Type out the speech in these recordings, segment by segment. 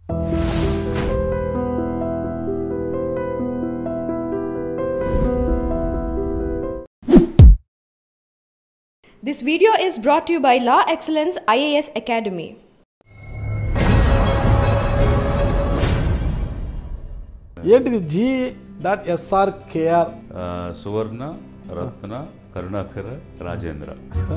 This video is brought to you by Excellence IAS Academy. ఏంటిది G.SRKR? సువర్ణ, రత్న, కరుణాకర, రాజేంద్ర.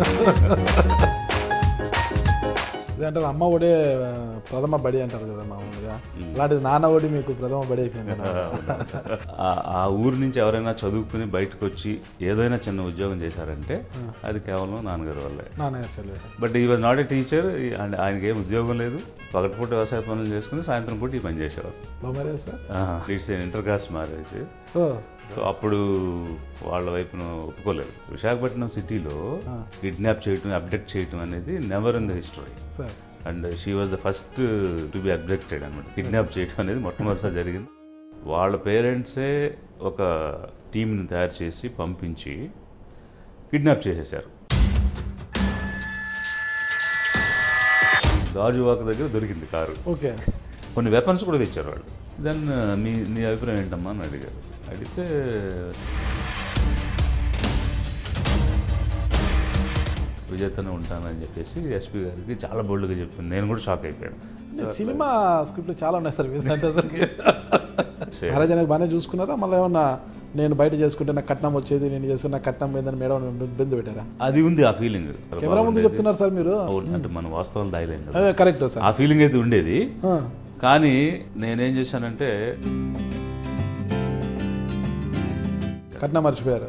ఇదంటారు అమ్మ ఒడే ప్రథమ బడి అంటారు కదా మామూలుగా, అలాంటిది నాన్న ఒడి మీకు ప్రథమ బడి అయిపోయింది. ఆ ఊరు నుంచి ఎవరైనా చదువుకుని బయటకు వచ్చి ఏదైనా చిన్న ఉద్యోగం చేశారంటే అది కేవలం నాన్నగారి వల్లే. But he was not a teacher, and ఆయనకి ఏం ఉద్యోగం లేదు. పగటిపూట వ్యవసాయ పనులు చేసుకుని సాయంత్రం పూట ఈ పని చేసేవారు. It's inter caste marriage. So అప్పుడు వాళ్ళ వైపున ఒప్పుకోలేదు. విశాఖపట్నం సిటీలో కిడ్నాప్ చేయటం, అబ్డక్ట్ చేయటం అనేది never in the history. And she was the first to be abducted అనమాట. కిడ్నాప్ చేయటం అనేది మొట్టమొదటిసారి జరిగింది. వాళ్ళ పేరెంట్సే ఒక టీంని తయారు చేసి పంపించి కిడ్నాప్ చేసేసారు. గాజువాక దగ్గర దొరికింది కారు. కొన్ని వెపన్స్ కూడా తెచ్చారు వాళ్ళు. దెన్ నీ అభిప్రాయం ఏంటమ్మా అని అడిగారు. అడిగితే విజేతనే ఉంటానని చెప్పేసి ఎస్పీ గారికి చాలా బోల్డ్గా చెప్పింది. నేను కూడా షాక్ అయిపోయాను. సినిమా స్క్రిప్ట్లు చాలా ఉన్నాయి సార్. మహారాజానికి బాగానే చూసుకున్నారా? మళ్ళీ ఏమన్నా నేను బయట చేసుకుంటే నాకు కట్నం వచ్చేది, నేను చేసుకున్న కట్నం మీదని మేడం ఇబ్బంది పెట్టారా? అది ఉంది, ఆ ఫీలింగ్. కెమెరా ముందు చెప్తున్నారు సార్ మీరు. అంటే మన వాస్తవాలు దాయలేదు కదా. Correct sir. ఆ ఫీలింగ్ అయితే ఉండేది. కానీ నేనేం చేశానంటే కట్నం మర్చిపోయారు.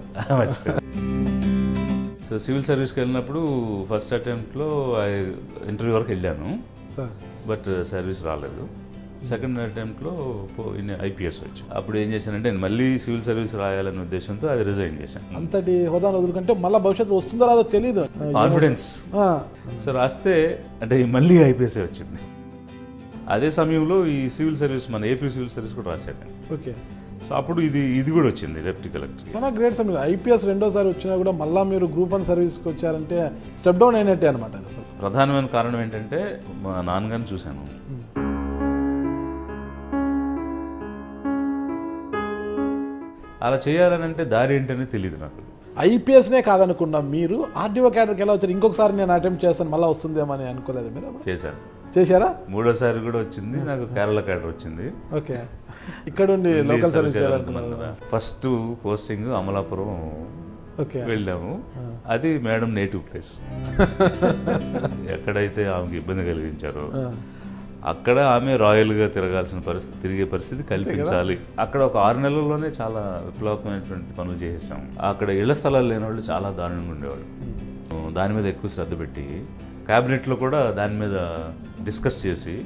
సో సివిల్ సర్వీస్కి వెళ్ళినప్పుడు ఫస్ట్ అటెంప్ట్లో ఇంటర్వ్యూ వరకు వెళ్ళాను, బట్ సర్వీస్ రాలేదు. సెకండ్ అటెంప్ట్లో IPS వచ్చి అప్పుడు ఏం చేశానంటే నేను మళ్ళీ సివిల్ సర్వీస్ రాయాలనే ఉద్దేశంతో అది రిజైన్ చేశాను. అంతటి హోదాను వదులుకుంటే మళ్ళీ భవిష్యత్తు వస్తుందో రాదో తెలియదు, కాన్ఫిడెన్స్. సో రాస్తే అంటే మళ్ళీ IPS వచ్చింది. అదే సమయంలో ఈ సివిల్ సర్వీస్, మన AP సివిల్ సర్వీస్ కూడా రాశాను. ఓకే. సో అప్పుడు ఇది కూడా వచ్చింది, డెప్యూటీ కలెక్టర్. చాలా గ్రేట్ సమయం. IPS రెండోసారి వచ్చినా కూడా మళ్ళీ మీరు గ్రూప్ 1 సర్వీస్కి వచ్చారంటే స్టెప్ డౌన్ అయినట్టే అనమాట. అసలు ప్రధానమైన కారణం ఏంటంటే మా నాన్నగారిని చూశాను. అలా చేయాలనంటే దారి ఏంటనే తెలియదు నాకు. IPSనే కాదనుకున్నా మీరు RDO క్యాడర్కి ఎలా వచ్చారు? ఇంకొకసారి నేను అటెంప్ట్ చేస్తాను మళ్ళీ వస్తుందేమో అని అనుకోలేదు మీరు? చేశారా? మూడోసారి కూడా వచ్చింది నాకు. కేరళ క్యాడర్ వచ్చింది. ఓకే. ఇక్కడ ఉండి లోకల్ సర్వీస్ చేయాలనుకున్నాను. ఫస్ట్ పోస్టింగ్ అమలాపురం వెళ్ళాము. అది మేడం నేటివ్ ప్లేస్. ఎక్కడైతే ఆమెకి ఇబ్బంది కలిగించారో అక్కడ ఆమె రాయల్గా తిరిగే పరిస్థితి కల్పించాలి. అక్కడ ఒక 6 నెలల్లోనే చాలా విప్లవాత్మకమైనటువంటి పనులు చేసేసాం. అక్కడ ఇళ్ల స్థలాలు లేని వాళ్ళు చాలా దారుణంగా ఉండేవాళ్ళు. దాని మీద ఎక్కువ శ్రద్ధ పెట్టి క్యాబినెట్లో కూడా దాని మీద డిస్కస్ చేసి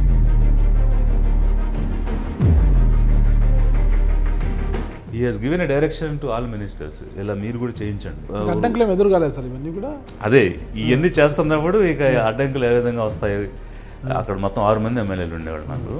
he has given a direction to all ministers. ఇలా మీరు కూడా చేయించండి. అడ్డంకులు ఎదురుగాలేదు సార్ ఇవన్నీ కూడా. అదే ఇవన్నీ చేస్తున్నప్పుడు ఇక అడ్డంకులు ఏ విధంగా వస్తాయి. అక్కడ మొత్తం 6 మంది ఎమ్మెల్యేలు ఉండేవాడు. నాకు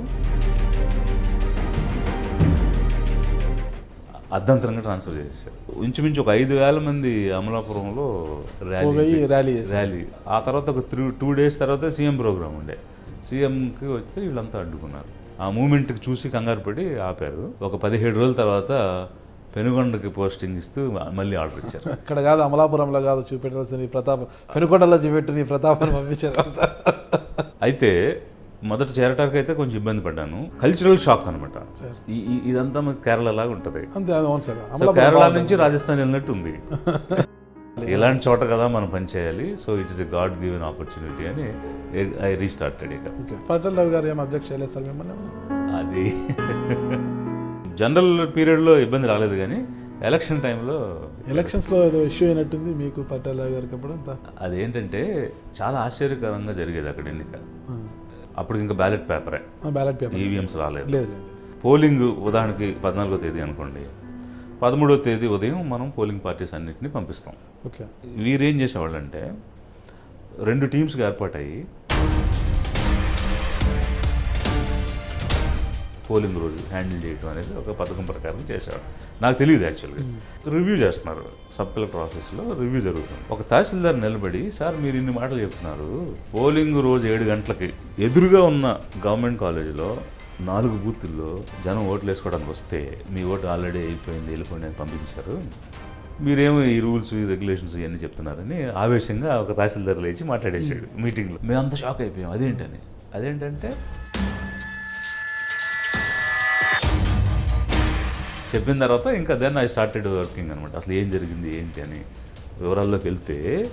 అర్ధంతరంగా ట్రాన్స్ఫర్ చేశారు. ఇంచుమించు ఒక 5,000 మంది అమలాపురంలో ర్యాలీ. ఆ తర్వాత ఒక 2 days తర్వాత సీఎం ప్రోగ్రామ్ ఉండే. సీఎంకి వస్తే వీళ్ళంతా అడ్డుకున్నారు. ఆ మూమెంట్కి చూసి కంగారు పడి ఆపారు. ఒక 17 రోజుల తర్వాత పెనుగొండకి పోస్టింగ్ ఇస్తూ మళ్ళీ ఆర్డర్ ఇచ్చారు. ఇక్కడ కాదు, అమలాపురంలో కాదు చూపెట్టాల్సిన ప్రతాపం, పెనుగొండలో చూపెట్టి నీ ప్రతాపాన్ని పంపించారు. అయితే మొదట చేరటానికి అయితే కొంచెం ఇబ్బంది పడ్డాను. కల్చరల్ షాక్ అనమాట. ఇదంతా కేరళ లాగా ఉంటుంది. కేరళ నుంచి రాజస్థాన్ వెళ్ళినట్టు ఉంది. ఇలాంటి చోట కదా మనం పని చేయాలి. So it is a god given opportunity అని ఐ రీస్టార్టెడ్. ఇక పరిటాల రావు గారు ఏం అబ్జెక్ట్ చేయలేదు సార్ మిమ్మల్ని? అది జనరల్ పీరియడ్లో ఇబ్బంది రాలేదు, కానీ ఎలక్షన్స్లో ఏదో ఇష్యూ అయినట్టుంది మీకు పరిటాల రావు గారికి అప్పుడు అంతా. అదేంటంటే చాలా ఆశ్చర్యకరంగా జరిగేది అక్కడ ఎన్నిక. అప్పుడు ఇంకా బ్యాలెట్ పేపరే, ఈవీఎంస్ రాలేదు. పోలింగ్ ఉదాహరణకి 14వ తేదీ అనుకోండి, 13వ తేదీ ఉదయం మనం పోలింగ్ పార్టీస్ అన్నింటినీ పంపిస్తాం. వీరేం చేసేవాళ్ళంటే 2 టీమ్స్గా ఏర్పాటయ్యి పోలింగ్ రోజు హ్యాండిల్ చేయడం అనేది ఒక పథకం ప్రకారం చేశారు. నాకు తెలియదు యాక్చువల్గా. రివ్యూ చేస్తున్నారు, సబ్ కలెక్టర్ ఆఫీస్లో రివ్యూ జరుగుతుంది. ఒక తహసీల్దార్ నిలబడి, సార్ మీరు ఇన్ని మాటలు చెప్తున్నారు, పోలింగ్ రోజు 7 గంటలకి ఎదురుగా ఉన్న గవర్నమెంట్ కాలేజీలో 4 బూతుల్లో జనం ఓట్లు వేసుకోవడానికి వస్తే మీ ఓటు ఆల్రెడీ అయిపోయింది, వెళ్ళిపోయింది అని పంపించారు, మీరేమో ఈ రూల్స్ ఈ రెగ్యులేషన్స్ ఇవన్నీ చెప్తున్నారని ఆవేశంగా ఒక తహసీల్దార్ లేచి మాట్లాడేసాడు మీటింగ్లో. మేము అంత షాక్ అయిపోయాం. అదేంటంటే చెప్పిన తర్వాత ఇంకా దెన్ ఐ స్టార్టెడ్ వర్కింగ్ అనమాట. అసలు ఏం జరిగింది ఏంటి అని వివరాల్లోకి వెళ్తే,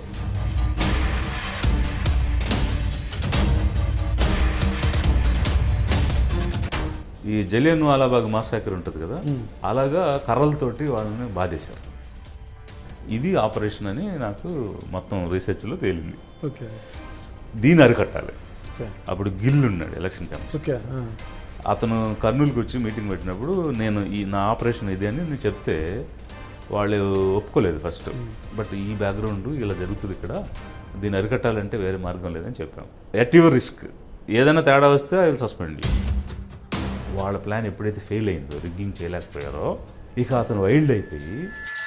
ఈ జలియన్ వాలాబాగ్ మాసాకర్ ఉంటుంది కదా, అలాగా కర్రలతోటి వాళ్ళని బాధేశారు. ఇది ఆపరేషన్ అని నాకు మొత్తం రీసెర్చ్లో తేలింది. దీన్ని అరికట్టాలి. అప్పుడు గిల్ ఉన్నాడు ఎలక్షన్ కమిషన్, అతను కర్నూలుకి వచ్చి మీటింగ్ పెట్టినప్పుడు నేను నా ఆపరేషన్ ఇది అని నేను చెప్తే వాళ్ళు ఒప్పుకోలేదు ఫస్ట్. బట్ ఈ బ్యాక్గ్రౌండ్ ఇలా జరుగుతుంది ఇక్కడ, దీన్ని అరికట్టాలంటే వేరే మార్గం లేదని చెప్పాం. ఎట్ యువర్ రిస్క్, ఏదైనా తేడా వస్తే ఐ విల్ సస్పెండ్ యూ. వాళ్ళ ప్లాన్ ఎప్పుడైతే ఫెయిల్ అయిందో, రిగ్గింగ్ చేయలేకపోయారో, ఇక అతను వైల్డ్ అయిపోయి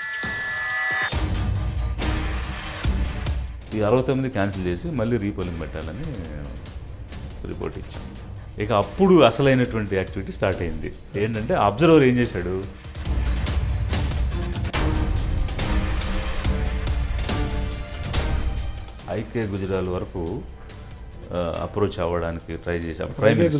ఈ 69 క్యాన్సిల్ చేసి మళ్ళీ రీపోలింగ్ పెట్టాలని రిపోర్ట్ ఇచ్చాం. ఇక అప్పుడు అసలైనటువంటి యాక్టివిటీ స్టార్ట్ అయింది. ఏంటంటే అబ్జర్వర్ ఏం చేశాడు, ఐకే గుజరాల్ వరకు అప్రోచ్ అవ్వడానికి ట్రై చేశాం.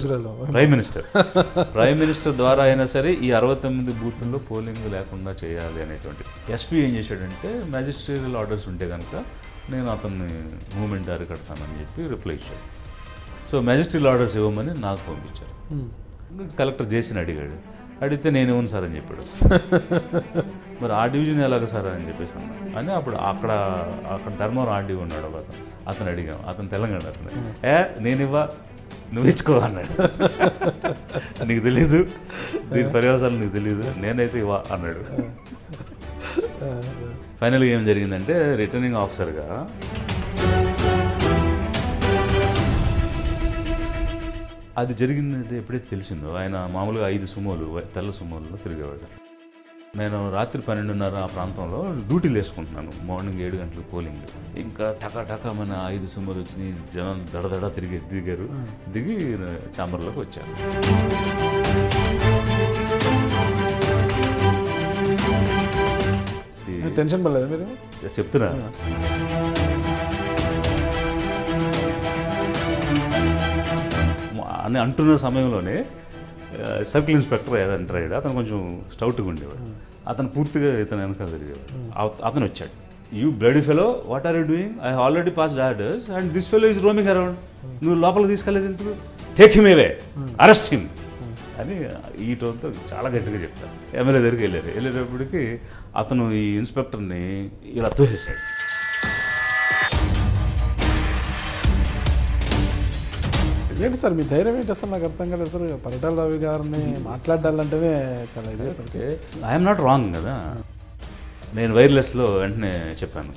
ప్రైమ్ మినిస్టర్ ద్వారా అయినా సరే ఈ 69 బూతుల్లో పోలింగ్ లేకుండా చేయాలి అనేటువంటి. ఎస్పీ ఏం చేశాడంటే, మ్యాజిస్ట్రేరియల్ ఆర్డర్స్ ఉంటే కనుక నేను అతన్ని మూమెంట్ అరికడతానని చెప్పి రిప్లై ఇచ్చాడు. సో మ్యాజిస్ట్రేరియల్ ఆర్డర్స్ ఇవ్వమని నాకు పంపించారు. కలెక్టర్ జేసీని అడిగాడు. అడిగితే నేను ఇవ్వను సార్ అని చెప్పాడు. మరి ఆ డివిజన్ ఎలాగ సార్ అని చెప్పేసి అన్నా అని అప్పుడు అక్కడ ధర్మవరం ఆర్డీ ఉన్నాడు ఒక అతను అడిగాం. అతను తెలంగాణ అతను, నేను ఇవ్వ, నువ్వు ఇచ్చుకో అన్నాడు. నీకు తెలీదు దీని పర్యవసాలు, నీకు తెలీదు, నేనైతే ఇవ్వ అన్నాడు. ఫైనల్గా ఏం జరిగిందంటే, రిటర్నింగ్ ఆఫీసర్గా అది జరిగిందంటే ఎప్పుడైతే తెలిసిందో, ఆయన మామూలుగా 5 సుమోలు తెల్ల సుమోల్లో తిరిగేవాడు. నేను రాత్రి 12:30 ఆ ప్రాంతంలో డ్యూటీలు వేసుకుంటున్నాను. మార్నింగ్ 7 గంటలకు పోలింగ్. ఇంకా టకా మన 5 సుమోలు వచ్చినాయి, జనం దడదడ దిగారు. దిగి ఛాంబర్లోకి వచ్చారు. టెన్షన్ పడలేదు మీరు? చెప్తున్నా, అని అంటున్న సమయంలోనే సర్కిల్ ఇన్స్పెక్టర్ ఎంటర్ అయ్యాడు. అతను కొంచెం స్టౌట్గా ఉండేవాడు. అతను పూర్తిగా ఇతను వెనకాల తిరిగేవాడు. అతను వచ్చాడు. You bloody fellow, what are you doing? I already passed orders and this fellow is roaming around. నువ్వు లోపలికి తీసుకెళ్ళలేదు ఎందుకు? Take him away, arrest him అని ఈ టోన్తో చాలా గట్టిగా చెప్తాను. ఎమ్మెల్యే దగ్గరికి వెళ్ళేటప్పటికి అతను ఈ ఇన్స్పెక్టర్ని ఇలా తోసేశాడు. ఏంటి సార్ మీ ధైర్యం ఏంటి అసలు? నాకు అర్థం కాలేదు సార్. పరిటాల రవి గారిని మాట్లాడాలంటేనే చాలా ఇదే సార్. ఐఎమ్ నాట్ రాంగ్ కదా. నేను వైర్లెస్లో వెంటనే చెప్పాను,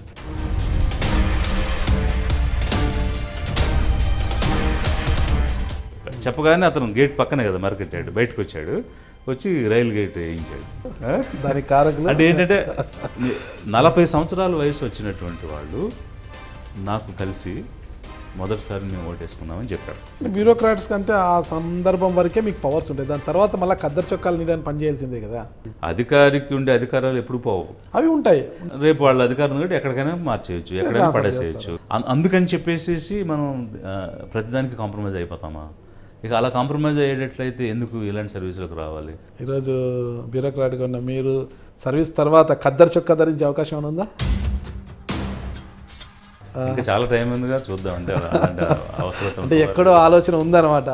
చెప్పగానే అతను గేట్ పక్కనే కదా మార్కెట్, బయటకు వచ్చాడు. వచ్చి రైలు గేట్ వేయించాడు. దానికి కారకులు అంటే ఏంటంటే 40 సంవత్సరాల వయసు వచ్చినటువంటి వాళ్ళు నాకు కలిసి మొదటిసారి మేము ఓటేసుకున్నామని చెప్పారు. బ్యూరోక్రాట్స్ కంటే ఆ సందర్భం వరకే మీకు పవర్స్ ఉంటాయి, దాని తర్వాత మళ్ళీ కద్దరు చొక్కాలు నీడని పని చేయాల్సిందే కదా. అధికారికి ఉండే అధికారాలు ఎప్పుడు పోవు, అవి ఉంటాయి. రేపు వాళ్ళ అధికారం కూడా ఎక్కడికైనా మార్చేయచ్చు, ఎక్కడైనా పడేసేయచ్చు. అందుకని చెప్పేసి మనం ప్రతిదానికి కాంప్రమైజ్ అయిపోతామా? ఇక అలా కాంప్రమైజ్ అయ్యేటట్లయితే ఎందుకు ఇలాంటి సర్వీసులకు రావాలి? ఈరోజు బ్యూరోక్రాట్గా ఉన్న మీరు సర్వీస్ తర్వాత కద్దరు చొక్కా ధరించే అవకాశం ఏమైనా ఉందా? ఇంకా చాలా టైం ఉందిగా, చూద్దాం. అంటే అవసరం అంటే ఎక్కడో ఆలోచన ఉందన్నమాట.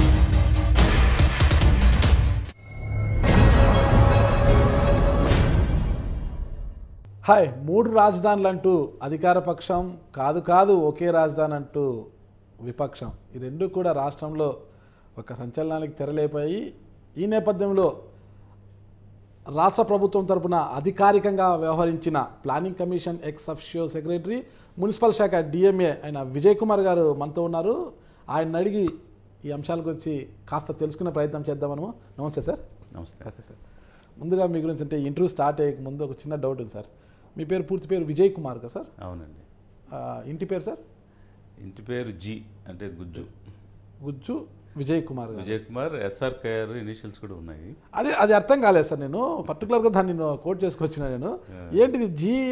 హాయ్, 3 రాజధానులు అంటూ అధికార పక్షం, కాదు ఒకే రాజధాని అంటూ విపక్షం, ఈ రెండు కూడా రాష్ట్రంలో ఒక సంచలనానికి తెరలేపాయి. ఈ నేపథ్యంలో రాష్ట్ర ప్రభుత్వం తరపున అధికారికంగా వ్యవహరించిన planning commission ex officio secretary, municipal శాఖ డిఎంఏ అయిన విజయ్ కుమార్ గారు మనతో ఉన్నారు. ఆయన అడిగి ఈ అంశాల గురించి కాస్త తెలుసుకునే ప్రయత్నం చేద్దాం మనము. నమస్తే సార్. నమస్తే. ఓకే సార్, ముందుగా మీ గురించి అంటే ఇంటర్వ్యూ స్టార్ట్ అయ్యే ముందు ఒక చిన్న డౌట్ ఉంది సార్. మీ పేరు పూర్తి పేరు విజయ్ కుమార్ కదా సార్? అవునండి. ఇంటి పేరు సార్? ఇంటి పేరు జి అంటే గుజ్జు. గుజ్జు విజయ్ కుమార్. విజయ్ కుమార్ SRKR ఇనిషియల్స్ కూడా ఉన్నాయి. అది అర్థం కాలేదు సార్. నేను పర్టికులర్గా దాన్ని నేను కోట్ చేసుకొచ్చిన. నేను ఏంటిది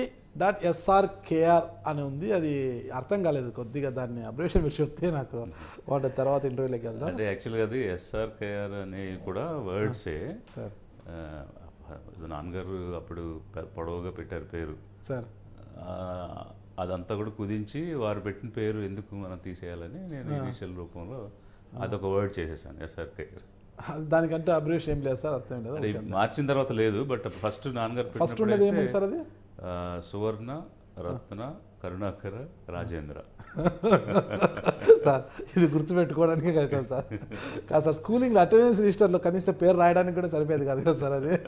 G.SRKR అని ఉంది, అది అర్థం కాలేదు కొద్దిగా. దాన్ని అబ్రివేషన్ మీరు చెప్తే నాకు వాటి తర్వాత ఇంటర్వ్యూలోకి వెళ్దాం. అంటే యాక్చువల్గా అది SRKR అనే కూడా వర్డ్సే సార్. నాన్నగారు అప్పుడు పొడవుగా పెట్టారు పేరు సార్. అదంతా కూడా కుదించి వారు పెట్టిన పేరు ఎందుకు మనం తీసేయాలని నేను ఇనిషియల్ రూపంలో అదొక వర్డ్ చేసేసాను SRKR. దానికంటే అబ్రివేషన్ ఏం లేదు సార్, అర్థం లేదు. మార్చిన తర్వాత లేదు, బట్ ఫస్ట్ నాన్నగారు ఫస్ట్ ఉండేది ఏమైంది సార్? అది సువర్ణ, రత్న, కరుణాకర, రాజేంద్ర. సార్ ఇది గుర్తుపెట్టుకోవడానికే కాదు సార్. కాదు సార్, స్కూలింగ్లో అటెండెన్స్ రిజిస్టర్లో కనీసం పేరు రాయడానికి కూడా సరిపోయేది కాదు కదా సార్. అది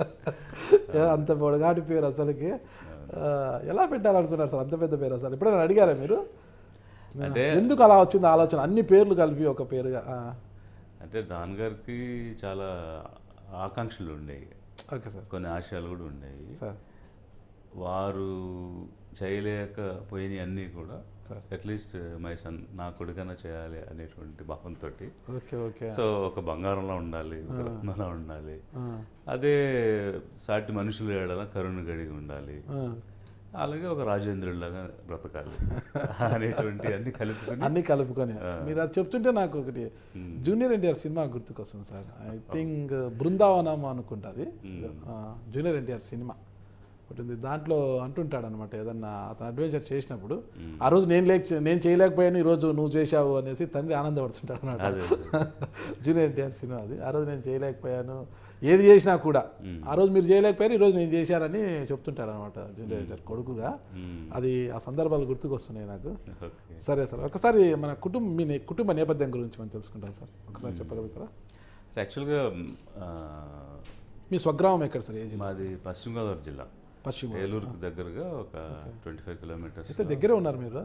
అంత పొడగాటి పేరు అసలుకి ఎలా పెట్టాలనుకున్నారు సార్ అంత పెద్ద పేరు? అసలు ఎప్పుడైనా అడిగారా మీరు? అంటే ఎందుకు అలా వచ్చింది ఆలోచన, అన్ని పేర్లు కలిపి ఒక పేరుగా? అంటే నాన్నగారికి చాలా ఆకాంక్షలు ఉండేవి. Okay sir. కొన్ని ఆశయాలు కూడా ఉండేవి సార్. వారు చేయలేకపోయినవి అన్నీ కూడా సార్ అట్లీస్ట్ మై సన్, నా కొడుకన్నా చేయాలి అనేటువంటి భావంతో. Okay okay. సో ఒక బంగారంలో ఉండాలి, ఒక రత్నంలో ఉండాలి, అదే సాటి మనుషులు ఏడాల కరుణ గడిగి ఉండాలి, అలాగే ఒక రాజేంద్రుడిలాగా బ్రతకాలి అనేటువంటి అన్ని కలుపుకొని మీరు అది చెప్తుంటే నాకు ఒకటి జూనియర్ ఎన్టీఆర్ సినిమా గుర్తుకొస్తుంది సార్. ఐ థింక్ బృందావనం అనుకుంటుంది, జూనియర్ ఎన్టీఆర్ సినిమా ఉంటుంది. దాంట్లో అంటుంటాడు అనమాట, ఏదన్నా అతను అడ్వెంచర్ చేసినప్పుడు ఆ రోజు నేను చేయలేకపోయాను, ఈరోజు నువ్వు చేశావు అనేసి తండ్రి ఆనందపడుతుంటాడు అనమాట. జూనియర్ ఎన్టీఆర్ సినిమా అది. ఆ రోజు నేను చేయలేకపోయాను, ఏది చేసినా కూడా ఆ రోజు మీరు చేయలేకపోయారు, ఈరోజు నేను చేశానని చెప్తుంటాడు అనమాట జూనియర్ ఎన్టీఆర్ కొడుకుగా. అది ఆ సందర్భాలు గుర్తుకొస్తున్నాయి నాకు. సరే సార్, ఒకసారి మన కుటుంబ నేపథ్యం గురించి మనం తెలుసుకుంటాం సార్, ఒకసారి చెప్పగలుగుతారా? యాక్చువల్గా మీ స్వగ్రామం ఎక్కడ సార్? మాది పశ్చిమ గోదావరి జిల్లా, ఏలూరుకి దగ్గరగా ఒక 25 కిలోమీటర్స్ దగ్గరే ఉన్నారు మీరు.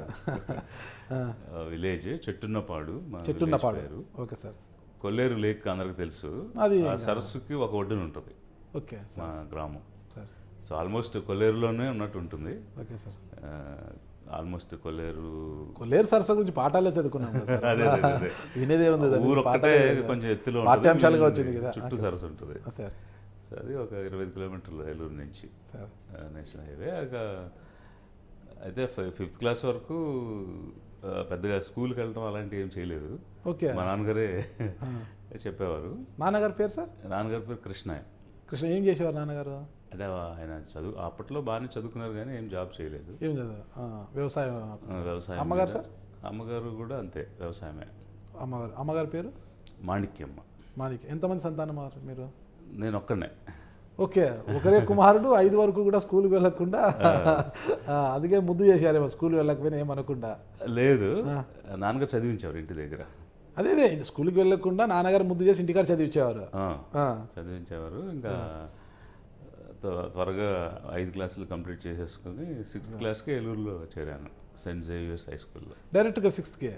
Village Chettunnapadu. Chettunnapadu. Okay sir. Kolleru lake అందరికి తెలుసు, అది సరస్సుకి ఒక ఒడ్డున ఉంటుంది. ఓకే మా గ్రామం సార్. సో ఆల్మోస్ట్ కొల్లేరులోనే ఉన్నట్టు ఉంటుంది. Okay sir. ఆల్మోస్ట్ కొల్లేరు సరస్సు గురించి పాఠాలే చదువుకున్నాం. వినేదే ఉంది, ఊరు ఒక్కటే కొంచెం ఎత్తులో పాఠ్యాంశాలుగా వచ్చింది కదా, చుట్టూ సరస్సు ఉంటుంది సార్. సో అది ఒక 25 కిలోమీటర్లు ఏలూరు నుంచి నేషనల్ హైవే. అయితే 5th క్లాస్ వరకు పెద్దగా స్కూల్కి వెళ్ళడం అలాంటివి ఏం చేయలేదు. ఓకే. మా నాన్నగారే చెప్పేవారు. నాన్నగారి పేరు సార్? నాన్నగారి పేరు కృష్ణ. ఏం చేసేవారు నాన్నగారు? అంటే ఆయన అప్పట్లో బాగానే చదువుకున్నారు కానీ ఏం జాబ్ చేయలేదు. ఏం చదువు? వ్యవసాయం. అమ్మగారు సార్? అమ్మగారు కూడా అంతే, వ్యవసాయమే. అమ్మగారి పేరు? మాణిక్యమ్మ. ఎంతమంది సంతానం మీరు? నేను ఒక్కనే. ఓకే, ఒకరే కుమారుడు, 5 వరకు కూడా స్కూల్కి వెళ్ళకుండా, అందుకే ముద్దు చేశారేమో స్కూల్కి వెళ్ళకపోయినా ఏమనకుండా. లేదు, నాన్నగారు చదివించేవారు ఇంటి దగ్గర. అదే స్కూల్కి వెళ్ళకుండా నాన్నగారు ముద్దు చేసి ఇంటికాడ చదివించేవారు. ఇంకా త్వరగా 5 క్లాసులు కంప్లీట్ చేసేసుకుని 6th క్లాస్కి ఏలూరులో చేరాను, సెయింట్ జేవియర్స్ హై స్కూల్లో. డైరెక్ట్గా 6th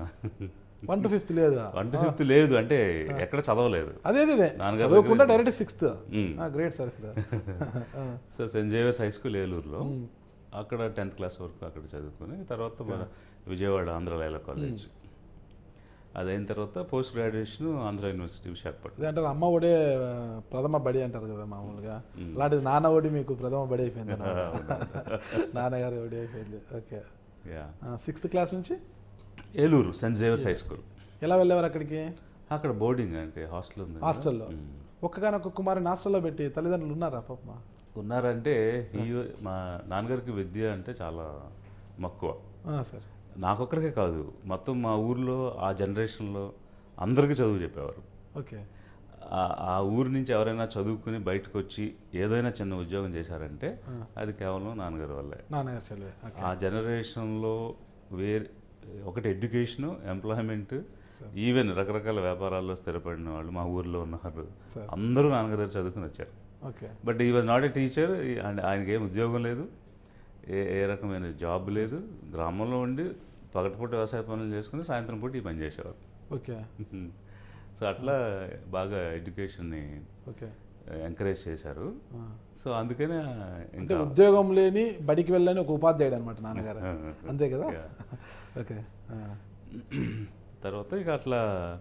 1 to 5th లేదు? 1 to 5th లేదు, అంటే ఎక్కడ చదవలేదు. అదే చదవకుండా direct 6th. Great sir. So saint Xavier's high school ఏలూరులో, అక్కడ 10th క్లాస్ వరకు అక్కడ చదువుకుని తర్వాత విజయవాడ ఆంధ్ర లైలా కాలేజ్. అదైన తర్వాత post graduation Andhra university Visakhapatnam. అంటే అమ్మ ఒడే ప్రథమ బడి అంటారు కదా మామూలుగా, అలాంటిది నాన్న ఒడి మీకు ప్రథమ బడి అయిపోయింది, నాన్నగారు ఒడి అయిపోయింది. ఓకే. 6th క్లాస్ నుంచి Eluru saint Xavier's high school. ఎలా వెళ్ళేవారు అక్కడికి? అక్కడ బోర్డింగ్, అంటే హాస్టల్ ఉంది. హాస్టల్లో ఒక్కగానొక్క కుమారుని హాస్టల్లో పెట్టి తల్లిదండ్రులు ఉన్నారా? పాప ఉన్నారంటే మా నాన్నగారికి విద్య అంటే చాలా మక్కువ సార్. నాకొక్కరికే కాదు, మొత్తం మా ఊర్లో ఆ జనరేషన్లో అందరికీ చదువు చెప్పేవారు. ఓకే. ఆ ఊరు నుంచి ఎవరైనా చదువుకుని బయటకు వచ్చి ఏదైనా చిన్న ఉద్యోగం చేశారంటే అది కేవలం నాన్నగారి వల్లే. ఆ జనరేషన్లో ఒకటి ఎడ్యుకేషను, ఎంప్లాయ్మెంట్, ఈవెన్ రకరకాల వ్యాపారాల్లో స్థిరపడిన వాళ్ళు మా ఊర్లో ఉన్నారు. అందరూ నాన్నగారి దగ్గర చదువుకుని వచ్చారు. But he was not a teacher, and ఆయనకి ఏం ఉద్యోగం లేదు, ఏ రకమైన జాబ్ లేదు. గ్రామంలో ఉండి పగటిపూట వ్యవసాయ పనులు చేసుకుని సాయంత్రం పూట ఈ పని చేసేవారు. ఓకే. సో అట్లా బాగా ఎడ్యుకేషన్ని ఓకే ఎంకరేజ్ చేశారు. సో అందుకనే అంటే ఉద్యోగం లేని బడికి వెళ్ళని ఒక ఉపాధ్యాయుడు అనమాట నాన్నగారు, అంతే కదా? ఓకే. తర్వాత ఇక అట్లా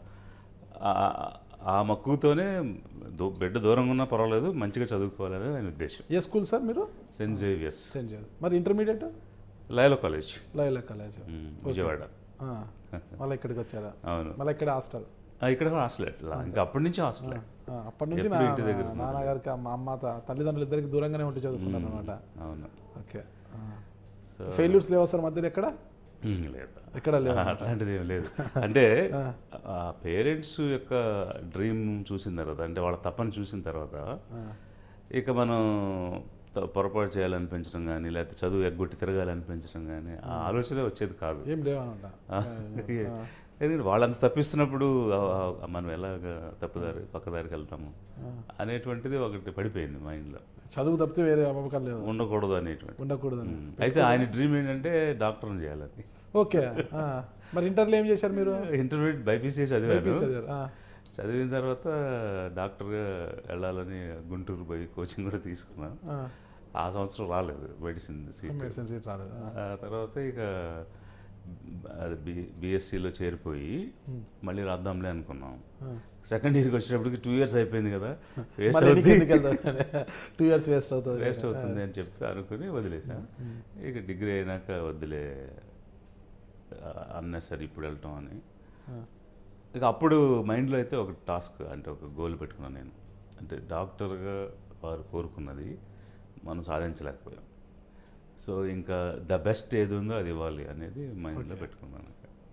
ఆ మక్కువతోనే బిడ్డ దూరంగా ఉన్నా పర్వాలేదు మంచిగా చదువుకోవాలని ఆయన ఉద్దేశం. ఏ స్కూల్ సార్ మీరు? Saint Xavier's. Saint Xavier's. మరి intermediate? Laila college. Laila college Vijayawada. మళ్ళీ ఇక్కడికి వచ్చారా? అవును. మళ్ళీ ఇక్కడ హాస్టల్? ఇక్కడ హాస్టల్. ఇంకా అప్పటి నుంచి హాస్టల్. అప్పటి నుంచి నాన్నగారికి అమ్మ తల్లిదండ్రులు ఇద్దరికి దూరంగానే ఉంటూ చదువుకున్నారు అనమాట. అవును. ఓకే. ఫెయిల్యూర్స్ లేవా సార్ మధ్యలో? ఎక్కడ లేదు, ఎక్కడ లేదు, అట్లాంటిది ఏం లేదు. అంటే పేరెంట్స్ యొక్క డ్రీమ్ చూసిన తర్వాత, అంటే వాళ్ళ తప్పని చూసిన తర్వాత ఇక మనం పొరపాటు చేయాలనిపించడం కానీ, లేకపోతే చదువు ఎగ్గొట్టి తిరగాలనిపించడం కానీ ఆ ఆలోచన వచ్చేది కాదు. ఏం లేవనమాట. ఎందుకంటే వాళ్ళంత తప్పిస్తున్నప్పుడు మనం ఎలాగ తప్పుదారి పక్కదారికి వెళ్తాము అనేటువంటిది ఒకటి పడిపోయింది మైండ్లో. చదువు తప్పితే వేరే అమ్మకాలు లేవు, ఉండకూడదు అనేటువంటి. ఉండకూడదు. అయితే ఆయన డ్రీమ్ ఏంటంటే డాక్టర్ని చేయాలని. ఓకే. మరి ఇంటర్లో ఏం చేశారు మీరు? ఇంటర్మీడియట్ బైపీసీ చదివాను. చదివిన తర్వాత డాక్టర్గా వెళ్ళాలని గుంటూరు పోయి కోచింగ్ కూడా తీసుకున్నాను. ఆ సంవత్సరం రాలేదు మెడిసిన్ సీట్ రాలేదు. ఆ తర్వాత ఇక అది బీఎస్సీలో చేరిపోయి మళ్ళీ రాద్దాంలే అనుకున్నాం. సెకండ్ ఇయర్కి వచ్చేటప్పటికి 2 years అయిపోయింది కదా, వేస్ట్ అవుతుంది, 2 years వేస్ట్ అవుతుంది అని చెప్పి అనుకుని వదిలేసాను. ఇక డిగ్రీ అయినాక వదిలే అన్నెసరీ ఇప్పుడు వెళ్ళటం అని. ఇక అప్పుడు మైండ్లో అయితే ఒక టాస్క్, అంటే ఒక గోల్ పెట్టుకున్నాను నేను. అంటే డాక్టర్గా వారు కోరుకున్నది మనం సాధించలేకపోయాం. సో ఇంకా ద బెస్ట్ ఏది ఉందో అది ఇవ్వాలి అనేది మైండ్లో పెట్టుకున్నాను.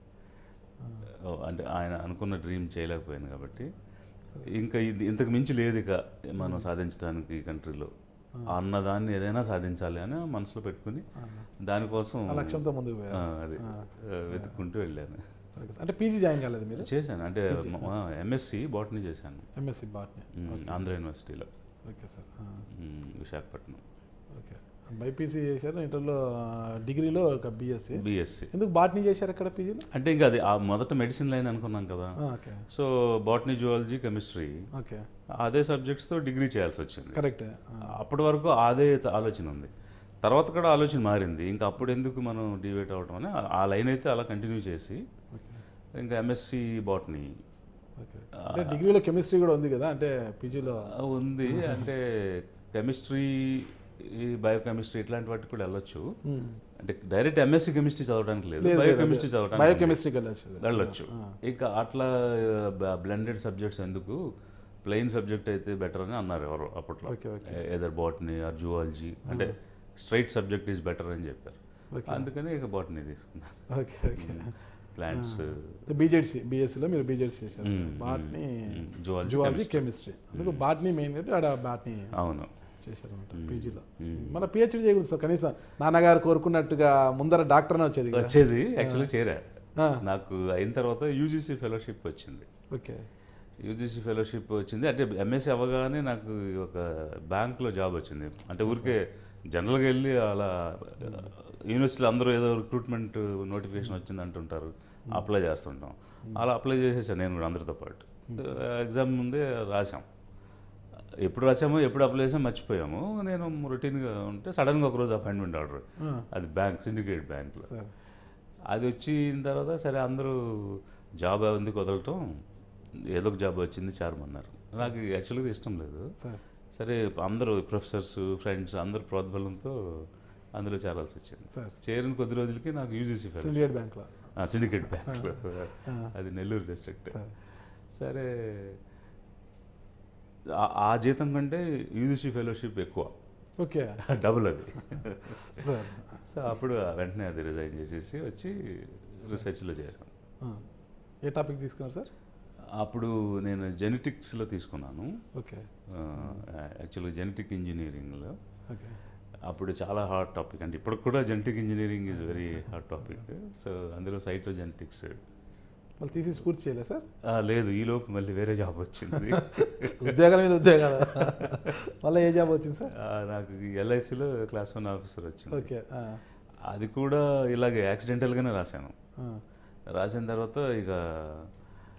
అంటే ఆయన అనుకున్న డ్రీమ్ చేయలేకపోయాను కాబట్టి ఇంకా ఇది ఇంతకు మించి లేదు ఇక మనం సాధించడానికి ఈ కంట్రీలో అన్నదాన్ని ఏదైనా సాధించాలి అని మనసులో పెట్టుకుని దానికోసం లక్ష్యంతో ముందుకు అది వెతుక్కుంటూ వెళ్ళాను. అంటే పీజీ జాయిన్ కాలేదు మీరు? చేశాను, అంటే ఎంఎస్సి బాటనీ చేశాను. ఎంఎస్సి బాటనీ ఆంధ్ర యూనివర్సిటీలో. Okay sir. Visakhapatnam. Okay. BiPC చేశారు. ఇంటర్లో డిగ్రీలో ఒక బీఎస్సీ. ఎందుకు బాటనీ చేశారు అక్కడ పీజీలో? అంటే ఇంకా అది మొదట మెడిసిన్ లైన్ అనుకున్నాం కదా. సో బాటనీ, జువాలజీ, కెమిస్ట్రీ అదే సబ్జెక్ట్స్తో డిగ్రీ చేయాల్సి వచ్చింది. కరెక్ట్. అప్పటి వరకు అదే ఆలోచన ఉంది. తర్వాత కూడా ఆలోచన మారింది. ఇంకా అప్పుడు ఎందుకు మనం డివేట్ అవ్వడం అని ఆ లైన్ అయితే అలా కంటిన్యూ చేసి ఇంకా ఎంఎస్సి బాటనీ. డిగ్రీలో కెమిస్ట్రీ కూడా ఉంది కదా, అంటే పీజీలో ఉంది. అంటే కెమిస్ట్రీ, బయోకెమిస్ట్రీ ఇట్లాంటి వాటికి కూడా వెళ్ళొచ్చు. అంటే డైరెక్ట్ ఎంఎస్సి కెమిస్ట్రీ చదవడానికి లేదు, బయోకెమిస్ట్రీ చదవడానికి వెళ్ళొచ్చు. ఇంకా అట్లా బ్లెండెడ్ సబ్జెక్ట్స్ ఎందుకు, ప్లెయిన్ సబ్జెక్ట్ అయితే బెటర్ అని అన్నారు ఎవరు అప్పట్లో. ఏదర్ బాటనీ ఆర్ జువాలజీ, అంటే స్ట్రైట్ సబ్జెక్ట్ ఈజ్ బెటర్ అని చెప్పారు. అందుకని ఇక బాటనీ తీసుకున్నాను. ప్లాంట్స్. బీజెడ్సీ, బీఎస్సీలో మీరు బీజెడ్సీ చేశారు. Botany, zoology, chemistry. అందుకు బాటనీ మెయిన్ ఆడ బాటనీ అవును చేశారు అనమాట పీజీలో. మన పిహెచ్డీ చేయకూడదు సార్ కనీసం? నాన్నగారు కోరుకున్నట్టుగా ముందర డాక్టర్నే వచ్చేది. యాక్చువల్లీ చేరా. నాకు అయిన తర్వాత యూజీసీ ఫెలోషిప్ వచ్చింది. ఓకే. యూజీసీ ఫెలోషిప్ వచ్చింది. అంటే ఎంఎస్సీ అవ్వగానే నాకు ఒక బ్యాంక్లో జాబ్ వచ్చింది. అంటే ఊరికే జనరల్గా వెళ్ళి అలా యూనివర్సిటీలో అందరూ ఏదో రిక్రూట్మెంట్ నోటిఫికేషన్ వచ్చింది అంటుంటారు, అప్లై చేస్తుంటాం. అలా అప్లై చేసేసాను నేను కూడా అందరితో పాటు. ఎగ్జామ్ ముందే రాసాం. ఎప్పుడు రాసామో ఎప్పుడు అప్లై చేసామో మర్చిపోయాము. నేను రొటీన్గా ఉంటే సడన్గా ఒకరోజు అపాయింట్మెంట్ ఆర్డర్, అది బ్యాంక్, సిండికేట్ బ్యాంక్లో. అది వచ్చిన తర్వాత సరే అందరూ జాబ్ ఎందుకు వదలటం, ఏదో ఒక జాబ్ వచ్చింది చేరమన్నారు. నాకు యాక్చువల్గా ఇష్టం లేదు. సరే అందరూ ప్రొఫెసర్స్, ఫ్రెండ్స్ అందరూ ప్రోద్బలంతో అందులో చేరాల్సి వచ్చింది. చేరిన కొద్ది రోజులకి నాకు యూజీసీ సిండికేట్ బ్యాంక్లో, సిండికేట్ బ్యాంక్లో, అది నెల్లూరు డిస్ట్రిక్ట్. సరే ఆ జీతం కంటే యూజీసీ ఫెలోషిప్ ఎక్కువ. ఓకే. డబుల్ అది. సో అప్పుడు వెంటనే అది రిజైన్ చేసేసి వచ్చి రీసెర్చ్లో చేశాను. ఏ టాపిక్ తీసుకున్నారు సార్? అప్పుడు నేను జెనెటిక్స్లో తీసుకున్నాను. ఓకే. యాక్చువల్గా జెనెటిక్ ఇంజనీరింగ్లో. ఓకే. అప్పుడు చాలా హాట్ టాపిక్, అంటే ఇప్పుడు కూడా genetic engineering is very hot topic. So అందులో సైటోజెనెటిక్స్. మళ్ళీ తీసి పూర్తి చేయలేదు సార్? లేదు, ఈలోపు మళ్ళీ వేరే జాబ్ వచ్చింది. ఉద్యోగాల మీద ఉద్యోగాలు. మళ్ళీ ఏ జాబ్ వచ్చింది సార్? నాకు ఎల్ఐసిలో క్లాస్ 1 ఆఫీసర్ వచ్చింది. ఓకే. అది కూడా ఇలాగే యాక్సిడెంటల్గానే రాశాను. రాసిన తర్వాత ఇక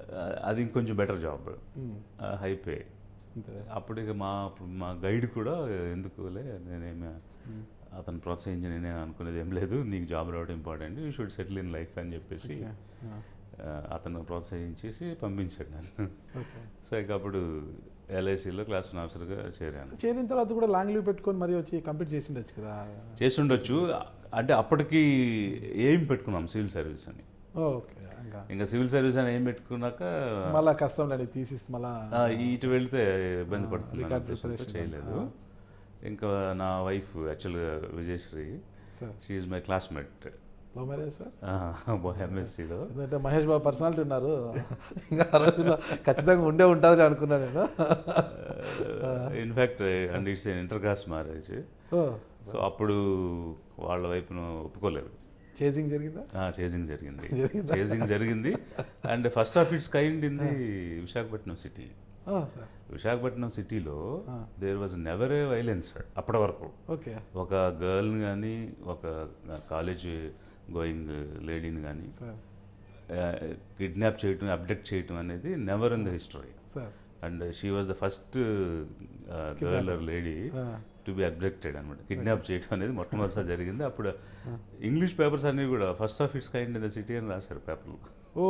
అది ఇంకొంచెం బెటర్ జాబ్, హై పే. అప్పుడు ఇక మా గైడ్ కూడా ఎందుకులే, నేనేమి అతను ప్రోత్సహించి నేనే అనుకునేది ఏం లేదు, నీకు జాబ్ రావడం important, you should settle in life అని చెప్పేసి అతను ప్రోత్సహించేసి పంపించాడు నన్ను. సో ఇక అప్పుడు LICలో క్లాస్ 1 ఆఫీసర్గా చేరాను. చేరిన తర్వాత కూడా లాంగ్ లీవ్ పెట్టుకొని మరి వచ్చి కంప్లీట్ చేసిండొచ్చు కదా? చేసిండొచ్చు. అంటే అప్పటికి ఏం పెట్టుకున్నాం సివిల్ సర్వీస్ అని. ఓకే. ఇంకా సివిల్ సర్వీస్ అని ఏం పెట్టుకున్నాక మళ్ళీ కష్టం లేదు తీసి మళ్ళీ ఇటు వెళ్తే ఇబ్బంది పడుతున్నాను, చేయలేదు. ఇంకా నా వైఫ్ యాక్చువల్గా Vijayasri, she is my classmate. Love marriage sir? MSCలో. ఎందుకంటే మహేష్ బాబు పర్సనాలిటీ ఉన్నారు, ఇంకా ఆ రోజుల్లో ఖచ్చితంగా ఉంటుంది అనుకున్నాను నేను. In fact and it's inter caste marriage. So అప్పుడు వాళ్ళ వైపును ఒప్పుకోలేదు. చేజింగ్ జరిగిందా? చేజింగ్ జరిగింది. And first of its kind in the Visakhapatnam city. Visakhapatnam సిటీలో there was never a violence అప్పటి వరకు. ఒక గర్ల్ని కానీ, ఒక కాలేజ్ గోయింగ్ లేడీని కానీ కిడ్నాప్ చేయటం, అబ్డక్ట్ చేయటం అనేది never in the history. And she was the first girl or lady to be abducted అనమాట. కిడ్నాప్ చేయటం అనేది మొట్టమొదటిసారి జరిగింది. అప్పుడు ఇంగ్లీష్ పేపర్స్ అన్నీ కూడా first of its kind in the city అని రాశారు పేపర్లు.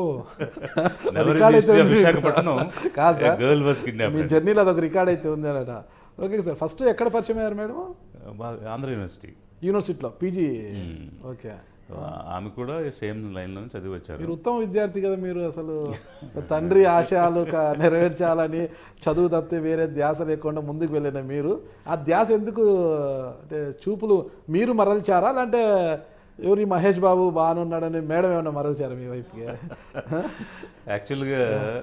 Visakhapatnam girl was kidnap. మీ జర్నీలో అదొక రికార్డ్ అయితే ఉంది అనట. ఓకే సార్, ఫస్ట్ ఎక్కడ పరిచయం అయ్యారు మేడం? ఆంధ్ర యూనివర్సిటీలో PG. ఓకే. ఆమె కూడా సేమ్ లైన్లో చదివి వచ్చారు. మీరు ఉత్తమ విద్యార్థి కదా, మీరు అసలు తండ్రి ఆశయాలు నెరవేర్చాలని చదువు తప్పితే వేరే ధ్యాస లేకుండా ముందుకు వెళ్ళిన మీరు, ఆ ధ్యాస ఎందుకు అంటే చూపులు మీరు మరల్చారా, లేదంటే ఎవరి మహేష్ బాబు బాగున్నాడని మేడం ఏమన్నా మరల్చారా మీ వైఫ్కి? యాక్చువల్గా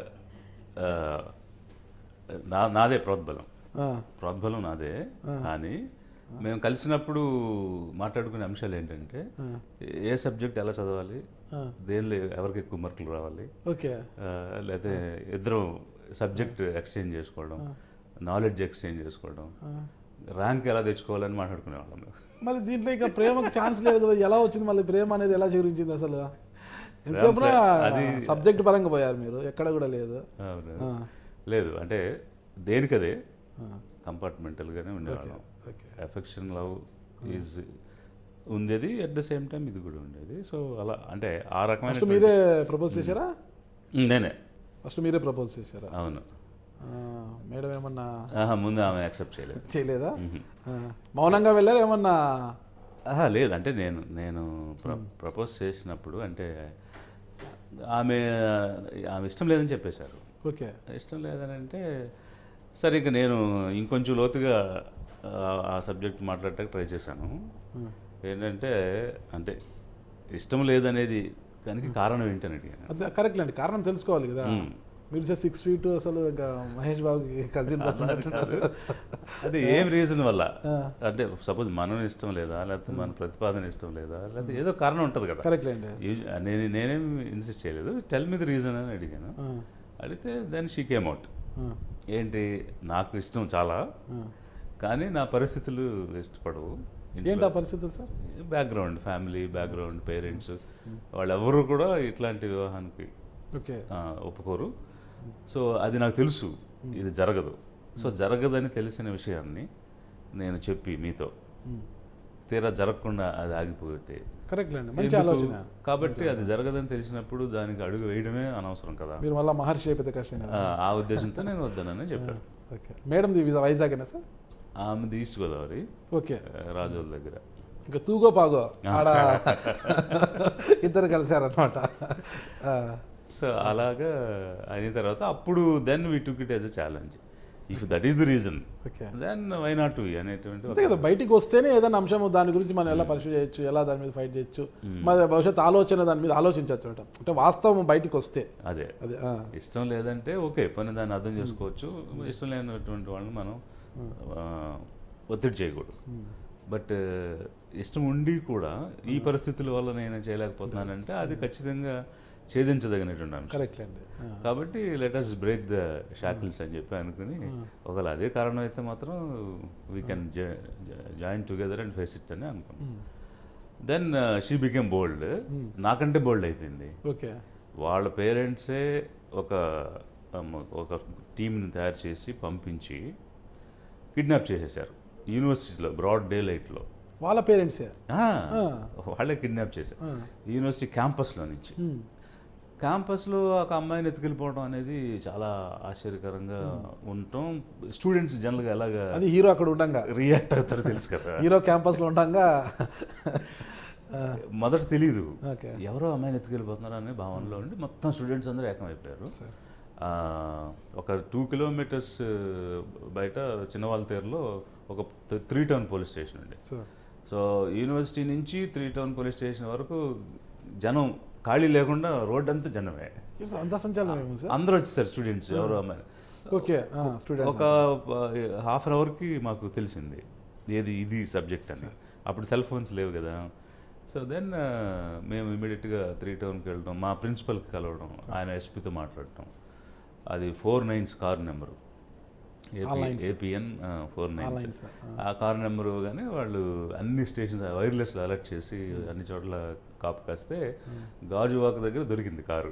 నాదే ప్రోద్బలం నాదే. కానీ మేము కలిసినప్పుడు మాట్లాడుకునే అంశాలు ఏంటంటే ఏ సబ్జెక్ట్ ఎలా చదవాలి, దేనిలో ఎవరికి ఎక్కువ మార్కులు రావాలి, లేకపోతే ఇద్దరు సబ్జెక్ట్ ఎక్స్చేంజ్ చేసుకోవడం, నాలెడ్జ్ ఎక్స్చేంజ్ చేసుకోవడం, ర్యాంక్ ఎలా తెచ్చుకోవాలని మాట్లాడుకునేవాళ్ళం. మరి దీంట్లో ఇక ప్రేమకు ఛాన్స్ లేదు కదా, ఎలా వచ్చింది మళ్ళీ ప్రేమ అనేది, ఎలా గురించింది అసలు? ఎంతసేపు సబ్జెక్ట్ పరంగా పోయారు మీరు, ఎక్కడ కూడా లేదు. లేదు అంటే దేనికదే కంపార్ట్మెంటల్గానే ఉండేవాళ్ళం. ఎఫెక్షన్, లవ్ ఈజ్ ఉండేది, అట్ ద సేమ్ టైం ఇది కూడా ఉండేది. సో అలా అంటే ఆ రకమైన. మీరే ప్రపోజ్ చేశారా? నేనే ఫస్ట్ మీరే ప్రపోజ్ చేశారా? అవును. మేడం ఏమన్నా ముందు ఆమె యాక్సెప్ట్ చేయలేదా? మౌనంగా వెళ్ళారు ఏమన్నా? లేదు అంటే నేను ప్రపోజ్ చేసినప్పుడు అంటే ఆమె ఇష్టం లేదని చెప్పేశారు. ఓకే. ఇష్టం లేదని అంటే సరే ఇక నేను ఇంకొంచెం లోతుగా ఆ సబ్జెక్ట్ మాట్లాడటానికి ట్రై చేశాను. ఏంటంటే అంటే ఇష్టం లేదనేది దానికి కారణం ఏంటని అడిగాను. అదే కరెక్ట్ అండి, కారణం తెలుసుకోవాలి కదా. మీరు 6 feet అసలు ఇంకా మహేష్ బాబుకి కజిన్ అంటే ఏం రీజన్ వల్ల అంటే సపోజ్ మనం ఇష్టం లేదా, లేకపోతే మన ప్రతిపాదన ఇష్టం లేదా, లేకపోతే ఏదో కారణం ఉంటుంది కదా. కరెక్ట్ అండి. నేనేం ఇన్సిస్ట్ చేయలేదు, టెల్ మీ ది రీజన్ అని అడిగాను. అడిగితే దెన్ షీ కేమ్ అవుట్. ఏంటి, నాకు ఇష్టం చాలా, కానీ నా పరిస్థితులు ఇష్టపడవు. ఏంటి ఆ పరిస్థితులు sir? Background, family background, parents వాళ్ళు ఎవరు కూడా ఇట్లాంటి వివాహానికి ఒప్పుకోరు. సో అది నాకు తెలుసు, ఇది జరగదు. సో జరగదని తెలిసిన విషయాన్ని నేను చెప్పి మీతో తీరా జరగకుండా అది ఆగిపోతే కరెక్ట్ అండి, మంచి ఆలోచన. కాబట్టి అది జరగదని తెలిసినప్పుడు దానికి అడుగు వేయడమే అనవసరం కదా. మీరు మళ్ళీ మహర్షి అయిపోతే కష్టం కదా. ఆ ఉద్దేశంతో నేను వద్దానని చెప్పాను. ఓకే. మేడంది వైజాగేనా సార్? ఆమెది ఈస్ట్ గోదావరి. ఓకే. రాజోల్ దగ్గర. ఇంకా తూగో పాగో ఆడ ఇద్దరు కలిసారనమాట. సో అలాగా అయిన తర్వాత అప్పుడు then we took it as a challenge. If that is the reason then why not we అనేటువంటి. అంతే కదా, బయటికి వస్తేనే ఏదైనా అంశం దాని గురించి మనం ఎలా పరిశీలి చేయొచ్చు, ఎలా దాని మీద ఫైట్ చేయొచ్చు, మరి భవిష్యత్ ఆలోచన దాని మీద ఆలోచించవచ్చు అంటే వాస్తవం బయటికి వస్తే. అదే ఇష్టం లేదంటే ఓకే, పని దాన్ని అర్థం చేసుకోవచ్చు. ఇష్టం లేనటువంటి వాళ్ళని మనం ఒత్తిడి చేయకూడదు. బట్ ఇష్టం ఉండి కూడా ఈ పరిస్థితుల వల్ల నేను చేయలేకపోతున్నానంటే అది ఖచ్చితంగా ఛేదించదగినటువంటి అంశం. కరెక్ట్ అండి. కాబట్టి let us break the shackles అని చెప్పి అనుకుని, ఒకవేళ అదే కారణం అయితే మాత్రం we can join together and face it అని అనుకున్నాం. Then she became bold. నాకంటే బోల్డ్ అయిపోయింది. ఓకే. వాళ్ళ పేరెంట్సే ఒక ఒక టీంని తయారు చేసి పంపించి కిడ్నాప్ చేసేసారు యూనివర్సిటీలో, బ్రాడ్ డే లైట్లో. వాళ్ళ పేరెంట్సే? వాళ్ళే కిడ్నాప్ చేశారు యూనివర్సిటీ క్యాంపస్లో నుంచి. క్యాంపస్లో ఒక అమ్మాయిని ఎత్తుకెళ్ళిపోవడం అనేది చాలా ఆశ్చర్యకరంగా ఉండటం. స్టూడెంట్స్ జనరల్గా ఎలాగా, అది హీరో అక్కడ ఉండగా రియాక్ట్ అవుతారో తెలుసు కదా, హీరో క్యాంపస్లో ఉండగా మొదట తెలీదు ఎవరో అమ్మాయిని ఎత్తుకెళ్ళిపోతున్నారు అనే భావనలో ఉండి మొత్తం స్టూడెంట్స్ అందరూ ఏకమైపోయారు. ఒక 2 kilometers బయట చిన్నవాళ్ళతేరులో ఒక 3 town పోలీస్ స్టేషన్ ఉండే. సో యూనివర్సిటీ నుంచి 3 town పోలీస్ స్టేషన్ వరకు జనం ఖాళీ లేకుండా రోడ్ అంతా జనమే. అందరూ వచ్చేసారు స్టూడెంట్స్. ఎవరో అమ్మాయి ఒక హాఫ్ అన్ అవర్కి మాకు తెలిసింది ఇది సబ్జెక్ట్ అని. అప్పుడు సెల్ ఫోన్స్ లేవు కదా. సో దెన్ మేము ఇమీడియట్గా 3 townకి వెళ్ళడం, మా ప్రిన్సిపల్కి కలవడం, ఆయన ఎస్పీతో మాట్లాడటం. అది 49 కార్ నెంబరు, ఏపీఎన్ 49. ఆ కార్ నెంబరు కానీ వాళ్ళు అన్ని స్టేషన్స్ వైర్లెస్లో అలర్ట్ చేసి అన్ని చోట్ల కాపు కాస్తే గాజువాక దగ్గర దొరికింది కారు.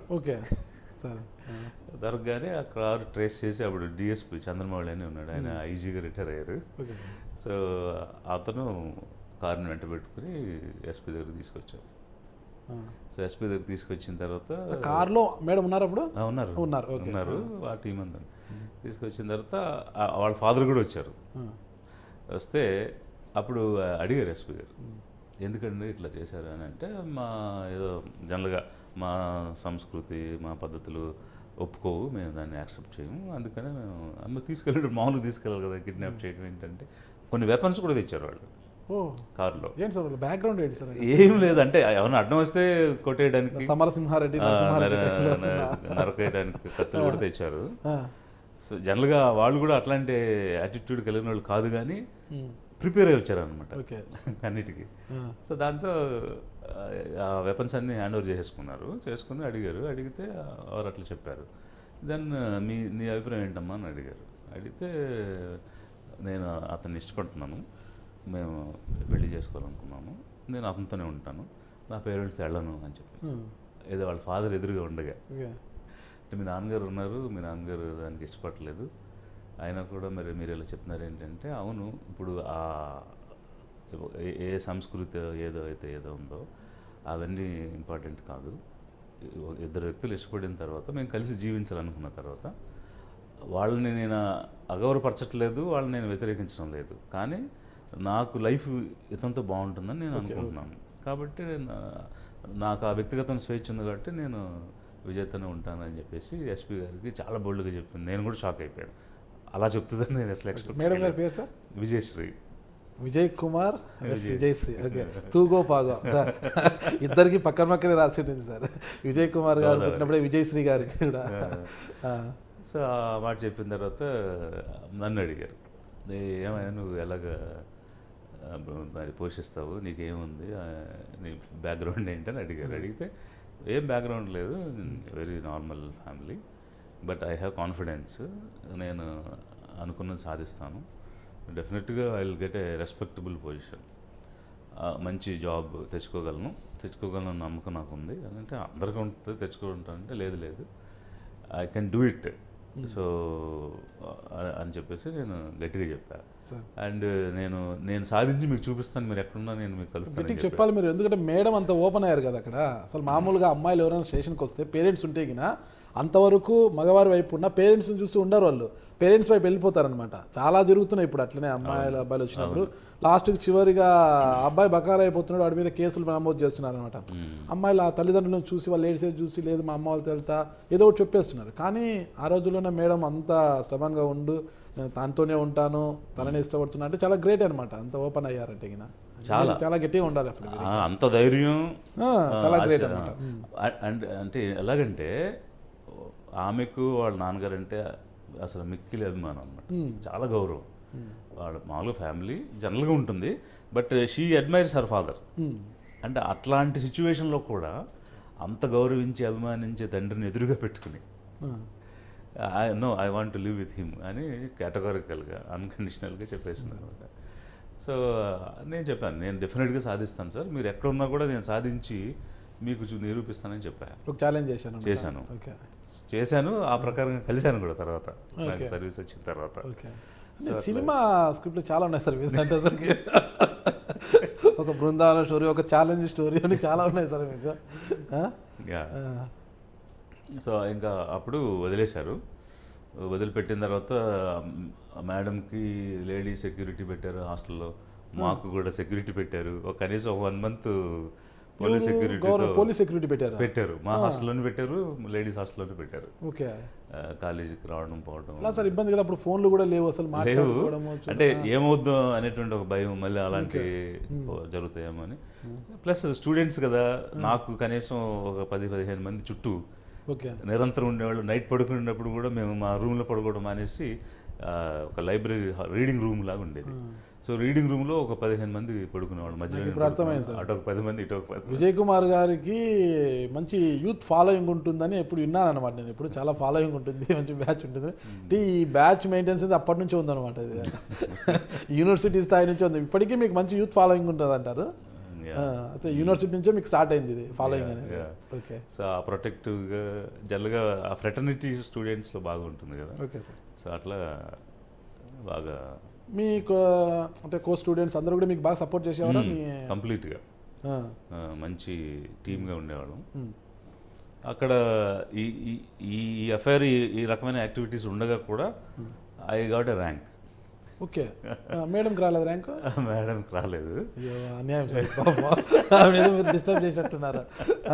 దొరకగానే ఆ కారు ట్రేస్ చేసి అప్పుడు డిఎస్పీ చంద్రమౌళి అని ఉన్నాడు, ఆయన ఐజీగా రిటైర్ అయ్యారు. సో అతను కారుని వెంట పెట్టుకుని ఎస్పీ దగ్గర తీసుకొచ్చారు. సో ఎస్పీ దగ్గర తీసుకొచ్చిన తర్వాత కార్లో మేడం ఉన్నారు, అప్పుడు ఉన్నారు ఆ టీం అంతా తీసుకొచ్చిన తర్వాత వాళ్ళ ఫాదర్ కూడా వచ్చారు. వస్తే అప్పుడు అడిగారు ఎస్పీ గారు, ఎందుకంటే ఇట్లా చేశారు అని అంటే, మా ఏదో జనరల్గా మా సంస్కృతి మా పద్ధతులు ఒప్పుకోవు, మేము దాన్ని యాక్సెప్ట్ చేయము, అందుకనే మేము అమ్మ తీసుకెళ్ళి మామూలుగా తీసుకెళ్ళాలి కదా, కిడ్నాప్ చేయడం ఏంటంటే కొన్ని వెపన్స్ కూడా తెచ్చారు వాళ్ళు కారులో. బ్యాక్గ్రౌండ్ ఏంటి సార్? ఏం లేదంటే ఎవరైనా అడ్డం వస్తే కొట్టేయడానికి, సమరసింహారెడ్డి నరకేయడానికి కత్తులు కూడా తెచ్చారు. సో జనరల్గా వాళ్ళు కూడా అట్లాంటి యాటిట్యూడ్ కలిగిన వాళ్ళు కాదు, కానీ ప్రిపేర్ అయ్యి వచ్చారు అనమాట అన్నిటికీ. సో దాంతో ఆ వెపన్స్ అన్నీ హ్యాండ్ ఓవర్ చేసుకుని అడిగితే వారు అట్లా చెప్పారు. దెన్ నీ అభిప్రాయం ఏంటమ్మా అని అడిగితే నేను అతన్ని ఇష్టపడుతున్నాను, మేము పెళ్లి చేసుకోవాలనుకున్నాము, నేను అతనితోనే ఉంటాను, నా పేరెంట్స్తో వెళ్ళను అని చెప్పి. ఏదో వాళ్ళ ఫాదర్ ఎదురుగా ఉండగా, అంటే మీ నాన్నగారు ఉన్నారు, మీ నాన్నగారు దానికి ఇష్టపడలేదు, అయినా కూడా మరి మీరు ఇలా చెప్తున్నారు ఏంటంటే, అవును ఇప్పుడు ఏ సంస్కృతి ఏదో ఉందో అవన్నీ ఇంపార్టెంట్ కాదు, ఇద్దరు వ్యక్తులు ఇష్టపడిన తర్వాత మేము కలిసి జీవించాలనుకున్న తర్వాత వాళ్ళని నేను అగౌరవపరచట్లేదు, వాళ్ళని నేను వ్యతిరేకించడం లేదు, కానీ నాకు లైఫ్ ఇతనితో బాగుంటుందని నేను అనుకుంటున్నాను, కాబట్టి నాకు ఆ వ్యక్తిగత స్వేచ్ఛ ఉంది కాబట్టి నేను విజయ్తోనే ఉంటానని చెప్పేసి ఎస్పీ గారికి చాలా బోల్డ్గా చెప్పింది. నేను కూడా షాక్ అయిపోయాను, అలా చెప్తుందని నేను అసలు ఎక్స్పెక్ట్ చేయలేదు. మేడం గారి పేరు సార్? విజయ్ కుమార్ విజయశ్రీ. ఓకే, తూగో పాగో ఇద్దరికి పక్కనే రాసి ఉంటుంది సార్. విజయ్ కుమార్ గారు పుట్టినప్పుడే విజయశ్రీ గారికి కూడా. సో ఆ మాట చెప్పిన తర్వాత నన్ను అడిగారు, ఏమైనా నువ్వు ఎలాగా మరి పోషిస్తావు, నీకేముంది, నీ బ్యాక్గ్రౌండ్ ఏంటని అడిగితే ఏం బ్యాక్గ్రౌండ్ లేదు, very normal family, but I have confidence, నేను అనుకున్నది సాధిస్తాను, డెఫినెట్గా I will get a respectable position, మంచి జాబ్ తెచ్చుకోగలను నమ్మకం నాకు ఉంది అని అంటే, అందరికీ ఉంటుంది తెచ్చుకుంటానంటే లేదు I can do it, so అని చెప్పేసి నేను గట్టిగా చెప్పాను. అండ్ నేను సాధించి మీకు చూపిస్తాను, మీరు ఎక్కడున్నా నేను మీకు కలుస్తాను చెప్పాలి మీరు. ఎందుకంటే మేడం అంత ఓపెన్ అయ్యారు కదా అక్కడ. అసలు మామూలుగా అమ్మాయిలు ఎవరైనా స్టేషన్కి వస్తే పేరెంట్స్ ఉంటే గినా అంతవరకు మగవారి వైపు ఉన్న పేరెంట్స్ని చూస్తూ ఉండరు, వాళ్ళు పేరెంట్స్ వైపు వెళ్ళిపోతారనమాట. చాలా జరుగుతున్నాయి ఇప్పుడు అట్లనే, అబ్బాయిలు వచ్చినప్పుడు లాస్ట్కి చివరిగా అబ్బాయి బకారా అయిపోతున్నాడు, వాడి మీద కేసులు నమోదు చేస్తున్నారు అనమాట. అమ్మాయిలు ఆ తల్లిదండ్రులను చూసి వాళ్ళు ఏడ్చేది చూసి, లేదు మా అమ్మ వాళ్ళతో వెళ్తా ఏదో ఒకటి చెప్పేస్తున్నారు. కానీ ఆ రోజుల్లోనే మేడం అంత స్టబన్గా ఉండు, తనతోనే ఉంటాను, తననే ఇష్టపడుతున్నా అంటే చాలా గ్రేట్ అనమాట. అంత ఓపెన్ అయ్యారంటే చాలా గట్టిగా ఉండాలి అప్పుడు, అంత ధైర్యం చాలా గ్రేట్ అనమాట. అంటే ఎలాగంటే ఆమెకు వాళ్ళ నాన్నగారు అంటే అసలు మిక్కిలి అభిమానం అనమాట, చాలా గౌరవం. వాళ్ళ మామూలుగా ఫ్యామిలీ జనరల్గా ఉంటుంది, but she admires her father. అంటే అట్లాంటి సిచ్యువేషన్లో కూడా అంత గౌరవించి అభిమానించే తండ్రిని ఎదురుగా పెట్టుకుని I want to live with him అని కేటగారికల్గా అన్కండిషనల్గా చెప్పేసింది అనమాట. సో నేను చెప్పాను, నేను డెఫినెట్గా సాధిస్తాను సార్, మీరు ఎక్కడున్నా కూడా నేను సాధించి మీకు నిరూపిస్తానని చెప్పాను. ఛాలెంజ్ చేశాను. చేశాను, ఆ ప్రకారంగా కలిశాను కూడా తర్వాత నాకు సర్వీస్ వచ్చిన తర్వాత. సినిమా స్క్రిప్ట్లు చాలా ఉన్నాయి సార్ అంటే అసలుకి ఒక బృందావన స్టోరీ, ఒక ఛాలెంజ్ స్టోరీ అని చాలా ఉన్నాయి సార్ మీకు. సో ఇంకా అప్పుడు వదిలేశారు. వదిలిపెట్టిన తర్వాత మేడంకి లేడీ సెక్యూరిటీ పెట్టారు హాస్టల్లో, మాకు కూడా సెక్యూరిటీ పెట్టారు. కనీసం 1 month పోలీస్ సెక్యూరిటీ పెట్టారు. మా హాస్టల్లోనే పెట్టారు, లేడీస్ హాస్టల్లోనే పెట్టారు. ఓకే, కాలేజీకి రావడం పోవడం సార్ ఇబ్బంది కదా, అప్పుడు ఫోన్లు కూడా లేవు అసలు, లేవు. అంటే ఏమవుద్దాం అనేటువంటి ఒక భయం, మళ్ళీ అలాంటి జరుగుతాయేమో అని. ప్లస్ స్టూడెంట్స్ కదా, నాకు కనీసం ఒక 10-15 మంది చుట్టూ నిరంతరం ఉండేవాళ్ళు. నైట్ పడుకునేటప్పుడు కూడా మేము మా రూమ్లో పడుకోవడం అనేసి ఒక లైబ్రరీ రీడింగ్ రూమ్ లాగా ఉండేది. సో రీడింగ్ రూమ్లో ఒక 15 మంది పడుకునేవాళ్ళు మధ్యలో. అటు ఒక 10 మంది, ఇటు ఒక 10. విజయ్ కుమార్ గారికి మంచి యూత్ ఫాలోయింగ్ ఉంటుందని ఎప్పుడు విన్నాను అనమాట నేను. ఇప్పుడు చాలా ఫాలోయింగ్ ఉంటుంది, మంచి బ్యాచ్ ఉంటుంది. అంటే ఈ బ్యాచ్ మెయింటెన్స్ అయితే అప్పటి నుంచి ఉందన్నమాట. ఇది యూనివర్సిటీ స్థాయి నుంచి ఉంది. ఇప్పటికీ మీకు మంచి యూత్ ఫాలోయింగ్ ఉంటుంది అంటారు. అయితే యూనివర్సిటీ నుంచే మీకు స్టార్ట్ అయింది ఇది ఫాలోయింగ్ అనేది. ఓకే, సో ఆ ప్రొటెక్టివ్గా జనరల్గా ఆ ఫ్రెటర్నిటీ స్టూడెంట్స్లో బాగా ఉంటుంది కదా. Okay sir. సో అట్లా బాగా మీకు అంటే కో స్టూడెంట్స్ అందరూ కూడా మీకు బాగా సపోర్ట్ చేసేవారా? మీ కంప్లీట్గా మంచి టీమ్గా ఉండేవాళ్ళం. అక్కడ ఈ అఫైర్ ఈ రకమైన యాక్టివిటీస్ ఉండగా కూడా I got a rank. Okay, మేడంకి రాలేదు ర్యాంక్? మేడంకి రాలేదు. అన్యాయం సార్, మీరు డిస్టర్బ్ చేసినట్టున్నారా?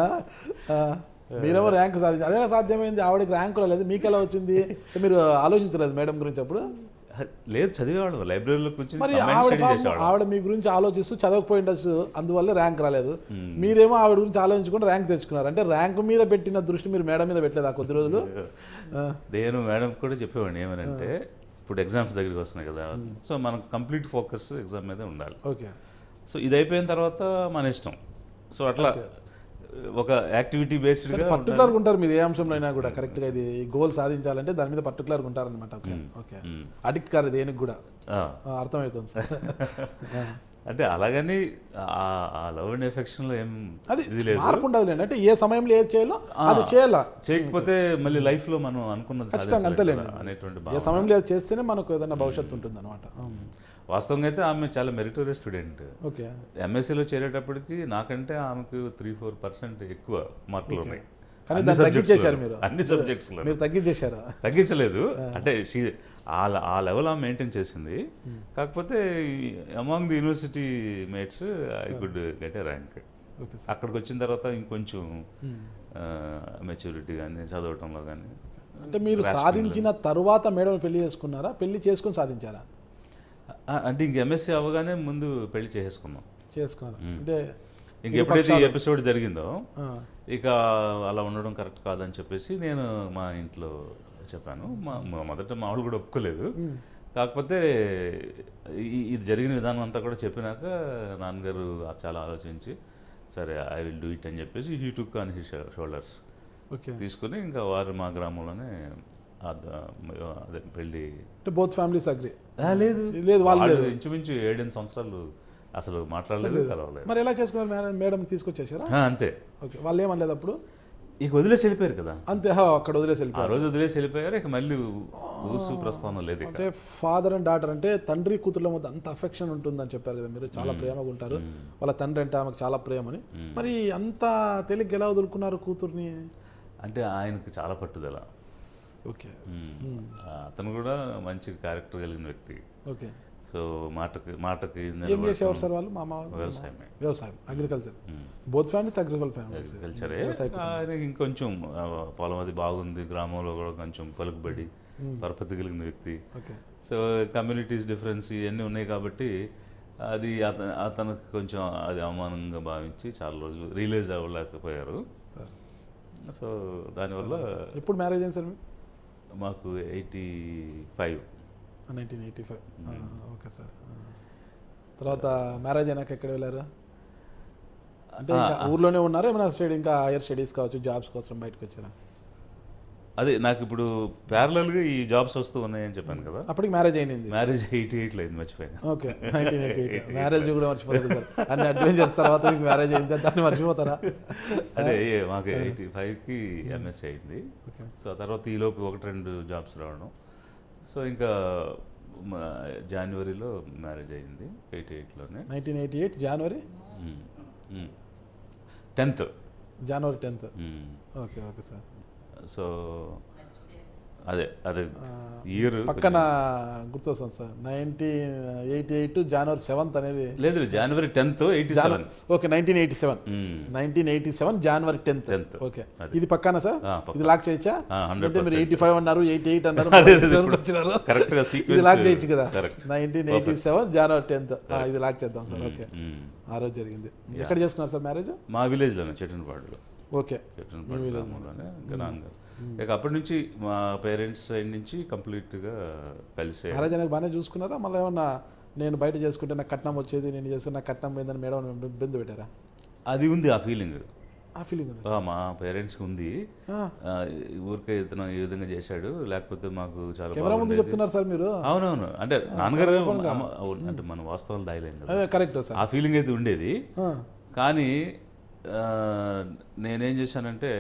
మీరేమో ర్యాంక్ సాధించి, అదే సాధ్యమైంది, ఆవిడకి ర్యాంక్ రాలేదు, మీకు ఎలా వచ్చింది? మీరు ఆలోచించలేదు మేడం గురించి అప్పుడు? లేదు, చదివేవాడు లైబ్రరీలో కూర్చొని. మరి ఆవిడ మీ గురించి ఆలోచిస్తూ చదవకపోయి ఉండొచ్చు, అందువల్ల ర్యాంక్ రాలేదు. మీరేమో ఆవిడ గురించి ఆలోచించుకుంటే ర్యాంక్ తెచ్చుకున్నారు. అంటే ర్యాంక్ మీద పెట్టిన దృష్టి మీరు మేడం మీద పెట్టలేదు ఆ కొద్ది రోజులు? నేను మేడం కూడా చెప్పేవాడిని ఏమనంటే, ఇప్పుడు ఎగ్జామ్స్ దగ్గరికి వస్తున్నాయి కదా, సో మనకు కంప్లీట్ ఫోకస్ ఎగ్జామ్ మీదే ఉండాలి. ఓకే, సో ఇది అయిపోయిన తర్వాత మన ఇష్టం. సో అట్లా ఒక యాక్టివిటీ బేస్డ్గా పర్టికులర్గా ఉంటారు మీరు ఏ అంశంలో అయినా కూడా. కరెక్ట్గా ఇది గోల్ సాధించాలంటే దాని మీద పర్టికులర్గా ఉంటారనమాట. ఓకే, అడిక్ట్ కాదు దేనికి కూడా, అర్థమవుతుంది సార్. అంటే అలాగని ఆ లవ్ అండ్ ఎఫెక్షన్లో ఏం అది మార్పు ఉండదులేండి. అంటే ఏ సమయంలో ఏది చేయాలో అది చేయాలా, చేయకపోతే మళ్ళీ లైఫ్లో మనం అనుకున్నది అంతేలేండి అనేటువంటి ఏ సమయంలో ఏది చేస్తేనే మనకు ఏదైనా భవిష్యత్తు ఉంటుంది అనమాట. వాస్తవంగా అయితే ఆమె చాలా మెరిటోరియస్ స్టూడెంట్. ఓకే, ఎంఎస్సీలో చేరేటప్పటికి నాకంటే ఆమెకు 3-4% ఎక్కువ మార్కులు ఉన్నాయి. కానీ దాన్ని తగ్గించేశారు మీరు, అన్ని సబ్జెక్ట్స్లో. మీరు తగ్గించేశారా? తగ్గించలేదు, అంటే ఆ లెవెల్ ఆమె మెయింటైన్ చేసింది. కాకపోతే among the university mates I could get a rank. అక్కడికి వచ్చిన తర్వాత ఇంకొంచెం మెచ్యూరిటీ కానీ చదవటంలో కానీ. అంటే మీరు సాధించిన తర్వాత మేడం పెళ్లి చేసుకున్నారా? పెళ్లి చేసుకుని సాధించారా? అంటే ఇంక ఎంఎస్సీ అవ్వగానే ముందు పెళ్లి చేసుకున్నాం. అంటే ఇంకెప్పుడైతే ఈ ఎపిసోడ్ జరిగిందో ఇక అలా ఉండడం కరెక్ట్ కాదని చెప్పేసి నేను మా ఇంట్లో చెప్పాను. మొదట మా వాళ్ళు కూడా ఒప్పుకోలేదు. కాకపోతే ఇది జరిగిన విధానం అంతా కూడా చెప్పినాక నాన్నగారు చాలా ఆలోచించి సరే ఐ విల్ డూ ఇట్ అని చెప్పేసి he took on his shoulders తీసుకుని ఇంకా వారు మా గ్రామంలోనే అదే పెళ్ళి. Both families agree? లేదు లేదు, వాళ్ళు ఇంచుమించు 7-8 సంవత్సరాలు అసలు మాట్లాడలేదు, కలవలేదు. మరి ఎలా చేసుకున్నారు? మేడం తీసుకొచ్చేసారా? అంతే. ఓకే, వాళ్ళు ఏమనలేదు అప్పుడు? ఇక వదిలేసి వెళ్ళిపోయారు కదా. అంతే, అక్కడ వదిలేసి వెళ్ళిపోయారు. ఆ రోజు వదిలేసి వెళ్ళిపోయారు. ఇక మళ్ళీ ఊసు ప్రస్థానం లేదు. అంటే ఫాదర్ అండ్ డాటర్ అంటే తండ్రి కూతుర్ల మధ్య అంత అఫెక్షన్ ఉంటుందని చెప్పారు కదా మీరు, చాలా ప్రేమగా ఉంటారు. వాళ్ళ తండ్రి అంటే ఆమెకు చాలా ప్రేమని. మరి అంత తేలిగ్గా ఎలా వదులుకున్నారు కూతుర్ని? అంటే ఆయనకు చాలా పట్టుదల. ఓకే, అతను కూడా మంచి క్యారెక్టర్ కలిగిన వ్యక్తి. ఓకే, సో మాటకి ఏం చేసేవారు సార్ వాళ్ళు? వ్యవసాయం, అగ్రికల్చర్. Both families అగ్రికల్చరే. ఆయనకి ఇంకొంచెం పొలం అది బాగుంది, గ్రామంలో కూడా కొంచెం పలుకుబడి పరపతి కలిగిన వ్యక్తి. సో కమ్యూనిటీస్ డిఫరెన్స్ ఇవన్నీ ఉన్నాయి కాబట్టి అది అతనికి కొంచెం అది అవమానంగా భావించి చాలా రోజులు రియలైజ్ అవ్వలేకపోయారు. సో దానివల్ల. ఎప్పుడు మ్యారేజ్ అయింది సార్ మాకు? 1985. Okay sir. తర్వాత మ్యారేజ్ అయినాక ఎక్కడ వెళ్ళారు? అంటే ఇంకా ఊర్లోనే ఉన్నారా? ఏమైనా ఇంకా హైయర్ స్టడీస్ కావచ్చు, జాబ్స్ కోసం బయటకు వచ్చారా? అదే నాకు ఇప్పుడు ప్యారలల్గా ఈ జాబ్స్ వస్తూ ఉన్నాయని చెప్పాను కదా. అప్పటికి మ్యారేజ్ అయింది. మ్యారేజ్ 88లో అయింది, మర్చిపోయాను. ఓకే, 1988 మ్యారేజ్ కూడా మర్చిపోతుంది సార్. అన్ని అడ్వెంచర్స్ తర్వాత మీకు మ్యారేజ్ అయింది, దాన్ని మర్చిపోతారా? అంటే మాకు 85కి ఎంఎస్సీ అయింది. సో ఆ తర్వాత ఈలోపు 1-2 జాబ్స్ రావడం. సో ఇంకా జనవరిలో మ్యారేజ్ అయింది 88లోనే. 1988 జనవరి 10th. జనవరి 10th. Okay okay sir. So అదే ఇయర్ పక్కన గుర్తొస్తుంది సార్. 1988 జనవరి 7th అనేది లేదు, జనవరి 10th 87. ఓకే, 1987 జనవరి 10th. ఓకే, ఇది పక్కన సార్. ఇది లాక్ చేయొచ్చా? అంటే మీరు 85 అన్నారు, 88 అన్నారు, కరెక్ట్గా ఇది లాక్ చేయొచ్చు కదా. 1987 జనవరి 10th ఇది లాక్ చేద్దాం సార్. ఓకే, ఆ రోజు జరిగింది. ఎక్కడ చేసుకున్నారు సార్ మ్యారేజ్? మా విలేజ్లోనే, చెట్టన్పాడులో. ఓకే, నాన్నగారు ఇక అప్పటి నుంచి మా పేరెంట్స్ సైడ్ నుంచి కంప్లీట్గా కలిసే. మ్యారేజ్ అనేది బాగానే చూసుకున్నారా? మళ్ళీ ఏమన్నా నేను బయట చేసుకుంటే నాకు కట్నం వచ్చేది, నేను చేసుకున్న నాకు కట్నం పోయిందని మేడం ఇబ్బంది పెట్టారా? అది ఉంది, ఆ ఫీలింగ్ మా పేరెంట్స్కి ఉంది. ఊరికే ఇతను ఈ విధంగా చేశాడు, లేకపోతే మాకు చాలా చెప్తున్నారు సార్ మీరు. అవునవును, అంటే నాన్నగారు అంటే మన వాస్తవాలు దాయలేదు కదా, కరెక్ట్ సార్. ఆ ఫీలింగ్ అయితే ఉండేది. కానీ నేనేం చేశానంటే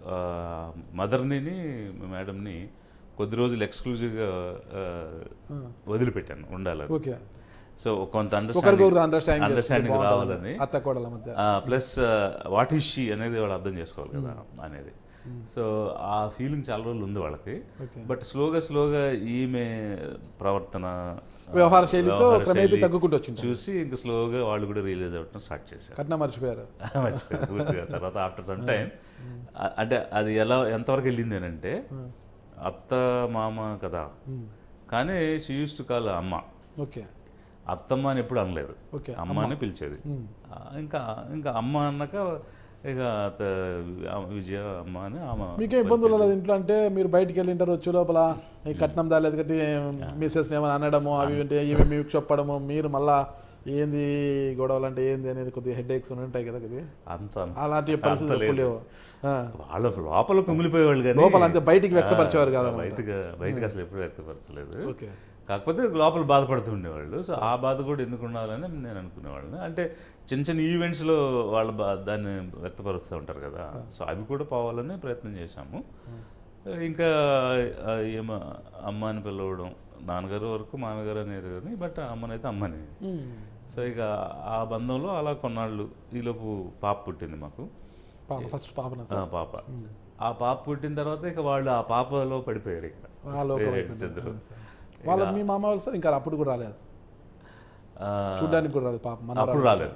మదర్ని మేడంని కొద్ది రోజులు ఎక్స్క్లూజివ్గా వదిలిపెట్టాను ఉండాలని. సో కొంత అండర్స్టాండింగ్ రావాలని, ప్లస్ వాట్ ఈస్ షీ అనేది వాళ్ళు అర్థం చేసుకోవాలి కదా అనేది. సో ఆ ఫీలింగ్ చాలా రోజులు ఉంది వాళ్ళకి. బట్ స్లోగా ఈమె ప్రవర్తన, వ్యవహార శైలితో తగ్గుకుంటూ వచ్చింది చూసి ఇంకా స్లోగా వాళ్ళు కూడా రియలైజ్ అవ్వడం స్టార్ట్ చేశారు. కట్నం మర్చిపోయారు. పూర్తిగా. తర్వాత ఆఫ్టర్ సమ్ టైం అంటే అది ఎంతవరకు వెళ్ళింది అని అంటే, అత్త మామ కదా, కానీ షీ యూస్ టు కాల్ అమ్మ. ఓకే, అత్తమ్మ అని ఎప్పుడు అనలేదు, అమ్మ అని పిలిచేది. ఇంకా అమ్మ అన్నాక ఇక విజయ అమ్మ అని ఆమె. మీకే ఇబ్బందులు లేదు ఇంట్లో? అంటే మీరు బయటికి వెళ్ళింటారు, వచ్చే లోపల ఈ కట్నం దాలేదు కట్టి మిస్సెస్ని ఏమైనా అనడము, అవి అంటే ఇవి మీకు చెప్పడము, మీరు మళ్ళా ఏంది గొడవలు అంటే ఏంది అనేది కొద్దిగా హెడ్ ఏక్స్ ఉంటాయి కదా, కొద్దిగా అంత అలాంటి పరిస్థితులు లేవు. వాళ్ళ లోపల కుమిలిపోయేవాళ్ళు కానీ లోపల అంతే బయటికి వ్యక్తపరిచేవారు కదా. బయటకు అసలు ఎప్పుడు వ్యక్తపరచలేదు. కాకపోతే లోపల బాధపడుతూ ఉండేవాళ్ళు. సో ఆ బాధ కూడా ఎందుకు ఉండాలని నేను అనుకునేవాళ్ళని. అంటే చిన్న ఈవెంట్స్లో వాళ్ళు దాన్ని వ్యక్తపరుస్తూ ఉంటారు కదా, సో అవి కూడా పోవాలని ప్రయత్నం చేశాము. ఇంకా ఏమో అమ్మ అని పిలవడం, నాన్నగారు వరకు మామగారు అనేది కానీ, బట్ అమ్మనైతే అమ్మని. సో ఇక ఆ బంధంలో అలా కొన్నాళ్ళు. ఈలోపు పాప పుట్టింది మాకు, ఫస్ట్ పాప. ఆ పాప పుట్టిన తర్వాత ఇక వాళ్ళు ఆ పాపలో పడిపోయారు. ఇక ఇద్దరు వాళ్ళ మీ మామ వాళ్ళు సార్ ఇంకా అప్పుడు కూడా రాలేదు, చూడడానికి కూడా రాలేదు పాప. అప్పుడు రాలేదు.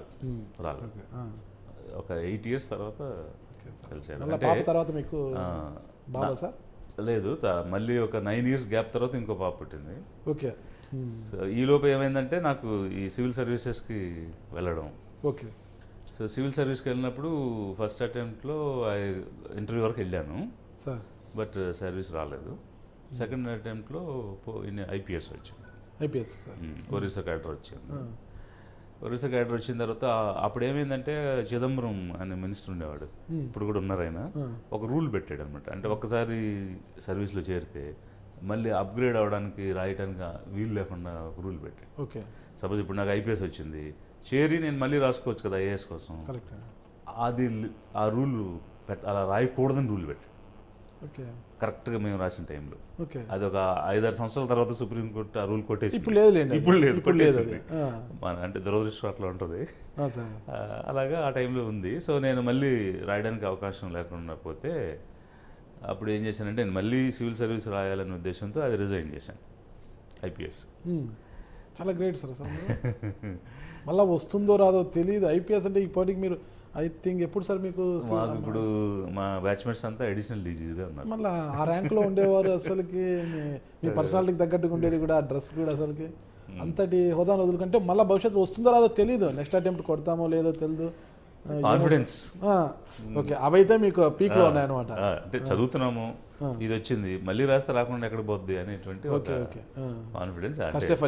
ఒక 8 years తర్వాత కలిసారు. పాప తర్వాత మీకు బాబా సార్? లేదు, మళ్ళీ ఒక 9 years గ్యాప్ తర్వాత ఇంకో పాప పుట్టింది. ఓకే, సో ఈలోపు ఏమైందంటే నాకు ఈ సివిల్ సర్వీసెస్కి వెళ్ళడం. ఓకే, సో సివిల్ సర్వీస్కి వెళ్ళినప్పుడు ఫస్ట్ అటెంప్ట్లో ఇంటర్వ్యూ వరకు వెళ్ళాను సార్, బట్ సర్వీస్ రాలేదు. సెకండ్ అటెంప్ట్లో ఐపీఎస్ వచ్చింది. ఒరిస్సా క్యాడర్ వచ్చింది. ఒరిస్సా క్యాడర్ వచ్చిన తర్వాత అప్పుడు ఏమైందంటే చిదంబరం అనే మినిస్టర్ ఉండేవాడు, ఇప్పుడు కూడా ఉన్నారు ఆయన, ఒక రూల్ పెట్టాడు అనమాట. అంటే ఒక్కసారి సర్వీస్లో చేరితే మళ్ళీ అప్గ్రేడ్ అవ్వడానికి రాయడానికి వీలు లేకుండా ఒక రూల్ పెట్టాడు. ఓకే, సపోజ్ ఇప్పుడు నాకు ఐపీఎస్ వచ్చింది, చేరి నేను మళ్ళీ రాసుకోవచ్చు కదా ఐఏఎస్ కోసం, అది ఆ రూల్ అలా రాయకూడదని రూల్ పెట్టాడు. కరెక్ట్గా మేము రాసిన టైంలో. అది ఒక 5-6 సంవత్సరాల తర్వాత సుప్రీంకోర్టు ఆ రూల్ కొట్టేసి, ఇప్పుడు లేదు కొట్టేసింది. అంటే దురదృష్టం అట్లా ఉంటుంది. అలాగా ఆ టైంలో ఉంది. సో నేను మళ్ళీ రాయడానికి అవకాశం లేకుండా పోతే అప్పుడు ఏం చేశానంటే నేను మళ్ళీ సివిల్ సర్వీస్ రాయాలనే ఉద్దేశంతో అది రిజైన్ చేశాను ఐపీఎస్. చాలా గ్రేట్ సార్. అసలు మళ్ళీ వస్తుందో రాదో తెలియదు. ఐపీఎస్ అంటే ఇప్పటికి మీరు ఐ థింక్ ఎప్పుడు సార్ మీకు? ఇప్పుడు మా బ్యాచ్మేట్స్ అంతా అడిషనల్ డీజీగా ఉన్నారు. మళ్ళీ ఆ ర్యాంక్లో ఉండేవారు. అసలుకి మీ పర్సనాలిటీకి తగ్గట్టుగా ఉండేది కూడా, డ్రెస్ కూడా అసలుకి అంతటి హోదాను వదులుకుంటే మళ్ళీ భవిష్యత్తు వస్తుందో రాదో తెలియదు, నెక్స్ట్ అటెంప్ట్ కొడతామో లేదో తెలియదు, కాన్ఫిడెన్స్. ఓకే, అవైతే మీకు పీక్లో ఉన్నాయన్నమాట. అంటే చదువుతున్నాము, ఇది వచ్చింది, మళ్ళీ రాస్తే రాకుండా ఎక్కడ పోద్ది అనేటువంటి కాన్ఫిడెన్స్.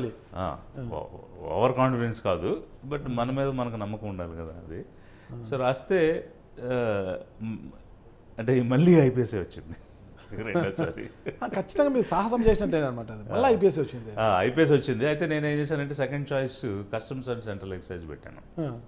ఓవర్ కాన్ఫిడెన్స్ కాదు, బట్ మన మీద మనకు నమ్మకం ఉండాలి కదా అది. సో రాస్తే అంటే మళ్ళీ ఐపీఎస్ఏ వచ్చింది. రెండోసారి. ఖచ్చితంగా మీరు సాహసం చేసినట్టే అనమాట. అది మళ్ళీ ఐపీఎస్ వచ్చింది. ఐపీఎస్ వచ్చింది. అయితే నేను ఏం చేశానంటే second choice customs and central excise పెట్టాను,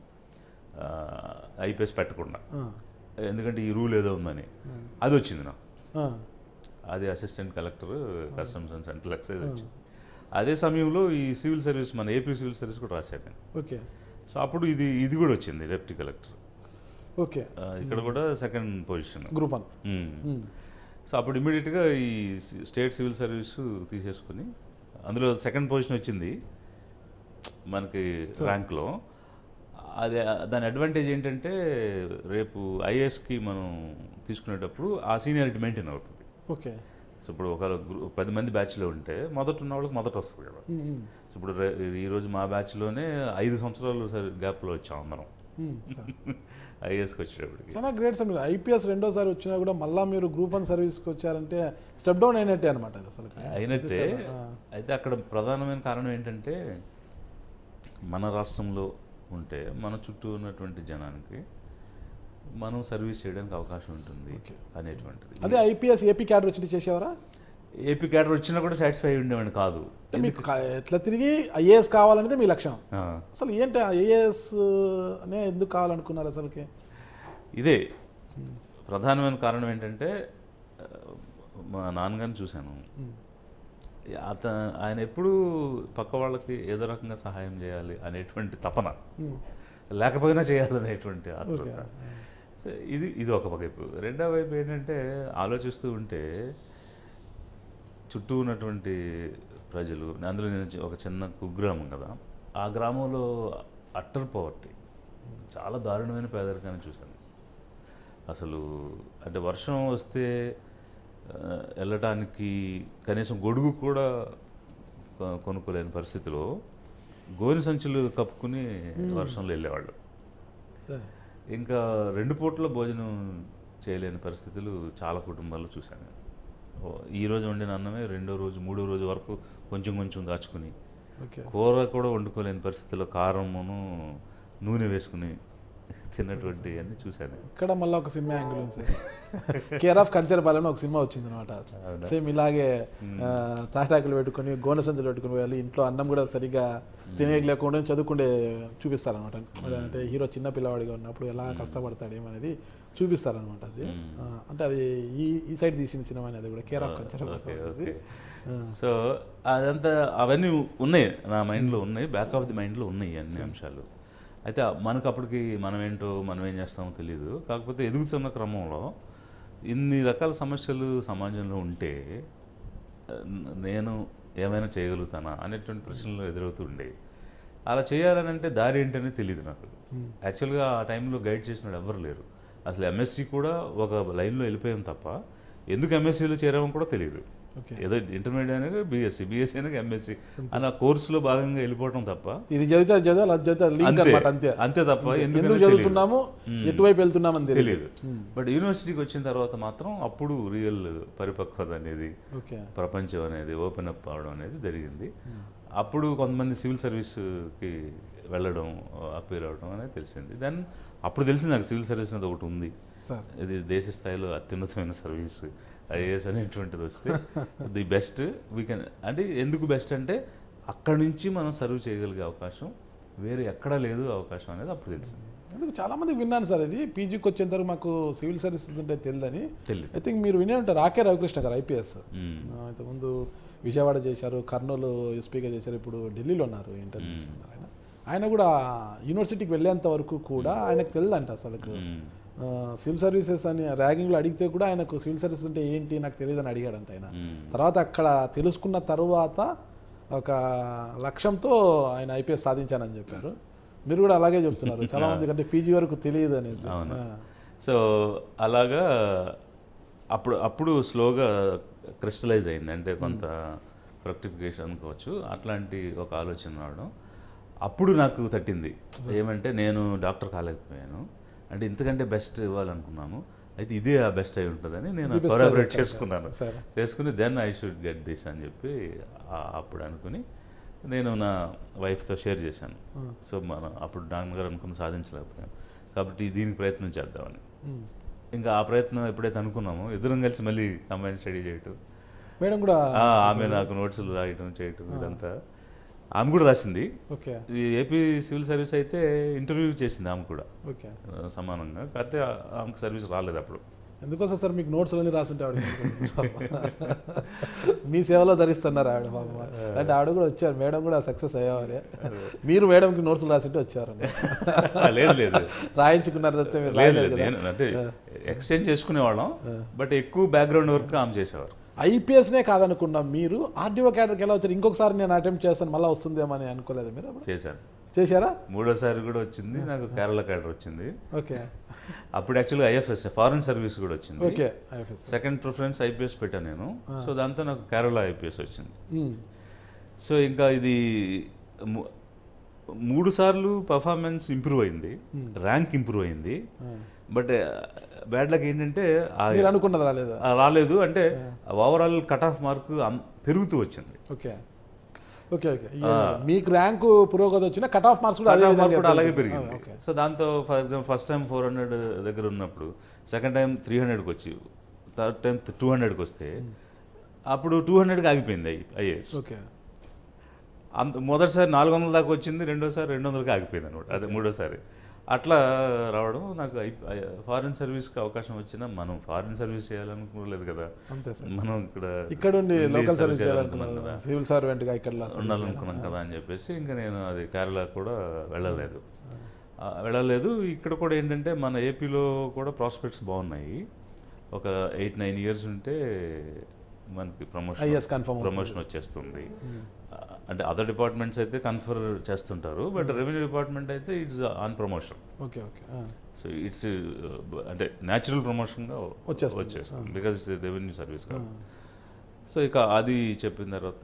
ఐపీఎస్ పెట్టకుండా. ఎందుకంటే ఈ రూల్ ఏదో ఉందని. అది వచ్చింది నాకు. అది assistant collector customs and central excise వచ్చింది. అదే సమయంలో ఈ సివిల్ సర్వీస్, మన ఏపీ సివిల్ సర్వీస్ కూడా రాశాను నేను. ఓకే. సో అప్పుడు ఇది కూడా వచ్చింది, డెప్యూటీ కలెక్టర్. ఓకే. ఇక్కడ కూడా సెకండ్ పొజిషన్, గ్రూప్ 1. సో అప్పుడు ఇమీడియట్గా ఈ స్టేట్ సివిల్ సర్వీస్ తీసేసుకుని అందులో సెకండ్ పొజిషన్ వచ్చింది మనకి ర్యాంక్లో. అది దాని అడ్వాంటేజ్ ఏంటంటే రేపు ఐఏఎస్కి మనం తీసుకునేటప్పుడు ఆ సీనియారిటీ మెయింటైన్ అవుతుంది. ఓకే. సో ఇప్పుడు ఒక 10 మంది బ్యాచ్లో ఉంటే మొదట ఉన్న వాళ్ళకి మొదట వస్తుంది కదా. సో ఇప్పుడు ఈరోజు మా బ్యాచ్లోనే 5 సంవత్సరాలు గ్యాప్లో వచ్చాం అందరం ఐఏఎస్కి వచ్చేటప్పటికి. చాలా గ్రేట్ సార్. మీరు ఐపీఎస్ రెండోసారి వచ్చినా కూడా మళ్ళీ మీరు గ్రూప్ 1 సర్వీస్కి వచ్చారంటే స్టెప్ డౌన్ అయినట్టే అనమాట. అది అసలు అయినట్టే. అయితే అక్కడ ప్రధానమైన కారణం ఏంటంటే మన రాష్ట్రంలో ఉంటే మన చుట్టూ ఉన్నటువంటి జనానికి మనం సర్వీస్ చేయడానికి అవకాశం ఉంటుంది అనేటువంటిది. అదే ఐపీఎస్ ఏపీ క్యాడర్ వచ్చి చేసేవారా? ఏపీ క్యాడర్ వచ్చినా కూడా సాటిస్ఫై ఉండేవాడిని కాదు. మీకు ఎట్లా తిరిగి ఐఏఎస్ కావాలనేది మీ లక్ష్యం. అసలు ఏంటి ఐఏఎస్ అనే ఎందుకు కావాలనుకున్నారు అసలుకి? ఇదే ప్రధానమైన కారణం ఏంటంటే మా నాన్నగారిని చూశాను. ఆయన ఎప్పుడూ పక్క వాళ్ళకి ఏదో రకంగా సహాయం చేయాలి అనేటువంటి తపన, లేకపోయినా చేయాలనేటువంటి ఆతృత. సో ఇది ఒక వైపు. రెండో వైపు ఏంటంటే ఆలోచిస్తూ ఉంటే చుట్టూ ఉన్నటువంటి ప్రజలు, అందులో నేను ఒక చిన్న కుగ్రామం కదా, ఆ గ్రామంలో అట్టర్ పవర్టీ, చాలా దారుణమైన పేదరికాన్ని చూశాను. అసలు అంటే వర్షం వస్తే వెళ్ళటానికి కనీసం గొడుగు కూడా కొనుక్కోలేని పరిస్థితిలో గోని సంచులు కప్పుకుని వర్షంలో వెళ్ళేవాళ్ళు. ఇంకా 2 పూట్ల భోజనం చేయలేని పరిస్థితులు చాలా కుటుంబాల్లో చూశాను. ఈరోజు వండిన అన్నమే 2వ రోజు 3వ రోజు వరకు కొంచెం కొంచెం దాచుకుని, కూర కూడా వండుకోలేని పరిస్థితుల్లో కారమును నూనె వేసుకుని తిన్నటువంటి అన్ని చూశాను. ఇక్కడ మళ్ళీ ఒక సినిమా యాంగిల్ ఉంది సార్. కేర్ ఆఫ్ కంచరపాలెం ఒక సినిమా వచ్చింది అనమాట. సేమ్ ఇలాగే తాటాకులు పెట్టుకుని గోనె సంచులు పెట్టుకుని వెళ్ళి ఇంట్లో అన్నం కూడా సరిగ్గా తినేయలేకుండా చదువుకుంటే చూపిస్తారనమాట. అంటే హీరో చిన్న పిల్లవాడిగా ఉన్నప్పుడు ఎలా కష్టపడతాడేమనేది చూపిస్తారనమాట. అది అంటే అది ఈ సైడ్ తీసిన సినిమా అనేది కూడా కేర్ ఆఫ్ కంచరపాలెం. సో అదంతా అవన్నీ ఉన్నాయి నా మైండ్లో, ఉన్నాయి, బ్యాక్ ఆఫ్ ది మైండ్లో ఉన్నాయి అన్ని అంశాలు. అయితే మనకు అప్పటికి మనం ఏం చేస్తామో తెలియదు. కాకపోతే ఎదుగుతున్న క్రమంలో ఇన్ని రకాల సమస్యలు సమాజంలో ఉంటే నేను ఏమైనా చేయగలుగుతానా అనేటువంటి ప్రశ్నలు ఎదురవుతుండే. అలా చేయాలని అంటే దారి ఏంటనే తెలియదు నాకు. యాక్చువల్గా ఆ టైంలో గైడ్ చేసిన ఎవ్వరు లేరు. అసలు ఎంఎస్సి కూడా ఒక లైన్లో వెళ్ళిపోయాం తప్ప ఎందుకు ఎంఎస్సీలో చేరామో కూడా తెలియదు. ఏదో ఇంటర్మీడియట్ అనేది బీఎస్సీ అనేది ఎంఎస్సీ అన్న కోర్సులో భాగంగా వెళ్ళిపోవడం తప్ప, ఇది అంతే తప్ప ఎందుకు చదువుతున్నాము ఎటువైపు వెళ్తున్నామని తెలియదు. బట్ యూనివర్సిటీకి వచ్చిన తర్వాత మాత్రం అప్పుడు రియల్ పరిపక్వత అనేది, ప్రపంచం అనేది ఓపెన్ అప్ అవడం అనేది జరిగింది. అప్పుడు కొంతమంది సివిల్ సర్వీస్కి వెళ్ళడం, అపీర్ అవ్వడం అనేది తెలిసింది. దెన్ అప్పుడు తెలిసింది నాకు సివిల్ సర్వీస్ అనేది ఒకటి ఉంది, ఇది దేశ స్థాయిలో అత్యున్నతమైన సర్వీస్ ఐఏఎస్ అనేటువంటిది వస్తే ది బెస్ట్ వీ కెన్. అంటే ఎందుకు బెస్ట్ అంటే అక్కడి నుంచి మనం సర్వ్ చేయగలిగే అవకాశం వేరే ఎక్కడా లేదు అవకాశం అనేది అప్పుడు తెలిసింది. ఎందుకు చాలామందికి విన్నాను సార్, ఇది పీజీకి వచ్చేంత వరకు మాకు సివిల్ సర్వీసెస్ అంటే తెలియదని. ఐ థింక్ మీరు వినే ఉంటారు రాకే రవికృష్ణ గారు ఐపీఎస్. ఇంతకుముందు విజయవాడ చేశారు, కర్నూలు ఎస్పీగా చేశారు, ఇప్పుడు ఢిల్లీలో ఉన్నారు, ఇంటర్వ్యూ ఉన్నారు. ఆయన కూడా యూనివర్సిటీకి వెళ్ళేంత వరకు కూడా ఆయనకు తెలియదంట అసలు సివిల్ సర్వీసెస్ అని. ర్యాగింగ్లో అడిగితే కూడా ఆయనకు సివిల్ సర్వీస్ అంటే ఏంటి నాకు తెలియదని అడిగాడంట ఆయన. తర్వాత అక్కడ తెలుసుకున్న తర్వాత ఒక లక్ష్యంతో ఆయన ఐపీఎస్ సాధించానని చెప్పారు. మీరు కూడా అలాగే చెప్తున్నారు, చాలా మంది కంటే పీజీ వరకు తెలియదు అనేది. సో అలాగా అప్పుడు స్లోగా క్రిస్టలైజ్ అయింది, అంటే కొంత ఫ్రక్టిఫికేషన్ అనుకోవచ్చు, అట్లాంటి ఒక ఆలోచన రావడం. అప్పుడు నాకు తట్టింది ఏమంటే నేను డాక్టర్ కాలేకపోయాను, అంటే ఇంతకంటే బెస్ట్ ఇవ్వాలనుకున్నాను, అయితే ఇదే ఆ బెస్ట్ అయి ఉంటుందని నేను కొలాబరేట్ చేసుకుని then I should get this అని చెప్పి అప్పుడు అనుకుని నేను నా వైఫ్తో షేర్ చేశాను. సో మనం అప్పుడు నాన్నగారు అనుకుని సాధించలేకపోయాను కాబట్టి దీనికి ప్రయత్నం చేద్దామని. ఇంకా ఆ ప్రయత్నం ఎప్పుడైతే అనుకున్నామో ఇద్దరం కలిసి మళ్ళీ కంబైన్ స్టడీ చేయటం, మేడం కూడా ఆమె నాకు నోట్స్లు రాయటం చేయటం ఇదంతా. ఆమె కూడా రాసింది. ఓకే. ఈ ఏపీ సివిల్ సర్వీస్ అయితే ఇంటర్వ్యూ చేసింది ఆమె కూడా ఓకే సమానంగా. కాకపోతే ఆమెకు సర్వీస్ రాలేదు అప్పుడు. ఎందుకోసం సార్ మీకు నోట్స్ అన్నీ రాసుంటే ఆవిడ మీ సేవలో ధరిస్తున్నారు ఆవిడ పాప. అంటే ఆవిడ కూడా వచ్చారు, మేడం కూడా సక్సెస్ అయ్యేవారే. మీరు మేడంకి నోట్స్ రాసింటే వచ్చారు. లేదు లేదు రాయించుకున్నారు తప్పితే మీరు అంటే ఎక్స్చేంజ్ చేసుకునేవాళ్ళం, బట్ ఎక్కువ బ్యాక్గ్రౌండ్ వర్క్ ఆమె చేసేవారు. ఐపీఎస్నే కాదనుకున్నాం, మీరు ఆర్డీఓ క్యాడర్కి ఎలా వచ్చారు? ఇంకొకసారి నేను అటెంప్ట్ చేస్తాను మళ్ళీ వస్తుందేమో అని అనుకోలేదు మీరు? చేశాను. చేశారా? 3వ కూడా వచ్చింది నాకు, కేరళ క్యాడర్ వచ్చింది. ఓకే. అప్పుడు యాక్చువల్గా ఐఎఫ్ఎస్ ఫారెన్ సర్వీస్ కూడా వచ్చింది. ఓకే. సెకండ్ ప్రిఫరెన్స్ ఐపీఎస్ పెట్టాను నేను. సో దాంతో నాకు కేరళ ఐపీఎస్ వచ్చింది. సో ఇంకా ఇది 3 సార్లు పర్ఫార్మెన్స్ ఇంప్రూవ్ అయింది, ర్యాంక్ ఇంప్రూవ్ అయింది. బట్ బ్యాడ్ లక్ ఏంటంటే అనుకున్నది రాలేదు. అంటే ఓవరాల్ కట్ ఆఫ్ మార్క్ పెరుగుతూ వచ్చింది. Okay okay okay. మీకు ర్యాంకు పురోగతి వచ్చిన కట్ ఆఫ్ మార్క్స్ కూడా అలాగే పెరిగింది. సో దాంతో ఫర్ ఎగ్జాంపుల్ ఫస్ట్ టైం 400 దగ్గర ఉన్నప్పుడు సెకండ్ టైం 300కి వచ్చి థర్డ్ టైం 200కి వస్తే అప్పుడు 200కి ఆగిపోయింది ఐఏఎస్. ఓకే. మొదటిసారి 400 దాకా వచ్చింది, రెండోసారి 200కి ఆగిపోయింది అనమాట. అదే 3వసారి అట్లా రావడం. నాకు ఫారిన్ సర్వీస్కి అవకాశం వచ్చినా మనం ఫారిన్ సర్వీస్ చేయాలనుకోలేదు కదా, మనం ఇక్కడ లోకల్ సర్వీస్ చేయాలనుకున్నాం కదా, సివిల్ సర్వెంట్గా ఇక్కడ ఉండాలనుకున్నాం కదా అని చెప్పేసి ఇంకా నేను అది కేరళ కూడా వెళ్ళలేదు. ఇక్కడ కూడా ఏంటంటే మన ఏపీలో కూడా ప్రాస్పెక్ట్స్ బాగున్నాయి. ఒక 8-9 ఇయర్స్ ఉంటే మనకి ప్రమోషన్ వచ్చేస్తుంది. అంటే అదర్ డిపార్ట్మెంట్స్ అయితే కన్ఫర్ చేస్తుంటారు, బట్ రెవెన్యూ డిపార్ట్మెంట్ అయితే it's on promotion. Okay okay. So it's అంటే న్యాచురల్ ప్రమోషన్గా వచ్చేస్తుంది, బికాజ్ ఇట్స్ రెవెన్యూ సర్వీస్ కాదు. సో ఇక అది చెప్పిన తర్వాత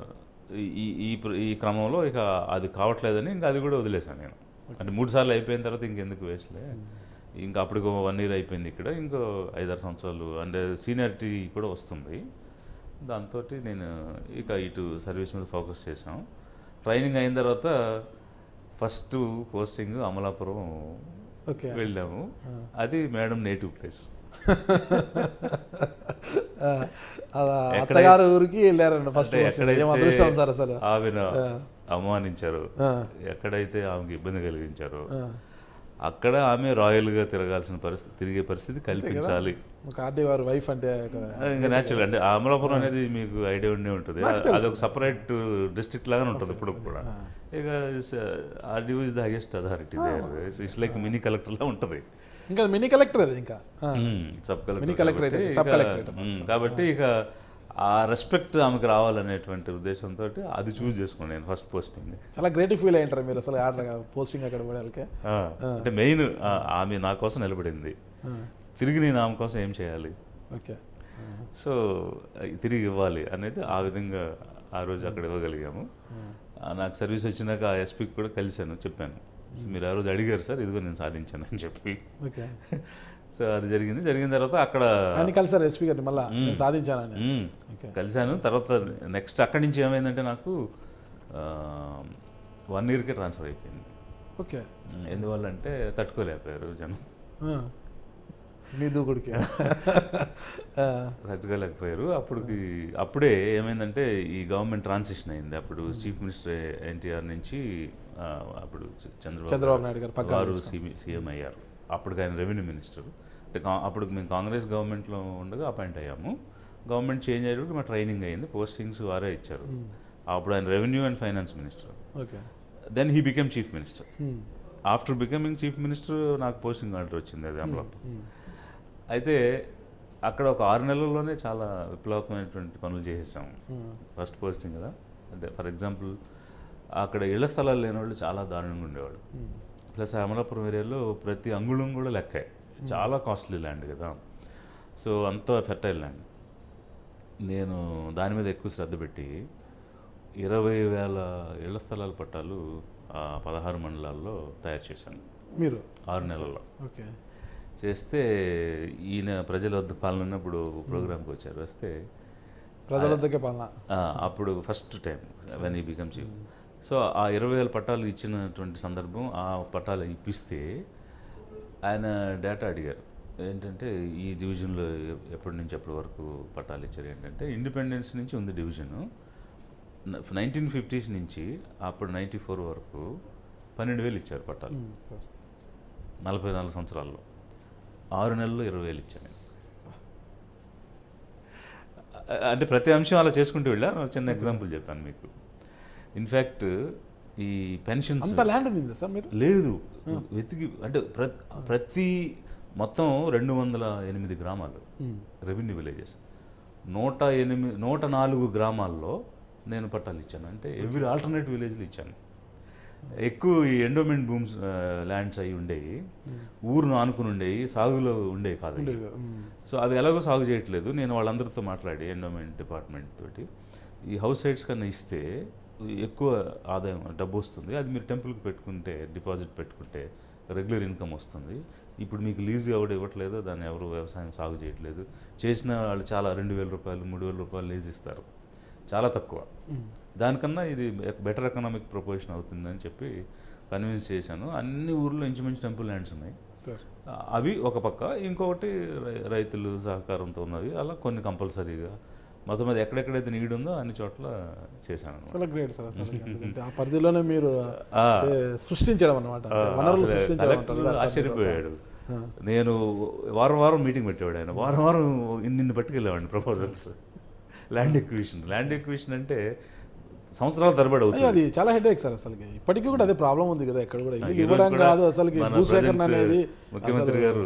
ఈ క్రమంలో ఇక అది కావట్లేదని ఇంకా అది కూడా వదిలేసాను నేను. అంటే 3 సార్లు అయిపోయిన తర్వాత ఇంకెందుకు వేస్ట్లే, ఇంకా అప్పటికి 1 ఇయర్ అయిపోయింది ఇక్కడ, ఇంకో 5-6 సంవత్సరాలు అంటే సీనియారిటీ కూడా వస్తుంది. దాంతో నేను ఇక ఇటు సర్వీస్ మీద ఫోకస్ చేసాం. ట్రైనింగ్ అయిన తర్వాత ఫస్ట్ పోస్టింగ్ అమలాపురం వెళ్ళాము. అది మేడం నేటివ్ ప్లేస్. ఊరికి వెళ్ళారండి. ఫస్ట్ ఆమెను అవమానించారు, ఎక్కడైతే ఆమెకి ఇబ్బంది కలిగించారో అక్కడ ఆమె రాయల్గా తిరిగే పరిస్థితి కల్పించాలి. వైఫ్ అంటే ఇంకా న్యాచురల్. అంటే అమలాపురం అనేది మీకు ఐడియా ఉండే ఉంటుంది, అదొక సపరేట్ డిస్ట్రిక్ట్ లాగానే ఉంటుంది ఇప్పుడు కూడా. ఇక RDO is the highest authority there. It's like mini కలెక్టర్లా ఉంటుంది. ఇంకా మినీ కలెక్టర్ అది, ఇంకా సబ్ కలెక్టర్. కాబట్టి ఇక ఆ రెస్పెక్ట్ ఆమెకు రావాలనేటువంటి ఉద్దేశంతో అది చూస్ చేసుకోండి నేను ఫస్ట్ పోస్టింగ్. చాలా గ్రేట్ ఫీల్ అయ్యింటారు మీరు అసలు పోస్టింగ్ అక్కడ పడాలికే. అంటే మెయిన్ ఆమె నా కోసం నిలబడింది, తిరిగి నేను ఆమె కోసం ఏం చేయాలి, ఓకే, సో తిరిగి ఇవ్వాలి అనేది ఆ విధంగా ఆ రోజు అక్కడ ఇవ్వగలిగాము. నాకు సర్వీస్ వచ్చినాక ఆ ఎస్పీకి కూడా కలిశాను, చెప్పాను, మీరు ఆ రోజు అడిగారు సార్, ఇదిగో నేను సాధించాను అని చెప్పి. సో అది జరిగిన తర్వాత అక్కడ కలిసారు ఎస్పీ గారిని, మళ్ళీ సాధించాను కలిశాను. తర్వాత నెక్స్ట్ అక్కడి నుంచి ఏమైందంటే నాకు 1 ఇయర్కే ట్రాన్స్ఫర్ అయిపోయింది. ఓకే. ఎందువల్ల అంటే తట్టుకోలేకపోయారు జనం, మీ దూకుడికి తట్టుకోలేకపోయారు. అప్పుడే ఏమైందంటే ఈ గవర్నమెంట్ ట్రాన్సిషన్ అయింది. అప్పుడు చీఫ్ మినిస్టర్ ఎన్టీఆర్ నుంచి అప్పుడు చంద్రబాబు నాయుడు గారు సీఎం అయ్యారు. అప్పటికి ఆయన రెవెన్యూ మినిస్టర్. అంటే అప్పుడు మేము కాంగ్రెస్ గవర్నమెంట్లో ఉండగా అపాయింట్ అయ్యాము. గవర్నమెంట్ చేంజ్ అయ్యేటప్పుడు మా ట్రైనింగ్ అయింది, పోస్టింగ్స్ వారే ఇచ్చారు. అప్పుడు ఆయన revenue and finance minister. Then he became chief minister. After becoming chief minister నాకు పోస్టింగ్ ఆర్డర్ వచ్చింది అది అమలు. అయితే అక్కడ ఒక 6 నెలల్లోనే చాలా విప్లవాత్మకమైనటువంటి పనులు చేసేసాము. ఫస్ట్ పోస్టింగ్ కదా. అంటే ఫర్ ఎగ్జాంపుల్ అక్కడ ఇళ్ల స్థలాలు లేని వాళ్ళు చాలా దారుణంగా ఉండేవాడు. ప్లస్ అమలాపురం ఏరియాలో ప్రతి అంగుళం కూడా లెక్కే, చాలా కాస్ట్లీ ల్యాండ్ కదా, సో అంత ఫెర్టైల్ ల్యాండ్. నేను దాని మీద ఎక్కువ శ్రద్ధ పెట్టి 20,000 ఇళ్ల స్థలాల పట్టాలు 16 మండలాల్లో తయారు చేశాను మీరు 6 నెలల్లో. ఓకే. చేస్తే ఈయన ప్రజల వద్ద పాలన ఉన్నప్పుడు ప్రోగ్రామ్కి వచ్చారు, వస్తే ప్రజల వద్దకే పాలన అప్పుడు ఫస్ట్ టైం వెన్ ఈ బికమ్ చీఫ్. సో ఆ 20,000 పట్టాలు ఇచ్చినటువంటి సందర్భం, ఆ పట్టాలు ఇప్పిస్తే ఆయన డేటా అడిగారు, ఏంటంటే ఈ డివిజన్లో ఎప్పటి నుంచి ఎప్పటి వరకు పట్టాలు ఇచ్చారు ఏంటంటే ఇండిపెండెన్స్ నుంచి ఉంది డివిజను 1950s నుంచి అప్పుడు 94 వరకు 12,000 ఇచ్చారు పట్టాలు 44 సంవత్సరాల్లో 6 నెలల్లో 20,000 ఇచ్చాను నేను. అంటే ప్రతి అంశం అలా చేసుకుంటూ వెళ్ళా. చిన్న ఎగ్జాంపుల్ చెప్పాను మీకు. ఇన్ఫ్యాక్ట్ ఈ పెన్షన్స్ అంత ల్యాండ్ ఉందా సార్ మీరు? లేదు, వెతికి అంటే ప్రతి మొత్తం 208 గ్రామాలు రెవెన్యూ విలేజెస్, 104 గ్రామాల్లో నేను పట్టాలు ఇచ్చాను. అంటే ఎవ్రీ ఆల్టర్నేట్ విలేజ్లో ఇచ్చాను. ఎక్కువ ఈ ఎండోమెంట్ భూమ్స్ ల్యాండ్స్ అవి ఉండేవి, ఊరును ఆనుకుని ఉండేవి, సాగులో ఉండేవి కాదు. సో అవి ఎలాగో సాగు చేయట్లేదు. నేను వాళ్ళందరితో మాట్లాడి ఎండోమెంట్ డిపార్ట్మెంట్ తోటి ఈ హౌస్ సైట్స్ కన్నా ఇస్తే ఎక్కువ ఆదాయం డబ్బు వస్తుంది, అది మీరు టెంపుల్కి పెట్టుకుంటే డిపాజిట్ పెట్టుకుంటే రెగ్యులర్ ఇన్కమ్ వస్తుంది. ఇప్పుడు మీకు లీజ్ ఎవరు ఇవ్వట్లేదు, దాన్ని ఎవరు వ్యవసాయం సాగు చేయట్లేదు. చేసిన వాళ్ళు చాలా 2,000 రూపాయలు 3,000 రూపాయలు లీజ్ ఇస్తారు, చాలా తక్కువ. దానికన్నా ఇది బెటర్ ఎకనామిక్ ప్రపోజిషన్ అవుతుందని చెప్పి కన్విన్స్ చేశాను. అన్ని ఊర్లో ఇంచుమించు టెంపుల్ ల్యాండ్స్ ఉన్నాయి, అవి ఒక పక్క. ఇంకొకటి రైతులు సహకారంతో ఉన్నవి, అలా కొన్ని కంపల్సరీగా మొత్తం మీద ఎక్కడెక్కడైతే నీడ్ ఉందో అన్ని చోట్ల చేశాను. చాలా గ్రేట్ సార్. ఆ పరిధిలోనే మీరు సృష్టించడం అన్నమాట. ఆశ్చర్యపోయాడు. నేను వారం మీటింగ్ పెట్టేవాడు ఆయన, వారం నిన్ను పట్టుకెళ్ళేవాడిని ప్రపోజల్స్. ల్యాండ్ ఎక్విజిషన్ అంటే సంవత్సరాల తరబడి అవుతుంది. అది చాలా హెడేక్ సార్. అసలు ఇప్పటికీ కూడా అదే ప్రాబ్లం ఉంది కదా, ఎక్కడ కూడా ఇవ్వడం కాదు అసలు భూసేకరణ అనేది. ముఖ్యమంత్రి గారు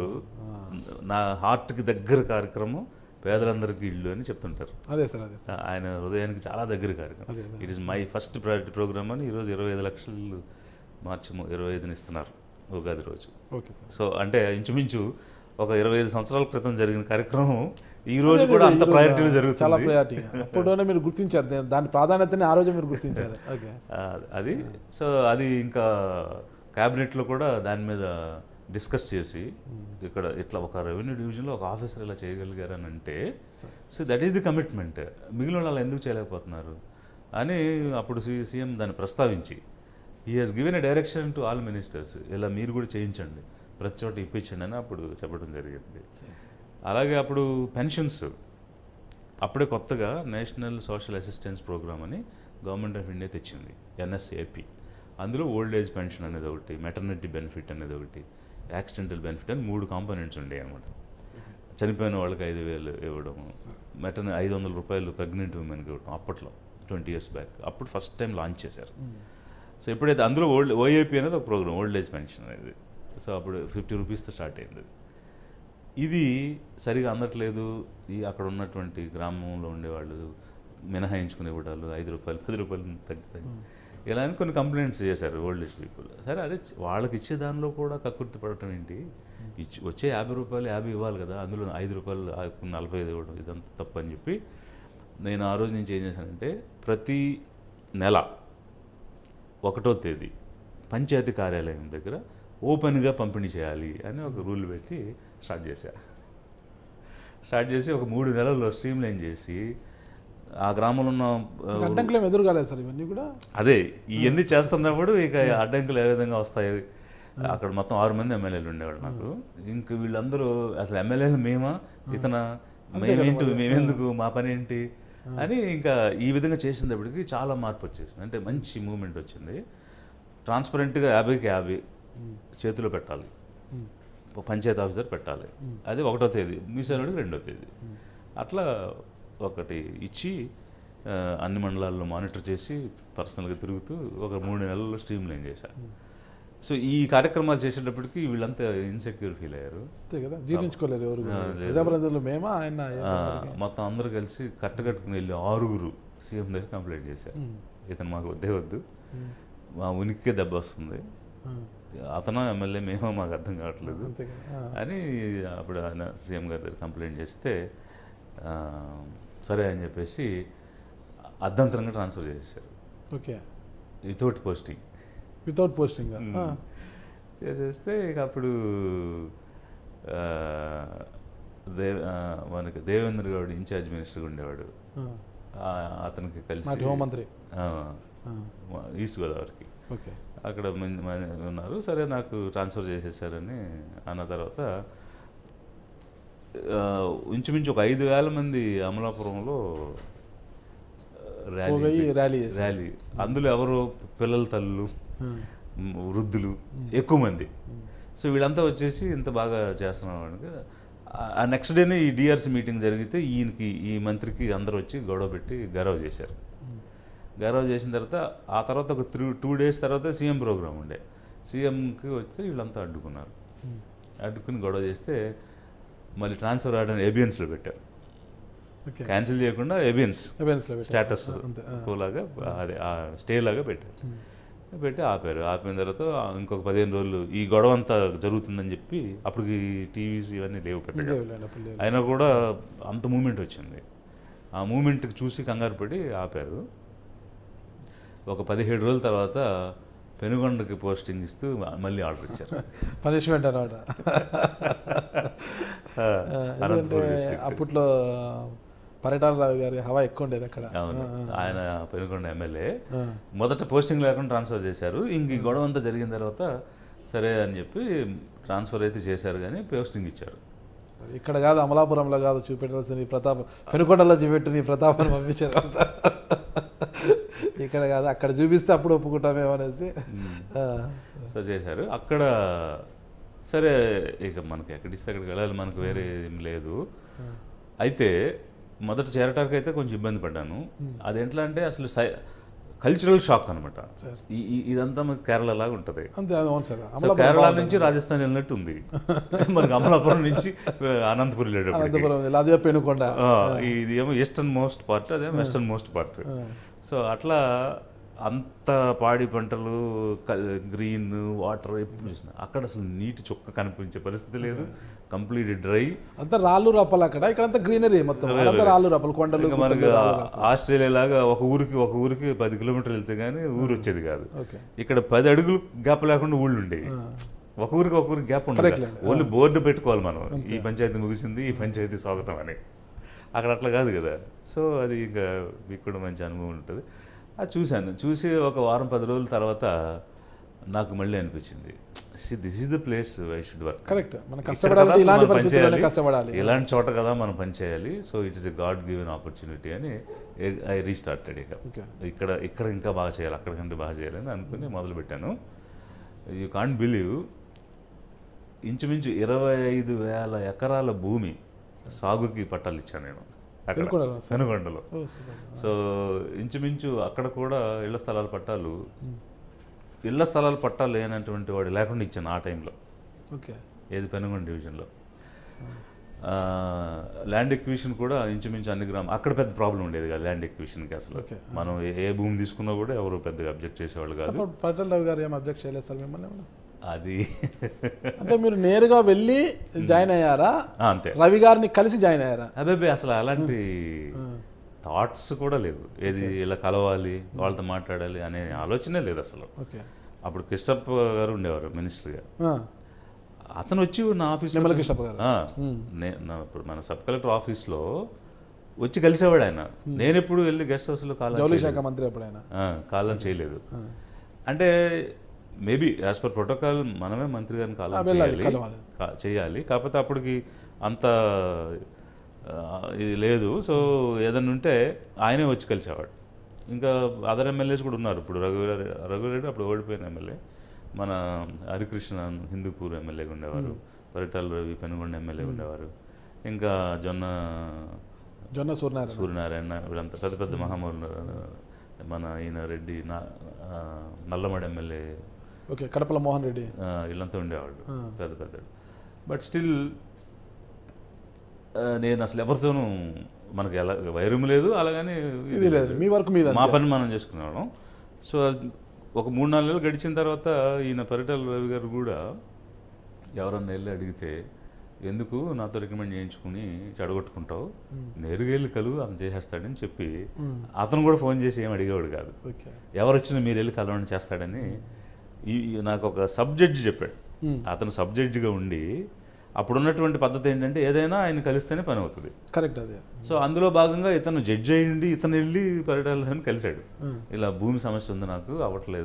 నా హార్ట్కి దగ్గర కార్యక్రమం పేదలందరికీ ఇల్లు అని చెప్తుంటారు. అదే సార్, అదే సార్. ఆయన హృదయానికి చాలా దగ్గర కార్యక్రమం. It is my first priority program అని ఈరోజు 25 లక్షలు మార్చి 25ని ఇస్తున్నారు ఉగాది రోజు. Okay sir. సో అంటే ఇంచుమించు ఒక 25 సంవత్సరాల క్రితం జరిగిన కార్యక్రమం ఈ రోజు కూడా అంత ప్రయారిటీగా జరుగుతుంది. చాలా ప్రయారిటీ. అప్పుడునే మీరు గుర్తించారు దాని ప్రాధాన్యతని, ఆ రోజు మీరు గుర్తించారు. ఓకే, అది. సో అది ఇంకా క్యాబినెట్లో కూడా దాని మీద డిస్కస్ చేసి ఇక్కడ ఇట్లా ఒక రెవెన్యూ డివిజన్లో ఒక ఆఫీసర్ ఇలా చేయగలిగారని అంటే so that is the commitment. మిగిలిన వాళ్ళు ఎందుకు చేయలేకపోతున్నారు అని అప్పుడు సీఎం దాన్ని ప్రస్తావించి he has given a direction to all ministers, ఇలా మీరు కూడా చేయించండి, ప్రతి చోట ఇప్పించండి అని అప్పుడు చెప్పడం జరిగింది. అలాగే అప్పుడు పెన్షన్స్ అప్పుడే కొత్తగా నేషనల్ సోషల్ అసిస్టెన్స్ ప్రోగ్రామ్ అని గవర్నమెంట్ ఆఫ్ ఇండియా తెచ్చింది, NSAP. అందులో ఓల్డ్ ఏజ్ పెన్షన్ అనేది ఒకటి, మెటర్నిటీ బెనిఫిట్ అనేది ఒకటి, యాక్సిడెంటల్ బెనిఫిట్ అని 3 కాంపోనెంట్స్ ఉండేవి అనమాట. చనిపోయిన వాళ్ళకి 5,000 ఇవ్వడము, 500 రూపాయలు ప్రెగ్నెంట్ ఉమెన్కి ఇవ్వడం. అప్పట్లో 20 years బ్యాక్ అప్పుడు ఫస్ట్ టైం లాంచ్ చేశారు. సో ఎప్పుడైతే అందులో OAP అనేది ఒక ప్రోగ్రామ్, ఓల్డ్ ఏజ్ పెన్షన్ అనేది. సో అప్పుడు 50 రూపీస్తో స్టార్ట్ అయింది. ఇది సరిగా అందట్లేదు. అక్కడ ఉన్నటువంటి గ్రామంలో ఉండేవాళ్ళు మినహాయించుకునే ఇవ్వడాలు, 5 రూపాయలు 10 రూపాయలు తగ్గుతాయి, ఇలా అని కొన్ని కంప్లైంట్స్ చేశారు ఓల్డ్ ఏజ్ పీపుల్. సరే అదే వాళ్ళకి ఇచ్చే దానిలో కూడా కక్కుర్తి పడటం ఏంటి, వచ్చే 50 రూపాయలు 50 ఇవ్వాలి కదా, అందులో 5 రూపాయలు 45 ఇవ్వడం, ఇదంతా తప్పు అని చెప్పి నేను ఆ రోజు నుంచి ఏం చేశానంటే ప్రతి నెల 1వ తేదీ పంచాయతీ కార్యాలయం దగ్గర ఓపెన్గా పంపిణీ చేయాలి అని ఒక రూల్ పెట్టి స్టార్ట్ చేసి ఒక 3 నెలల్లో స్ట్రీమ్ లైన్ చేసి ఆ గ్రామంలో ఉన్న అడ్డంకులు ఎదురు కాలేదు సార్. ఇవన్నీ కూడా అదే ఇవన్నీ చేస్తున్నప్పుడు ఇక అడ్డంకులు ఏ విధంగా వస్తాయి. అక్కడ మొత్తం 6 మంది ఎమ్మెల్యేలు ఉండేవాళ్ళు నాకు. ఇంక వీళ్ళందరూ అసలు ఎమ్మెల్యేలు మేమా, మేమెందుకు, మా పని ఏంటి అని ఇంకా ఈ విధంగా చేసినప్పటికీ చాలా మార్పు వచ్చేసింది. అంటే మంచి మూమెంట్ వచ్చింది. ట్రాన్స్పరెంట్గా 50కి 50 చేతిలో పెట్టాలి, పంచాయతీ ఆఫీసర్ పెట్టాలి. అది 1వ తేదీ, మీసేవాడికి 2వ తేదీ, అట్లా ఒకటి ఇచ్చి అన్ని మండలాల్లో మానిటర్ చేసి పర్సనల్గా తిరుగుతూ ఒక 3 నెలల్లో స్ట్రీమ్ లైన్ చేశారు. సో ఈ కార్యక్రమాలు చేసేటప్పటికి వీళ్ళంతా ఇన్సెక్యూర్ ఫీల్ అయ్యారు కదా, జీర్ణించుకోలేరు. మొత్తం అందరూ కలిసి కట్టుకుని వెళ్ళి 6 సీఎం దగ్గర కంప్లైంట్ చేశారు, ఇతను మాకు వద్దే వద్దు, మా ఉనికికే దెబ్బ వస్తుంది, అతను ఎమ్మెల్యే మేమో మాకు అర్థం కావట్లేదు అని అప్పుడు ఆయన సీఎం గారి దగ్గర కంప్లైంట్ చేస్తే సరే అని చెప్పేసి అర్ధంతరంగా ట్రాన్స్ఫర్ చేశారు. ఓకే, వితౌట్ పోస్టింగ్ చేసేస్తే ఇక అప్పుడు మనకి దేవేంద్ర గౌడ్ ఇన్ఛార్జ్ మినిస్టర్గా ఉండేవాడు, అతనికి కలిసి హోంమంత్రి ఈస్ట్ గోదావరికి అక్కడ ఉన్నారు. సరే నాకు ట్రాన్స్ఫర్ చేసేసారని అన్న తర్వాత ఇంచుమించు ఒక 5,000 మంది అమలాపురంలో ర్యాలీ. అందులో ఎవరు పిల్లల తల్లులు, వృద్ధులు ఎక్కువ మంది. సో వీళ్ళంతా వచ్చేసి ఇంత బాగా చేస్తున్నాం. ఆ నెక్స్ట్ డేనే ఈ డిఆర్సీ మీటింగ్ జరిగితే ఈ మంత్రికి అందరూ వచ్చి గొడవ పెట్టి గౌరవ చేశారు. గౌరవ చేసిన తర్వాత ఆ తర్వాత ఒక 2 days తర్వాత సీఎం ప్రోగ్రామ్ ఉండే. సీఎంకి వస్తే వీళ్ళంతా అడ్డుకున్నారు. అడ్డుకుని గొడవ చేస్తే మళ్ళీ ట్రాన్స్ఫర్ ఆర్డర్ ఏబియన్స్లో పెట్టారు. క్యాన్సిల్ చేయకుండా ఏబియన్స్ స్టేటస్ లాగా అదే స్టే లాగా పెట్టారు. పెట్టి ఆపిన తర్వాత ఇంకొక 15 రోజులు ఈ గొడవ అంతా జరుగుతుందని చెప్పి అప్పటికి టీవీస్ ఇవన్నీ లేవు పెద్దగా. అయినా కూడా అంత మూమెంట్ వచ్చింది. ఆ మూమెంట్కి చూసి కంగారు పడి ఆపారు. ఒక 17 రోజుల తర్వాత పెనుగొండకి పోస్టింగ్ ఇస్తూ మళ్ళీ ఆర్డర్ ఇచ్చారు. పనిష్మెంట్ అన్నమాట. అప్పట్లో పరిటాల రావి గారి హవా ఎక్కువ ఉండేది అక్కడ. అవును, ఆయన పెనుగొండ ఎమ్మెల్యే. మొదట పోస్టింగ్ లేకుండా ట్రాన్స్ఫర్ చేశారు. ఇంక ఈ గొడవ అంతా జరిగిన తర్వాత సరే అని చెప్పి ట్రాన్స్ఫర్ అయితే చేశారు, కానీ పోస్టింగ్ ఇచ్చారు. ఇక్కడ కాదు, అమలాపురంలో కాదు చూపెట్టాల్సిన నీ ప్రతాపం, పెనుకొండలో చూపెట్టు నీ ప్రతాపాన్ని పంపించారు. ఇక్కడ కాదు, అక్కడ చూపిస్తే అప్పుడు ఒప్పుకుంటామేమో అనేసి సో చేశారు. అక్కడ సరే ఇక మనకి ఎక్కడిస్తే అక్కడికి వెళ్ళాలి, మనకు వేరే ఏం లేదు. అయితే మొదట చేరటానికి అయితే కొంచెం ఇబ్బంది పడ్డాను. అదేంట్లా అంటే అసలు కల్చరల్ షాక్ అనమాట. ఇదంతా మనకి కేరళ లాగా ఉంటుంది. కేరళ నుంచి రాజస్థాన్ వెళ్ళినట్టు ఉంది. మనకి అమలాపురం నుంచి అనంతపురం వెళ్ళేటప్పుడు పెనుకొండ, ఇది ఏమో ఈస్టర్న్ మోస్ట్ పార్ట్, అదేమో వెస్టర్న్ మోస్ట్ పార్ట్. సో అట్లా అంత పాడి పంటలు, గ్రీన్ వాటర్ ఎప్పుడు చూసినా. అక్కడ అసలు నీటి చుక్క కనిపించే పరిస్థితి లేదు, కంప్లీట్ డ్రై. అంతా రాళ్ళు రప్పలు అక్కడ, ఇక్కడంతా గ్రీనరీ మొత్తం రాళ్ళు రప్పలు, కొండలు. మనకి ఆస్ట్రేలియా లాగా ఒక ఊరికి 10 కిలోమీటర్లు వెళ్తే కానీ ఊరు వచ్చేది కాదు. ఇక్కడ 10 అడుగులు గ్యాప్ లేకుండా ఊళ్ళు ఉండేవి. ఒక ఊరికి గ్యాప్ ఉండదు. ఓన్లీ బోర్డు పెట్టుకోవాలి మనం, ఈ పంచాయతీ ముగిసింది, ఈ పంచాయతీ స్వాగతం అని. అక్కడ అట్లా కాదు కదా. సో అది ఇంకా మీకు కూడా మంచి అనుభవం ఉంటుంది. అది చూసి ఒక వారం 10 రోజుల తర్వాత నాకు మళ్ళీ అనిపించింది, this is the place I should work. Correct, ఇలాంటి చోట కదా మనం పనిచేయాలి. So it is a god given opportunity అని ఐ రీస్టార్టెడ్. ఇక్కడ ఇంకా బాగా చేయాలి, అక్కడికంటే బాగా చేయాలని అనుకుని మొదలుపెట్టాను. యూ కాంట్ బిలీవ్, ఇంచుమించు 25,000 ఎకరాల భూమి సాగుకి పట్టాలు ఇచ్చాను నేను అక్కడ పెనుగొండలో. సో ఇంచుమించు అక్కడ కూడా ఇళ్ల స్థలాల పట్టాలు లేనటువంటి వాడు లేకుండా ఇచ్చాను ఆ టైంలో. ఏది పెనుగొండ డివిజన్లో. ల్యాండ్ ఎక్విజిషన్ కూడా ఇంచుమించు అన్ని అక్కడ పెద్ద ప్రాబ్లం ఉండేది కాదు ల్యాండ్ ఎక్విజిషన్కి. అసలు మనం ఏ భూమి తీసుకున్నా కూడా ఎవరు పెద్దగా అబ్జెక్ట్ చేసేవాళ్ళు కాదు. పరిటాల రావి గారు ఏం అబ్జెక్ట్ చేయలేదు సార్ మిమ్మల్ని? అది అంటే మీరు నేరుగా వెళ్ళి జాయిన్ అయ్యారా? అంతే, రవి గారిని కలిసి జాయిన్ అయ్యారా? అదే అసలు అలాంటి థాట్స్ కూడా లేవు. ఏది ఇలా కలవాలి, వాళ్ళతో మాట్లాడాలి అనే ఆలోచనే లేదు అసలు. అప్పుడు కృష్ణప్ప గారు ఉండేవారు మినిస్టర్గా. అతను వచ్చి నా ఆఫీస్లో, ఇప్పుడు మన సబ్ కలెక్టర్ ఆఫీస్లో వచ్చి కలిసేవాడు ఆయన. నేను ఎప్పుడు వెళ్ళి గెస్ట్ హౌస్లో కాలం చేయలేదు. అంటే మేబీ యాజ్ పర్ ప్రోటోకాల్ మనమే మంత్రి గారిని కాలం చేయాలి. కాకపోతే అప్పటికి అంత ఇది లేదు. సో ఏదన్నా ఉంటే ఆయనే వచ్చి కలిసేవాడు. ఇంకా అదర్ ఎమ్మెల్యేస్ కూడా ఉన్నారు. ఇప్పుడు రఘురెడ్డి అప్పుడు ఓడిపోయిన ఎమ్మెల్యే, మన హరికృష్ణ హిందూపూర్ ఎమ్మెల్యేగా ఉండేవారు, పరిటాల రవి పెనుగొండ ఎమ్మెల్యే ఉండేవారు, ఇంకా జొన్న సూర్యనారాయణ, వీళ్ళంతా పెద్ద పెద్ద మహామూలు. మన ఈయన రెడ్డి నల్లమడి ఎమ్మెల్యే, కడపల మోహన్ రెడ్డి, వీళ్ళంతా ఉండేవాళ్ళు పెద్ద పెద్ద. బట్ స్టిల్ నేను అసలు ఎవరితోనూ మనకి ఎలా వైరం లేదు, అలాగని ఇది లేదు. మీ వర్క్ మీద మా పని మనం చేసుకున్నాను. సో ఒక 3-4 నెలలు గడిచిన తర్వాత ఈయన పరిటాల రవి గారు కూడా ఎవరన్నా వెళ్ళి అడిగితే, ఎందుకు నాతో రికమెండ్ చేయించుకుని చెడగొట్టుకుంటావు, నేరుగా వెళ్ళి కలువు, అతను చేసేస్తాడని చెప్పి అతను కూడా ఫోన్ చేసి ఏం అడిగేవాడు కాదు. ఎవరు వచ్చినా మీరు వెళ్ళి కలవని చేస్తాడని నాకు ఒక సబ్ జడ్జి చెప్పాడు. అతను సబ్ జడ్జిగా ఉండి అప్పుడున్నటువంటి పద్ధతి ఏంటంటే ఏదైనా ఆయన కలిస్తేనే పని అవుతుంది. కరెక్ట్, అదే. సో అందులో భాగంగా ఇతను జడ్జి అయ్యిండి ఇతను వెళ్ళి పరిటాలని కలిశాడు. ఇలా భూమి సమస్య ఉంది, నాకు అవ్వట్లేదు,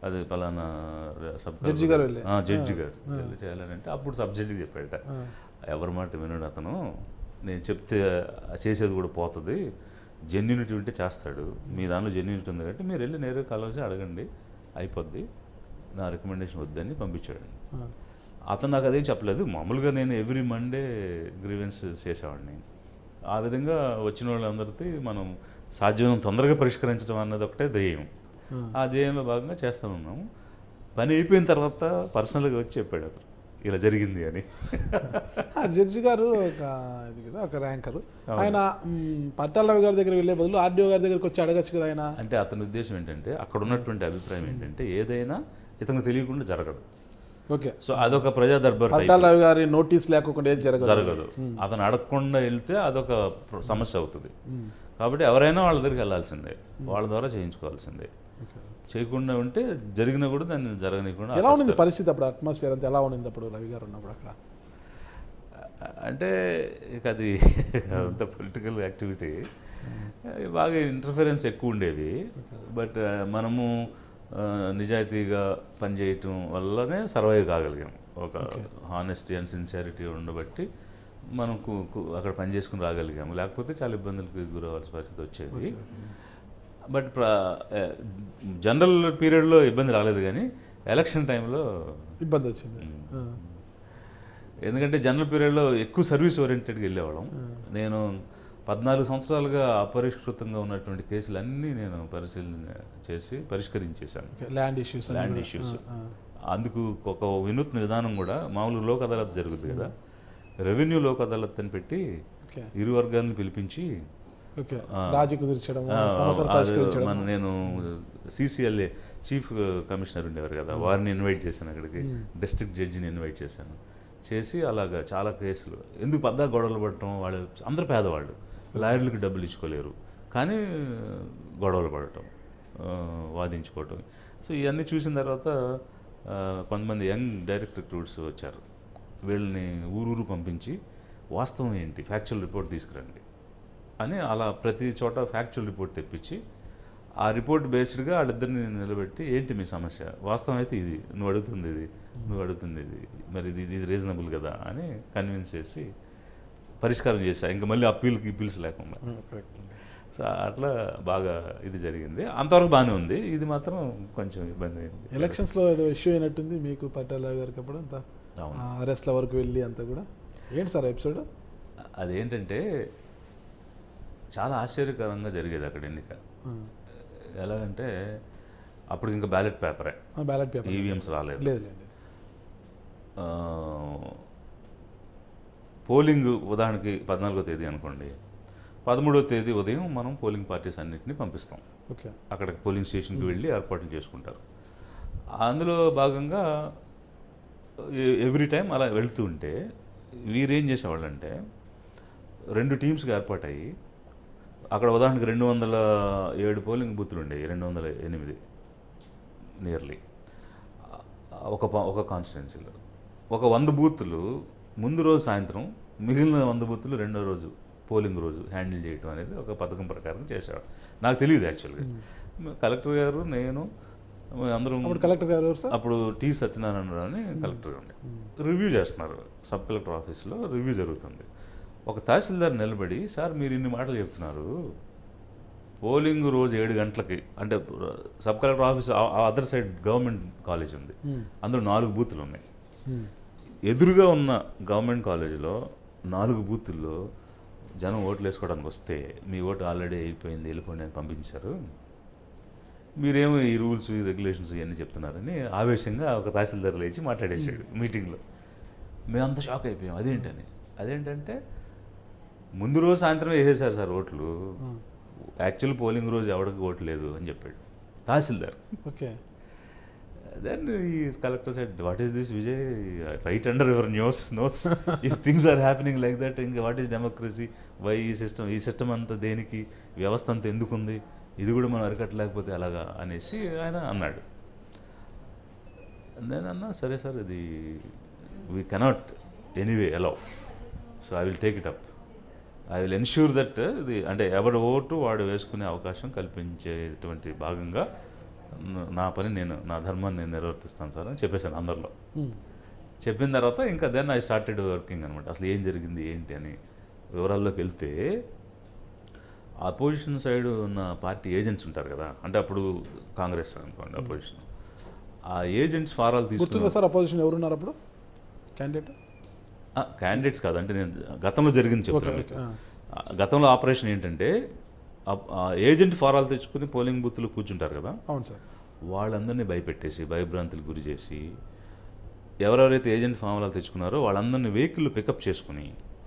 అది పలానా జడ్జి గారు జడ్జి గారు చేయాలంటే అప్పుడు సబ్జెక్ట్కి చెప్పాడట, ఎవరి మాట వినడు అతను, నేను చెప్తే చేసేది కూడా పోతుంది, జెన్యూనిటీ ఉంటే చేస్తాడు, మీ దానిలో జెన్యూనిటీ ఉంది కాబట్టి మీరు వెళ్ళి నేరుగా కలవసి అడగండి అయిపోద్ది, నా రికమెండేషన్ వద్దని పంపించాడు. అతను నాకు అదేం చెప్పలేదు, మామూలుగా నేను ఎవ్రీ మండే గ్రీవెన్స్ చేసేవాడిని. ఆ విధంగా వచ్చిన వాళ్ళందరికీ మనం సాధ్యమైన తొందరగా పరిష్కరించడం అన్నది ఒకటే ధ్యేయం. ఆ ధ్యేయంలో భాగంగా చేస్తూ ఉన్నాము. పని అయిపోయిన తర్వాత పర్సనల్గా వచ్చి చెప్పాడు అతను ఇలా జరిగింది అని. జడ్జి గారు ఒక ర్యాంకరు, ఆయన పరిటాల రవి గారి దగ్గర వెళ్ళే బదులు ఆర్డీఓ గారి దగ్గరికి వచ్చి అడగచ్చు కదా ఆయన. అంటే అతని ఉద్దేశం ఏంటంటే అక్కడ ఉన్నటువంటి అభిప్రాయం ఏంటంటే ఏదైనా ఇతనికి తెలియకుండా జరగదు. ఓకే, సో అదొక ప్రజా దర్బార్, పరిటాల రవి గారి నోటీస్ లేకుండా ఏది జరగదు. అతను అడగకుండా వెళ్తే అదొక సమస్య అవుతుంది. కాబట్టి ఎవరైనా వాళ్ళ దగ్గరికి వెళ్ళాల్సిందే, వాళ్ళ ద్వారా చేయించుకోవాల్సిందే. చేయకుండా ఉంటే జరిగినా కూడా దాన్ని జరగనీయకుండా. ఎలా ఉంది పరిస్థితి అప్పుడు, అట్మాస్ఫియర్ అంతా ఎలా ఉంది అప్పుడు రవి గారు ఉన్నప్పుడు అక్కడ? అంటే ఇక అది అంత పొలిటికల్ యాక్టివిటీ, బాగా ఇంటర్ఫరెన్స్ ఎక్కువ ఉండేది. బట్ మనము నిజాయితీగా పనిచేయటం వల్లనే సర్వైవ్ కాగలిగాం. ఒక హానెస్టీ అండ్ సిన్సియారిటీ ఉండబట్టి మనకు అక్కడ పని చేసుకుని రాగలిగాము. లేకపోతే చాలా ఇబ్బందులకు గురవ్వాల్సిన పరిస్థితి వచ్చేది. బట్ జనరల్ పీరియడ్లో ఇబ్బంది రాలేదు, కానీ ఎలక్షన్ టైంలో ఇబ్బంది వచ్చింది. ఎందుకంటే జనరల్ పీరియడ్లో ఎక్కువ సర్వీస్ ఓరియంటెడ్గా వెళ్ళేవాళ్ళం. నేను 14 సంవత్సరాలుగా అపరిష్కృతంగా ఉన్నటువంటి కేసులన్నీ నేను పరిశీలన చేసి పరిష్కరించేశాను. Land issues. అందుకు ఒక వినూత్న విధానం కూడా, మామూలు లోక్ అదాలత్ జరుగుతుంది కదా, రెవెన్యూ లోక్ అదాలత్ అని పెట్టి ఇరు వర్గాలను పిలిపించి నేను CCLA చీఫ్ కమిషనర్ ఉండేవారు కదా, వారిని ఇన్వైట్ చేశాను అక్కడికి, డిస్ట్రిక్ట్ జడ్జిని ఇన్వైట్ చేశాను. చేసి అలాగా చాలా కేసులు, ఎందుకు పెద్ద గొడవలు పడటం, వాళ్ళు అందరూ పేదవాళ్ళు, లాయర్లకు డబ్బులు ఇచ్చుకోలేరు, కానీ గొడవలు పడటం, వాదించుకోవటం. సో ఇవన్నీ చూసిన తర్వాత కొంతమంది యంగ్ డైరెక్ట్ రిక్రూట్స్ వచ్చారు. వీళ్ళని ఊరూరు పంపించి వాస్తవం ఏంటి, ఫ్యాక్చువల్ రిపోర్ట్ తీసుకురండి అని అలా ప్రతి చోట ఫ్యాక్చువల్ రిపోర్ట్ తెప్పించి, ఆ రిపోర్ట్ బేస్డ్గా వాళ్ళిద్దరిని నిలబెట్టి, ఏంటి మీ సమస్య, వాస్తవం అయితే ఇది, నువ్వు అడుగుతుంది ఇది, మరి ఇది రీజనబుల్ కదా అని కన్విన్స్ చేసి పరిష్కారం చేశా. ఇంకా మళ్ళీ అప్పీల్స్ లేకుండా. సో అట్లా బాగా ఇది జరిగింది. అంతవరకు బాగానే ఉంది. ఇది మాత్రం కొంచెం ఇబ్బంది అయింది. ఎలక్షన్స్లో ఏదో ఇష్యూ అయినట్టుంది మీకు పరిటాల గారికి అప్పుడు, అంతా అరెస్ట్ల వరకు వెళ్ళి అంతా కూడా. ఏంటి సార్ ఎపిసోడ్? అదేంటంటే చాలా ఆశ్చర్యకరంగా జరిగేది అక్కడ ఎన్నిక. ఎలాగంటే అప్పుడు ఇంకా బ్యాలెట్ పేపర్ ఈవీఎంస్ రాలేదు. పోలింగ్ ఉదాహరణకి 14వ తేదీ అనుకోండి, 13వ తేదీ ఉదయం మనం పోలింగ్ పార్టీస్ అన్నింటినీ పంపిస్తాం. అక్కడికి పోలింగ్ స్టేషన్కి వెళ్ళి ఏర్పాట్లు చేసుకుంటారు. అందులో భాగంగా ఎవ్రీ టైం అలా వెళ్తూ ఉంటే వీరేం చేసేవాళ్ళంటే 2 టీమ్స్గా ఏర్పాటయ్యి, అక్కడ ఉదాహరణకి 207 పోలింగ్ బూతులు ఉండేవి, 208 నియర్లీ ఒక కాన్స్టిట్యున్సీలో. ఒక 100 బూతులు ముందు రోజు సాయంత్రం, మిగిలిన 100 బూతులు రెండో రోజు పోలింగ్ రోజు హ్యాండిల్ చేయడం అనేది ఒక పథకం ప్రకారం చేసేవాడు. నాకు తెలియదు యాక్చువల్గా. కలెక్టర్ గారు, నేను, అందరం, కలెక్టర్ గారు అప్పుడు టి సత్యనారాయణ అని కలెక్టర్ ఉండే, రివ్యూ చేస్తున్నారు. సబ్ కలెక్టర్ ఆఫీస్లో రివ్యూ జరుగుతుంది. ఒక తహసీల్దార్ నిలబడి, సార్ మీరు ఇన్ని మాటలు చెప్తున్నారు, పోలింగ్ రోజు 7 గంటలకి, అంటే sub collector office other side government college ఉంది, అందులో 4 బూతులు ఉన్నాయి. ఎదురుగా ఉన్న గవర్నమెంట్ కాలేజీలో 4 బూతుల్లో జనం ఓట్లు వేసుకోవడానికి వస్తే, మీ ఓటు ఆల్రెడీ అయిపోయింది, వెళ్ళిపోయింది అని పంపించారు, మీరేమో ఈ రూల్స్, ఈ రెగ్యులేషన్స్ ఇవన్నీ చెప్తున్నారని ఆవేశంగా ఒక తహసీల్దార్ లేచి మాట్లాడేసాడు మీటింగ్లో. మేమంతా షాక్ అయిపోయాం. అదేంటంటే ముందు రోజు సాయంత్రం వేసేసారు సార్ ఓట్లు, యాక్చువల్ పోలింగ్ రోజు ఎవరికి ఓటు లేదు అని చెప్పాడు తహసీల్దార్. ఓకే. దెన్ ఈ collector said, what is this Vijay, right under your nose if things are happening like that, ఇంకా వాట్ ఈస్ డెమోక్రసీ, వై ఈ సిస్టమ్ అంతా దేనికి, వ్యవస్థ అంతా ఎందుకుంది, ఇది కూడా మనం అరికట్టలేకపోతే అలాగా అనేసి ఆయన అన్నాడు. నేను అన్నా, సరే సార్, ఇది we cannot anyway allow, so I will take it up, I will ensure that ఇది, అంటే ఎవరి ఓటు వాడు వేసుకునే అవకాశం కల్పించేటువంటి భాగంగా నా పని నేను, నా ధర్మాన్ని నేను నిర్వర్తిస్తాను సార్ అని చెప్పేశాను అందరిలో. చెప్పిన తర్వాత ఇంకా దెన్ ఐ స్టార్టెడ్ వర్కింగ్ అనమాట. అసలు ఏం జరిగింది ఏంటి అని వివరాల్లోకి వెళ్తే, అపోజిషన్ సైడ్ ఉన్న పార్టీ ఏజెంట్స్ ఉంటారు కదా, అంటే అప్పుడు కాంగ్రెస్ అనుకోండి అపోజిషన్, ఆ ఏజెంట్స్ ఫారాలు తీసుకున్నారు సార్. అపోజిషన్ ఎవరున్నారు అప్పుడు? క్యాండిడేట్స్ కాదు, అంటే నేను గతంలో జరిగింది చెప్తాను. గతంలో ఆపరేషన్ ఏంటంటే, ఏజెంట్ ఫారాలు తెచ్చుకుని పోలింగ్ బూత్లు కూర్చుంటారు కదా, అవును సార్, వాళ్ళందరినీ భయపెట్టేసి భయభ్రాంతులకు గురి చేసి, ఎవరెవరైతే ఏజెంట్ ఫారాలు తెచ్చుకున్నారో వాళ్ళందరినీ వెహికల్ పికప్ చేసుకుని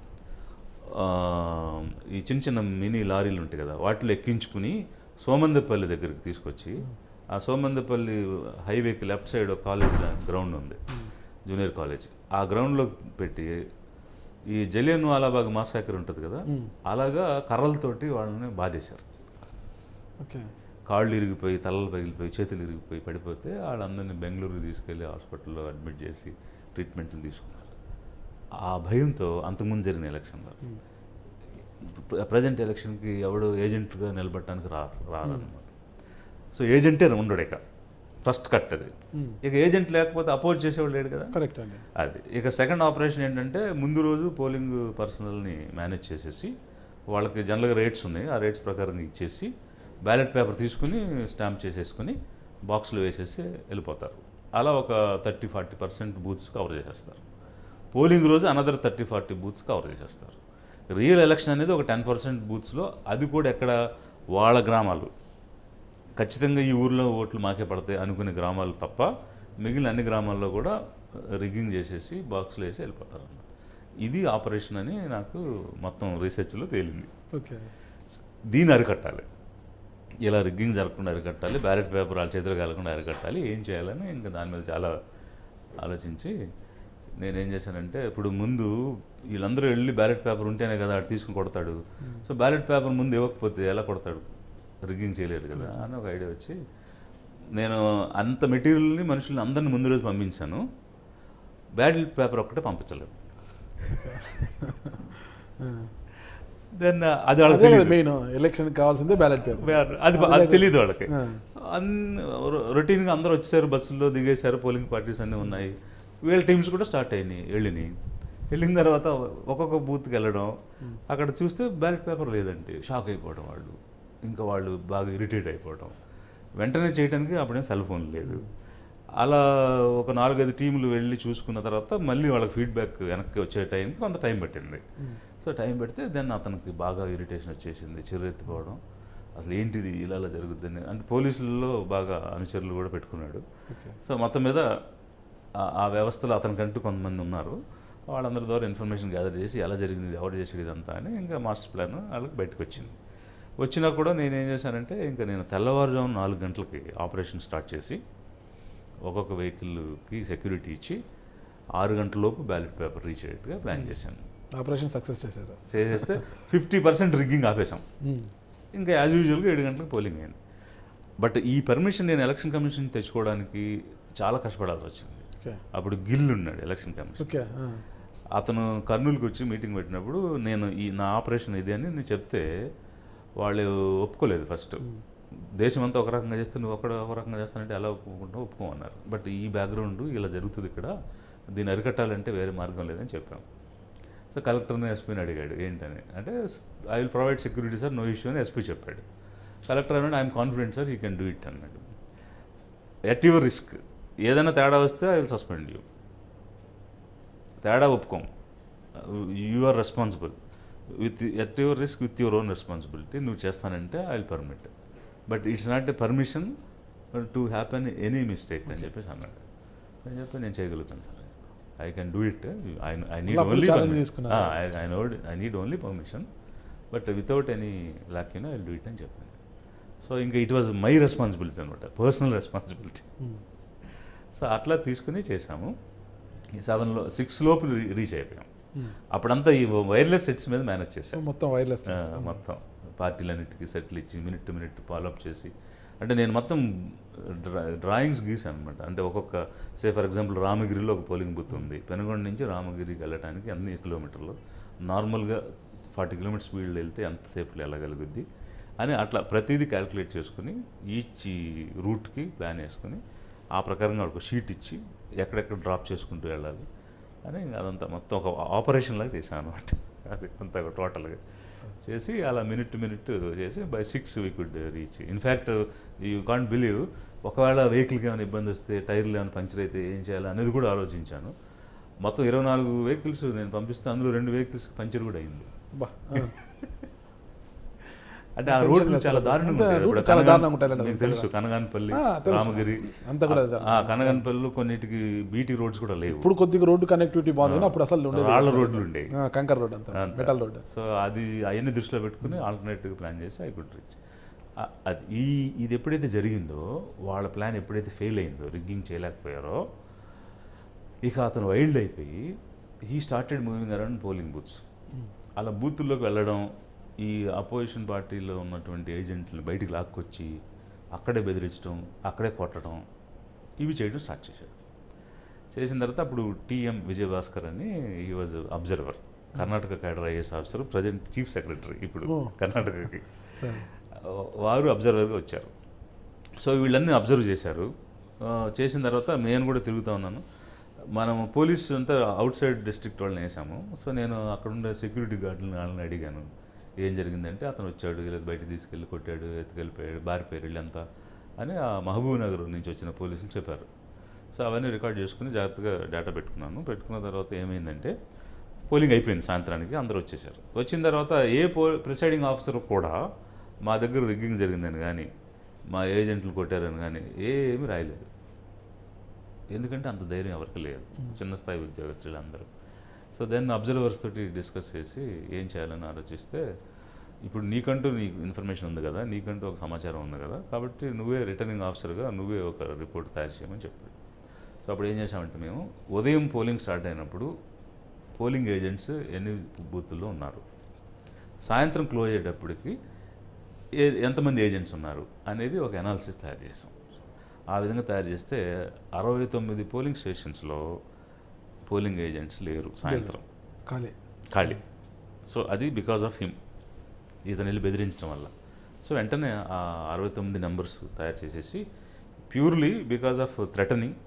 ఈ చిన్న చిన్న మినీ లారీలు ఉంటాయి కదా, వాటిలో ఎక్కించుకుని సోమందపల్లి దగ్గరికి తీసుకొచ్చి, ఆ సోమందపల్లి హైవేకి లెఫ్ట్ సైడ్ ఒక కాలేజ్ గ్రౌండ్ ఉంది, జూనియర్ కాలేజ్, ఆ గ్రౌండ్లో పెట్టి ఈ జలియన్ వాలాబాగ్ మాసాకర్ ఉంటుంది కదా, అలాగా కర్రలతోటి వాళ్ళని బాధేశారు. ఓకే. కాళ్ళు ఇరిగిపోయి, తలలు పగిలిపోయి, చేతులు ఇరిగిపోయి పడిపోతే వాళ్ళందరినీ బెంగళూరుకి తీసుకెళ్ళి హాస్పిటల్లో అడ్మిట్ చేసి ట్రీట్మెంట్లు తీసుకున్నారు. ఆ భయంతో అంతకుముందు జరిగిన ఎలక్షన్లో, ప్రజెంట్ ఎలక్షన్కి ఎవడు ఏజెంట్గా నిలబడటానికి రాదన్నమాట. సో ఏజెంటే ఉండడు ఇక, ఫస్ట్ కట్ అది. ఇక ఏజెంట్ లేకపోతే అపోజ్ చేసేవాళ్ళు లేడు కదా. కరెక్ట్ అండి. అది ఇక సెకండ్ ఆపరేషన్ ఏంటంటే, ముందు రోజు పోలింగ్ పర్సనల్ని మేనేజ్ చేసేసి, వాళ్ళకి జనరల్గా రేట్స్ ఉన్నాయి, ఆ రేట్స్ ప్రకారం ఇచ్చేసి బ్యాలెట్ పేపర్ తీసుకుని స్టాంప్ చేసేసుకుని బాక్స్లో వేసేసి వెళ్ళిపోతారు. అలా ఒక 30-40% బూత్స్ కవర్ చేసేస్తారు. పోలింగ్ రోజు అనదర్ 30-40 బూత్స్ కవర్ చేసేస్తారు. రియల్ ఎలక్షన్ అనేది ఒక 10% బూత్స్లో, అది కూడా ఎక్కడ వాళ్ళ గ్రామాలు, ఖచ్చితంగా ఈ ఊర్లో ఓట్లు మాకే పడతాయి అనుకునే గ్రామాలు తప్ప మిగిలిన అన్ని గ్రామాల్లో కూడా రిగ్గింగ్ చేసేసి బాక్స్లో వేసి వెళ్ళిపోతారు అన్నమాట. ఇది ఆపరేషన్ అని నాకు మొత్తం రీసెర్చ్లో తేలింది. ఓకే. దీన్ని అరికట్టాలి, ఇలా రిగ్గింగ్ జరగకుండా అరికట్టాలి, బ్యాలెట్ పేపర్ వాళ్ళ చేతులు కాలకుండా అరికట్టాలి, ఏం చేయాలని ఇంకా దాని మీద చాలా ఆలోచించి నేనేం చేశానంటే, ఇప్పుడు ముందు వీళ్ళందరూ వెళ్ళి బ్యాలెట్ పేపర్ ఉంటేనే కదా అటు తీసుకుని కొడతాడు, సో బ్యాలెట్ పేపర్ ముందు ఇవ్వకపోతే ఎలా కొడతాడు, రిగ్గింగ్ చేయలేడు కదా అని ఒక ఐడియా వచ్చి, నేను అంత మెటీరియల్ని మనుషుల్ని అందరిని ముందు రోజు పంపించాను, బ్యాలెట్ పేపర్ ఒక్కటే పంపించలేదు. దెన్ అది వాళ్ళకి మెయిన్ ఎలక్షన్ కావాల్సిందే బ్యాలెట్ పేపర్, అది తెలియదు వాళ్ళకి. రొటీన్గా అందరూ వచ్చేసారు, బస్సుల్లో దిగేశారు, పోలింగ్ పార్టీస్ అన్నీ ఉన్నాయి, వీళ్ళ టీమ్స్ కూడా స్టార్ట్ అయినాయి. వెళ్ళిన తర్వాత ఒక్కొక్క బూత్కి వెళ్ళడం, అక్కడ చూస్తే బ్యాలెట్ పేపర్ లేదంటే షాక్ అయిపోవడం వాళ్ళు, ఇంకా వాళ్ళు బాగా ఇరిటేట్ అయిపోవడం, వెంటనే చేయడానికి అప్పుడే సెల్ ఫోన్ లేదు. అలా ఒక 4-5 టీములు వెళ్ళి చూసుకున్న తర్వాత మళ్ళీ వాళ్ళకి ఫీడ్బ్యాక్ వెనక్కి వచ్చే టైంకి కొంత టైం పట్టింది. సో టైం పెడితే దెన్ అతనికి బాగా ఇరిటేషన్ వచ్చేసింది, చిర్రెత్తిపోవడం, అసలు ఏంటిది ఇలా జరుగుద్దని. అంటే పోలీసులలో బాగా అనుచరులు కూడా పెట్టుకున్నాడు. సో మొత్తం మీద ఆ వ్యవస్థలో అతనికంటూ కొంతమంది ఉన్నారు, వాళ్ళందరి ద్వారా ఇన్ఫర్మేషన్ గ్యాదర్ చేసి ఎలా జరిగింది, ఎవరు చేసేది ఇదంతా అని ఇంకా మాస్టర్ ప్లాన్ వాళ్ళకి బయటకు వచ్చింది. వచ్చినా కూడా నేనేం చేశానంటే, ఇంకా నేను తెల్లవారుజాము 4 గంటలకి ఆపరేషన్ స్టార్ట్ చేసి ఒక్కొక్క వెహికల్కి సెక్యూరిటీ ఇచ్చి 6 గంటల లోపు బ్యాలెట్ పేపర్ రీచ్ అయ్యేట్టుగా ప్లాన్ చేశాను. ఆపరేషన్ సక్సెస్ చేస్తే 50% రిగ్గింగ్ ఆపేసాం. ఇంకా యాజ్ యూజువల్గా 7 గంటలకు పోలింగ్ అయింది. బట్ ఈ పర్మిషన్ నేను ఎలక్షన్ కమిషన్ తెచ్చుకోవడానికి చాలా కష్టపడాల్సి వచ్చింది. అప్పుడు గిల్ ఉన్నాడు ఎలక్షన్ కమిషన్, అతను కర్నూలుకి వచ్చి మీటింగ్ పెట్టినప్పుడు నేను నా ఆపరేషన్ ఇది అని నేను చెప్తే వాళ్ళు ఒప్పుకోలేదు. ఫస్ట్ దేశం అంతా ఒక రకంగా చేస్తే నువ్వు ఒక రకంగా చేస్తానంటే ఎలా ఒప్పుకోమన్నారు. బట్ ఈ బ్యాక్గ్రౌండ్ ఇలా జరుగుతుంది ఇక్కడ, దీన్ని అరికట్టాలంటే వేరే మార్గం లేదని చెప్పాం. సో కలెక్టర్ని ఎస్పీని అడిగాడు ఏంటని, అంటే I will provide security sir, no issue అని ఎస్పీ చెప్పాడు. కలెక్టర్ అన్నాడు I'm confident sir, he can do it అన్నాడు. ఎట్ యువర్ రిస్క్, ఏదైనా తేడా వస్తే ఐ విల్ సస్పెండ్ యూ, తేడా ఒప్పుకోం, you are responsible at your risk with your own responsibility, నువ్వు చేస్తానంటే I will permit, but it's not a permission to happen any mistake అని చెప్పేసి అన్నాడు. అని చెప్పి నేను చేయగలుగుతాను sir, I can do it, I need only permission, but without any lack I will do it అని చెప్పాను. సో ఇంకా ఇట్ వాజ్ మై రెస్పాన్సిబిలిటీ అనమాట, పర్సనల్ రెస్పాన్సిబిలిటీ. సో అట్లా తీసుకుని చేసాము. 6 లోపు రీచ్ అయిపోయాం. అప్పుడంతా ఈ వైర్లెస్ సెట్స్ మీద మేనేజ్ చేసాం, మొత్తం వైర్లెస్, మొత్తం పార్టీలన్నిటికీ సెట్లు ఇచ్చి మినిట్ టు మినిట్ ఫాలోఅప్ చేసి, అంటే నేను మొత్తం డ్రాయింగ్స్ గీసాను అనమాట. అంటే ఒక్కొక్క ఫర్ ఎగ్జాంపుల్ రామగిరిలో ఒక పోలింగ్ బూత్ ఉంది, పెనుగొండ నుంచి రామగిరికి వెళ్ళడానికి అన్ని కిలోమీటర్లు, నార్మల్గా 40 కిలోమీటర్స్ స్పీడ్లో వెళ్తే ఎంతసేపులో వెళ్ళగలుగుద్ది, అని అట్లా ప్రతిదీ క్యాలిక్యులేట్ చేసుకుని ఈచ్ రూట్కి ప్లాన్ వేసుకుని ఆ ప్రకారంగా ఒక షీట్ ఇచ్చి ఎక్కడెక్కడ డ్రాప్ చేసుకుంటూ వెళ్ళాలి అని అదంతా మొత్తం ఒక ఆపరేషన్ లాగా చేశాను అనమాట. అది అంతా టోటల్గా చేసి అలా మినిట్ టు మినిట్ చేసి by 6 we could reach. In fact you can't believe, ఒకవేళ వెహికల్కి ఏమైనా ఇబ్బంది వస్తే, టైర్లు ఏమైనా పంచర్ అయితే ఏం చేయాలి అనేది కూడా ఆలోచించాను. మొత్తం 24 వెహికల్స్ నేను పంపిస్తే అందులో 2 వెహికల్స్ పంచర్ కూడా అయింది. అంటే ఆ రోడ్లు చాలా దారుణంగా మీకు తెలుసు, కనగానపల్లి, రామగిరి, కనగానపల్లిలో కొన్నిటికి బీటీ రోడ్స్ కూడా లేవు. ఇప్పుడు కొద్దిగా రోడ్డు కనెక్టివిటీ బాగుంది, అప్పుడు అసలు రాళ్ళ రోడ్లు ఉండేవి, కంకర్ రోడ్, మెటల్ రోడ్. సో అది అవన్నీ దృష్టిలో పెట్టుకుని ఆల్టర్నేటివ్ ప్లాన్ చేసి ఐ కుడ్ రీచ్. అది ఇది ఎప్పుడైతే జరిగిందో, వాళ్ళ ప్లాన్ ఎప్పుడైతే ఫెయిల్ అయిందో, రిగ్గింగ్ చేయలేకపోయారో, ఇక అతను వైల్డ్ అయిపోయి he started moving around polling booths. అలా బూతుల్లోకి వెళ్ళడం, ఈ అపోజిషన్ పార్టీలో ఉన్నటువంటి ఏజెంట్లను బయటికి లాక్కొచ్చి అక్కడే బెదిరించడం, అక్కడే కొట్టడం, ఇవి చేయడం స్టార్ట్ చేశాడు. చేసిన తర్వాత అప్పుడు టీఎం విజయభాస్కర్ అని, he was observer, Karnataka cadre IAS officer, present chief secretary ఇప్పుడు కర్ణాటకకి. వారు అబ్జర్వర్గా వచ్చారు. సో వీళ్ళన్నీ అబ్జర్వ్ చేశారు. చేసిన తర్వాత నేను కూడా తిరుగుతూ ఉన్నాను. మనం పోలీసు అంతా అవుట్ సైడ్ డిస్ట్రిక్ట్ వాళ్ళని వేసాము. సో నేను అక్కడ ఉండే సెక్యూరిటీ గార్డులను వాళ్ళని అడిగాను, ఏం జరిగిందంటే అతను వచ్చాడు, ఇలా బయటకు తీసుకెళ్ళి కొట్టాడు, ఎత్తుకెళ్ళిపోయాడు, బారిపోయారు వీళ్ళంతా అని ఆ మహబూబ్ నగర్ నుంచి వచ్చిన పోలీసులు చెప్పారు. సో అవన్నీ రికార్డ్ చేసుకుని జాగ్రత్తగా డేటా పెట్టుకున్నాను. పెట్టుకున్న తర్వాత ఏమైందంటే, పోలింగ్ అయిపోయింది, సాయంత్రానికి అందరూ వచ్చేసారు. వచ్చిన తర్వాత ప్రిసైడింగ్ ఆఫీసర్ కూడా మా దగ్గర రిగ్గింగ్ జరిగిందని కానీ, మా ఏజెంట్లు కొట్టారని కానీ ఏమీ రాయలేదు. ఎందుకంటే అంత ధైర్యం ఎవరికి లేదు, చిన్న స్థాయి ఉద్యోగస్తులు అందరూ. సో దెన్ అబ్జర్వర్స్ తోటి డిస్కస్ చేసి ఏం చేయాలని ఆలోచిస్తే, ఇప్పుడు నీకంటూ ఇన్ఫర్మేషన్ ఉంది కదా, నీకంటూ ఒక సమాచారం ఉంది కదా, కాబట్టి నువ్వే రిటర్నింగ్ ఆఫీసర్గా నువ్వే ఒక రిపోర్ట్ తయారు చేయమని చెప్పాడు. సో అప్పుడు ఏం చేసామంటే, మేము ఉదయం పోలింగ్ స్టార్ట్ అయినప్పుడు పోలింగ్ ఏజెంట్స్ ఎన్ని బూతుల్లో ఉన్నారు, సాయంత్రం క్లోజ్ అయ్యేటప్పటికి ఎంతమంది ఏజెంట్స్ ఉన్నారు అనేది ఒక అనాలిసిస్ తయారు చేసాం. ఆ విధంగా తయారు చేస్తే 69 పోలింగ్ స్టేషన్స్లో పోలింగ్ ఏజెంట్స్ లేరు, సాయంత్రం ఖాళీ. సో అది బికాజ్ ఆఫ్ హిమ్, ఇతను వెళ్ళి బెదిరించడం వల్ల. సో వెంటనే ఆ 69 నెంబర్స్ తయారు చేసేసి, ప్యూర్లీ బికాజ్ ఆఫ్ థ్రెటనింగ్,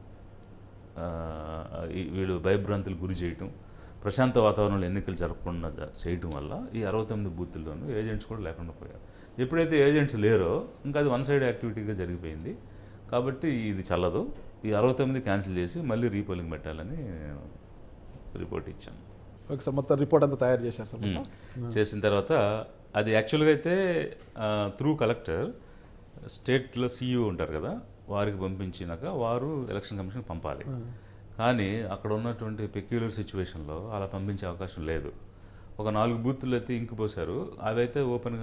వీళ్ళు భయభ్రాంతులు గురి చేయటం, ప్రశాంత వాతావరణంలో ఎన్నికలు జరగకుండా చేయటం వల్ల ఈ 69 బూతుల్లోనూ ఏజెంట్స్ కూడా లేకుండా పోయారు. ఎప్పుడైతే ఏజెంట్స్ లేరో ఇంకా అది వన్ సైడ్ యాక్టివిటీగా జరిగిపోయింది. కాబట్టి ఇది చల్లదు, ఈ 69 క్యాన్సిల్ చేసి మళ్ళీ రీపోలింగ్ పెట్టాలని రిపోర్ట్ ఇచ్చాను. ఒకసారి మొత్తం రిపోర్ట్ అంతా తయారు చేశారు సార్. చేసిన తర్వాత అది యాక్చువల్గా అయితే త్రూ కలెక్టర్, స్టేట్లో సీఈఓ ఉంటారు కదా, వారికి పంపించినాక వారు ఎలక్షన్ కమిషన్ పంపాలి. కానీ అక్కడ ఉన్నటువంటి పెక్యులర్ సిచ్యువేషన్లో అలా పంపించే అవకాశం లేదు. ఒక 4 బూతులు అయితే ఇంకు పోసారు, అవైతే ఓపెన్గా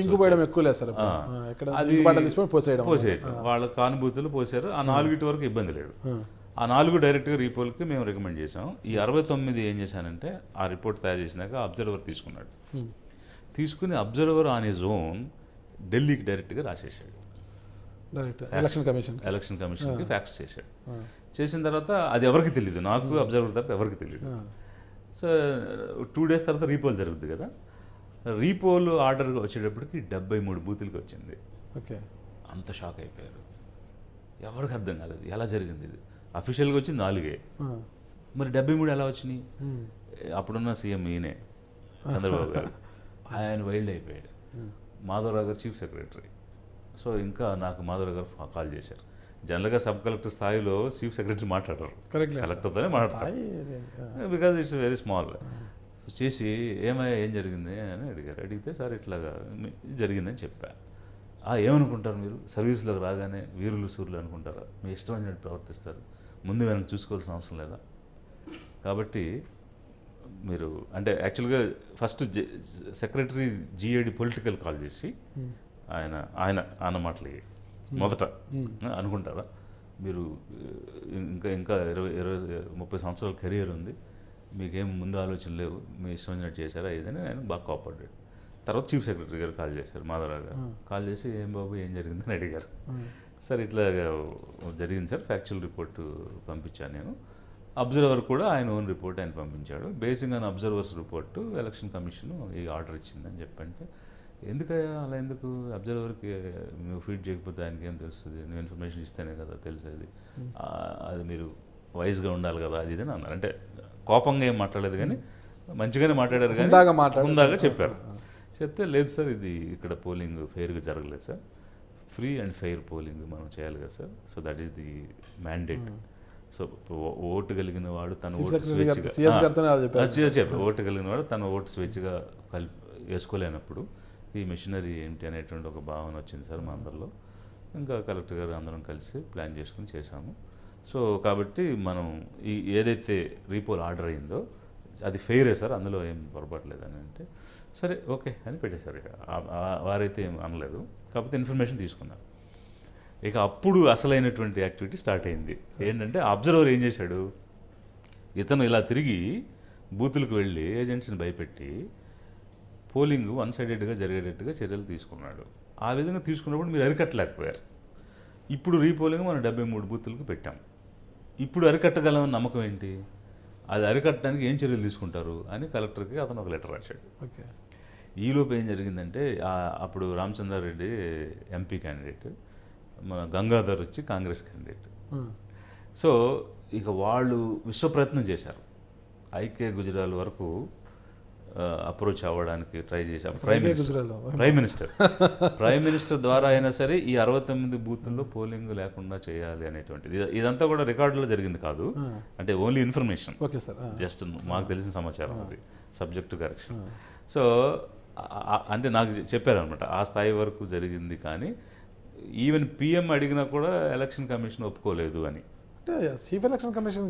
పోసేయటం, వాళ్ళ కాను బూతులు పోసారు. ఆ 4 వరకు ఇబ్బంది లేదు. ఆ 4 డైరెక్ట్గా రీపోల్కి మేము రికమెండ్ చేసాం. ఈ 69 ఏం చేశానంటే, ఆ రిపోర్ట్ తయారు చేసినాక అబ్జర్వర్ తీసుకున్నాడు. తీసుకుని ఆన్ హిజ్ ఓన్ ఢిల్లీకి డైరెక్ట్గా రాసేసాడు, ఎలక్షన్ కమిషన్కి ఫ్యాక్స్ చేశాడు. చేసిన తర్వాత అది ఎవరికి తెలియదు, నాకు అబ్జర్వర్ తప్ప ఎవరికి తెలియదు. సో 2 days తర్వాత రీపోల్ జరుగుద్ది కదా, రీపోల్ ఆర్డర్ వచ్చేటప్పటికి 73 బూతులకి వచ్చింది. ఓకే, అంత షాక్ అయిపోయారు, ఎవరికి అర్థం కాలేదు ఎలా జరిగింది. ఇది అఫీషియల్గా వచ్చింది 4, మరి 73 ఎలా వచ్చినాయి? అప్పుడున్న సీఎం ఈయనే చంద్రబాబు గారు, ఆయన వైల్డ్ అయిపోయాడు. మాధవరావు గారు చీఫ్ సెక్రటరీ. సో ఇంకా నాకు మాధవరావు గారు కాల్ చేశారు. జనరల్గా సబ్ కలెక్టర్ స్థాయిలో చీఫ్ సెక్రటరీ మాట్లాడరు, కలెక్టర్తోనే మాట్లాడతారు, బికాజ్ ఇట్స్ వెరీ స్మాల్. చేసి ఏం జరిగింది అని అడిగారు. అడిగితే సార్ ఇట్లాగా జరిగిందని చెప్పా. ఏమనుకుంటారు మీరు, సర్వీస్లోకి రాగానే వీరులు సూర్యులు అనుకుంటారా, మీ ఇష్టం వచ్చినట్టు ప్రవర్తిస్తారు, ముందు వెనక్కి చూసుకోవాల్సిన అవసరం లేదా? కాబట్టి మీరు అంటే యాక్చువల్గా first secretary GAD political call చేసి ఆయన అన్నమాటలు మొదట అనుకుంటారా, మీరు ఇంకా 20-30 సంవత్సరాల కెరీర్ ఉంది, మీకేం ముందు ఆలోచన లేవు, మీ ఇష్టం వచ్చినట్టు చేశారా ఇదని ఆయన బాగా కోపడ్డాడు. తర్వాత చీఫ్ సెక్రటరీ గారు కాల్ చేశారు, మాధవరావు గారు కాల్ చేసి ఏం బాబు ఏం జరిగిందని అడిగారు. సార్ ఇట్లా జరిగింది సార్, ఫ్యాక్చువల్ రిపోర్టు పంపించాను నేను. అబ్జర్వర్ కూడా ఆయన ఓన్ రిపోర్ట్ ఆయన పంపించాడు. Basing on observers report election commission ఈ ఆర్డర్ ఇచ్చిందని చెప్పంటే ఎందుకయ్యా అలా ఎందుకు అబ్జర్వర్కి నువ్వు ఫీడ్ చేయకపోతే ఆయనకి ఏం తెలుస్తుంది, నువ్వు ఇన్ఫర్మేషన్ ఇస్తేనే కదా తెలిసేది, అది మీరు వైజ్గా ఉండాలి కదా అది ఇదని అన్నారు. అంటే కోపంగా ఏం మాట్లాడలేదు కానీ మంచిగానే మాట్లాడారు కానీ ముందాగా చెప్పారు. చెప్తే లేదు సార్ ఇది ఇక్కడ పోలింగ్ ఫెయిర్గా జరగలేదు sir, free and fair polling మనం చేయాలి కదా sir, so that is the mandate. సో ఓటు కలిగిన వాడు తన ఓటు స్వేచ్ఛగా ఓటు కలిగిన వాడు తన ఓటు స్వేచ్ఛగా వేసుకోలేనప్పుడు ఈ మిషనరీ ఏంటి అనేటువంటి ఒక భావన వచ్చింది సార్ మా అందరిలో. ఇంకా కలెక్టర్ గారు అందరం కలిసి ప్లాన్ చేసుకుని చేశాము. సో కాబట్టి మనం ఈ ఏదైతే రీపోల్ ఆర్డర్ అయిందో అది ఫెయిరే సార్, అందులో ఏం పొరపాట్లేదని అంటే సరే ఓకే అని పెట్టేశారు. ఇక వారైతే ఏం అనలేదు, కాకపోతే ఇన్ఫర్మేషన్ తీసుకున్నారు. ఇక అప్పుడు అసలైనటువంటి యాక్టివిటీ స్టార్ట్ అయింది. ఏంటంటే అబ్జర్వర్ ఏం చేశాడు, ఇతను ఇలా తిరిగి బూతులకు వెళ్ళి ఏజెంట్స్ని భయపెట్టి పోలింగ్ వన్ సైడెడ్గా జరిగేటట్టుగా చర్యలు తీసుకున్నాడు. ఆ విధంగా తీసుకున్నప్పుడు మీరు అరికట్టలేకపోయారు. ఇప్పుడు రీపోలింగ్ మనం 73 బూతులకు పెట్టాం. ఇప్పుడు అరికట్టగలమని నమ్మకం ఏంటి, అది అరికట్టడానికి ఏం చర్యలు తీసుకుంటారు అని కలెక్టర్కి అతను ఒక లెటర్ రాశాడు. ఓకే. ఈలోపు ఏం జరిగిందంటే అప్పుడు రామచంద్రారెడ్డి ఎంపీ క్యాండిడేట్, మన గంగాధర్ వచ్చి కాంగ్రెస్ క్యాండిడేట్. సో ఇక వాళ్ళు విశ్వప్రయత్నం చేశారు, ఐకే గుజరాల్ వరకు అప్రోచ్ అవ్వడానికి ట్రై చేశారు. ప్రైమ్ మినిస్టర్ ద్వారా అయినా సరే ఈ 69 బూతుల్లో పోలింగ్ లేకుండా చేయాలి అనేటువంటిది. ఇదంతా కూడా రికార్డులో జరిగింది కాదు, అంటే ఓన్లీ ఇన్ఫర్మేషన్, జస్ట్ మాకు తెలిసిన సమాచారం, అది సబ్జెక్టు కరెక్షన్. సో అంటే నాకు చెప్పారనమాట ఆ స్థాయి వరకు జరిగింది. కానీ ఈవెన్ పిఎం అడిగినా కూడా ఎలక్షన్ కమిషన్ ఒప్పుకోలేదు అని. చీఫ్ ఎలక్షన్ కమిషన్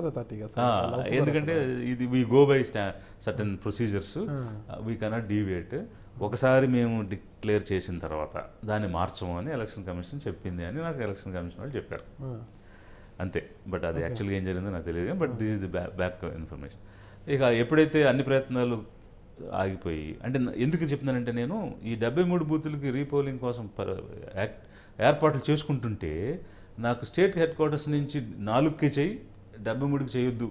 ఎందుకంటే ఇది we go by certain procedures, we cannot deviate. ఒకసారి మేము డిక్లేర్ చేసిన తర్వాత దాన్ని మార్చము అని ఎలక్షన్ కమిషన్ చెప్పింది అని నాకు ఎలక్షన్ కమిషన్ వాళ్ళు చెప్పారు అంతే. బట్ అది యాక్చువల్గా ఏం జరిగిందో నాకు తెలియదు, but this is the back information. ఇక ఎప్పుడైతే అన్ని ప్రయత్నాలు ఆగిపోయి, అంటే ఎందుకు చెప్తున్నానంటే నేను ఈ 73 బూతులకి రీపోలింగ్ కోసం ఏర్పాట్లు చేసుకుంటుంటే నాకు స్టేట్ హెడ్ క్వార్టర్స్ నుంచి 4కి చేయి 73కి చేయొద్దు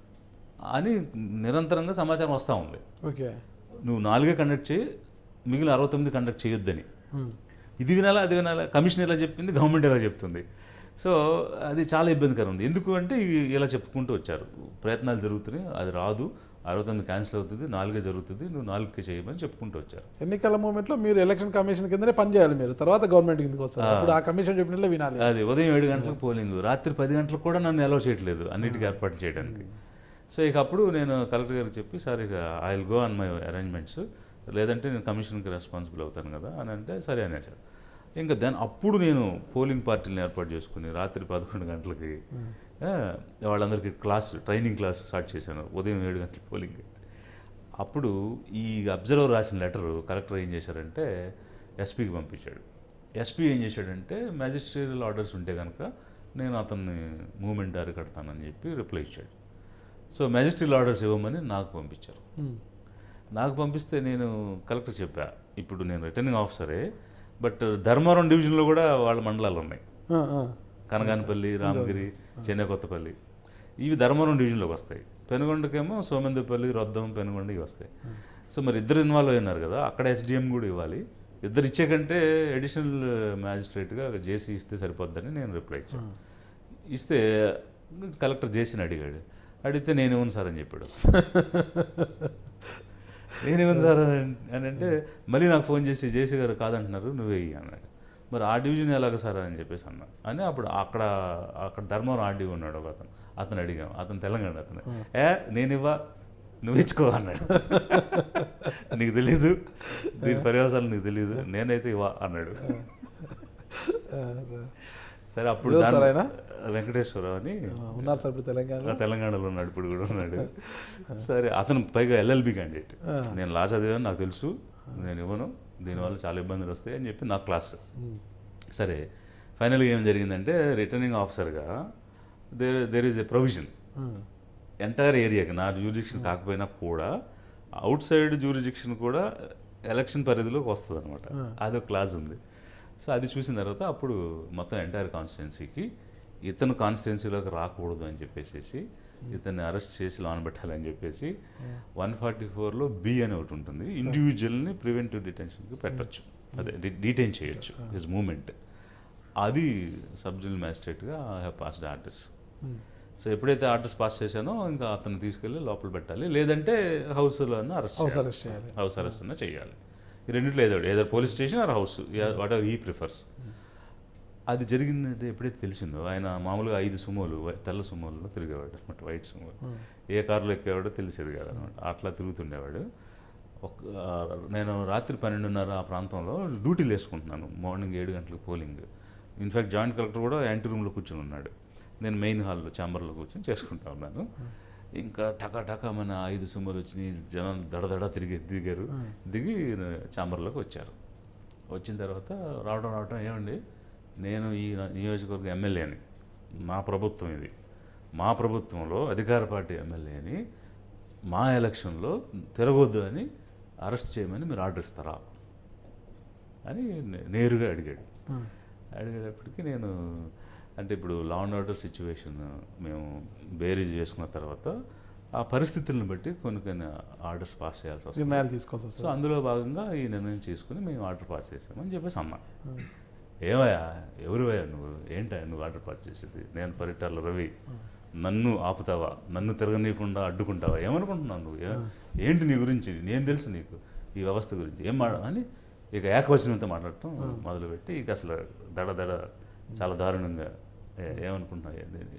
అని నిరంతరంగా సమాచారం వస్తూ ఉంది. ఓకే, నువ్వు 4 కండక్ట్ చేయి, మిగిలిన 69 కండక్ట్ చేయొద్దని. ఇది వినాలా అది వినాలా, కమిషన్ ఎలా చెప్పింది, గవర్నమెంట్ ఎలా చెప్తుంది. సో అది చాలా ఇబ్బందికరం ఉంది. ఎందుకు అంటే ఇలా చెప్పుకుంటూ వచ్చారు, ప్రయత్నాలు జరుగుతున్నాయి, అది రాదు, 69 క్యాన్సిల్ అవుతుంది, 4 జరుగుతుంది, నువ్వు 4కి చేయమని చెప్పుకుంటూ వచ్చారు. ఎన్నికల మూమెంట్లో మీరు ఎలక్షన్ కమిషన్ కిందనే పనిచేయాలి, మీరు తర్వాత గవర్నమెంట్ కిందకి వస్తారు, అప్పుడు ఆ కమిషన్ చెప్పినట్లే వినాలి. అది ఉదయం 7 గంటలకు పోలింగ్, రాత్రి 10 గంటలకు కూడా నన్ను అలౌ చేయట్లేదు అన్నిటికీ ఏర్పాటు చేయడానికి. సో ఇక అప్పుడు నేను కలెక్టర్ గారికి చెప్పి, సార్ ఇక I will go on my arrangements, లేదంటే నేను కమిషన్కి రెస్పాన్సిబుల్ అవుతాను కదా అని అంటే సరే అనేసారు. ఇంకా అప్పుడు నేను పోలింగ్ పార్టీలను ఏర్పాటు చేసుకుని రాత్రి 11 గంటలకి వాళ్ళందరికీ ట్రైనింగ్ క్లాస్ స్టార్ట్ చేశాను. ఉదయం 7 గంటలకు పోలింగ్. అప్పుడు ఈ అబ్జర్వర్ రాసిన లెటరు కలెక్టర్ ఏం చేశారంటే ఎస్పీకి పంపించాడు. ఎస్పీ ఏం చేశాడంటే మ్యాజిస్ట్రేరియల్ ఆర్డర్స్ ఉంటే కనుక నేను అతన్ని మూమెంట్ అరికడతానని చెప్పి రిప్లై ఇచ్చాడు. సో మ్యాజిస్ట్రేరియల్ ఆర్డర్స్ ఇవ్వమని నాకు పంపించారు. నాకు పంపిస్తే నేను కలెక్టర్ చెప్పా, ఇప్పుడు నేను రిటర్నింగ్ ఆఫీసరే, బట్ ధర్మవరం డివిజన్లో కూడా వాళ్ళ మండలాలు ఉన్నాయి, కనగానపల్లి, రామగిరి, చెన్నై కొత్తపల్లి, ఇవి ధర్మవరం డివిజన్లోకి వస్తాయి. పెనుగొండకేమో సోమందేపల్లి, రొద్దం, పెనుగొండ ఇవి వస్తాయి. సో మరి ఇద్దరు ఇన్వాల్వ్ అయినారు కదా, అక్కడ ఎస్డిఎం కూడా ఇవ్వాలి, ఇద్దరు ఇచ్చే కంటే అడిషనల్ మ్యాజిస్ట్రేట్గా జేసీ ఇస్తే సరిపోద్దని నేను రిప్లై ఇచ్చాను. ఇస్తే కలెక్టర్ జేసీని అడిగితే నేనేమను సార్ అని చెప్పాడు. నేనేమను సార్ అని అంటే మళ్ళీ నాకు ఫోన్ చేసి జేసీ గారు కాదంటున్నారు, నువ్వే అన్నాడు. మరి ఆ డివిజన్ ఎలాగ సార్ అని చెప్పేసి అన్నా అని అప్పుడు అక్కడ ధర్మవరం ఆర్డీ ఉన్నాడు ఒక అతను అడిగాం, అతను తెలంగాణ అతను, నేనివ్వా నువ్వు ఇచ్చుకో అన్నాడు. నీకు తెలీదు దీని పర్యవసాలు, నీకు తెలీదు, నేనైతే ఇవ్వా అన్నాడు. సరే అప్పుడు వెంకటేశ్వరరావు అని ఉన్నారు సార్, ఇప్పుడు తెలంగాణలో ఉన్నాడు, ఇప్పుడు కూడా ఉన్నాడు. సరే అతను పైగా ఎల్ఎల్బి క్యాండిడేట్, నేను లా చదివాను, నాకు తెలుసు, నేను ఇవ్వను, దీనివల్ల చాలా ఇబ్బందులు వస్తాయి అని చెప్పి నా క్లాస్. సరే ఫైనల్గా ఏం జరిగిందంటే రిటర్నింగ్ ఆఫీసర్గా there is a provision entire ఏరియాకి, నా జ్యూరిడిక్షన్ కాకపోయినా కూడా అవుట్ సైడ్ జ్యూరిడిక్షన్ కూడా ఎలక్షన్ పరిధిలోకి వస్తుంది అనమాట, అదొక క్లాజ్ ఉంది. సో అది చూసిన తర్వాత అప్పుడు మొత్తం ఎంటైర్ కాన్స్టిట్యున్సీకి ఇతను కాన్స్టిట్యున్సీలోకి రాకూడదు అని చెప్పేసి ఇతన్ని అరెస్ట్ చేసి లోన్ పెట్టాలని చెప్పేసి 144లో బి అని ఒకటి ఉంటుంది, ఇండివిజువల్ని ప్రివెంటివ్ డిటెన్షన్కి పెట్టచ్చు, అదే డిటైన్ చేయొచ్చు హిజ్ మూమెంట్. అది సబ్ జుడిషియల్ మ్యాజిస్ట్రేట్గా I have passed orders. So ఎప్పుడైతే ఆర్డర్స్ పాస్ చేశానో ఇంకా అతను తీసుకెళ్ళి లోపల పెట్టాలి, లేదంటే హౌస్లో హౌస్ అరెస్ట్ అన్న చేయాలి. ఈ రెండిట్లో ఏదో police station or house, whatever he prefers. అది జరిగిందంటే ఎప్పుడైతే తెలిసిందో ఆయన మామూలుగా 5 సుమోలు తెల్ల సుమోల్లో తిరిగేవాడు అనమాట, వైట్ సుమోలు. ఏ కారులో ఎక్కేవాడో తెలిసేది కాదనమాట, అట్లా తిరుగుతుండేవాడు. నేను రాత్రి 12:30 ఆ ప్రాంతంలో డ్యూటీలు వేసుకుంటున్నాను, మార్నింగ్ 7 గంటలకు పోలింగ్. ఇన్ఫ్యాక్ట్ జాయింట్ కలెక్టర్ కూడా యాంటీ రూమ్లో కూర్చొని ఉన్నాడు, నేను మెయిన్ హాల్లో ఛాంబర్లో కూర్చొని చేసుకుంటా ఉన్నాను. ఇంకా టకా మన 5 సుమోలు వచ్చినాయి, జనాలు దడదడ దిగారు. దిగి ఛాంబర్లోకి వచ్చారు. వచ్చిన తర్వాత రావడం ఏమండి, నేను ఈ నియోజకవర్గ ఎమ్మెల్యేని, మా ప్రభుత్వం ఇది, మా ప్రభుత్వంలో అధికార పార్టీ ఎమ్మెల్యేని మా ఎలక్షన్లో తిరగొద్దు అని అరెస్ట్ చేయమని మీరు ఆర్డర్ ఇస్తారా అని నేరుగా అడిగేటప్పటికి నేను అంటే ఇప్పుడు లా అండ్ ఆర్డర్ సిచ్యువేషన్ మేము బేరీజ్ చేసుకున్న తర్వాత ఆ పరిస్థితులను బట్టి కొన్ని ఆర్డర్స్ పాస్ చేయాల్సి వస్తుంది. సో అందులో భాగంగా ఈ నిర్ణయం చేసుకుని మేము ఆర్డర్ పాస్ చేసామని చెప్పేసి అన్నా. ఏమయ్యా ఎవరువయ్యా నువ్వు, ఏంటా నువ్వు ఆర్డర్ పాస్ చేసేది, నేను పరిటాల రవి, నన్ను ఆపుతావా, నన్ను తిరగనీయకుండా అడ్డుకుంటావా, ఏమనుకుంటున్నావు నువ్వు, ఏంటి నీ గురించి, నేను తెలుసు నీకు ఈ వ్యవస్థ గురించి ఏం అని ఇక ఏకవచనంతో మాట్లాడటం మొదలుపెట్టి ఇక అసలు దడ చాలా దారుణంగా ఏమనుకుంటున్నావు,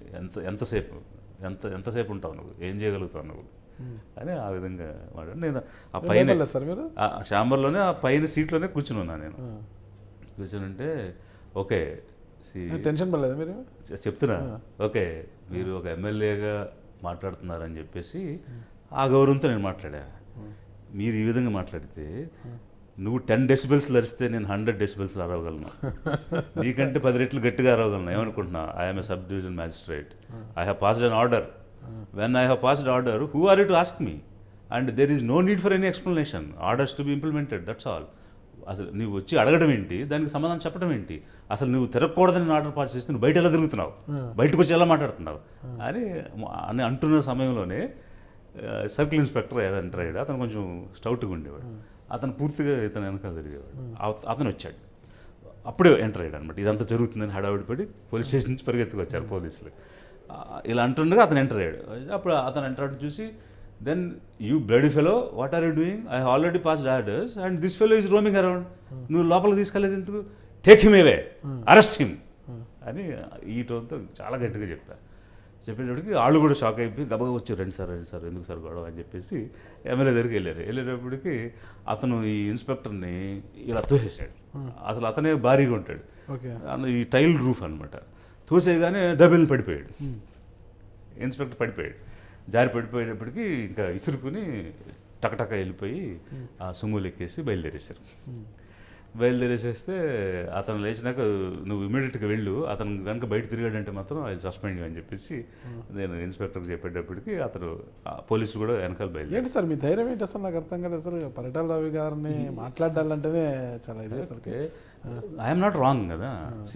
ఎంతసేపు ఉంటావు నువ్వు, ఏం చేయగలుగుతావు నువ్వు అని ఆ విధంగా మాట్లాడు. నేను ఆ పైన ఛాంబర్లోనే ఆ పైన సీట్లోనే కూర్చుని ఉన్నా. నేను కూర్చొని ఓకే టెన్షన్ పడలేదు మీరు, చెప్తున్నా ఓకే మీరు ఒక ఎమ్మెల్యేగా మాట్లాడుతున్నారని చెప్పేసి ఆ గౌరవంతో నేను మాట్లాడా. మీరు ఈ విధంగా మాట్లాడితే నువ్వు 10 డెసిబెల్స్ అరిస్తే నేను 100 డెసిబెల్స్ అరవగలను, నీకంటే 10 రెట్లు గట్టిగా అరవగలను. ఏమనుకుంటున్నా, I'm a sub division magistrate, I have passed an order. When I have passed order, who are you to ask me, and there is no need for any explanation, orders to be implemented, that's all. అసలు నువ్వు వచ్చి అడగడం ఏంటి, దానికి సమాధానం చెప్పడం ఏంటి, అసలు నువ్వు తిరగకూడదని ఆర్డర్ పాస్ చేస్తే నువ్వు బయట ఎలా తిరుగుతున్నావు, బయటకు వచ్చి ఎలా మాట్లాడుతున్నావు అని అంటున్న సమయంలోనే సర్కిల్ ఇన్స్పెక్టర్ ఎంటర్ అయ్యాడు. అతను కొంచెం స్టౌట్గా ఉండేవాడు, అతను పూర్తిగా ఇతను వెనకాల తిరిగేవాడు. అతను వచ్చాడు, అప్పుడే ఎంటర్ అయ్యాడు అనమాట. ఇదంతా జరుగుతుందని హడావిడి పడి పోలీస్ స్టేషన్ నుంచి పరిగెత్తుకు వచ్చారు పోలీసులు. ఇలా అంటుండగా అతను ఎంటర్ అయ్యాడు. అప్పుడు అతను ఎంటర్ అవ్వడం చూసి, then you bloody fellow, what are you doing? I have already passed orders and this fellow is roaming around. నువ్వు లోపలికి తీసుకెళ్ళేది ఎందుకు, take him away, arrest him అని ఈ టోన్తో చాలా గట్టిగా చెప్పేటప్పటికి వాళ్ళు కూడా షాక్ అయిపోయి గబగబా వచ్చి రండి సార్ ఎందుకు సార్ గొడవ అని చెప్పేసి ఎమ్మెల్యే దగ్గరికి వెళ్ళేటప్పటికి అతను ఈ ఇన్స్పెక్టర్ని ఇలా తోసేసాడు. అసలు అతనే భారీగా ఉంటాడు, ఈ టైల్ రూఫ్ అనమాట. తోసేయగానే దబిల్ని పడిపోయాడు, ఇన్స్పెక్టర్ పడిపోయాడు. జారి పడిపోయేటప్పటికి ఇంకా ఇసురుకుని టకటక వెళ్ళిపోయి ఆ సుమోలు ఎక్కేసి బయలుదేరేసేస్తే అతను లేచినాక నువ్వు ఇమీడియట్గా వెళ్ళు, అతను కనుక బయట తిరిగాడంటే మాత్రం అది సస్పెండ్ అని చెప్పేసి నేను ఇన్స్పెక్టర్కి చెప్పేటప్పటికి అతను పోలీసులు కూడా వెనకాల బయలుదేరి. సార్ మీ ధైర్యం ఏంటి అసలు, నాకు అర్థం కాలేదు. అసలు పరిటాల రవి గారిని మాట్లాడాలంటేనే చాలా ఇది. అసలు ఐఎమ్ నాట్ రాంగ్ కదా,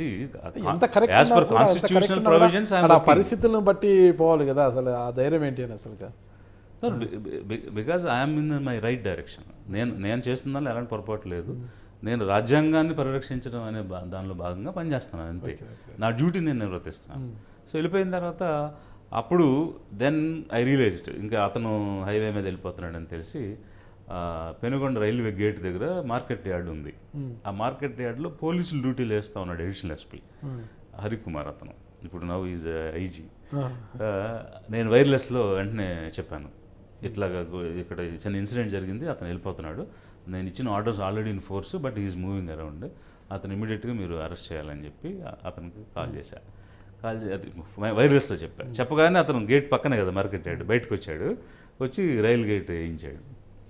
పరిస్థితులను బట్టి పోవాలి కదా, అసలు ఆ ధైర్యం ఏంటి అని అసలు. Because I'm in my right direction. నేను చేస్తున్నా ఎలాంటి పొరపాటు లేదు, నేను రాజ్యాంగాన్ని పరిరక్షించడం అనే దానిలో భాగంగా పనిచేస్తున్నాను అంతే, నా డ్యూటీ నేను నిర్వర్తిస్తున్నాను. సో వెళ్ళిపోయిన తర్వాత అప్పుడు దెన్ ఐ రియలైజ్డ్ ఇంకా అతను హైవే మీద వెళ్ళిపోతున్నాడని తెలిసి పెనుగొండ రైల్వే గేట్ దగ్గర మార్కెట్ యార్డ్ ఉంది. ఆ మార్కెట్ యార్డ్లో పోలీసులు డ్యూటీలు వేస్తూ ఉన్నాడు అడిషనల్ ఎస్పీ హరికుమార్. అతను ఇప్పుడు నౌ ఈజ్ ఐజీ. నేను వైర్లెస్లో వెంటనే చెప్పాను, ఇట్లాగా ఇక్కడ చిన్న ఇన్సిడెంట్ జరిగింది, అతను వెళ్ళిపోతున్నాడు, నేను ఇచ్చిన orders already in force but is moving around, అతను ఇమీడియట్గా మీరు అరెస్ట్ చేయాలని చెప్పి అతనికి కాల్ చేశాను. వైర్లెస్లో చెప్పగానే అతను గేట్ పక్కనే కదా మార్కెట్ యార్డ్, బయటకు వచ్చాడు, వచ్చి రైల్ గేట్ వేయించాడు.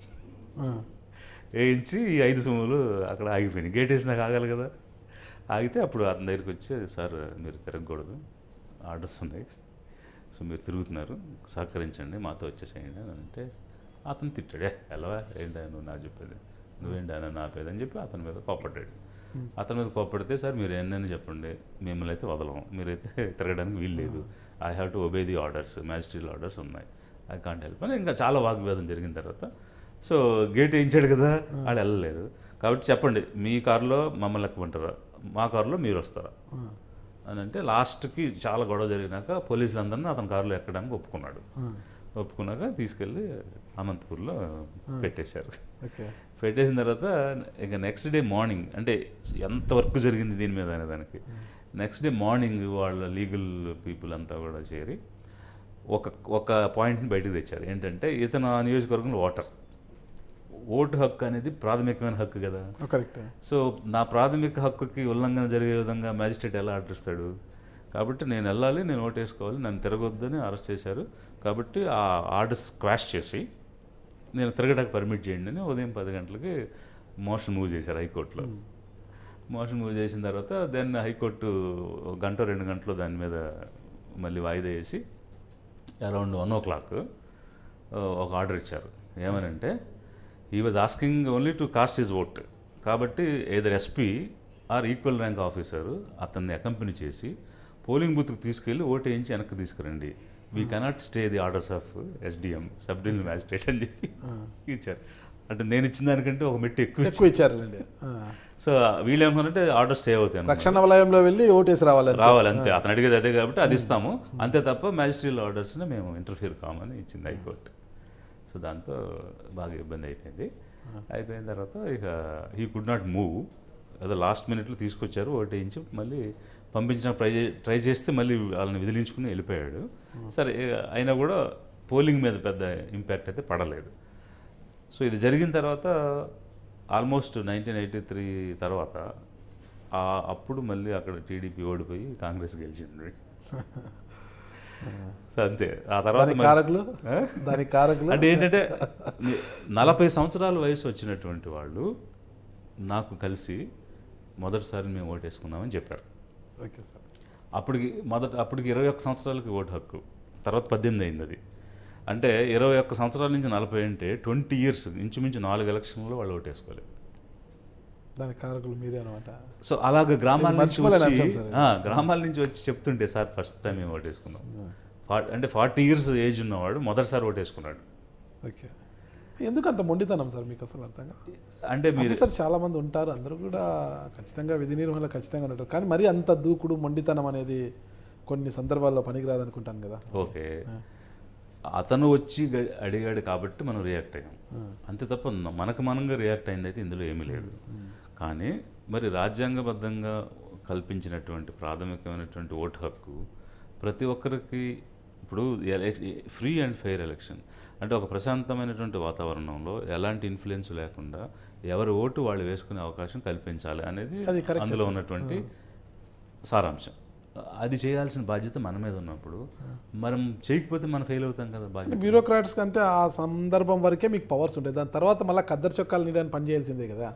వేయించి 5 సుమోలు అక్కడ ఆగిపోయినాయి. గేట్ వేసినాక ఆగాలి కదా, ఆగితే అప్పుడు అతని దగ్గరికి వచ్చి, సార్ మీరు తిరగకూడదు, ఆర్డర్స్ ఉన్నాయి, సో మీరు తిరుగుతున్నారు, సహకరించండి, మాతో వచ్చేసేయండి అని అంటే అతను తిట్టాడే, ఎలా ఏంటి నువ్వు నాకు చెప్పేది, నువ్వేంటి ఆయన నాపేది అని చెప్పి అతని మీద కోపడ్డాడు. అతని మీద కోపడితే సార్ మీరు ఎన్నని చెప్పండి, మిమ్మల్ని అయితే వదలము, మీరైతే తిరగడానికి వీలు లేదు, I have to obey the orders, magistrate orders ఉన్నాయి, ఐ కాంట్ హెల్ప్ అని ఇంకా చాలా వాగ్వివాదం జరిగిన తర్వాత సో గేట్ వేయించాడు కదా, వాళ్ళు వెళ్ళలేరు. కాబట్టి చెప్పండి మీ కారులో మమ్మల్ని ఎక్కమంటారా, మా కారులో మీరు వస్తారా అని అంటే లాస్ట్కి చాలా గొడవ జరిగినాక పోలీసులందరినీ అతని కారులో ఎక్కడానికి ఒప్పుకున్నాడు. ఒప్పుకున్నాక తీసుకెళ్ళి అనంతపూర్లో పెట్టేశారు. పెట్టేసిన తర్వాత ఇంకా నెక్స్ట్ డే మార్నింగ్, అంటే ఎంత వర్క్ జరిగింది దీని మీద అనే దానికి, నెక్స్ట్ డే మార్నింగ్ వాళ్ళ లీగల్ పీపుల్ అంతా కూడా చేరి ఒక పాయింట్ని బయటకు తెచ్చారు. ఏంటంటే ఇతను ఆ నియోజకవర్గంలో ఓటు హక్కు అనేది ప్రాథమికమైన హక్కు కదా. కరెక్ట్. సో నా ప్రాథమిక హక్కుకి ఉల్లంఘన జరిగే విధంగా మ్యాజిస్ట్రేట్ ఎలా ఆర్డర్ ఇస్తాడు? కాబట్టి నేను వెళ్ళాలి, నేను ఓటు వేసుకోవాలి, నన్ను తిరగొద్దని అరెస్ట్ చేశారు. కాబట్టి ఆ ఆర్డర్స్ క్వాష్ చేసి నేను తిరగడానికి పర్మిట్ చేయండి అని ఉదయం 10 గంటలకి మోషన్ మూవ్ చేశారు హైకోర్టులో. మోషన్ మూవ్ చేసిన తర్వాత దెన్ హైకోర్టు 1 గంట 2 గంటలు దాని మీద మళ్ళీ వాయిదా వేసి అరౌండ్ 1 o'clock ఒక ఆర్డర్ ఇచ్చారు. ఏమనంటే he was asking only to cast his vote. కాబట్టి either SP or equal rank officer అతన్ని అకంపెనీ చేసి పోలింగ్ బూత్కి తీసుకెళ్ళి ఓటు వేయించి వెనక్కి తీసుకురండి, we cannot stay the orders of SDM sub divisional magistrate అని చెప్పి ఇచ్చారు. అంటే నేను ఇచ్చిన దానికంటే ఒక మెట్టు ఎక్కువ ఇచ్చారండి. సో వీళ్ళు ఏమన్నారంటే ఆర్డర్ స్టే అవుతాయి, రక్షణ వలయంలో వెళ్ళి ఓటేసి రావాలి అంతే, అతను అడిగేది అదే కాబట్టి అది ఇస్తాము అంతే తప్ప మ్యాజిస్ట్రేట్ ఆర్డర్స్ని మేము ఇంటర్ఫియర్ కామని ఇచ్చింది హైకోర్టు. సో దాంతో బాగా ఇబ్బంది అయిపోయింది. అయిపోయిన తర్వాత ఇక హీ కుడ్ నాట్ మూవ్. అదే లాస్ట్ మినిట్లో తీసుకొచ్చారు, ఓటు వేయించి మళ్ళీ పంపించిన ట్రై చేస్తే మళ్ళీ వాళ్ళని విదిలించుకుని వెళ్ళిపోయాడు. సరే అయినా కూడా పోలింగ్ మీద పెద్ద ఇంపాక్ట్ అయితే పడలేదు. సో ఇది జరిగిన తర్వాత ఆల్మోస్ట్ 1983 తర్వాత అప్పుడు మళ్ళీ అక్కడ టీడీపీ ఓడిపోయి కాంగ్రెస్ గెలిచింది. సో అంతే. ఆ తర్వాత అంటే ఏంటంటే 40 సంవత్సరాల వయసు వచ్చినటువంటి వాళ్ళు నాకు కలిసి మొదటిసారి మేము ఓటు వేసుకున్నామని చెప్పారు. Okay sir. అప్పటికి 21 సంవత్సరాలకి ఓటు హక్కు, తర్వాత 18 అయింది అది. అంటే 21 సంవత్సరాల నుంచి 40 అంటే 20 years, ఇంచుమించు 4 ఎలక్షన్లో వాళ్ళు ఓటు వేసుకోలేదు. దానికి కారకులు మీరే అనమాట. సో అలాగ గ్రామాల నుంచి వచ్చి చెప్తుంటే సార్ ఫస్ట్ టైం మేము ఓటు వేసుకున్నాం అంటే 40 years ఏజ్ ఉన్నవాడు మొదటిసారి ఓటు వేసుకున్నాడు. ఓకే. ఎందుకు అంత మొండితనం సార్ మీకు అసలు అర్థంగా? అంటే మీరు సార్ చాలా మంది ఉంటారు, అందరూ కూడా ఖచ్చితంగా విధి నిర్వహణలో ఖచ్చితంగా ఉంటారు, కానీ మరి అంత దూకుడు మొండితనం అనేది కొన్ని సందర్భాల్లో పనికిరాదు అనుకుంటాను కదా. ఓకే, అతను వచ్చి అడిగాడు కాబట్టి మనం రియాక్ట్ అయ్యాం అంతే తప్ప మనంగా రియాక్ట్ అయింది అయితే ఇందులో ఏమీ లేదు. కానీ మరి రాజ్యాంగబద్ధంగా కల్పించినటువంటి ప్రాథమికమైనటువంటి ఓటు హక్కు ప్రతి ఒక్కరికి ఇప్పుడు ఫ్రీ అండ్ ఫెయిర్ ఎలక్షన్ అంటే ఒక ప్రశాంతమైనటువంటి వాతావరణంలో ఎలాంటి ఇన్ఫ్లుయెన్స్ లేకుండా ఎవరి ఓటు వాళ్ళు వేసుకునే అవకాశం కల్పించాలి అనేది అందులో ఉన్నటువంటి సారాంశం. అది చేయాల్సిన బాధ్యత మన మీద ఉన్నప్పుడు మనం చేయకపోతే మనం ఫెయిల్ అవుతాం కదా. బాధ్యత బ్యూరోక్రాట్స్ కంటే ఆ సందర్భం వరకే మీకు పవర్స్ ఉంటాయి, దాని తర్వాత మళ్ళీ ఖద్దరు చొక్కాలు నీడని పని చేయాల్సిందే కదా.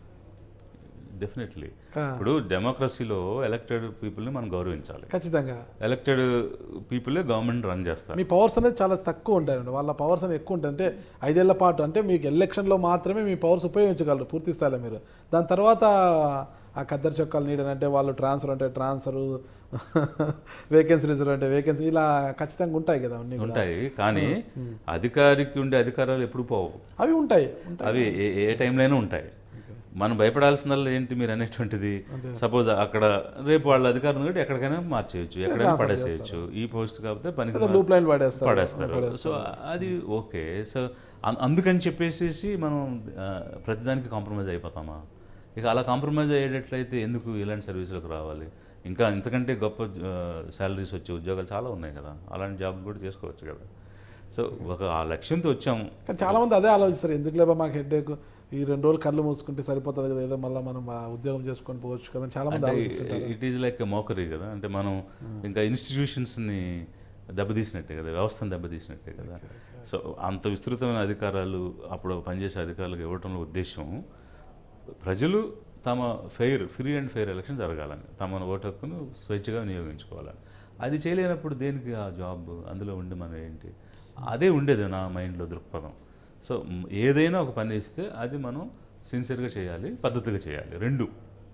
డెఫినెట్లీ. ఇప్పుడు డెమోక్రసీలో ఎలక్టెడ్ పీపుల్ని మనం గౌరవించాలి. ఖచ్చితంగా ఎలక్టెడ్ పీపులే గవర్నమెంట్ రన్ చేస్తారు. మీ పవర్స్ అనేది చాలా తక్కువ ఉంటాయండి, వాళ్ళ పవర్స్ అనేది ఎక్కువ ఉంటుంది. అంటే 5 ఏళ్ల పాటు అంటే మీకు ఎలక్షన్లో మాత్రమే మీ పవర్స్ ఉపయోగించగలరు పూర్తి స్థాయిలో మీరు. దాని తర్వాత ఆ ఖద్దరు చొక్కాలు నీడనంటే వాళ్ళు ట్రాన్స్ఫర్ అంటే ట్రాన్స్ఫర్, వేకెన్సీ రిజర్వ్ అంటే వేకెన్సీ, ఇలా ఖచ్చితంగా ఉంటాయి కదా. అన్నీ ఉంటాయి, కానీ అధికారికి ఉండే అధికారాలు ఎప్పుడు పోవు. అవి ఉంటాయి, అవి ఏ టైంలోనూ ఉంటాయి. మనం భయపడాల్సిందల్లా ఏంటి మీరు అనేటువంటిది, సపోజ్ అక్కడ రేపు వాళ్ళ అధికారం కూడా ఎక్కడికైనా మార్చేయచ్చు, ఎక్కడైనా పడేసేయచ్చు. ఈ పోస్ట్ కాకపోతే పనికి పడేస్తారు. సో అది ఓకే. సో అందుకని చెప్పేసి మనం ప్రతిదానికి కాంప్రమైజ్ అయిపోతామా? ఇక అలా కాంప్రమైజ్ అయ్యేటట్లయితే ఎందుకు ఇలాంటి సర్వీసులకు రావాలి? ఇంకా ఇంతకంటే గొప్ప శాలరీస్ వచ్చే ఉద్యోగాలు చాలా ఉన్నాయి కదా, అలాంటి జాబ్ కూడా చేసుకోవచ్చు కదా. సో ఆ లక్ష్యంతో వచ్చాము. కానీ చాలామంది అదే ఆలోచిస్తారు, ఎందుకు లేబా మాకు హెడ్ఏక్, ఈ 2 రోజులు కళ్ళు మూసుకుంటే సరిపోతుంది కదా, ఏదో మళ్ళీ మనం ఆ ఉద్యోగం చేసుకొని పోవచ్చు కదా చాలా మంది ఆలోచిస్తుంటారు. ఇట్ ఈజ్ లైక్ మోకరీ కదా. అంటే మనం ఇంకా ఇన్స్టిట్యూషన్స్ని దెబ్బతీసినట్టే కదా, వ్యవస్థను దెబ్బతీసినట్టే కదా. సో అంత విస్తృతమైన అధికారాలు అప్పుడు పనిచేసే అధికారులకు ఇవ్వడంలో ఉద్దేశం ప్రజలు తమ ఫ్రీ అండ్ ఫెయిర్ ఎలక్షన్ జరగాలని, తమ ఓటు హక్కును స్వేచ్ఛగా వినియోగించుకోవాలని. అది చేయలేనప్పుడు దేనికి ఆ జాబ్, అందులో ఉండి మనం ఏంటి, అదే ఉండేది నా మైండ్లో దృక్పథం. సో ఏదైనా ఒక పని ఇస్తే అది మనం సిన్సియర్గా చేయాలి, పద్ధతిగా చేయాలి. 2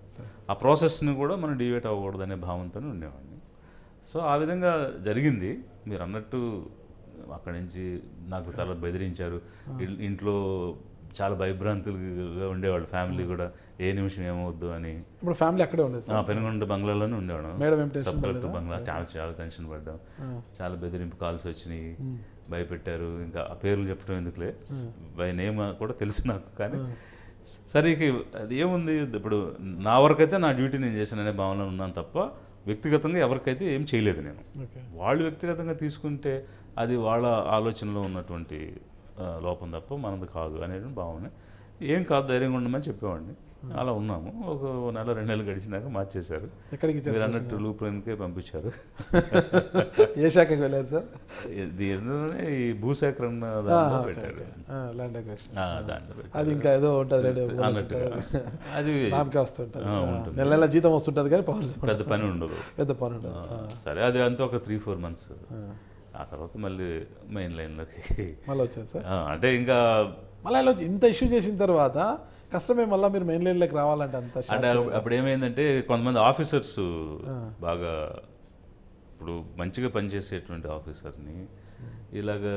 ఆ ప్రాసెస్ని కూడా మనం డివేట్ అవ్వకూడదు అనే భావంతో ఉండేవాడిని. సో ఆ విధంగా జరిగింది. మీరు అన్నట్టు అక్కడి నుంచి నాకు చాలా బెదిరించారు. ఇంట్లో చాలా భయభ్రాంతులుగా ఉండేవాళ్ళు, ఫ్యామిలీ కూడా ఏ నిమిషం ఏమవుద్దు అని. ఇప్పుడు ఫ్యామిలీ అక్కడే ఉండేది, పెనుగొండ బంగ్లాలోనే ఉండేవాడు, సబ్ కలెక్టర్ బంగ్లా. చాలా చాలా టెన్షన్ పడ్డాం, చాలా బెదిరింపు కాల్స్ వచ్చినాయి, భయపెట్టారు. ఇంకా ఆ పేర్లు చెప్పడం ఎందుకులే, బై నేమ్ కూడా తెలుసు నాకు. కానీ సరే అది ఏముంది, ఇప్పుడు నా వరకైతే నా డ్యూటీ నేను చేశాననే భావనలో ఉన్నాను తప్ప వ్యక్తిగతంగా ఎవరికైతే ఏం చేయలేదు నేను. వాళ్ళు వ్యక్తిగతంగా తీసుకుంటే అది వాళ్ళ ఆలోచనలో ఉన్నటువంటి లోపం తప్ప మనది కాదు అనేది భావన. ఏం కాదు, ధైర్యంగా ఉండమని చెప్పేవాడిని. అలా ఉన్నాము. ఒక నెల 2 నెలలు గడిచినాక మార్చేశారు. మీరు అన్నట్టు లూప్ లైన్కే పంపించారు. ఏ శాఖకి వెళ్ళారు సార్? దీనిలోనే ఈ భూసేకరణ పెట్టారు, అది ఇంకా ఏదో ఉంటుంది అన్నట్టుగా. అది ఉంటుంది, నెల నెల జీతం వస్తుంటుంది కానీ పెద్ద పని ఉండదు, పెద్ద పని ఉండదు. సరే అది అంతా ఒక 3-4 months. ఆ తర్వాత మళ్ళీ మెయిన్ లైన్లోకి మళ్ళీ వచ్చారు సార్. అంటే ఇంకా మళ్ళీ ఇంత ఇష్యూ చేసిన తర్వాత కష్టమే మళ్ళీ మీరు మెయిన్ లైన్లోకి రావాలంటే అంత. అంటే అప్పుడు ఏమైందంటే కొంతమంది ఆఫీసర్స్ బాగా ఇప్పుడు మంచిగా పనిచేసేటువంటి ఆఫీసర్ని ఇలాగా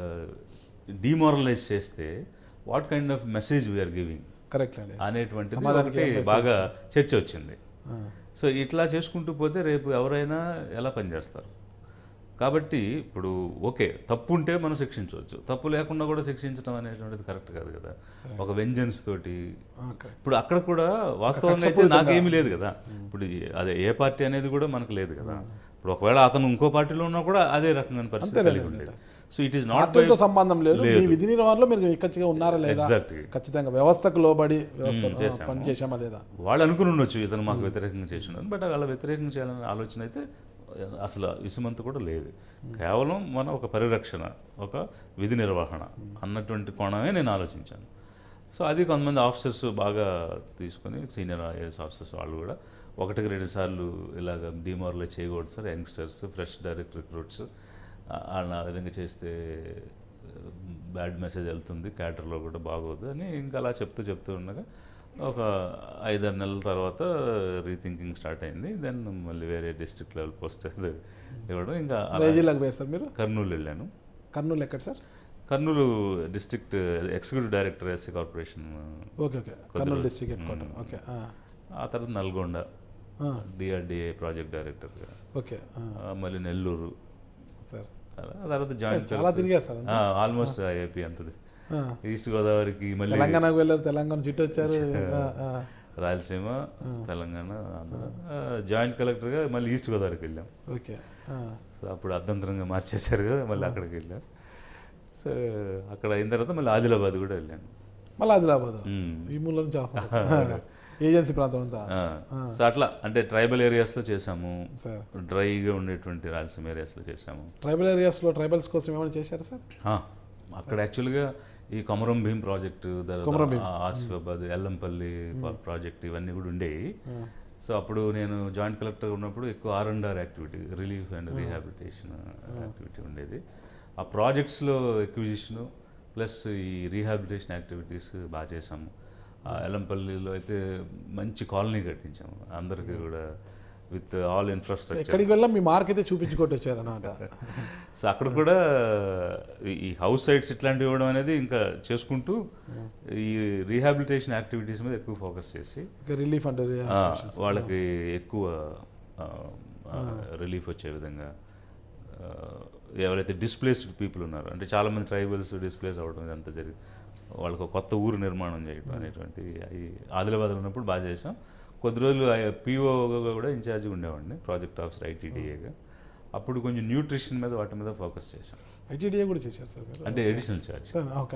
డిమోరలైజ్ చేస్తే what kind of message we're giving correct అండి అనేటువంటిది ఒకటి బాగా చర్చ వచ్చింది. సో ఇట్లా చేసుకుంటూ పోతే రేపు ఎవరైనా ఎలా పనిచేస్తారు. కాబట్టి ఇప్పుడు ఓకే, తప్పు ఉంటే మనం శిక్షించవచ్చు, తప్పు లేకుండా కూడా శిక్షించడం అనేటువంటిది కరెక్ట్ కాదు కదా. ఒక వెంజన్స్ తోటి ఇప్పుడు అక్కడ కూడా వాస్తవంగా అయితే నాకేమీ లేదు కదా. ఇప్పుడు అదే ఏ పార్టీ అనేది కూడా మనకు లేదు కదా. ఇప్పుడు ఒకవేళ అతను ఇంకో పార్టీలో ఉన్నా కూడా అదే రకమైన పరిస్థితి కలిగి ఉండేది. సో ఇట్ ఈస్ నాట్ సంబంధం లేదు, విధి నిర్వహణలో మీరు నిక్కచ్చిగా ఉన్నారా లేదా, ఖచ్చితంగా వ్యవస్థకు లోబడి పని చేసామా లేదా. వాళ్ళు అనుకుని ఉండొచ్చు ఇతను మాకు వ్యతిరేకంగా చేసి ఉన్నారు, బట్ అలా వ్యతిరేకంగా చేయాలనే ఆలోచన అయితే అసలు విసుమంత కూడా లేదు. కేవలం మన ఒక పరిరక్షణ, ఒక విధి నిర్వహణ అన్నటువంటి కోణమే నేను ఆలోచించాను. సో అది కొంతమంది ఆఫీసర్స్ బాగా తీసుకొని, సీనియర్ ఐఏఎస్ ఆఫీసర్స్ వాళ్ళు కూడా 1-2 సార్లు ఇలాగ డిమోరలైజ్ చేయకూడదు sir, youngsters fresh direct recruits వాళ్ళని ఆ విధంగా చేస్తే బ్యాడ్ మెసేజ్ వెళ్తుంది, క్యాడర్లో కూడా బాగోదు అని ఇంకా అలా చెప్తూ ఉండగా ఒక 5-6 నెలల తర్వాత రీథింకింగ్ స్టార్ట్ అయింది. దెన్ మళ్ళీ వేరే డిస్ట్రిక్ట్ లెవెల్ పోస్ట్ ఇవ్వడం. ఇంకా సార్ మీరు కర్నూలు వెళ్ళాను. కర్నూలు ఎక్కడ sir? Kurnool district executive director SC corporation. Kurnool district head quarter. Okay. ఆ తర్వాత నల్గొండ DRDA ప్రాజెక్ట్ డైరెక్టర్గా. ఓకే. మళ్ళీ నెల్లూరు సార్. ఆ తర్వాత జాయింట్ చాలా తిరిగారు సార్, ఆల్మోస్ట్ ఏపీ అంతది. ఈస్ట్ గోదావరికి మళ్ళీ తెలంగాణకు వెళ్ళారు, తెలంగాణ చుట్టూ వచ్చారు, రాయలసీమ, తెలంగాణ, ఆంధ్ర. జాయింట్ కలెక్టర్గా మళ్ళీ ఈస్ట్ గోదావరికి వెళ్ళాం. ఓకే. సో అప్పుడు అర్ధంతరంగా మార్చేశారు కదా, మళ్ళీ అక్కడికి వెళ్ళాం. సో అక్కడ అయిన తర్వాత మళ్ళీ ఆదిలాబాద్ కూడా వెళ్ళాను. మళ్ళీ ఆదిలాబాద్ ఈ మూల నుంచి ఏజెన్సీ ప్రాంతం అంతా. సో అట్లా అంటే ట్రైబల్ ఏరియాస్లో చేసాము, డ్రైగా ఉండేటువంటి రాయలసీమ ఏరియాస్లో చేసాము. ట్రైబల్ ఏరియాస్లో ట్రైబల్స్ కోసం ఏమైనా చేశారు సార్? అక్కడ యాక్చువల్గా ఈ కొమరం భీం ప్రాజెక్టు, ఆసిఫాబాద్, ఎల్లంపల్లి ప్రాజెక్ట్ ఇవన్నీ కూడా ఉండేవి. సో అప్పుడు నేను జాయింట్ కలెక్టర్ ఉన్నప్పుడు ఎక్కువ R&R activity, relief and rehabilitation activity ఉండేది. ఆ ప్రాజెక్ట్స్లో ఎక్విజిషను ప్లస్ ఈ రీహాబిలిటేషన్ యాక్టివిటీస్ బాగా చేసాము. ఎల్లంపల్లిలో అయితే మంచి కాలనీ కట్టించాము అందరికీ కూడా, విత్ ఆల్ ఇన్ఫ్రాస్ట్రక్చర్. ఎక్కడికి వెళ్ళా మీ మార్క్ అయితే చూపించుకుంటూ వచ్చారన్నమాట. సో అక్కడ కూడా ఈ హౌస్ సైట్స్ ఇట్లాంటివి ఇవ్వడం అనేది ఇంకా చేసుకుంటూ ఈ రీహాబిలిటేషన్ యాక్టివిటీస్ మీద ఎక్కువ ఫోకస్ చేసి రిలీఫ్ అంటే వాళ్ళకి ఎక్కువ రిలీఫ్ వచ్చే విధంగా, ఎవరైతే డిస్ప్లేస్డ్ పీపుల్ ఉన్నారో, అంటే చాలామంది ట్రైబల్స్ డిస్ప్లేస్ అవ్వడం ఇదంతా జరిగింది, వాళ్ళకు కొత్త ఊరు నిర్మాణం చేయడం అనేటువంటి ఆదిలాబాద్లో ఉన్నప్పుడు బాగా చేసాం. కొద్ది రోజులు POగా కూడా ఇన్ఛార్జ్గా ఉండేవాడిని, ప్రాజెక్ట్ ఆఫీసర్ ITDAగా. అప్పుడు కొంచెం న్యూట్రిషన్ మీద వాటి మీద ఫోకస్ చేశాం. ITDA కూడా చేశారు సార్? అంటే అడిషనల్ ఛార్జ్.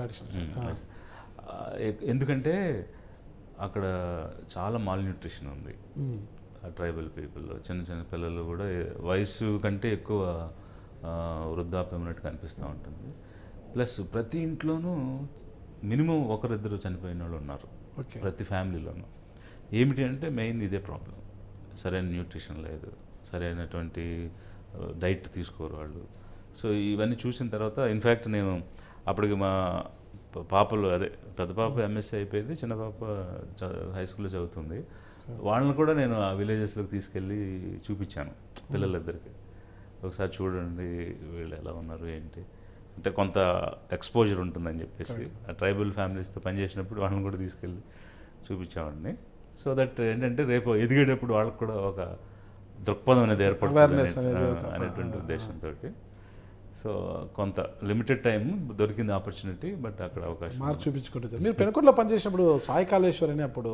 ఎందుకంటే అక్కడ చాలా మాల్ న్యూట్రిషన్ ఉంది ట్రైబల్ పీపుల్లో. చిన్న చిన్న పిల్లలు కూడా వయసు కంటే ఎక్కువ వృద్ధాప్యం ఉన్నట్టు కనిపిస్తూ ఉంటుంది. ప్లస్ ప్రతి ఇంట్లోనూ మినిమం 1-2 చనిపోయిన వాళ్ళు ఉన్నారు ప్రతి ఫ్యామిలీలోనూ. ఏమిటి అంటే మెయిన్ ఇదే ప్రాబ్లం, సరైన న్యూట్రిషన్ లేదు, సరైనటువంటి డైట్ తీసుకోరు వాళ్ళు. సో ఇవన్నీ చూసిన తర్వాత ఇన్ఫ్యాక్ట్ నేను అప్పటికి మా పాపలు, అదే పెద్ద పాప MSc అయిపోయింది, చిన్న పాప హై స్కూల్లో చదువుతుంది. వాళ్ళని కూడా నేను ఆ విలేజెస్లోకి తీసుకెళ్ళి చూపించాను పిల్లలిద్దరికి. ఒకసారి చూడండి వీళ్ళు ఎలా ఉన్నారు ఏంటి అంటే కొంత ఎక్స్పోజర్ ఉంటుందని చెప్పేసి ఆ ట్రైబల్ ఫ్యామిలీస్తో పనిచేసినప్పుడు వాళ్ళని కూడా తీసుకెళ్ళి చూపించామండి. సో దట్ ఏంటంటే రేపు ఎదిగేటప్పుడు వాళ్ళకి కూడా ఒక దృక్పథం అనేది ఏర్పడుతుంది అనేటువంటి ఉద్దేశంతో. సో కొంత లిమిటెడ్ టైం దొరికింది ఆపర్చునిటీ, బట్ అక్కడ అవకాశం మార్క్ చూపించుకుంటారు. మీరు పెనుకొండలో పనిచేసినప్పుడు సాయి కాళేశ్వర్ అని అప్పుడు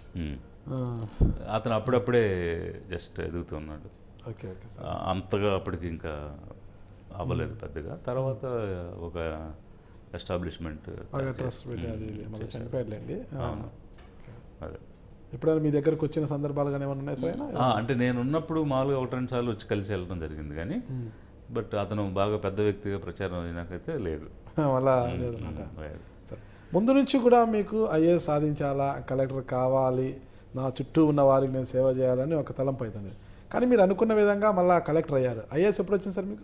అతను అప్పుడప్పుడే జస్ట్ ఎదుగుతున్నాడు. Okay okay sir. అంతగా అప్పటికి ఇంకా అవ్వలేదు పెద్దగా. తర్వాత ఒక ఎస్టాబ్లిష్మెంట్ ట్రస్ట్ పెట్టి అది మళ్ళీ చనిపోయాడులేండి. అదే ఎప్పుడైనా మీ దగ్గరకు వచ్చిన సందర్భాలు కానీ ఏమైనా ఉన్నాయి సార్? అంటే నేను ఉన్నప్పుడు మామూలుగా 1-2 సార్లు వచ్చి కలిసి వెళ్ళడం జరిగింది కానీ, బట్ అతను బాగా పెద్ద వ్యక్తిగా ప్రచారం అయినాకైతే లేదు. అలా లేదన్నమాట. ముందు నుంచి కూడా మీకు ఐఏఎస్ సాధించాలా, కలెక్టర్ కావాలి, నా చుట్టూ ఉన్న వారికి నేను సేవ చేయాలని ఒక తలంపు అవుతుంది. కానీ మీరు అనుకున్న విధంగా మళ్ళీ కలెక్టర్ అయ్యారు. ఐఏఎస్ ఎప్పుడు వచ్చింది సార్ మీకు?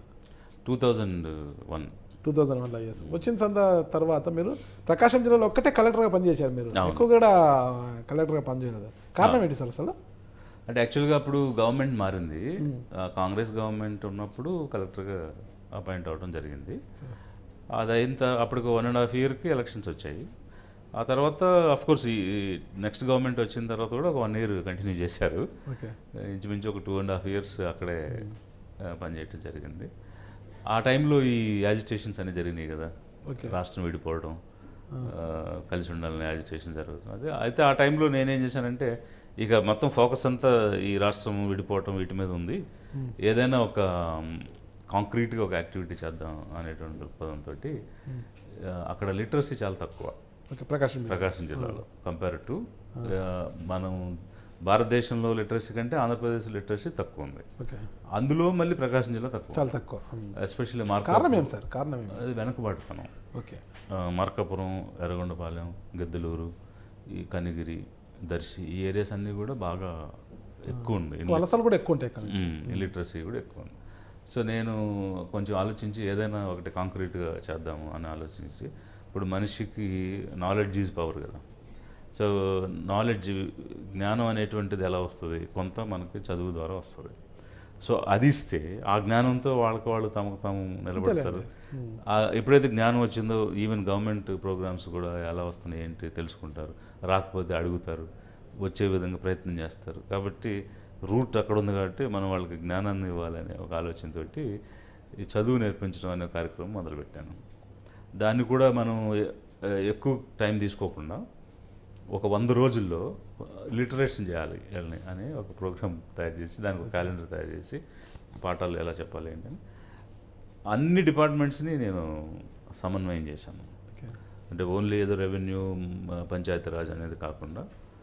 2001 ఐఏఎస్ వచ్చిన తర్వాత మీరు ప్రకాశం జిల్లాలో ఒక్కటే కలెక్టర్గా పనిచేశారు. మీరు ఎక్కువ కూడా కలెక్టర్గా పనిచేయలేదు. కారణం ఏంటి సార్ అసలు? అంటే యాక్చువల్గా అప్పుడు గవర్నమెంట్ మారింది. కాంగ్రెస్ గవర్నమెంట్ ఉన్నప్పుడు కలెక్టర్గా అపాయింట్ అవ్వడం జరిగింది. అది అయిన అప్పటికి 1.5 yearకి ఎలక్షన్స్ వచ్చాయి. ఆ తర్వాత అఫ్కోర్స్ ఈ నెక్స్ట్ గవర్నమెంట్ వచ్చిన తర్వాత కూడా ఒక 1 year కంటిన్యూ చేశారు. ఇంచుమించు ఒక 2.5 years అక్కడే పనిచేయటం జరిగింది. ఆ టైంలో ఈ యాజిటేషన్స్ అన్నీ జరిగినాయి కదా, రాష్ట్రం విడిపోవడం, కలిసి ఉండాలని యాజిటేషన్ జరుగుతుంది. అయితే ఆ టైంలో నేనేం చేశానంటే ఇక మొత్తం ఫోకస్ అంతా ఈ రాష్ట్రం విడిపోవటం వీటి మీద ఉంది, ఏదైనా ఒక కాంక్రీట్గా ఒక యాక్టివిటీ చేద్దాం అనేటువంటి దృక్పథంతో అక్కడ లిటరసీ చాలా తక్కువ ప్రకాశం జిల్లాలో కంపేర్ టు మనం భారతదేశంలో లిటరసీ కంటే ఆంధ్రప్రదేశ్ లిటరసీ తక్కువ ఉంది. అందులో మళ్ళీ ప్రకాశం జిల్లా చాలా తక్కువ. ఎస్పెషల్లీ అది వెనకబాటుతనం. మార్కాపురం, ఎర్రగొండపాలెం, గిద్దలూరు, ఈ కనిగిరి, దర్శి ఈ ఏరియాస్ అన్నీ కూడా బాగా ఎక్కువ ఉంది. ఇల్లిటరసీ కూడా ఎక్కువ ఉంది. సో నేను కొంచెం ఆలోచించి ఏదైనా ఒకటి కాంక్రీట్గా చేద్దాము అని ఆలోచించి, ఇప్పుడు మనిషికి నాలెడ్జ్ ఈజ్ పవర్ కదా. సో నాలెడ్జ్, జ్ఞానం అనేటువంటిది ఎలా వస్తుంది? కొంత మనకి చదువు ద్వారా వస్తుంది. సో అది ఇస్తే ఆ జ్ఞానంతో వాళ్ళు తమకు తాము నిలబడతారు. ఎప్పుడైతే జ్ఞానం వచ్చిందో ఈవెన్ గవర్నమెంట్ ప్రోగ్రామ్స్ కూడా ఎలా వస్తున్నాయి ఏంటి తెలుసుకుంటారు, రాకపోతే అడుగుతారు, వచ్చే విధంగా ప్రయత్నం చేస్తారు. కాబట్టి రూట్ అక్కడ ఉంది కాబట్టి మనం వాళ్ళకి జ్ఞానాన్ని ఇవ్వాలనే ఒక ఆలోచనతో ఈ చదువు నేర్పించడం అనే కార్యక్రమం మొదలుపెట్టాను. దాన్ని కూడా మనం ఎక్కువ టైం తీసుకోకుండా ఒక 100 రోజుల్లో లిటరేషన్ చేయాలి అని ఒక ప్రోగ్రామ్ తయారు చేసి దానికి ఒక క్యాలెండర్ తయారు చేసి పాఠాలు ఎలా చెప్పాలి ఏంటని అన్ని డిపార్ట్మెంట్స్ని నేను సమన్వయం చేశాను. అంటే ఓన్లీ ఏదో రెవెన్యూ, పంచాయతీరాజ్ అనేది కాకుండా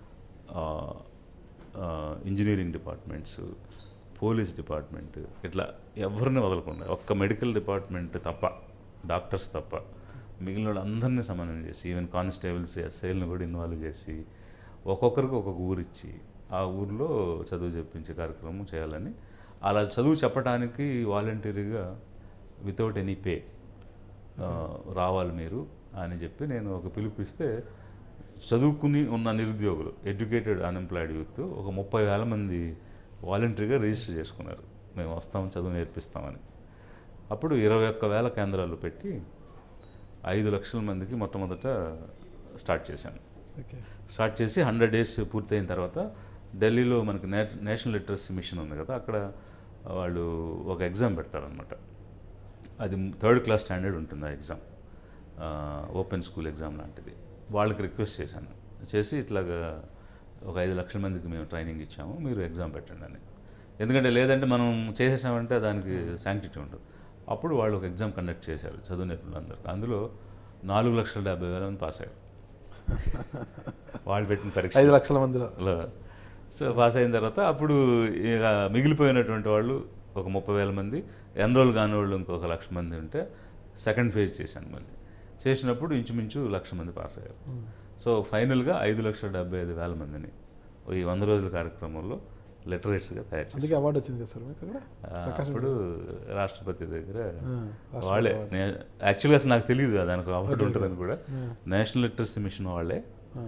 ఇంజనీరింగ్ డిపార్ట్మెంట్స్, పోలీస్ డిపార్ట్మెంట్, ఇట్లా ఎవరిని వదలకుండా ఒక్క మెడికల్ డిపార్ట్మెంట్ తప్ప, డాక్టర్స్ తప్ప మిగిలిన వాళ్ళు అందరినీ సమన్వయం చేసి ఈవెన్ కానిస్టేబుల్స్, ఎస్ఐలను కూడా ఇన్వాల్వ్ చేసి ఒక్కొక్కరికి ఒక్కొక్క ఊరు ఇచ్చి ఆ ఊరిలో చదువు చెప్పించే కార్యక్రమం చేయాలని, అలా చదువు చెప్పడానికి వాలంటీర్గా వితౌట్ ఎనీ పే రావాలి మీరు అని చెప్పి నేను ఒక పిలుపిస్తే చదువుకుని ఉన్న నిరుద్యోగులు, ఎడ్యుకేటెడ్ అన్ఎంప్లాయిడ్ యూత్ ఒక 30,000 మంది వాలంటరీగా రిజిస్టర్ చేసుకున్నారు. మేము వస్తాం, చదువు నేర్పిస్తామని. అప్పుడు 21,000 కేంద్రాలు పెట్టి 5 లక్షల మందికి మొట్టమొదట స్టార్ట్ చేశాను. స్టార్ట్ చేసి 100 days పూర్తయిన తర్వాత ఢిల్లీలో మనకి నేషనల్ లిటరసీ మిషన్ ఉంది కదా, అక్కడ వాళ్ళు ఒక ఎగ్జామ్ పెడతారనమాట. అది 3rd class స్టాండర్డ్ ఉంటుంది ఆ ఎగ్జామ్, ఓపెన్ స్కూల్ ఎగ్జామ్ లాంటిది. వాళ్ళకి రిక్వెస్ట్ చేశాను, చేసి ఇట్లాగా ఒక 5 లక్షల మందికి మేము ట్రైనింగ్ ఇచ్చాము, మీరు ఎగ్జామ్ పెట్టండి అని. ఎందుకంటే లేదంటే మనం చేసేసామంటే దానికి శాంక్టిటీ ఉండదు. అప్పుడు వాళ్ళు ఒక ఎగ్జామ్ కండక్ట్ చేశారు చదువు నిపుణులందరికీ. అందులో 4,70,000 మంది పాస్ అయ్యారు వాళ్ళు పెట్టిన పరీక్ష 5 లక్షల మందిలో. సో పాస్ అయిన తర్వాత అప్పుడు ఇక మిగిలిపోయినటువంటి వాళ్ళు ఒక 30,000 మంది, ఎన్రోల్ కాని వాళ్ళు ఇంకొక 1,00,000 మంది ఉంటే సెకండ్ ఫేజ్ చేశాను. మళ్ళీ చేసినప్పుడు ఇంచుమించు 1,00,000 మంది పాస్ అయ్యారు. సో ఫైనల్గా 5,75,000 మందిని ఈ 100 రోజుల కార్యక్రమంలో లిటరేట్స్గా తయారు చేశారు. అవార్డు వచ్చింది కదా సార్ మీకు? అప్పుడు రాష్ట్రపతి దగ్గర వాళ్ళే, యాక్చువల్గా అసలు నాకు తెలియదు దానికి అవార్డు ఉంటుందని కూడా. నేషనల్ లిటరసీ మిషన్ వాళ్ళే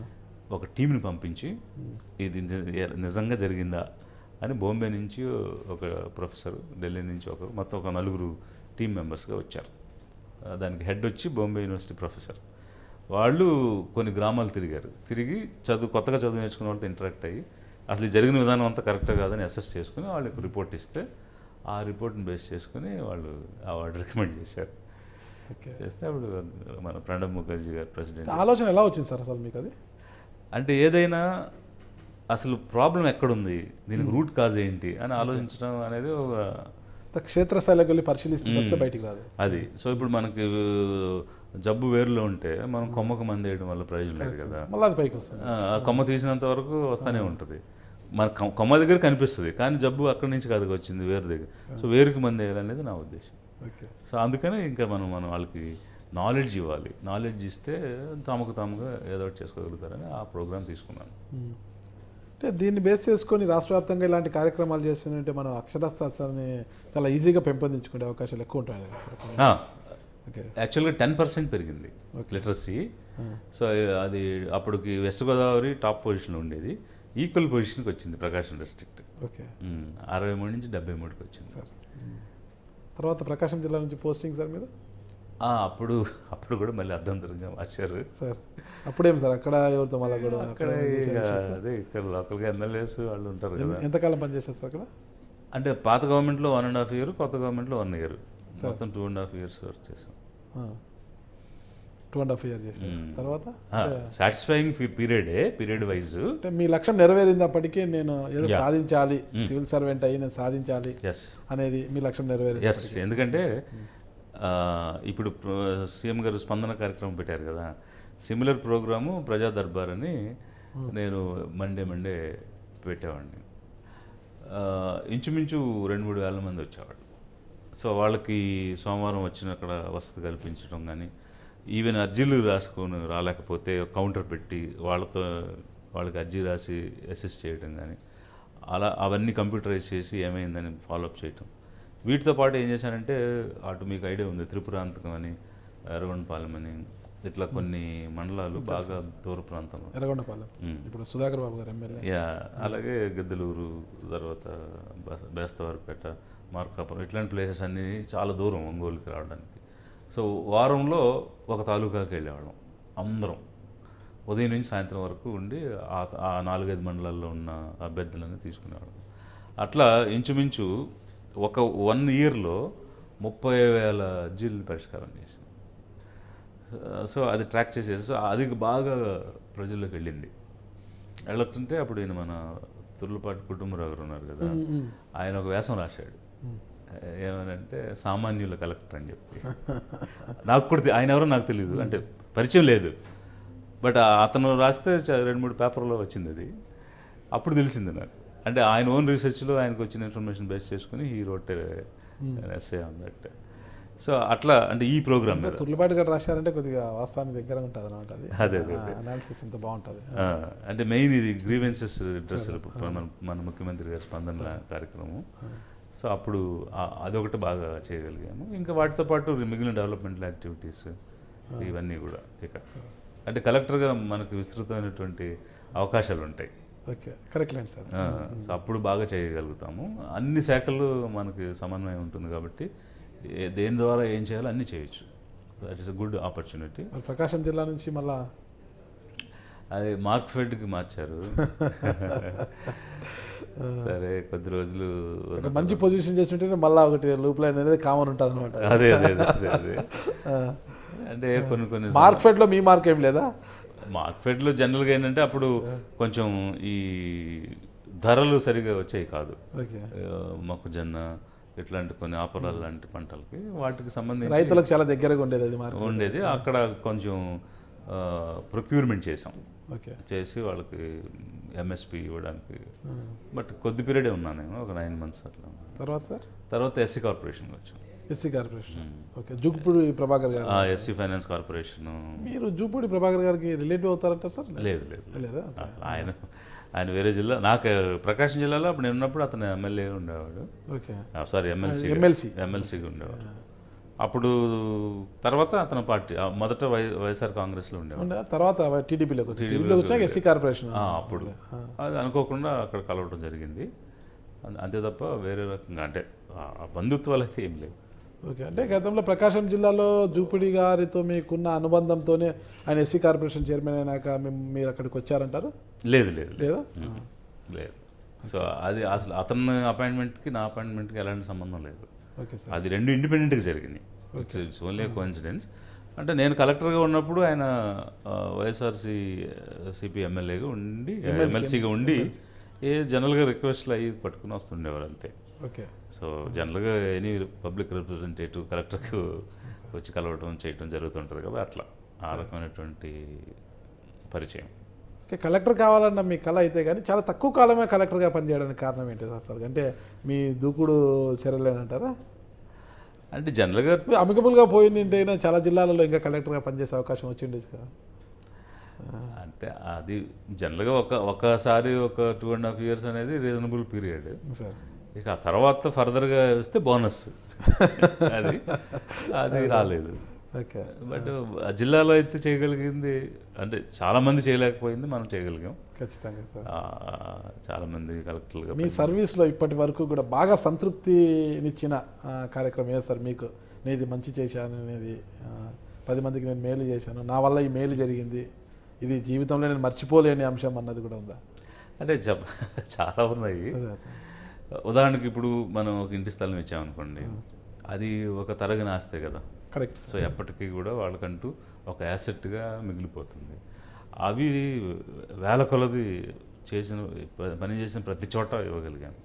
ఒక టీంని పంపించి ఇది నిజంగా జరిగిందా అని బాంబే నుంచి ఒక ప్రొఫెసర్, ఢిల్లీ నుంచి ఒకరు, మొత్తం ఒక 4 టీం మెంబర్స్గా వచ్చారు. దానికి హెడ్ వచ్చి బాంబే యూనివర్సిటీ ప్రొఫెసర్. వాళ్ళు కొన్ని గ్రామాలు తిరిగి కొత్తగా చదువు నేర్చుకున్న వాళ్ళతో ఇంటరాక్ట్ అయ్యి అసలు జరిగిన విధానం అంతా కరెక్ట్గా కాదని అసెస్ చేసుకుని వాళ్ళకి రిపోర్ట్ ఇస్తే ఆ రిపోర్ట్ని బేస్ చేసుకుని వాళ్ళు అవార్డు రికమెండ్ చేశారు. చేస్తే అప్పుడు మన ప్రణబ్ ముఖర్జీ గారు ప్రెసిడెంట్. ఆలోచన ఎలా వచ్చింది సార్ అసలు మీకు అది? అంటే ఏదైనా అసలు ప్రాబ్లం ఎక్కడుంది, దీనికి రూట్ కాజ్ ఏంటి అని ఆలోచించడం అనేది ఒక క్షేత్రస్థాయిలోకి వెళ్ళి పరిశీలిస్తే బయటికి రాదు అది. సో ఇప్పుడు మనకి జబ్బు వేరులో ఉంటే మనం కొమ్మకు మంది వేయడం వల్ల ప్రయోజనం లేదు కదా, మళ్ళీ అది పైకి వస్తుంది. కొమ్మ తీసినంత వరకు వస్తూనే ఉంటుంది. మన కొమ్మ దగ్గర కనిపిస్తుంది కానీ జబ్బు అక్కడి నుంచి కాదు వచ్చింది వేరు దగ్గర. సో వేరుకి మంది వేయాలనేది నా ఉద్దేశం. సో అందుకనే ఇంకా మనం వాళ్ళకి నాలెడ్జ్ ఇవ్వాలి. నాలెడ్జ్ ఇస్తే తాముగా ఏదో ఒకటి చేసుకోగలుగుతారని ఆ ప్రోగ్రామ్ తీసుకున్నాను. అంటే దీన్ని బేస్ చేసుకొని రాష్ట్ర వ్యాప్తంగా ఇలాంటి కార్యక్రమాలు చేస్తుంటే మనం అక్షరాస్యతని చాలా ఈజీగా పెంపొందించుకునే అవకాశాలు ఎక్కువ ఉంటాయి కదా సార్? యాక్చువల్గా 10% పెరిగింది లిటరసీ. సో అది అప్పటికి వెస్ట్ గోదావరి టాప్ పొజిషన్లో ఉండేది, ఈక్వల్ పొజిషన్కి వచ్చింది ప్రకాశం డిస్ట్రిక్ట్. 63 నుంచి 73కి వచ్చింది సార్. తర్వాత ప్రకాశం జిల్లా నుంచి పోస్టింగ్ సార్ మీరు? అప్పుడు కూడా మళ్ళీ అర్థంతరంగా మార్చారు సార్. అప్పుడేం సార్ అక్కడ ఎవరితో మళ్ళీ కూడా అదే ఇక్కడ లోకల్గా ఎమ్మెల్యేస్ వాళ్ళు ఉంటారు కదా. ఎంతకాలం పనిచేస్తారు సార్ అక్కడ? అంటే పాత గవర్నమెంట్లో 1.5 year, కొత్త గవర్నమెంట్లో 1 year, మొత్తం 2.5 years వర్క్ చేసాం. 2.5 years చేసాం. తర్వాత సాటిస్ఫైయింగ్ పీరియడ్ వైజ్ అంటే మీ లక్ష్యం నెరవేరింది. అప్పటికే నేను ఏదో సాధించాలి, సివిల్ సర్వెంట్ అయ్యి నేను సాధించాలి అనేది మీ లక్ష్యం నెరవేరింది. ఎందుకంటే ఇప్పుడు సీఎం గారు స్పందన కార్యక్రమం పెట్టారు కదా, సిమిలర్ ప్రోగ్రాము ప్రజా దర్బార్ అని నేను మండే పెట్టేవాడిని. ఇంచుమించు 2-3 వేల మంది వచ్చేవాళ్ళు. సో వాళ్ళకి సోమవారం వచ్చిన అక్కడ వసతి కల్పించడం కానీ, ఈవెన్ అర్జీలు రాసుకొని రాలేకపోతే కౌంటర్ పెట్టి వాళ్ళకి అర్జీ రాసి అసిస్ట్ చేయడం కానీ, అవన్నీ కంప్యూటరైజ్ చేసి ఏమైందని ఫాలోఅప్ చేయటం. వీటితో పాటు ఏం చేశానంటే అటు మీకు ఐడియా ఉంది తిరుపురాంతకం అని, ఎర్రగొండపాలెం అని, ఇట్లా కొన్ని మండలాలు బాగా దూర ప్రాంతంలో. ఎర్రగొండపాలెం ఇప్పుడు సుధాకర్ బాబు గారు ఎమ్మెల్యే. అలాగే గిద్దలూరు, తర్వాత బేస్తవారిపేట, మార్కాపురం, ఇట్లాంటి ప్లేసెస్ అన్నీ చాలా దూరం ఒంగోలుకి రావడానికి. సో వారంలో ఒక తాలూకాకి వెళ్ళేవాళ్ళం అందరం, ఉదయం నుంచి సాయంత్రం వరకు ఉండి ఆ 4-5 మండలాల్లో ఉన్న అభ్యర్థులన్నీ తీసుకునేవాళ్ళం. అట్లా ఇంచుమించు ఒక 1 yearలో 30,000 అర్జీలు పరిష్కారం చేసాం. సో అది ట్రాక్ చేసేసి అది బాగా ప్రజల్లోకి వెళ్ళింది. వెళ్ళొస్తుంటే అప్పుడు ఈయన మన తుర్లపాటి కుటుంబరావు గారు ఉన్నారు కదా, ఆయన ఒక వ్యాసం రాశాడు. ఏమనంటే సామాన్యుల కలెక్టర్ అని చెప్పి. నాకు కూడా ఆయన ఎవరో నాకు తెలియదు, అంటే పరిచయం లేదు, బట్ అతను రాస్తే 2-3 పేపర్లో వచ్చింది అది. అప్పుడు తెలిసింది నాకు. అంటే ఆయన ఓన్ రీసెర్చ్లో ఆయనకు వచ్చిన ఇన్ఫర్మేషన్ బేస్ చేసుకుని he wrote essay on that. So అట్లా అంటే ఈ ప్రోగ్రామ్ తుర్లపాటి గారు రాశారంటే కొద్దిగా వాస్తవానికి దగ్గర ఉంటుంది అనమాట. అదే అనాలిసిస్ ఎంత బాగుంటుంది. అంటే మెయిన్ ఇది గ్రీవెన్సెస్ డ్రెస్సులు మన ముఖ్యమంత్రి గారి స్పందన కార్యక్రమం. సో అప్పుడు అదొకటి బాగా చేయగలిగాము. ఇంకా వాటితో పాటు మిగిలిన డెవలప్మెంటల్ యాక్టివిటీస్ ఇవన్నీ కూడా ఇక అంటే కలెక్టర్గా మనకు విస్తృతమైనటువంటి అవకాశాలు ఉంటాయి. ఓకే, కరెక్ట్ లేండి సార్. సో అప్పుడు బాగా చేయగలుగుతాము. అన్ని శాఖలు మనకి సమన్వయం ఉంటుంది కాబట్టి దేని ద్వారా ఏం చేయాలో అన్నీ చేయొచ్చు. That is a good opportunity. Prakasam జిల్లా నుంచి మళ్ళా అది మార్క్ఫెడ్కి మార్చారు. సరే కొద్ది రోజులు మంచి పొజిషన్ చేస్తుంటే మళ్ళీ ఒకటి లూప్ లైన్ అనేది కామన్ ఉంటుంది అనమాట. అదే అంటే కొన్ని మార్క్ఫెడ్లో మీ మార్క్ ఏం లేదా? మార్క్ఫెడ్లో జనరల్గా ఏంటంటే అప్పుడు కొంచెం ఈ ధరలు సరిగా వచ్చాయి కాదు. మొక్కజొన్న ఇట్లాంటి కొన్ని ఆపరాలు లాంటి పంటలకి వాటికి సంబంధించి రైతులకు చాలా దగ్గరగా ఉండేది అది ఉండేది. అక్కడ కొంచెం ప్రొక్యూర్మెంట్ చేసాం, చేసి వాళ్ళకి ఎంఎస్పి ఇవ్వడానికి. బట్ కొద్ది పీరియడే ఉన్నాను నేను, ఒక 9 months అట్లా. తర్వాత ఎస్సీ కార్పొరేషన్కి వచ్చాం. SC corporation, okay. Jupudi Prabhakar garu SC finance corporation. మీరు జూపూడి ప్రభాకర్ గారికి రిలేటివ్ అవుతారంటారు సార్? లేదు లేదా, ఆయన వేరే జిల్లా. నాకు ప్రకాశం జిల్లాలో అప్పుడు నేను ఉన్నప్పుడు అతను ఎమ్మెల్యే ఉండేవాడు. సారీ ఎమ్మెల్సీగా ఉండేవాడు. అప్పుడు తర్వాత అతను పార్టీ మొదట వైఎస్ఆర్ కాంగ్రెస్లో ఉండేవాడు, తర్వాత టీడీపీలోకి వచ్చాక ఎస్సీ కార్పొరేషన్. అప్పుడు అది అనుకోకుండా అక్కడ కలవడం జరిగింది. అంతే తప్ప వేరే రకంగా అంటే బంధుత్వాలు అయితే ఏం లేవు. ఓకే, అంటే గతంలో ప్రకాశం జిల్లాలో జూపిడి గారితో మీకున్న అనుబంధంతోనే ఆయన ఎస్సీ కార్పొరేషన్ చైర్మన్ అయినాక మీరు అక్కడికి వచ్చారంటారు? లేదు లేదు లేదా? లేదు. సో అది అసలు అతని అపాయింట్మెంట్కి నా అపాయింట్మెంట్కి ఎలాంటి సంబంధం లేదు. ఓకే సార్, అది రెండు ఇండిపెండెంట్గా జరిగింది. It's only coincidence. అంటే నేను కలెక్టర్గా ఉన్నప్పుడు ఆయన వైఎస్ఆర్సీపీ ఎమ్మెల్యేగా ఉండి ఎమ్మెల్సీగా ఉండి జనరల్గా రిక్వెస్ట్లు అయ్యి పట్టుకుని వస్తుండేవారు అంతే. ఓకే, సో జనరల్గా ఎనీ పబ్లిక్ రిప్రజెంటేటివ్ కలెక్టర్కు వచ్చి కలవడం చేయటం జరుగుతుంటుంది కదా, అట్లా ఆ రకమైనటువంటి పరిచయం. ఓకే, కలెక్టర్ కావాలన్న మీ కళ అయితే కానీ చాలా తక్కువ కాలమే కలెక్టర్గా పనిచేయడానికి కారణం ఏంటి సార్? అంటే మీ దూకుడు చర్యలేనంటారా? అంటే జనరల్గా అమికబుల్గా పోయిందంటేనా చాలా జిల్లాలలో ఇంకా కలెక్టర్గా పనిచేసే అవకాశం వచ్చిండేది కదా. అంటే అది జనరల్గా ఒకసారి ఒక 2.5 years అనేది రీజనబుల్ పీరియడ్ సార్. ఇక ఆ తర్వాత ఫర్దర్గా వస్తే బోనస్ అది రాలేదు. ఓకే, బట్ ఆ జిల్లాలో అయితే చేయగలిగింది అంటే చాలామంది చేయలేకపోయింది, మనం చేయగలిగాం ఖచ్చితంగా సార్. చాలామంది కలెక్టర్లుగా. మీ సర్వీస్లో ఇప్పటి వరకు కూడా బాగా సంతృప్తినిచ్చిన కార్యక్రమం ఏదో సార్ మీకు? నేను ఇది మంచి చేశాను, అనేది 10 మందికి నేను మేలు చేశాను, నా వల్ల ఈ మేలు జరిగింది, ఇది జీవితంలో నేను మర్చిపోలేని అంశం అన్నది కూడా ఉందా? అంటే చాలా ఉన్నాయి. ఉదాహరణకి ఇప్పుడు మనం ఒక ఇంటి స్థలం ఇచ్చామనుకోండి, అది ఒక తరగని ఆస్తే కదా. కరెక్ట్. సో ఎప్పటికీ కూడా వాళ్ళకంటూ ఒక యాసెట్గా మిగిలిపోతుంది. అవి వేల కొలది పని చేసిన ప్రతి చోట ఇవ్వగలిగాము.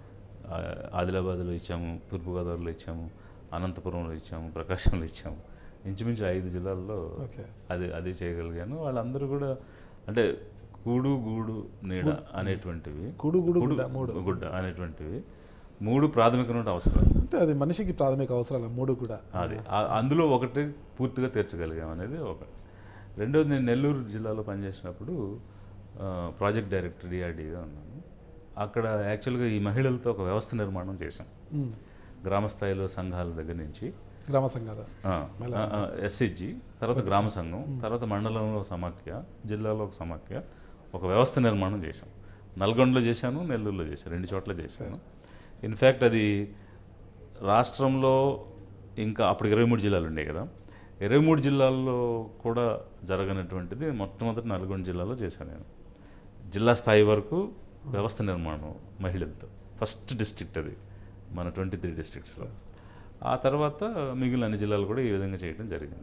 ఆదిలాబాద్లో ఇచ్చాము, తూర్పుగోదావరిలో ఇచ్చాము, అనంతపురంలో ఇచ్చాము, ప్రకాశంలో ఇచ్చాము, ఇంచుమించు 5 జిల్లాల్లో అది చేయగలిగాను. వాళ్ళందరూ కూడా అంటే కూడు గూడు నీడ అనేటువంటివి, గుడ్డ అనేటువంటివి 3 ప్రాథమికమైన అవసరాలు. అంటే అది మనిషికి ప్రాథమిక అవసరాలు 3 కూడా. అది అందులో ఒకటి పూర్తిగా తీర్చగలిగాం అనేది ఒక. రెండోది, నేను నెల్లూరు జిల్లాలో పనిచేసినప్పుడు ప్రాజెక్ట్ డైరెక్టర్ DIRగా ఉన్నాను. అక్కడ యాక్చువల్గా ఈ మహిళలతో ఒక వ్యవస్థ నిర్మాణం చేశాం. గ్రామ స్థాయిలో సంఘాల దగ్గర నుంచి, గ్రామ సంఘాలు, SHG, తర్వాత గ్రామ సంఘం, తర్వాత మండలంలో సమాఖ్య, జిల్లాలో ఒక సమాఖ్య, ఒక వ్యవస్థ నిర్మాణం చేశాం. నల్గొండలో చేశాను, నెల్లూరులో చేశాను, 2 చోట్ల చేశాను. ఇన్ఫ్యాక్ట్ అది రాష్ట్రంలో ఇంకా అప్పుడు 23 జిల్లాలు ఉండే కదా, 23 జిల్లాల్లో కూడా జరగనటువంటిది మొట్టమొదటి నల్గొండ జిల్లాలో చేశాను నేను. జిల్లా స్థాయి వరకు వ్యవస్థ నిర్మాణం మహిళలతో, ఫస్ట్ డిస్ట్రిక్ట్ అది మన 23 డిస్ట్రిక్ట్స్లో. ఆ తర్వాత మిగిలిన అన్ని జిల్లాలు కూడా ఈ విధంగా చేయడం జరిగింది.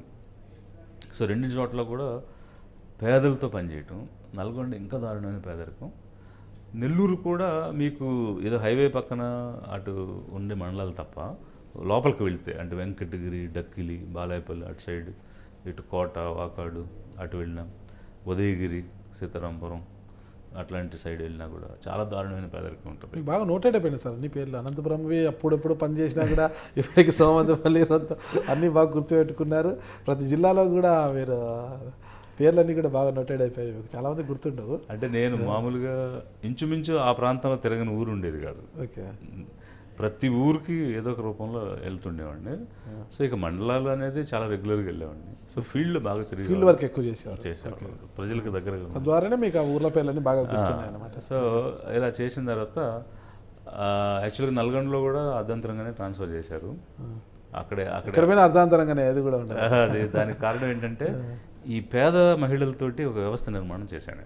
సో 2 చోట్ల కూడా పేదలతో పనిచేయటం. నల్గొండ ఇంకా దారుణమైన పేదరికం. నెల్లూరు కూడా మీకు ఏదో హైవే పక్కన అటు ఉండే మండలాలు తప్ప లోపలికి వెళితే అంటే వెంకటగిరి, డక్కిలి, బాలాయపల్లి అటు సైడ్, ఇటు కోట, వాకాడు అటు వెళ్ళినాం, ఉదయగిరి, సీతారాంపురం అట్లాంటి సైడ్ వెళ్ళినా కూడా చాలా దారుణమైన పేదరికం ఉంటుంది. మీకు బాగా నోటెడ్ అయిపోయింది సార్ అన్ని పేర్లు. అనంతపురంవి అప్పుడెప్పుడు పనిచేసినా కూడా ఇప్పటికి సోమంతపల్లి అన్నీ బాగా గుర్తుపెట్టుకున్నారు. ప్రతి జిల్లాలో కూడా మీరు పేర్లన్నీ కూడా బాగా నోటెడ్ అయిపోయాయి. మీకు చాలామంది గుర్తుండవు. అంటే నేను మామూలుగా ఇంచుమించు ఆ ప్రాంతంలో తిరగని ఊరు ఉండేది కాదు. ఓకే, ప్రతి ఊరికి ఏదో ఒక రూపంలో వెళ్తుండేవాడిని. సో ఇక మండలాలు అనేది చాలా రెగ్యులర్గా వెళ్ళేవాడిని. సో ఫీల్డ్ బాగా తిరిగి ఫీల్డ్ వర్క్ ఎక్కువ చేసేవారు, ప్రజలకు దగ్గరగా, ద్వారానే మీకు ఆ ఊర్ల పేర్లన్నీ బాగా గుర్తున్నాయి అన్నమాట. సో ఇలా చేసిన తర్వాత యాక్చువల్గా నల్గొండలో కూడా అర్ధంతరంగానే ట్రాన్స్ఫర్ చేశారు. అక్కడ అర్ధాంతరంగానే అది కూడా ఉంటుంది. అది దానికి కారణం ఏంటంటే ఈ పేద మహిళలతోటి ఒక వ్యవస్థ నిర్మాణం చేశాను.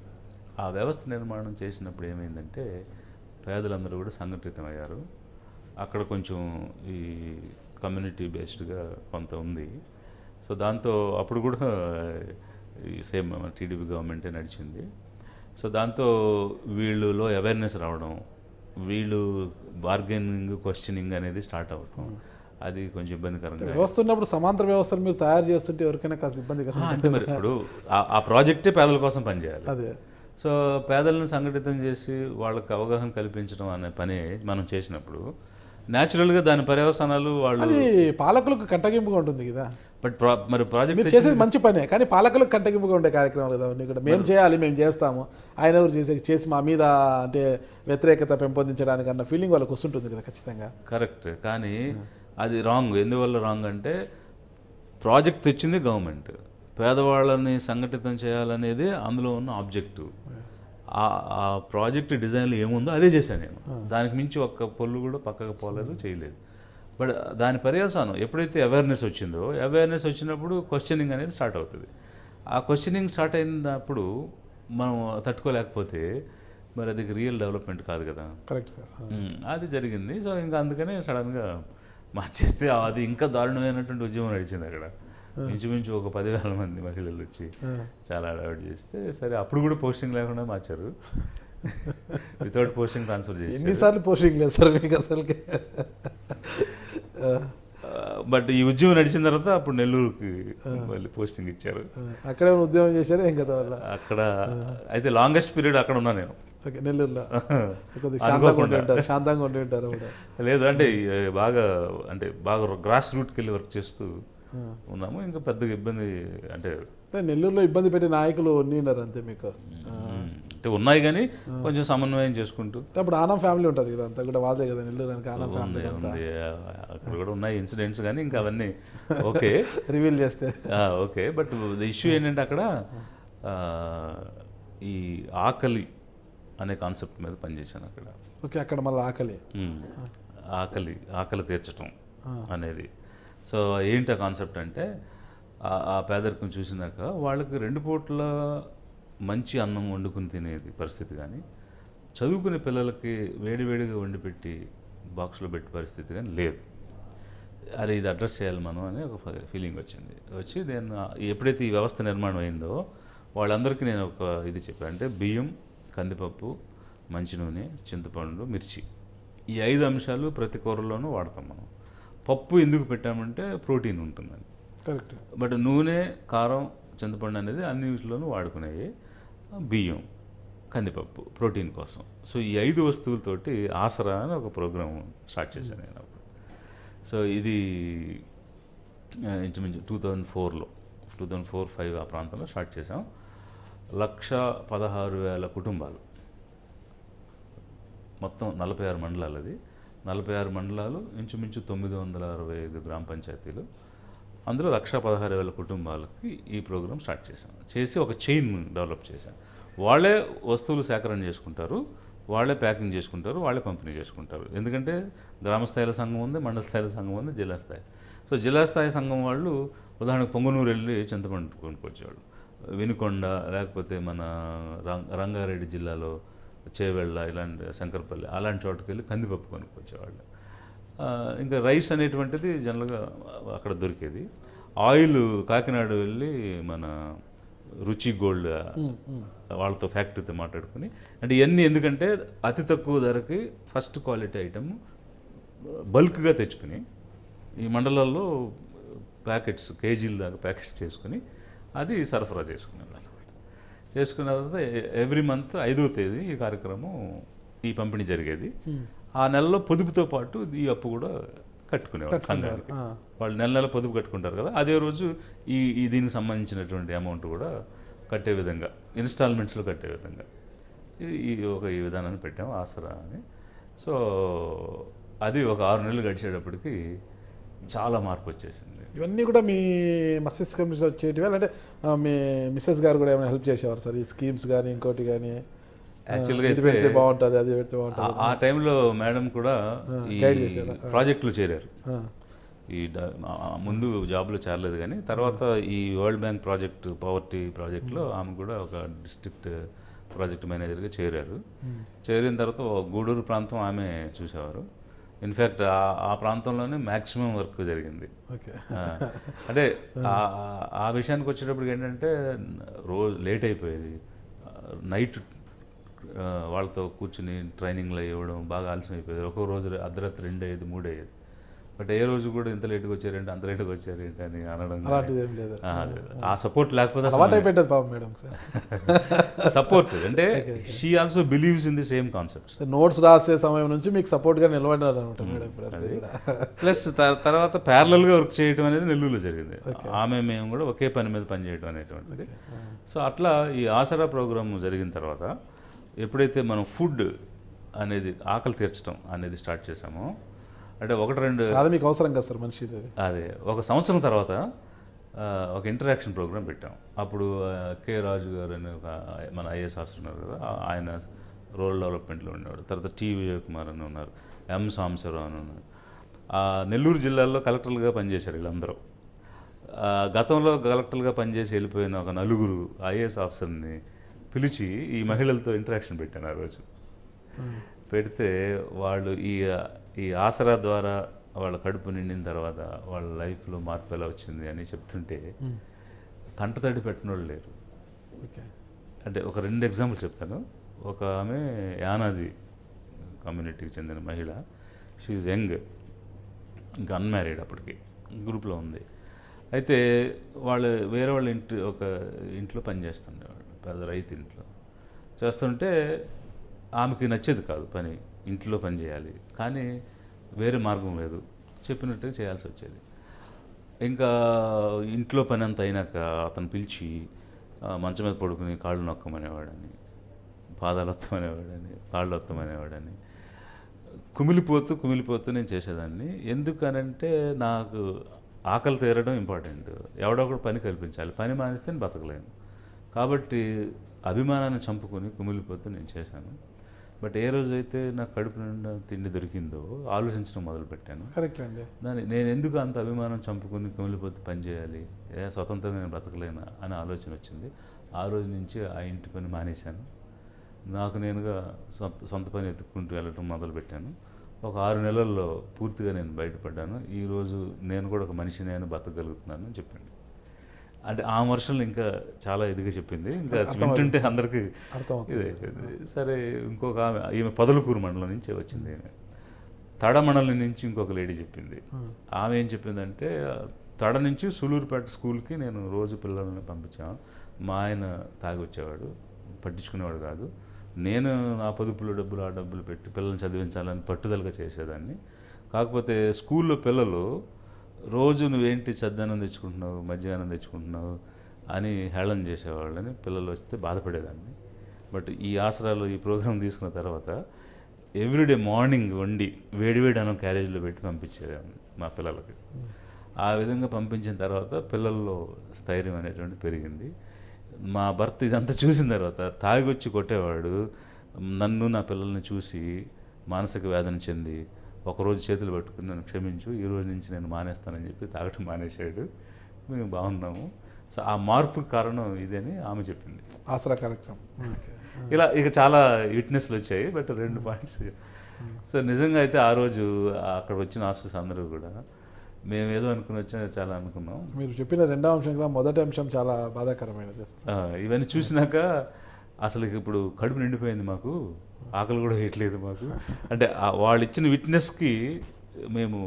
ఆ వ్యవస్థ నిర్మాణం చేసినప్పుడు ఏమైందంటే పేదలందరూ కూడా సంఘటితమయ్యారు. అక్కడ కొంచెం ఈ కమ్యూనిటీ బేస్డ్గా కొంత ఉంది. సో దాంతో అప్పుడు కూడా ఈ సేమ్ టీడీపీ గవర్నమెంటే నడిచింది. సో దాంతో వీళ్ళలో అవేర్నెస్ రావడం, వీళ్ళు బార్గెనింగ్, క్వశ్చనింగ్ అనేది స్టార్ట్ అవ్వడం, అది కొంచెం ఇబ్బందికరంగా. వ్యవస్థ ఉన్నప్పుడు సమాంతర వ్యవస్థలు మీరు తయారు చేస్తుంటే ఎవరికైనా కాస్త ఇబ్బందికరంగా అంటే మరి ఇప్పుడు ఆ ప్రాజెక్టే పేదల కోసం పనిచేయాలి. అదే. సో పేదలను సంఘటితం చేసి వాళ్ళకి అవగాహన కల్పించడం అనే పని మనం చేసినప్పుడు న్యాచురల్గా దాని పర్యవసానాలు వాళ్ళు పాలకులకు కంటగింపుగా ఉంటుంది కదా. బట్ మరి ప్రాజెక్ట్ మీరు చేసేది మంచి పనే, కానీ పాలకులకు కంటగింపుగా ఉండే కార్యక్రమాలు కదా అన్నీ కూడా. మేము చేయాలి, మేము చేస్తాము, ఆయన ఎవరు చేసి మా మీద అంటే వ్యతిరేకత పెంపొందించడానికి అన్న ఫీలింగ్ వాళ్ళకి వస్తుంటుంది కదా ఖచ్చితంగా. కరెక్ట్. కానీ అది రాంగ్. ఎందువల్ల రాంగ్ అంటే ప్రాజెక్ట్ తెచ్చింది గవర్నమెంట్, పేదవాళ్ళని సంఘటితం చేయాలనేది అందులో ఉన్న ఆబ్జెక్టివ్. ఆ ప్రాజెక్ట్ డిజైన్లో ఏముందో అదే చేశాను నేను. దానికి మించి ఒక్క పొల్లు కూడా పక్కకు పోలేదు, చేయలేదు. బట్ దాని పర్యవసానం ఎప్పుడైతే అవేర్నెస్ వచ్చిందో, అవేర్నెస్ వచ్చినప్పుడు క్వశ్చనింగ్ అనేది స్టార్ట్ అవుతుంది. ఆ క్వశ్చనింగ్ స్టార్ట్ అయినప్పుడు మనం తట్టుకోలేకపోతే మరి అది రియల్ డెవలప్మెంట్ కాదు కదా. Correct sir. అది జరిగింది. సో ఇంకా అందుకనే సడన్గా మార్చేస్తే అది ఇంకా దారుణమైనటువంటి ఉద్యమం నడిచింది అక్కడ. ఇంచుమించు ఒక 10,000 మంది మహిళలు వచ్చి చాలా అడాప్ట్ చేస్తే, సరే అప్పుడు కూడా పోస్టింగ్ లేకుండా మార్చారు, వితౌట్ పోస్టింగ్ ట్రాన్స్ఫర్ చేసి. ఎన్నిసార్లు పోస్టింగ్ లేదు సార్ మీకు అసలుకి? బట్ ఈ ఉద్యమం నడిచిన తర్వాత అప్పుడు నెల్లూరుకి మళ్ళీ పోస్టింగ్ ఇచ్చారు. అక్కడే ఉద్యమం చేశారు ఏం కదా వల్ల? అక్కడ అయితే లాంగెస్ట్ పీరియడ్ అక్కడ ఉన్నా నేను. ఓకే, నెల్లూరులో శాంతంగా ఉండి ఉంటారు. లేదు అంటే బాగా గ్రాస్ రూట్కి వెళ్ళి వర్క్ చేస్తూ ఉన్నాము. ఇంకా పెద్దగా ఇబ్బంది అంటే నెల్లూరులో ఇబ్బంది పెట్టే నాయకులు ఉన్నారు అంతే మీకు? అంటే ఉన్నాయి కానీ కొంచెం సమన్వయం చేసుకుంటూ. అప్పుడు ఆనం ఫ్యామిలీ ఉంటుంది కదా, అంతా కూడా వాళ్ళే కదా నెల్లూరు అని. ఆనం ఫ్యామిలీ ఉంది, అక్కడ కూడా ఉన్నాయి ఇన్సిడెంట్స్, కానీ ఇంకా అవన్నీ ఓకే రివీల్ చేస్తే ఓకే. బట్ ది ఇష్యూ ఏంటంటే అక్కడ ఈ ఆకలి అనే కాన్సెప్ట్ మీద పనిచేశాను అక్కడ. ఓకే, అక్కడ మళ్ళీ ఆకలి తీర్చటం అనేది. సో ఏంటి ఆ కాన్సెప్ట్ అంటే, ఆ పేదరికం చూసినాక వాళ్ళకి 2 పూట్ల మంచి అన్నం వండుకుని తినేది పరిస్థితి, కానీ చదువుకునే పిల్లలకి వేడివేడిగా వండి పెట్టి బాక్స్లో పెట్టే పరిస్థితి కానీ లేదు. అరే ఇది అడ్రస్ చేయాలి మనం అని ఒక ఫీలింగ్ వచ్చి నేను ఎప్పుడైతే ఈ వ్యవస్థ నిర్మాణం అయిందో వాళ్ళందరికీ నేను ఒక ఇది చెప్పాను. అంటే బియ్యం, కందిపప్పు, మంచి నూనె, చింతపండు, మిర్చి, ఈ 5 అంశాలు ప్రతి కూరలోనూ వాడతాం మనం. పప్పు ఎందుకు పెట్టామంటే ప్రోటీన్ ఉంటుందని. కరెక్ట్. బట్ నూనె, కారం, చింతపండు అనేది అన్ని వీటిలోనూ వాడుకునేవి. బియ్యం, కందిపప్పు ప్రోటీన్ కోసం. సో ఈ 5 వస్తువులతోటి ఆసరా అని ఒక ప్రోగ్రాం స్టార్ట్ చేశాను నేను అప్పుడు. సో ఇది ఇంచుమించు 2004-5 ఆ ప్రాంతంలో స్టార్ట్ చేసాం. 1,16,000 కుటుంబాలు, మొత్తం 46 మండలాలు. అది 46 మండలాలు, ఇంచుమించు 965 గ్రామ పంచాయతీలు. అందులో 1,16,000 కుటుంబాలకి ఈ ప్రోగ్రామ్ స్టార్ట్ చేసి ఒక చైన్ డెవలప్ చేశాను. వాళ్ళే వస్తువులు సేకరణ చేసుకుంటారు, వాళ్ళే ప్యాకింగ్ చేసుకుంటారు, వాళ్ళే పంపిణీ చేసుకుంటారు. ఎందుకంటే గ్రామ స్థాయిలో సంఘం ఉంది, మండల స్థాయిలో సంఘం ఉంది, జిల్లా స్థాయి. సో జిల్లా స్థాయి సంఘం వాళ్ళు ఉదాహరణకు పొంగనూరు వెళ్ళి చింతపండు కొనుక్కొచ్చేవాళ్ళు, వినుకొండ లేకపోతే మన రంగారెడ్డి జిల్లాలో చేవెళ్ళ, ఇలాంటి శంకరపల్లి అలాంటి చోటుకి వెళ్ళి కందిపప్పు కొనుక్కొచ్చేవాళ్ళు. ఇంకా రైస్ అనేటువంటిది జనరల్గా అక్కడ దొరికేది. ఆయిల్ కాకినాడ వెళ్ళి మన రుచి గోల్డ్ వాళ్ళతో ఫ్యాక్టరీతో మాట్లాడుకుని, అంటే ఇవన్నీ ఎందుకంటే అతి తక్కువ ధరకి ఫస్ట్ క్వాలిటీ ఐటమ్ బల్క్గా తెచ్చుకుని ఈ మండలాల్లో ప్యాకెట్స్, కేజీల దాకా ప్యాకెట్స్ చేసుకుని అది సరఫరా చేసుకునేవాళ్ళు. చేసుకున్న తర్వాత ఎవ్రీ మంత్ 5వ తేదీ ఈ కార్యక్రమం, ఈ పంపిణీ జరిగేది. ఆ నెలలో పొదుపుతో పాటు ఈ అప్పు కూడా కట్టుకునేవాళ్ళు సంఘానికి. వాళ్ళు నెల పొదుపు కట్టుకుంటారు కదా, అదే రోజు ఈ దీనికి సంబంధించినటువంటి అమౌంట్ కూడా కట్టే విధంగా, ఇన్స్టాల్మెంట్స్లో కట్టే విధంగా ఈ విధానాన్ని పెట్టాము, ఆసరా అని. సో అది ఒక 6 నెలలు గడిచేటప్పటికి చాలా మార్పు వచ్చేసింది. ఇవన్నీ కూడా మీ మస్తిష్కంలో వచ్చేటివి, అంటే మీ మిస్సెస్ గారు కూడా ఏమైనా హెల్ప్ చేసేవారు సార్? ఈ స్కీమ్స్ కానీ ఇంకోటి కానీ యాక్చువల్గా ఇది పెడితే బాగుంటుంది, అది పెడితే బాగుంటుంది. ఆ టైంలో మేడం కూడా ఈ ప్రాజెక్టులు చేరారు. ఈ ముందు జాబ్లో చేరలేదు, కానీ తర్వాత ఈ వరల్డ్ బ్యాంక్ ప్రాజెక్ట్, పవర్టీ ప్రాజెక్ట్లో ఆమె కూడా ఒక డిస్ట్రిక్ట్ ప్రాజెక్ట్ మేనేజర్గా చేరారు. చేరిన తర్వాత గూడూరు ప్రాంతం ఆమె చూసేవారు. ఇన్ఫ్యాక్ట్ ఆ ప్రాంతంలోనే మ్యాక్సిమం వర్క్ జరిగింది. అంటే ఆ విషయానికి వచ్చేటప్పటికి ఏంటంటే రోజు లేట్ అయిపోయేది. నైట్ వాళ్ళతో కూర్చుని ట్రైనింగ్లో ఇవ్వడం బాగా ఆలస్యం అయిపోయేది. ఒక్కో రోజు అర్ధరాత్రి 2 అయ్యేది, 3 అయ్యేది. బట్ ఏ రోజు కూడా ఇంత లేట్గా వచ్చారేంటి, అంత లేట్గా వచ్చారేంటి అని అనడం, ఆ సపోర్ట్ లేకపోతే సపోర్ట్ అంటే she also believes in the same concepts. Notes రాసే సమయం నుంచి మీకు సపోర్ట్గా నిలబడినారు అనమాట మేడం. ప్లస్ తర్వాత ప్యారలల్గా వర్క్ చేయడం అనేది నెల్లూరులో జరిగింది. ఆమె మేము కూడా ఒకే పని మీద పనిచేయడం అనేటువంటిది. సో అట్లా ఈ ఆసరా ప్రోగ్రామ్ జరిగిన తర్వాత ఎప్పుడైతే మనం ఫుడ్ అనేది, ఆకలి తీర్చడం అనేది స్టార్ట్ చేసామో, అంటే ఒకటి రెండు మీకు అవసరం కదా సార్ మనిషి. అదే ఒక సంవత్సరం తర్వాత ఒక ఇంటరాక్షన్ ప్రోగ్రామ్ పెట్టాం. అప్పుడు కె రాజు గారు అని ఒక మన ఐఏఎస్ ఆఫీసర్ ఉన్నారు కదా, ఆయన రోల్ డెవలప్మెంట్లో ఉండేవాడు. తర్వాత టి విజయ్ కుమార్ అని ఉన్నారు, ఎం సాంబశివరావు అని ఉన్నారు. నెల్లూరు జిల్లాలో కలెక్టర్లుగా పనిచేశారు వీళ్ళందరూ. గతంలో కలెక్టర్గా పనిచేసి వెళ్ళిపోయిన ఒక నలుగురు ఐఏఎస్ ఆఫీసర్ని పిలిచి ఈ మహిళలతో ఇంటరాక్షన్ పెట్టాను ఆ రోజు. పెడితే వాళ్ళు ఈ ఆసరా ద్వారా వాళ్ళ కడుపు నిండిన తర్వాత వాళ్ళ లైఫ్లో మార్పు ఎలా వచ్చింది అని చెప్తుంటే కంటతడి పెట్టిన వాళ్ళు లేరు. అంటే ఒక 2 ఎగ్జాంపుల్ చెప్తాను. ఒక ఆమె యానాది కమ్యూనిటీకి చెందిన మహిళ, షీఈ్ యంగ్, ఇంకా అన్మ్యారీడ్, అప్పటికి గ్రూప్లో ఉంది. అయితే వాళ్ళు వేరే వాళ్ళ ఒక ఇంట్లో పనిచేస్తుండేవాళ్ళు, పెద్ద రైతు ఇంట్లో చేస్తుంటే ఆమెకి నచ్చేది కాదు పని, ఇంట్లో పని చేయాలి, కానీ వేరే మార్గం లేదు, చెప్పినట్టుగా చేయాల్సి వచ్చేది. ఇంకా ఇంట్లో పని అంతా అయినాక అతను పిలిచి మంచం మీద పడుకుని కాళ్ళు నొక్కమనేవాడని, పాదాలు వత్తమనేవాడని, కాళ్ళు వత్తమనేవాడని, కుమిలిపోతూ నేను చేసేదాన్ని. ఎందుకనంటే నాకు ఆకలి తీరడం ఇంపార్టెంట్, ఎవడొకడు పని కల్పించాలి, పని మానేస్తే నేను బతకలేను. కాబట్టి అభిమానాన్ని చంపుకొని కుమిలిపోతూ నేను చేశాను. బట్ ఏ రోజైతే నాకు కడుపు నిండా తిండి దొరికిందో ఆలోచించడం మొదలుపెట్టాను. కరెక్ట్ అండి. నేను ఎందుకు అంత అభిమానం చంపుకొని కుమిలిపోతే పని చేయాలి, స్వతంత్రంగా నేను బ్రతకలేనా అనే ఆలోచన వచ్చింది. ఆ రోజు నుంచి ఆ ఇంటి పని మానేశాను. నాకు నేనుగా సొంత పని ఎత్తుక్కుంటూ వెళ్ళటం మొదలుపెట్టాను. ఒక 6 నెలల్లో పూర్తిగా నేను బయటపడ్డాను. ఈరోజు నేను కూడా ఒక మనిషిని అని బతకగలుగుతున్నాను అని చెప్పండి. అంటే ఆ వర్షన్లు ఇంకా చాలా ఇదిగా చెప్పింది, ఇంకా వింటుంటే అందరికీ ఇదైపోయింది. సరే, ఇంకొక ఈమె పొదలకూరు మండలం నుంచి వచ్చింది. తడ మండలం నుంచి ఇంకొక లేడీ చెప్పింది. ఆమె ఏం చెప్పిందంటే, తడ నుంచి సూలూరుపేట స్కూల్కి నేను రోజు పిల్లల్ని పంపించాను. మా ఆయన తాగి వచ్చేవాడు, పట్టించుకునేవాడు కాదు. నేను నా పొదుపులో డబ్బులు ఆ డబ్బులు పెట్టి పిల్లల్ని చదివించాలని పట్టుదలగా చేసేదాన్ని. కాకపోతే స్కూల్లో పిల్లలు రోజు నువ్వేంటి చద్దన్నం తెచ్చుకుంటున్నావు, మధ్యాహ్నం తెచ్చుకుంటున్నావు అని హేళన చేసేవాళ్ళని పిల్లలు వస్తే బాధపడేదాన్ని. బట్ ఈ ఆసరాలు ఈ ప్రోగ్రాం తీసుకున్న తర్వాత ఎవ్రీడే మార్నింగ్ వండి వేడివేడి అన్నం క్యారేజ్లో పెట్టి పంపించేదాన్ని మా పిల్లలకి. ఆ విధంగా పంపించిన తర్వాత పిల్లల్లో స్థైర్యం అనేటువంటిది పెరిగింది. మా భర్త ఇదంతా చూసిన తర్వాత తాగొచ్చి కొట్టేవాడు, నన్ను నా పిల్లల్ని చూసి మానసిక వేదన చెంది ఒకరోజు చేతులు పట్టుకుని నన్ను క్షమించు, ఈ రోజు నుంచి నేను మానేస్తానని చెప్పి తాగటం మానేశాడు. మేము బాగున్నాము. సో ఆ మార్పుకి కారణం ఇదని ఆమె చెప్పింది. ఆసరా కార్యక్రమం ఇలా ఇక చాలా విట్నెస్లు వచ్చాయి. But 2 points. సో నిజంగా అయితే ఆ రోజు అక్కడ వచ్చిన ఆఫీసర్స్ అందరూ కూడా మేము ఏదో అనుకుని వచ్చా చాలా అనుకున్నాం. మీరు చెప్పిన 2వ అంశం కూడా మొదటి అంశం చాలా బాధాకరమైనది. ఇవన్నీ చూసినాక అసలు ఇప్పుడు కడుపు నిండిపోయింది, మాకు ఆకలి కూడా వేయట్లేదు మాకు. అంటే వాళ్ళు ఇచ్చిన విట్నెస్కి మేము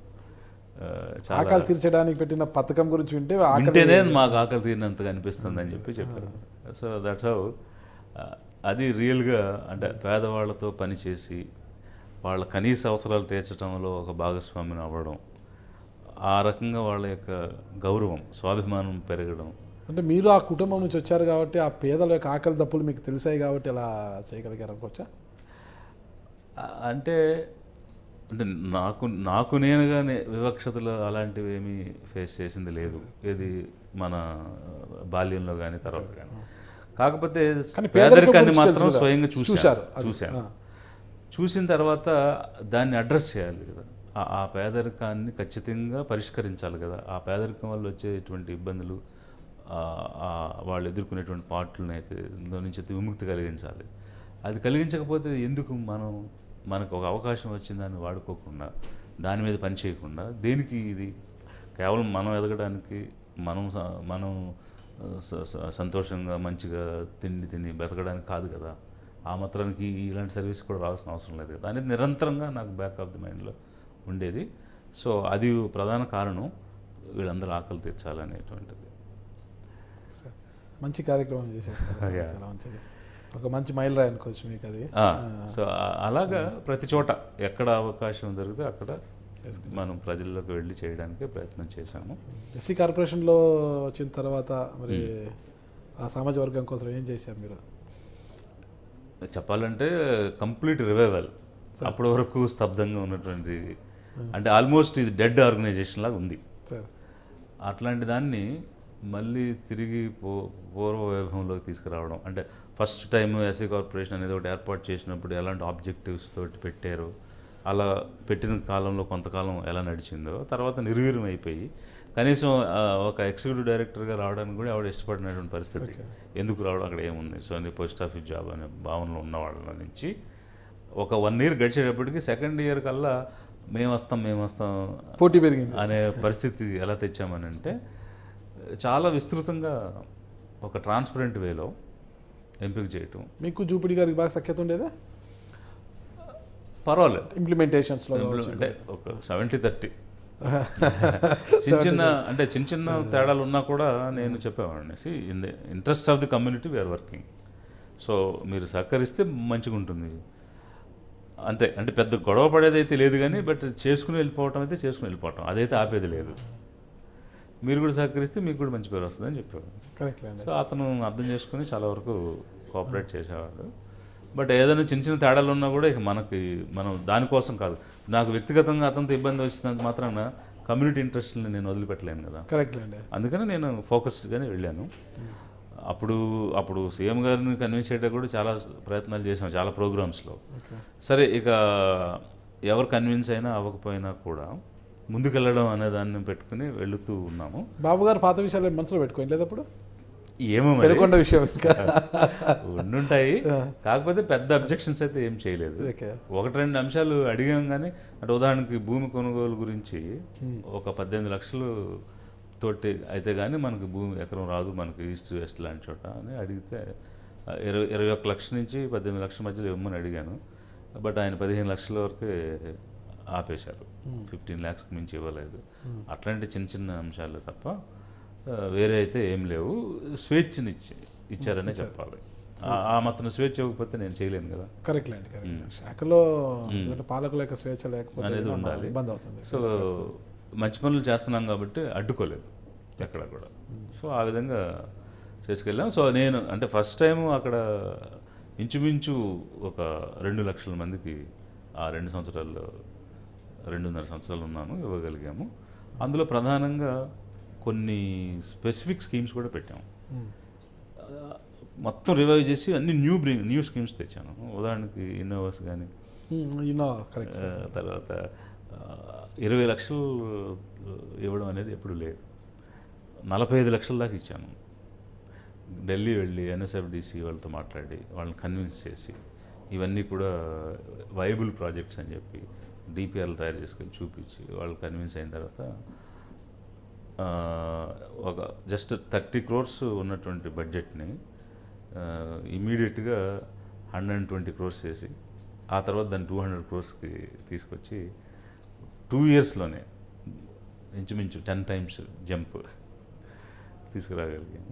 ఆకలి తీర్చడానికి పెట్టిన పథకం గురించి వింటేనే మాకు ఆకలి తీరినంతగా అనిపిస్తుంది అని చెప్పారు. సో దట్స్ హౌ అది రియల్గా అంటే పేదవాళ్లతో పనిచేసి వాళ్ళ కనీస అవసరాలు తీర్చడంలో ఒక భాగస్వామిని అవ్వడం, ఆ రకంగా వాళ్ళ యొక్క గౌరవం, స్వాభిమానం పెరగడం. అంటే మీరు ఆ కుటుంబం నుంచి వచ్చారు కాబట్టి ఆ పేదల యొక్క ఆకలి దప్పులు మీకు తెలిసాయి కాబట్టి ఎలా చేయగలిగారు అనుకోవచ్చా? అంటే నాకు నేనుగానే వివక్షతలు అలాంటివి ఏమీ ఫేస్ చేసింది లేదు, ఏది మన బాల్యంలో కానీ తర్వాత కానీ. కాకపోతే పేదరికాన్ని మాత్రం స్వయంగా చూశాను. చూసిన తర్వాత దాన్ని అడ్రస్ చేయాలి కదా, ఆ పేదరికాన్ని ఖచ్చితంగా పరిష్కరించాలి కదా. ఆ పేదరికం వల్ల వచ్చేటువంటి ఇబ్బందులు, వాళ్ళు ఎదుర్కొనేటువంటి పాటలను అయితే దాని నుంచి విముక్తి కలిగించాలి. అది కలిగించకపోతే ఎందుకు మనకు ఒక అవకాశం వచ్చిందని వాడుకోకుండా, దాని మీద పని చేయకుండా, దేనికి ఇది కేవలం మనం ఎదగడానికి, మనం సంతోషంగా మంచిగా తిని బతకడానికి కాదు కదా. ఆ మాత్రానికి ఇలాంటి సర్వీస్ కూడా రావాల్సిన అవసరం లేదు కదా అనేది నిరంతరంగా నాకు బ్యాక్ ఆఫ్ ది మైండ్లో ఉండేది. సో అది ప్రధాన కారణం, వీళ్ళందరూ ఆకలి తీర్చాలనేటువంటిది. మంచి కార్యక్రమం చేశారు, చాలా మంచిది, ఒక మంచి మైలురాయి అనుకోవచ్చు మీకు అది. సో అలాగా ప్రతి చోట ఎక్కడ అవకాశం దొరికితే అక్కడ మనం ప్రజల్లోకి వెళ్ళి చేయడానికి ప్రయత్నం చేశాము. ఎస్సీ కార్పొరేషన్లో వచ్చిన తర్వాత మరి ఆ సామాజిక వర్గం కోసం ఏం చేశారు మీరు? చెప్పాలంటే కంప్లీట్ రివైవల్. అప్పటి వరకు స్తబ్దంగా ఉన్నటువంటి అంటే ఆల్మోస్ట్ ఇది డెడ్ ఆర్గనైజేషన్ లాగా ఉంది. సార్ అట్లాంటి దాన్ని మళ్ళీ తిరిగి పూర్వ వైభవంలోకి తీసుకురావడం, అంటే ఫస్ట్ టైం ఎస్సీ కార్పొరేషన్ అనేది ఒకటి ఏర్పాటు చేసినప్పుడు ఎలాంటి ఆబ్జెక్టివ్స్ తోటి పెట్టారు, అలా పెట్టిన కాలంలో కొంతకాలం ఎలా నడిచిందో తర్వాత నిర్వీర్యం అయిపోయి కనీసం ఒక ఎగ్జిక్యూటివ్ డైరెక్టర్గా రావడానికి కూడా ఆవిడ ఇష్టపడినటువంటి పరిస్థితి. ఎందుకు రావడం, అక్కడ ఏముంది, సో అన్ని పోస్ట్ ఆఫీస్ జాబ్ అనే భావనలో ఉన్న వాళ్ళ నుంచి ఒక 1 year గడిచేటప్పటికి సెకండ్ ఇయర్ కల్లా మేము వస్తాం పోటీ పెరిగింది అనే పరిస్థితి ఎలా తెచ్చామని అంటే చాలా విస్తృతంగా ఒక ట్రాన్స్పరెంట్ వేలో ఎంపిక చేయటం. మీకు జూపిడి గారికి బాగా సఖ్యత ఉండేదా? పర్వాలేదు, ఇంప్లిమెంటేషన్స్లో అంటే ఒక 70-30 చిన్న చిన్న తేడాలు ఉన్నా కూడా నేను చెప్పేవాడిని, in the interest of the community we're working, so మీరు సహకరిస్తే మంచిగా ఉంటుంది అంతే. అంటే పెద్ద గొడవ పడేది అయితే లేదు కానీ బట్ చేసుకుని వెళ్ళిపోవటం అయితే చేసుకుని వెళ్ళిపోవటం, అదైతే ఆపేది లేదు. మీరు కూడా సహకరిస్తే మీకు కూడా మంచి పేరు వస్తుందని చెప్పేవాడు. కరెక్ట్. సో అతను అర్థం చేసుకుని చాలా వరకు కోఆపరేట్ చేసేవాడు. బట్ ఏదైనా చిన్న చిన్న తేడాలు ఉన్నా కూడా ఇక మనం దానికోసం కాదు, నాకు వ్యక్తిగతంగా అతనితో ఇబ్బంది వచ్చినంత మాత్రాన కమ్యూనిటీ ఇంట్రెస్ట్ని నేను వదిలిపెట్టలేను కదా. కరెక్ట్ అండి. అందుకని నేను ఫోకస్డ్గానే వెళ్ళాను. అప్పుడు సీఎం గారిని కన్విన్స్ చేయడానికి కూడా చాలా ప్రయత్నాలు చేసాం, చాలా ప్రోగ్రామ్స్లో. సరే, ఇక ఎవరు కన్విన్స్ అయినా అవ్వకపోయినా కూడా ముందుకెళ్ళడం అనే దాన్ని పెట్టుకుని వెళుతూ ఉన్నాము. బాబు గారు పాత విషయాలు మనసులో పెట్టుకోండి లేదప్పుడు ఏమో పెరుకొండ విషయం ఉండుంటాయి, కాకపోతే పెద్ద అబ్జెక్షన్స్ అయితే ఏం చేయలేదు. 1-2 అంశాలు అడిగాం కానీ, అంటే ఉదాహరణకి భూమి కొనుగోలు గురించి ఒక 18 లక్షలు తోటి అయితే కానీ మనకి భూమి ఎకరం రాదు మనకి ఈస్ట్ వెస్ట్ లాంటి చోట అని అడిగితే 21 లక్షల నుంచి 18 లక్షల మధ్యలో ఇవ్వమని అడిగాను. బట్ ఆయన 15 లక్షల వరకే ఆపేశారు, 15 lakhsకి మించి ఇవ్వలేదు. అట్లాంటి చిన్న చిన్న అంశాలు తప్ప వేరే అయితే ఏం లేవు. స్వేచ్ఛని ఇచ్చారనే చెప్పాలి. ఆ మాత్రం స్వేచ్ఛ ఇవ్వకపోతే నేను చేయలేను కదా. కరెక్ట్ అండి. శాఖలో పాలకుల యొక్క స్వేచ్ఛ లేకపోతే అనేది ఉండాలి. ఇబ్బంది అవుతుంది. సో మంచి పనులు చేస్తున్నాం కాబట్టి అడ్డుకోలేదు ఎక్కడ కూడా. సో ఆ విధంగా చేసుకెళ్ళాం. సో నేను అంటే ఫస్ట్ టైం అక్కడ ఇంచుమించు ఒక 2 లక్షల మందికి ఆ 2.5 సంవత్సరాలు ఉన్నాను ఇవ్వగలిగాము. అందులో ప్రధానంగా కొన్ని స్పెసిఫిక్ స్కీమ్స్ కూడా పెట్టాము. మొత్తం రివైవ్ చేసి అన్ని న్యూ స్కీమ్స్ తెచ్చాను. ఉదాహరణకి ఇన్నోవాస్ కానీ, తర్వాత 20 లక్షలు ఇవ్వడం అనేది ఎప్పుడు లేదు. 45 లక్షల దాకా ఇచ్చాను. ఢిల్లీ వెళ్ళి NSFDC వాళ్ళతో మాట్లాడి వాళ్ళని కన్విన్స్ చేసి ఇవన్నీ కూడా వైబుల్ ప్రాజెక్ట్స్ అని చెప్పి DPRలు తయారు చేసుకొని చూపించి వాళ్ళు కన్విన్స్ అయిన తర్వాత ఒక జస్ట్ 30 crores ఉన్నటువంటి బడ్జెట్ని ఇమీడియట్గా 120 crores చేసి ఆ తర్వాత దాన్ని 200 crores-కి తీసుకొచ్చి 2 yearsలోనే ఇంచుమించు 10 times జంప్ తీసుకురాగలిగాము.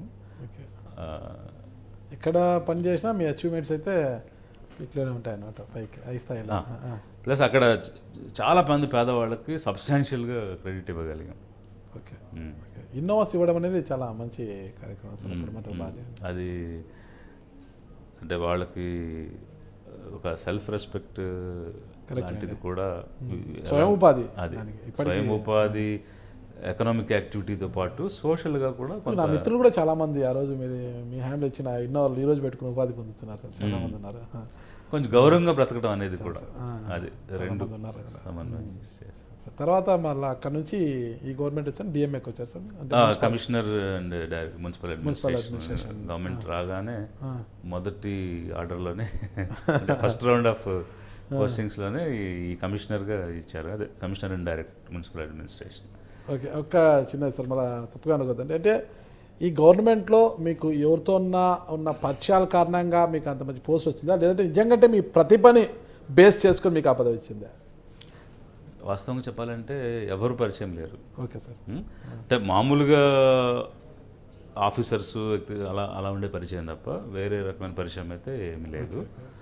ఎక్కడ పని చేసినా మీ అచీవ్మెంట్స్ అయితే ఇట్లనే ఉంటాయి అన్నమాట, పైకి హై స్థాయిలో. ప్లస్ అక్కడ చాలా మంది పేదవాళ్ళకి సబ్స్టాన్షియల్గా క్రెడిట్ ఇవ్వగలిగాం. ఓకే. ఇన్నోవాస్ ఇవ్వడం అనేది చాలా మంచి కార్యక్రమం అసలు. అది అంటే వాళ్ళకి ఒక సెల్ఫ్ రెస్పెక్ట్ లాంటిది కూడా, స్వయం ఉపాధి. అది స్వయం ఉపాధి, ఎకనామిక్ యాక్టివిటీతో పాటు సోషల్గా కూడా. నా మిత్రులు కూడా చాలా మంది ఆ రోజు మీ హ్యాండ్ ఇచ్చిన ఇన్నోవాలు ఈ రోజు పెట్టుకుని ఉపాధి పొందుతున్నారు, చాలా మంది ఉన్నారు. కొంచెం గౌరవంగా బ్రతకడం అనేది కూడా అది రెండు సమన్వయం. తర్వాత మళ్ళీ అక్కడ నుంచి ఈ గవర్నమెంట్ వచ్చాను DMAకి వచ్చారు sir, commissioner and direct municipal administration government రాగానే మొదటి ఆర్డర్లోనే ఫస్ట్ రౌండ్ ఆఫ్ పోస్టింగ్స్లోనే ఈ కమిషనర్గా ఇచ్చారు. అదే commissioner and direct municipal administration. Okay. ఒక్క చిన్నది సార్, మళ్ళీ తప్పుగా అనుకోద్దండి. అంటే ఈ గవర్నమెంట్లో మీకు ఎవరితో ఉన్న పరిచయాల కారణంగా మీకు అంత మంచి పోస్ట్ వచ్చిందా, లేదంటే నిజంగా మీ ప్రతిభని బేస్ చేసుకొని మీకు ఆ పదవి వచ్చిందా? వాస్తవంగా చెప్పాలంటే ఎవరు పరిచయం లేరు. Okay sir. అంటే మామూలుగా ఆఫీసర్స్ అలా ఉండే పరిచయం తప్ప వేరే రకమైన పరిచయం అయితే ఏమీ లేదు.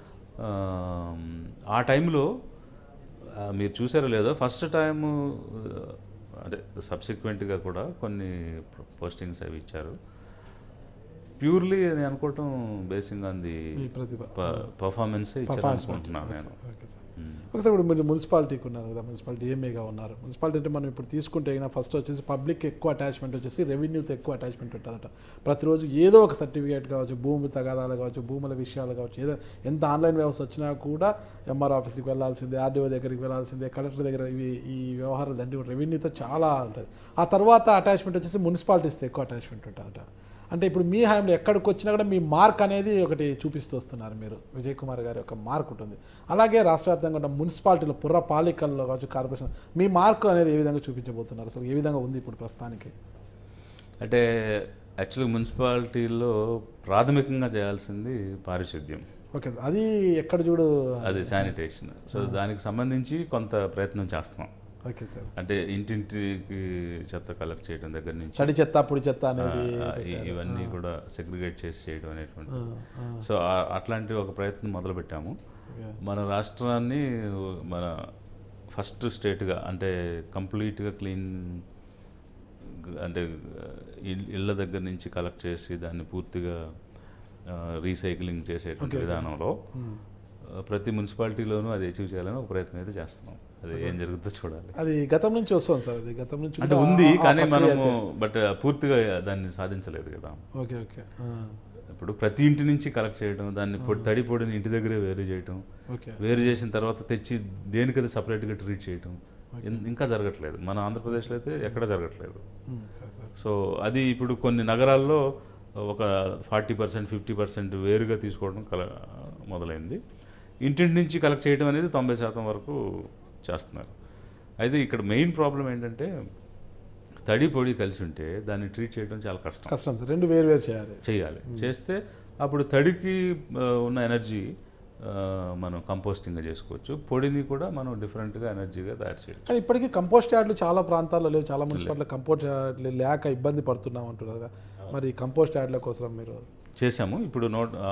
ఆ టైంలో మీరు చూసారో లేదో, ఫస్ట్ టైము అంటే సబ్సిక్వెంట్గా కూడా కొన్ని పోస్టింగ్స్ అవి ఇచ్చారు. ప్యూర్లీ నేను అనుకోవటం బేసింగ్ ఆన్ ది పర్ఫార్మెన్సే ఇచ్చారనుకుంటున్నాను నేను. ఒకసారి ఇప్పుడు మీరు మున్సిపాలిటీకి ఉన్నారు కదా, మున్సిపాలిటీ ఏమేగా ఉన్నారు. మున్సిపాలిటీ అంటే మనం ఇప్పుడు తీసుకుంటే అయినా ఫస్ట్ వచ్చేసి పబ్లిక్ ఎక్కువ అటాచ్మెంట్ వచ్చేసి రెవెన్యూతో ఎక్కువ అటాచ్మెంట్ ఉంటుందట. ప్రతిరోజు ఏదో ఒక సర్టిఫికేట్ కావచ్చు, భూమి తగాదాలు కావచ్చు, భూముల విషయాలు కావచ్చు, ఏదో ఎంత ఆన్లైన్ వ్యవస్థ వచ్చినా కూడా ఎంఆర్ ఆఫీస్కి వెళ్ళాల్సిందే, ఆర్డీఓ దగ్గరికి వెళ్ళాల్సిందే, కలెక్టర్ దగ్గర ఈ వ్యవహారాలు అంటే రెవెన్యూతో చాలా ఉంటుంది. ఆ తర్వాత అటాచ్మెంట్ వచ్చేసి మున్సిపాలిటీస్తో ఎక్కువ అటాచ్మెంట్ ఉంటుందట. అంటే ఇప్పుడు మీ హయాంలో ఎక్కడికి వచ్చినా కూడా మీ మార్క్ అనేది ఒకటి చూపిస్తూ వస్తున్నారు మీరు. విజయ్ కుమార్ గారి యొక్క మార్క్ ఉంటుంది. అలాగే రాష్ట్ర వ్యాప్తంగా ఉన్న మున్సిపాలిటీలో పురపాలికల్లో కావచ్చు, కార్పొరేషన్ మీ మార్క్ అనేది ఏ విధంగా చూపించబోతున్నారు, అసలు ఏ విధంగా ఉంది ఇప్పుడు ప్రస్తుతానికి? అంటే యాక్చువల్గా మున్సిపాలిటీలో ప్రాథమికంగా చేయాల్సింది పారిశుద్ధ్యం. ఓకే, అది ఎక్కడ చూడు అది శానిటేషన్. సో దానికి సంబంధించి కొంత ప్రయత్నం చేస్తున్నాం. Okay sir. అంటే ఇంటింటికి చెత్త కలెక్ట్ చేయడం దగ్గర నుంచి తడి చెత్త, పొడి చెత్త అనేది ఇవన్నీ కూడా సెగ్రిగేట్ చేసి చేయడం అనేటువంటి. సో అట్లాంటి ఒక ప్రయత్నం మొదలుపెట్టాము. మన రాష్ట్రాన్ని మన ఫస్ట్ స్టేట్గా అంటే కంప్లీట్గా క్లీన్ అంటే ఇళ్ళ దగ్గర నుంచి కలెక్ట్ చేసి దాన్ని పూర్తిగా రీసైక్లింగ్ చేసేటువంటి విధానంలో ప్రతి మున్సిపాలిటీలోనూ అది అచీవ్ చేయాలని ఒక ప్రయత్నం అయితే చేస్తున్నాం. అది ఏం జరుగుతుందో చూడాలి. అది గతం నుంచి వస్తుంది సార్, అది గతం నుంచి అంటే ఉంది, కానీ మనము బట్ పూర్తిగా దాన్ని సాధించలేదు కదా. Okay okay. ఇప్పుడు ప్రతి ఇంటి నుంచి కలెక్ట్ చేయడం, దాన్ని తడి పొడిని ఇంటి దగ్గరే వేరు చేయడం, వేరు చేసిన తర్వాత తెచ్చి దేనికది సపరేట్గా ట్రీట్ చేయడం ఇంకా జరగట్లేదు. మన ఆంధ్రప్రదేశ్లో అయితే ఎక్కడ జరగట్లేదు. సో అది ఇప్పుడు కొన్ని నగరాల్లో ఒక 40%, 50% వేరుగా తీసుకోవడం మొదలైంది. ఇంటింటి నుంచి కలెక్ట్ చేయడం అనేది 90% వరకు చేస్తున్నారు. అయితే ఇక్కడ మెయిన్ ప్రాబ్లం ఏంటంటే తడి పొడి కలిసి ఉంటే దాన్ని ట్రీట్ చేయడం చాలా కష్టం సార్. రెండు వేరు చేయాలి. చేస్తే అప్పుడు తడికి ఉన్న ఎనర్జీ మనం కంపోస్టింగ్గా చేసుకోవచ్చు, పొడిని కూడా మనం డిఫరెంట్గా ఎనర్జీగా తయారు చేయొచ్చు. కానీ ఇప్పటికీ కంపోస్ట్ యార్డ్లు చాలా ప్రాంతాల్లో లేవు, చాలా మున్సిపాలిటీలో కంపోస్ట్ యార్డ్లు లేక ఇబ్బంది పడుతున్నాం అంటున్నారు కదా. మరి కంపోస్ట్ యార్డ్ల కోసం మీరు చేశాము. ఇప్పుడు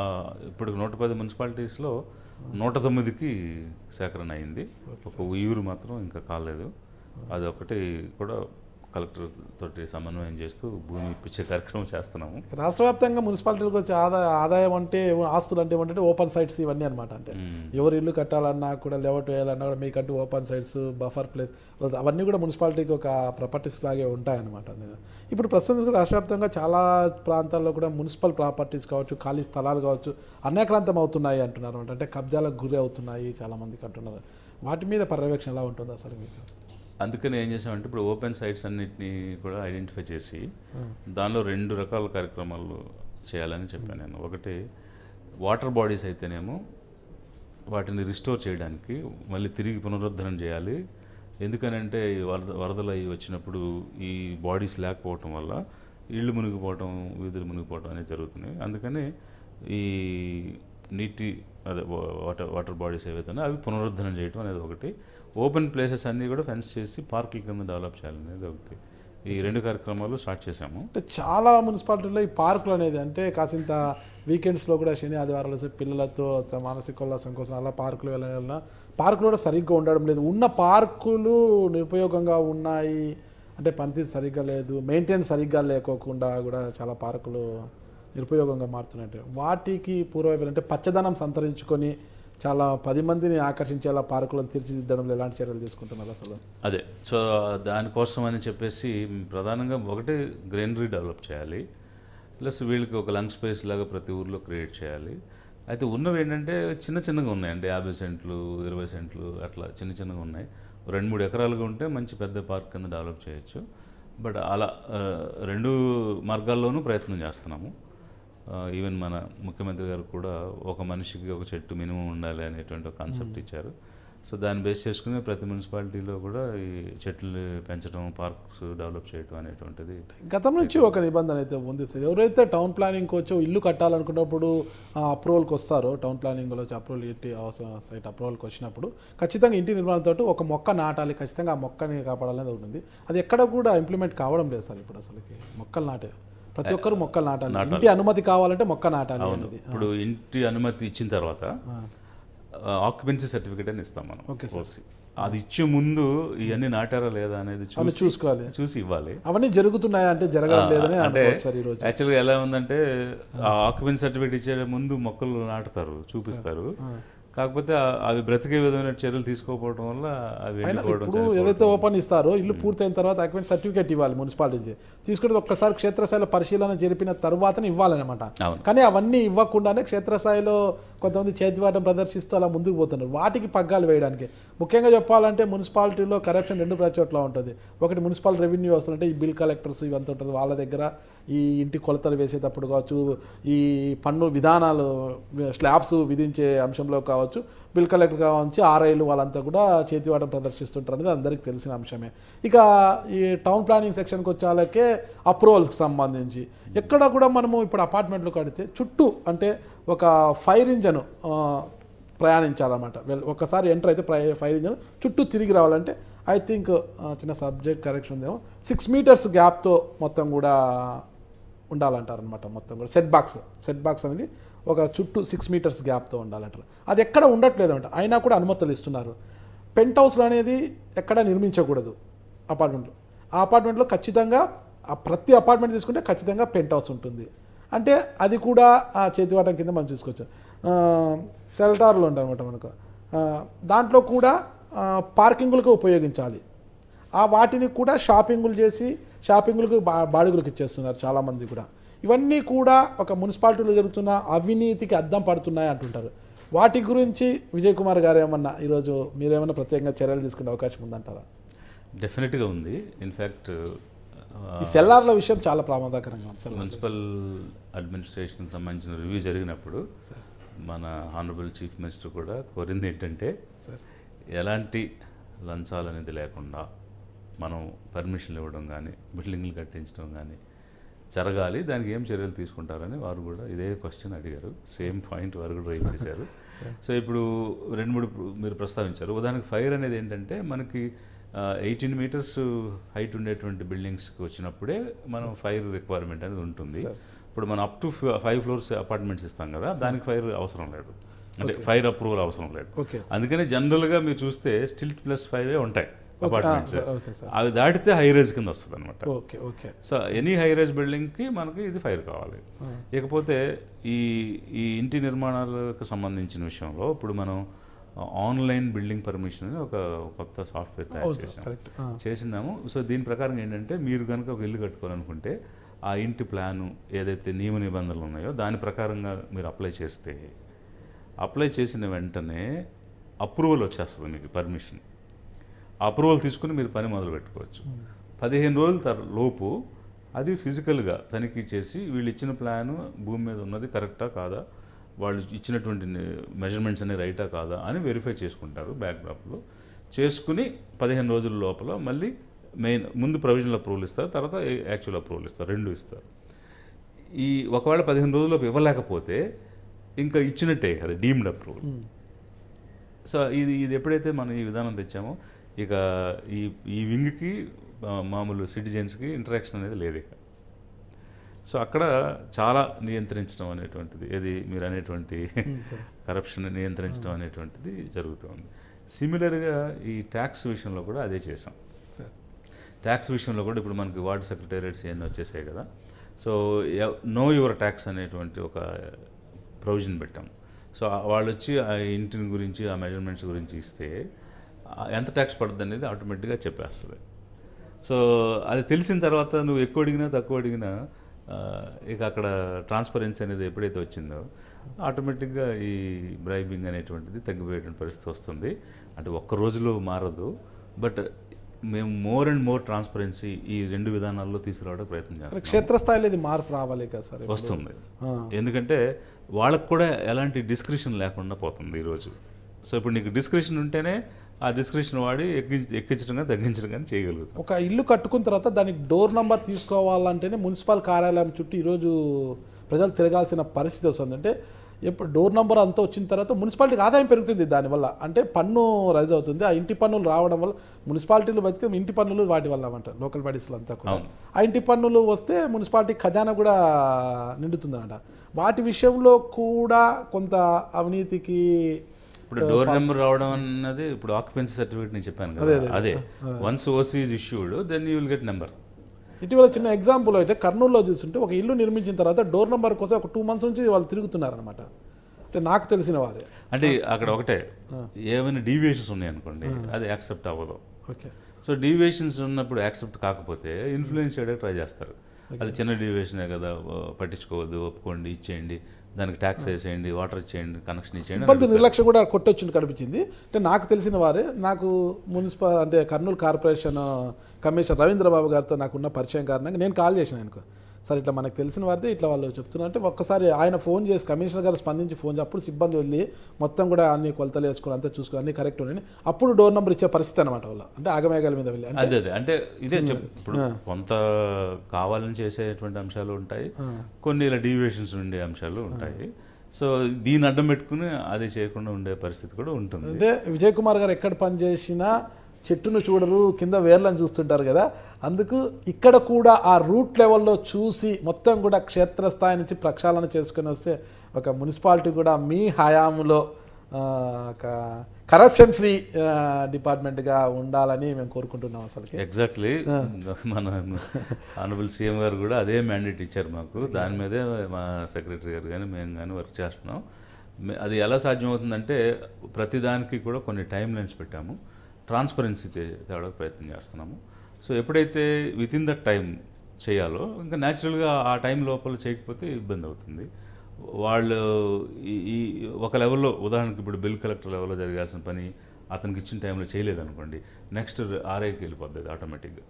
110 మున్సిపాలిటీస్లో 109కి సేకరణ అయింది. ఒక ఊరు మాత్రం ఇంకా కాలేదు. అదొకటి కూడా కలెక్టర్ తోటి సమన్వయం చేస్తూ భూమి ఇప్పించే కార్యక్రమం చేస్తున్నాము. రాష్ట్ర వ్యాప్తంగా మున్సిపాలిటీలకు వచ్చే ఆదాయం అంటే ఆస్తులు అంటే ఏమంటే ఓపెన్ సైట్స్ ఇవన్నీ అనమాట. అంటే ఎవరు ఇల్లు కట్టాలన్నా కూడా, లేఅవుట్ వేయాలన్నా కూడా మీకంటూ ఓపెన్ సైట్స్, బఫర్ ప్లేస్ అవన్నీ కూడా మున్సిపాలిటీకి ఒక ప్రాపర్టీస్ లాగే ఉంటాయన్నమాట. ఇప్పుడు ప్రస్తుతం రాష్ట్ర వ్యాప్తంగా చాలా ప్రాంతాల్లో కూడా మున్సిపల్ ప్రాపర్టీస్ కావచ్చు, ఖాళీ స్థలాలు కావచ్చు అనేకాంతం అవుతున్నాయి అంటున్నారు. అంటే కబ్జాలకు గురి అవుతున్నాయి చాలామందికి అంటున్నారు. వాటి మీద పర్యవేక్షణ ఎలా ఉంటుంది అసలు మీకు? అందుకని ఏం చేసామంటే ఇప్పుడు ఓపెన్ సైట్స్ అన్నిటినీ కూడా ఐడెంటిఫై చేసి దానిలో 2 రకాల కార్యక్రమాలు చేయాలని చెప్పాను నేను. ఒకటి వాటర్ బాడీస్ అయితేనేమో వాటిని రిస్టోర్ చేయడానికి మళ్ళీ తిరిగి పునరుద్ధరణ చేయాలి. ఎందుకనంటే వరదలు అవి వచ్చినప్పుడు ఈ బాడీస్ లేకపోవటం వల్ల ఇళ్ళు మునిగిపోవటం, వీధులు మునిగిపోవటం అనేది జరుగుతున్నాయి. అందుకని ఈ నీటి వాటర్ బాడీస్ ఏవైతే అవి పునరుద్ధరణ చేయడం అనేది ఒకటి. ఓపెన్ ప్లేసెస్ అన్నీ కూడా ఫెన్స్ చేసి పార్కుల కింద డెవలప్ చేయాలనేది ఒకటి. ఈ 2 కార్యక్రమాలు స్టార్ట్ చేశాము. అంటే చాలా మున్సిపాలిటీల్లో ఈ పార్కులు అనేది అంటే కాసింత వీకెండ్స్లో కూడా శని ఆదివారాలు పిల్లలతో మానసిక ఉల్లాసం కోసం అలా పార్కులు వెళ్ళాలన్నా పార్కులు కూడా సరిగ్గా ఉండడం లేదు. ఉన్న పార్కులు నిరుపయోగంగా ఉన్నాయి, అంటే పనితీరు సరిగ్గా లేదు, మెయింటెనెన్స్ సరిగ్గా లేకోకుండా కూడా చాలా పార్కులు నిరుపయోగంగా మారుతున్నట్టు. వాటికి పూర్వవైపు అంటే పచ్చదనం సంతరించుకొని చాలా 10 మందిని ఆకర్షించేలా పార్కులను తీర్చిదిద్దడంలో ఎలాంటి చర్యలు తీసుకుంటున్నారు అసలు? అదే, సో దానికోసం అని చెప్పేసి ప్రధానంగా ఒకటి గ్రీనరీ డెవలప్ చేయాలి, ప్లస్ వీళ్ళకి ఒక లంగ్ స్పేస్ లాగా ప్రతి ఊర్లో క్రియేట్ చేయాలి. అయితే ఉన్నవి ఏంటంటే చిన్నగా ఉన్నాయండి, 50 సెంట్లు 20 సెంట్లు అట్లా చిన్నగా ఉన్నాయి. 2-3 ఎకరాలుగా ఉంటే మంచి పెద్ద పార్క్ కింద డెవలప్ చేయొచ్చు. బట్ అలా 2 మార్గాల్లోనూ ప్రయత్నం చేస్తున్నాము. ఈవెన్ మన ముఖ్యమంత్రి గారు కూడా ఒక మనిషికి ఒక చెట్టు మినిమం ఉండాలి అనేటువంటి ఒక కాన్సెప్ట్ ఇచ్చారు. సో దాన్ని బేస్ చేసుకుని ప్రతి మున్సిపాలిటీలో కూడా ఈ చెట్లు పెంచడం, పార్క్స్ డెవలప్ చేయడం అనేటువంటిది గతం నుంచి ఒక నిబంధన అయితే ఉంది సార్. ఎవరైతే టౌన్ ప్లానింగ్కి వచ్చో ఇల్లు కట్టాలనుకున్నప్పుడు అప్రూవల్కి వస్తారో, టౌన్ ప్లానింగ్లో వచ్చి అప్రూవల్ ఇంటి సైట్ అప్రూవల్కి వచ్చినప్పుడు ఖచ్చితంగా ఇంటి నిర్మాణంతో ఒక మొక్క నాటాలి, ఖచ్చితంగా ఆ మొక్కని కాపాడాలనేది ఉంటుంది. అది ఎక్కడ కూడా ఇంప్లిమెంట్ కావడం లేదు సార్ ఇప్పుడు. అసలుకి మొక్కలు నాటే ప్రతి ఒక్కరు మొక్కలు నాటాలి, ఇంటి అనుమతి కావాలంటే మొక్క నాటాలి అనేది. ఇప్పుడు ఇంటి అనుమతి ఇచ్చిన తర్వాత ఆక్యుపెన్సీ సర్టిఫికేట్ అని ఇస్తాం మనం. Okay sir. అది ఇచ్చే ముందు ఇవన్నీ నాటారా లేదా అనేది చూసుకోవాలి, చూసి ఇవ్వాలి. అవన్నీ జరుగుతున్నాయా అంటే జరగడం లేదని అంటే యాక్చువల్గా ఎలా ఉందంటే ఆక్యుపెన్సీ సర్టిఫికేట్ ఇచ్చే ముందు మొక్కలు నాటుతారు, చూపిస్తారు. కాకపోతే అవి బ్రతికే విధమైన చర్యలు తీసుకోకపోవడం వల్ల అవి ఏదైతే ఓపెన్ ఇస్తారో ఇల్లు పూర్తయిన తర్వాత ఆక్యుపెన్సీ సర్టిఫికేట్ ఇవ్వాలి మున్సిపాలిటీ నుంచి. తీసుకుంటే ఒక్కసారి క్షేత్రస్థాయిలో పరిశీలన జరిపిన తర్వాతనే ఇవ్వాలన్నమాట. కానీ అవన్నీ ఇవ్వకుండానే క్షేత్రస్థాయిలో కొంతమంది చేతివాటం ప్రదర్శిస్తూ అలా ముందుకు పోతున్నారు వాటికి పగ్గాలు వేయడానికి. ముఖ్యంగా చెప్పాలంటే మున్సిపాలిటీలో కరప్షన్ రెండు చోట్ల ఉంటుంది. ఒకటి మున్సిపల్ రెవెన్యూ వ్యవస్థలు అంటే ఈ బిల్ కలెక్టర్స్ ఇవంతా ఉంటుంది, వాళ్ళ దగ్గర ఈ ఇంటి కొలతలు వేసేటప్పుడు కావచ్చు, ఈ పన్ను విధానాలు స్లాబ్స్ విధించే అంశంలో కావచ్చు, బిల్ కలెక్టర్ కావచ్చు, ఆర్ఐలు వాళ్ళంతా కూడా చేతివాటం ప్రదర్శిస్తుంటారు అనేది అందరికీ తెలిసిన అంశమే. ఇక ఈ టౌన్ ప్లానింగ్ సెక్షన్కి వచ్చాలకే అప్రూవల్స్కి సంబంధించి ఎక్కడ కూడా మనము ఇప్పుడు అపార్ట్మెంట్లు కడితే చుట్టూ అంటే ఒక ఫైర్ ఇంజన్ ప్రయాణించాలన్నమాట. ఒక్కసారి ఎంటర్ అయితే ఫైర్ ఇంజన్ చుట్టూ తిరిగి రావాలంటే ఐ థింక్ చిన్న సబ్జెక్ట్ కరెక్షన్ ఉందేమో 6 మీటర్స్ గ్యాప్తో మొత్తం కూడా ఉండాలంటారనమాట. మొత్తం కూడా సెట్ బాక్స్ అనేది ఒక చుట్టూ 6 మీటర్స్ గ్యాప్తో ఉండాలంటారు. అది ఎక్కడ ఉండట్లేదు అంట, అయినా కూడా అనుమతులు ఇస్తున్నారు. పెంట్ హౌస్లు అనేది ఎక్కడ నిర్మించకూడదు అపార్ట్మెంట్లో. ఆ అపార్ట్మెంట్లో ఖచ్చితంగా ప్రతి అపార్ట్మెంట్ తీసుకుంటే ఖచ్చితంగా పెంట్ హౌస్ ఉంటుంది. అంటే అది కూడా చేతివాటం కింద మనం చూసుకోవచ్చు. సెల్టార్లు ఉంటాయి అనమాట మనకు, దాంట్లో కూడా పార్కింగులకు ఉపయోగించాలి. వాటిని కూడా షాపింగులు చేసి షాపింగులకు బాడుగులకు ఇచ్చేస్తున్నారు చాలామంది కూడా. ఇవన్నీ కూడా ఒక మున్సిపాలిటీలో జరుగుతున్న అవినీతికి అద్దం పడుతున్నాయి అంటుంటారు. వాటి గురించి విజయ్ కుమార్ గారు ఏమన్నా ఈరోజు మీరేమన్నా ప్రత్యేకంగా చర్యలు తీసుకునే అవకాశం ఉందంటారా? డెఫినెట్గా ఉంది. ఇన్ఫ్యాక్ట్ ఈ సెల్లార్ల విషయం చాలా ప్రమాదకరంగా ఉంది. మున్సిపల్ అడ్మినిస్ట్రేషన్కి సంబంధించిన రివ్యూ జరిగినప్పుడు మన హానరబుల్ చీఫ్ మినిస్టర్ కూడా కోరింది ఏంటంటే ఎలాంటి లంచాలు అనేది లేకుండా మనం పర్మిషన్లు ఇవ్వడం కానీ బిల్డింగ్లు కట్టించడం కానీ జరగాలి, దానికి ఏం చర్యలు తీసుకుంటారని వారు కూడా ఇదే క్వశ్చన్ అడిగారు. సేమ్ పాయింట్ వారు కూడా రైజ్ చేశారు. సో ఇప్పుడు 2-3 మీరు ప్రస్తావించారు. ఉదాహరణకు ఫైర్ అనేది ఏంటంటే మనకి 18 మీటర్స్ హైట్ ఉండేటువంటి బిల్డింగ్స్కి వచ్చినప్పుడే మనం ఫైర్ రిక్వైర్మెంట్ అనేది ఉంటుంది. ఇప్పుడు మనం అప్ టు 5 ఫ్లోర్స్ అపార్ట్మెంట్స్ ఇస్తాం కదా, దానికి ఫైర్ అవసరం లేదు, అంటే ఫైర్ అప్రూవల్ అవసరం లేదు. అందుకని జనరల్గా మీరు చూస్తే స్టిల్ట్ +5 ఉంటాయి అపార్ట్మెంట్స్. అవి దాటితే హై రైజ్ కింద వస్తుంది అనమాట. సో ఎనీ హై రైజ్ బిల్డింగ్కి మనకి ఇది ఫైర్ కావాలి. ఇకపోతే ఈ ఇంటి నిర్మాణాలకు సంబంధించిన విషయంలో ఇప్పుడు మనం ఆన్లైన్ బిల్డింగ్ పర్మిషన్ అని ఒక కొత్త సాఫ్ట్వేర్ తయారు చేసినాము. సో దీని ప్రకారం ఏంటంటే మీరు కనుక ఒక ఇల్లు కట్టుకోవాలనుకుంటే ఆ ఇంటి ప్లాను ఏదైతే నియమ నిబంధనలు ఉన్నాయో దాని ప్రకారంగా మీరు అప్లై చేసిన వెంటనే అప్రూవల్ వచ్చేస్తుంది మీకు, పర్మిషన్. అప్రూవల్ తీసుకుని మీరు పని మొదలు పెట్టుకోవచ్చు. 15 రోజుల లోపు అది ఫిజికల్గా తనిఖీ చేసి వీళ్ళు ఇచ్చిన ప్లాను భూమి మీద ఉన్నది కరెక్టా కాదా, వాళ్ళు ఇచ్చినటువంటి మెజర్మెంట్స్ అన్ని రైటా కాదా అని వెరిఫై చేసుకుంటారు బ్యాక్డ్రాప్లో. చేసుకుని 15 రోజుల లోపల మళ్ళీ ముందు ప్రొవిజనల్ అప్రూవల్ ఇస్తారు, తర్వాత యాక్చువల్ అప్రూవల్ ఇస్తారు, 2 ఇస్తారు. ఒకవేళ 15 రోజుల్లోపు ఇవ్వలేకపోతే ఇంకా ఇచ్చినట్టే కదా, డీమ్డ్ అప్రూవల్. సో ఇది ఎప్పుడైతే మనం ఈ విధానం తెచ్చామో ఇక ఈ వింగ్కి మామూలు సిటిజన్స్కి ఇంటరాక్షన్ అనేది లేదు ఇక. సో అక్కడ చాలా నియంత్రించడం అనేటువంటిది, ఏది మీరు అనేటువంటి కరప్షన్ నియంత్రించడం అనేటువంటిది జరుగుతుంది. సిమిలర్గా ఈ ట్యాక్స్ విషయంలో కూడా అదే చేసాం. ట్యాక్స్ విషయంలో కూడా ఇప్పుడు మనకి వార్డ్ సెక్రటేరియట్స్ ఇవన్నీ వచ్చేసాయి కదా. సో నో యువర్ ట్యాక్స్ అనేటువంటి ఒక ప్రొవిజన్ పెట్టాం. సో వాళ్ళు వచ్చి ఆ ఇంటిని గురించి ఆ మెజర్మెంట్స్ గురించి ఇస్తే ఎంత ట్యాక్స్ పడుతుంది అనేది ఆటోమేటిక్గా చెప్పేస్తుంది. సో అది తెలిసిన తర్వాత నువ్వు ఎక్కువ అడిగినా తక్కువ అడిగినా ఇక అక్కడ ట్రాన్స్పరెన్సీ అనేది ఎప్పుడైతే వచ్చిందో ఆటోమేటిక్గా ఈ బ్రైబింగ్ అనేటువంటిది తగ్గిపోయేటువంటి పరిస్థితి వస్తుంది. అంటే ఒక్క రోజులో మారదు, బట్ మేము మోర్ అండ్ మోర్ ట్రాన్స్పరెన్సీ ఈ 2 విధానాల్లో తీసుకురావడానికి ప్రయత్నం చేస్తాం. క్షేత్రస్థాయిలో ఇది మార్పు రావాలి కదా సార్, వస్తుంది. ఎందుకంటే వాళ్ళకు కూడా ఎలాంటి డిస్క్రిప్షన్ లేకుండా పోతుంది ఈరోజు. సో ఇప్పుడు నీకు డిస్క్రిప్షన్ ఉంటేనే ఆ డిస్క్రిప్షన్ వాడి ఎక్కించడం కానీ తగ్గించడం కానీ చేయగలుగుతాం. ఒక ఇల్లు కట్టుకున్న తర్వాత దానికి డోర్ నెంబర్ తీసుకోవాలంటేనే మున్సిపల్ కార్యాలయం చుట్టూ ఈరోజు ప్రజలు తిరగాల్సిన పరిస్థితి వస్తుంది. అంటే ఎప్పుడు డోర్ నెంబర్ అంతా వచ్చిన తర్వాత మున్సిపాలిటీకి ఆదాయం పెరుగుతుంది దానివల్ల, అంటే పన్ను రైజ్ అవుతుంది. ఆ ఇంటి పన్నులు రావడం వల్ల మున్సిపాలిటీలు బతికే ఇంటి పన్నులు వాటి వల్ల అన్నమాట, లోకల్ బాడీస్లో అంతా కూడా ఆ ఇంటి పన్నులు వస్తే మున్సిపాలిటీ ఖజానా కూడా నిండుతుంది అన్నమాట. వాటి విషయంలో కూడా కొంత అవినీతికి ఇప్పుడు డోర్ నెంబర్ రావడం అన్నది ఇప్పుడు ఆక్యుపెన్సీ సర్టిఫికేట్ నేను చెప్పాను కదా, అదే once OC is issued then you will get number. ఇటీవల చిన్న ఎగ్జాంపుల్ అయితే కర్నూలులో చూస్తుంటే ఒక ఇల్లు నిర్మించిన తర్వాత డోర్ నెంబర్ కోసం ఒక 2 months నుంచి వాళ్ళు తిరుగుతున్నారనమాట. అంటే నాకు తెలిసిన వారే. అంటే అక్కడ ఒకటే ఏమైనా డీవియేషన్స్ ఉన్నాయనుకోండి అది యాక్సెప్ట్ అవ్వదు. ఓకే. సో డీవియేషన్స్ ఉన్నప్పుడు యాక్సెప్ట్ కాకపోతే ఇన్ఫ్లుయెన్స్ చేయడానికి ట్రై చేస్తారు. అది చిన్న డీవియేషనే కదా, పట్టించుకోవద్దు, ఒప్పుకోండి, ఇచ్చేయండి, దానికి ట్యాక్స్ వేసేయండి, వాటర్ ఇచ్చేయండి, కనెక్షన్ ఇచ్చేయండి. సిబ్బంది నిర్లక్ష్యం కూడా కొట్టొచ్చింది కనిపించింది. అంటే నాకు తెలిసిన వారే, నాకు మున్సిపల్ అంటే కర్నూలు కార్పొరేషన్ కమిషనర్ రవీంద్రబాబు గారితో నాకున్న పరిచయం కారణంగా నేను కాల్ చేశాను ఆయనకు. సార్ ఇట్లా మనకు తెలిసిన వారితే ఇట్లా వాళ్ళు చెప్తున్నారు అంటే ఒక్కసారి ఆయన ఫోన్ చేసి కమిషనర్ గారు స్పందించి ఫోన్ చేసి అప్పుడు సిబ్బంది వెళ్ళి మొత్తం కూడా అన్ని కొలతలు వేసుకుని అంతా చూసుకుని అన్ని కరెక్ట్ ఉన్నాయి అప్పుడు డోర్ నెంబర్ ఇచ్చే పరిస్థితి అనమాట. వాళ్ళు అంటే ఆగమేఘాల మీద వెళ్ళి అదే అంటే ఇదే ఇప్పుడు కొంత కావాలని చేసేటువంటి అంశాలు ఉంటాయి, కొన్ని ఇలా డీవియేషన్స్ ఉండే అంశాలు ఉంటాయి. సో దీన్ని అడ్డం పెట్టుకుని అది చేయకుండా ఉండే పరిస్థితి కూడా ఉంటుంది. అంటే విజయ్ కుమార్ గారు ఎక్కడ పనిచేసినా చెట్టును చూడరు, కింద వేర్లను చూస్తుంటారు కదా, అందుకు ఇక్కడ కూడా ఆ రూట్ లెవెల్లో చూసి మొత్తం కూడా క్షేత్రస్థాయి నుంచి ప్రక్షాళన చేసుకుని వస్తే ఒక మున్సిపాలిటీ కూడా మీ హయాంలో ఒక కరప్షన్ ఫ్రీ డిపార్ట్మెంట్గా ఉండాలని మేము కోరుకుంటున్నాం. అసలు ఎగ్జాక్ట్లీ మన ఆనరబుల్ సీఎం గారు కూడా అదే మ్యాండేట్ ఇచ్చారు మాకు. దాని మీదే మా సెక్రటరీ గారు కానీ మేము కానీ వర్క్ చేస్తున్నాం. అది ఎలా సాధ్యమవుతుందంటే ప్రతిదానికి కూడా కొన్ని టైం లైన్స్ పెట్టాము, ట్రాన్స్పరెన్సీ తేవడానికి ప్రయత్నం చేస్తున్నాము. సో ఎప్పుడైతే విత్ ఇన్ దట్ టైం చేయాలో ఇంకా న్యాచురల్గా ఆ టైం లోపల చేయకపోతే ఇబ్బంది అవుతుంది. వాళ్ళు ఈ ఒక లెవెల్లో ఉదాహరణకి ఇప్పుడు బిల్ కలెక్టర్ లెవెల్లో జరగాల్సిన పని అతనికి ఇచ్చిన టైంలో చేయలేదనుకోండి, నెక్స్ట్ ఆర్ఐకి వెళ్ళిపోద్ది ఆటోమేటిక్గా.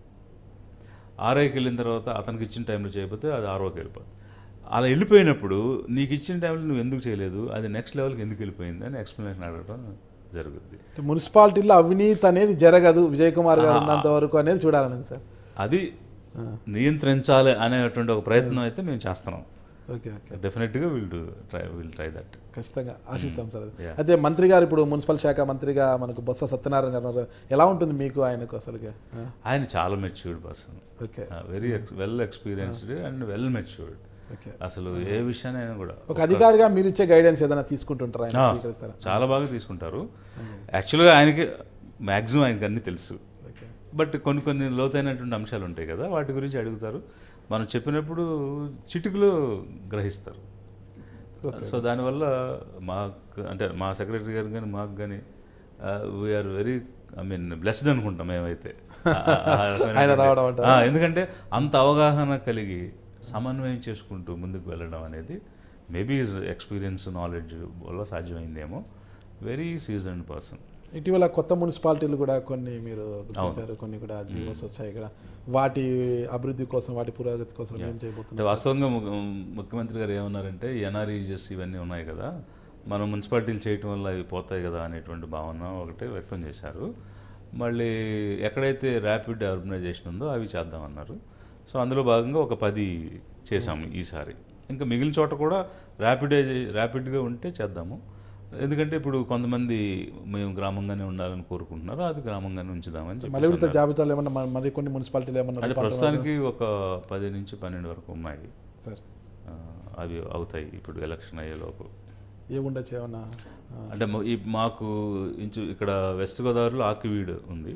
ఆర్ఐకి వెళ్ళిన తర్వాత అతనికి ఇచ్చిన టైంలో చేయకపోతే అది ఆర్ఓకి వెళ్ళిపోద్ది. అలా వెళ్ళిపోయినప్పుడు నీకు ఇచ్చిన టైంలో నువ్వు ఎందుకు చేయలేదు, అది నెక్స్ట్ లెవెల్కి ఎందుకు వెళ్ళిపోయింది అని ఎక్స్ప్లెనేషన్ అడగడం జరుగుద్ది. మున్సిపాలిటీలో అవినీతి అనేది జరగదు విజయ్ కుమార్ గారు ఉన్నంత వరకు అనేది చూడాలని సార్, అది నియంత్రించాలి అనేటువంటి ఒక ప్రయత్నం అయితే మేము చేస్తున్నాం. ఓకే ఓకే, డెఫినెట్గా విల్ ట్రై దట్. ఖచ్చితంగా ఆశిస్తాం సార్. అయితే మంత్రి గారు ఇప్పుడు మున్సిపల్ శాఖ మంత్రిగా మనకు బొత్స సత్యనారాయణ గారు ఎలా ఉంటుంది మీకు ఆయనకు అసలుగా? ఆయన చాలా matured person, okay, very well experienced and well matured. అసలు ఏ విషయాన్ని ఆయన కూడా ఒక అధికారిగా మీరు ఇచ్చే గైడెన్స్ ఏదైనా తీసుకుంటుంటారా? చాలా బాగా తీసుకుంటారు. యాక్చువల్గా ఆయనకి మ్యాక్సిమం ఆయనకి అన్నీ తెలుసు, బట్ కొన్ని లోతైనటువంటి అంశాలు ఉంటాయి కదా, వాటి గురించి అడుగుతారు. మనం చెప్పినప్పుడు చిటికలో గ్రహిస్తారు. సో దానివల్ల మాకు అంటే మా సెక్రటరీ గారు కానీ మాకు కానీ వీఆర్ వెరీ బ్లెస్డ్ అనుకుంటాం మేమైతే. ఎందుకంటే అంత అవగాహన కలిగి సమన్వయం చేసుకుంటూ ముందుకు వెళ్ళడం అనేది మేబీ ఎక్స్పీరియన్స్ నాలెడ్జ్ వల్ల సాధ్యమైందేమో. Very seasoned person. ఇటీవల కొత్త మున్సిపాలిటీలు కూడా కొన్ని మీరు గుర్తించారు, కొన్ని కూడా జీవోస్ వచ్చాయి ఇక్కడ. వాటి అభివృద్ధి కోసం, వాటి పురోగతి కోసం ఏం చేయబోతున్నారు? వాస్తవంగా ముఖ్యమంత్రి గారు ఏమన్నారంటే ఎన్ఆర్ఈజెస్ ఇవన్నీ ఉన్నాయి కదా, మనం మున్సిపాలిటీలు చేయటం వల్ల అవి పోతాయి కదా అనేటువంటి భావన ఒకటే వ్యక్తం చేశారు. మళ్ళీ ఎక్కడైతే ర్యాపిడ్ అర్బనైజేషన్ ఉందో అవి చేద్దామన్నారు. సో అందులో భాగంగా ఒక 10 చేసాము ఈసారి. ఇంకా మిగిలిన చోట కూడా ర్యాపిడ్గా ఉంటే చేద్దాము. ఎందుకంటే ఇప్పుడు కొంతమంది మేము గ్రామంగానే ఉండాలని కోరుకుంటున్నారు, అది గ్రామంగానే ఉంచుదామని చెప్పి జాబితాలు ఏమన్నా మరి కొన్ని మున్సిపాలిటీలు ఏమన్నా అంటే ప్రస్తుతానికి ఒక 10 నుంచి 12 వరకు ఉన్నాయి సార్. అవి అవుతాయి ఇప్పుడు ఎలక్షన్ అయ్యేలోపు. ఏముండొచ్చు ఏమన్నా అంటే మాకు ఇక్కడ వెస్ట్ గోదావరిలో ఆకివీడు ఉంది,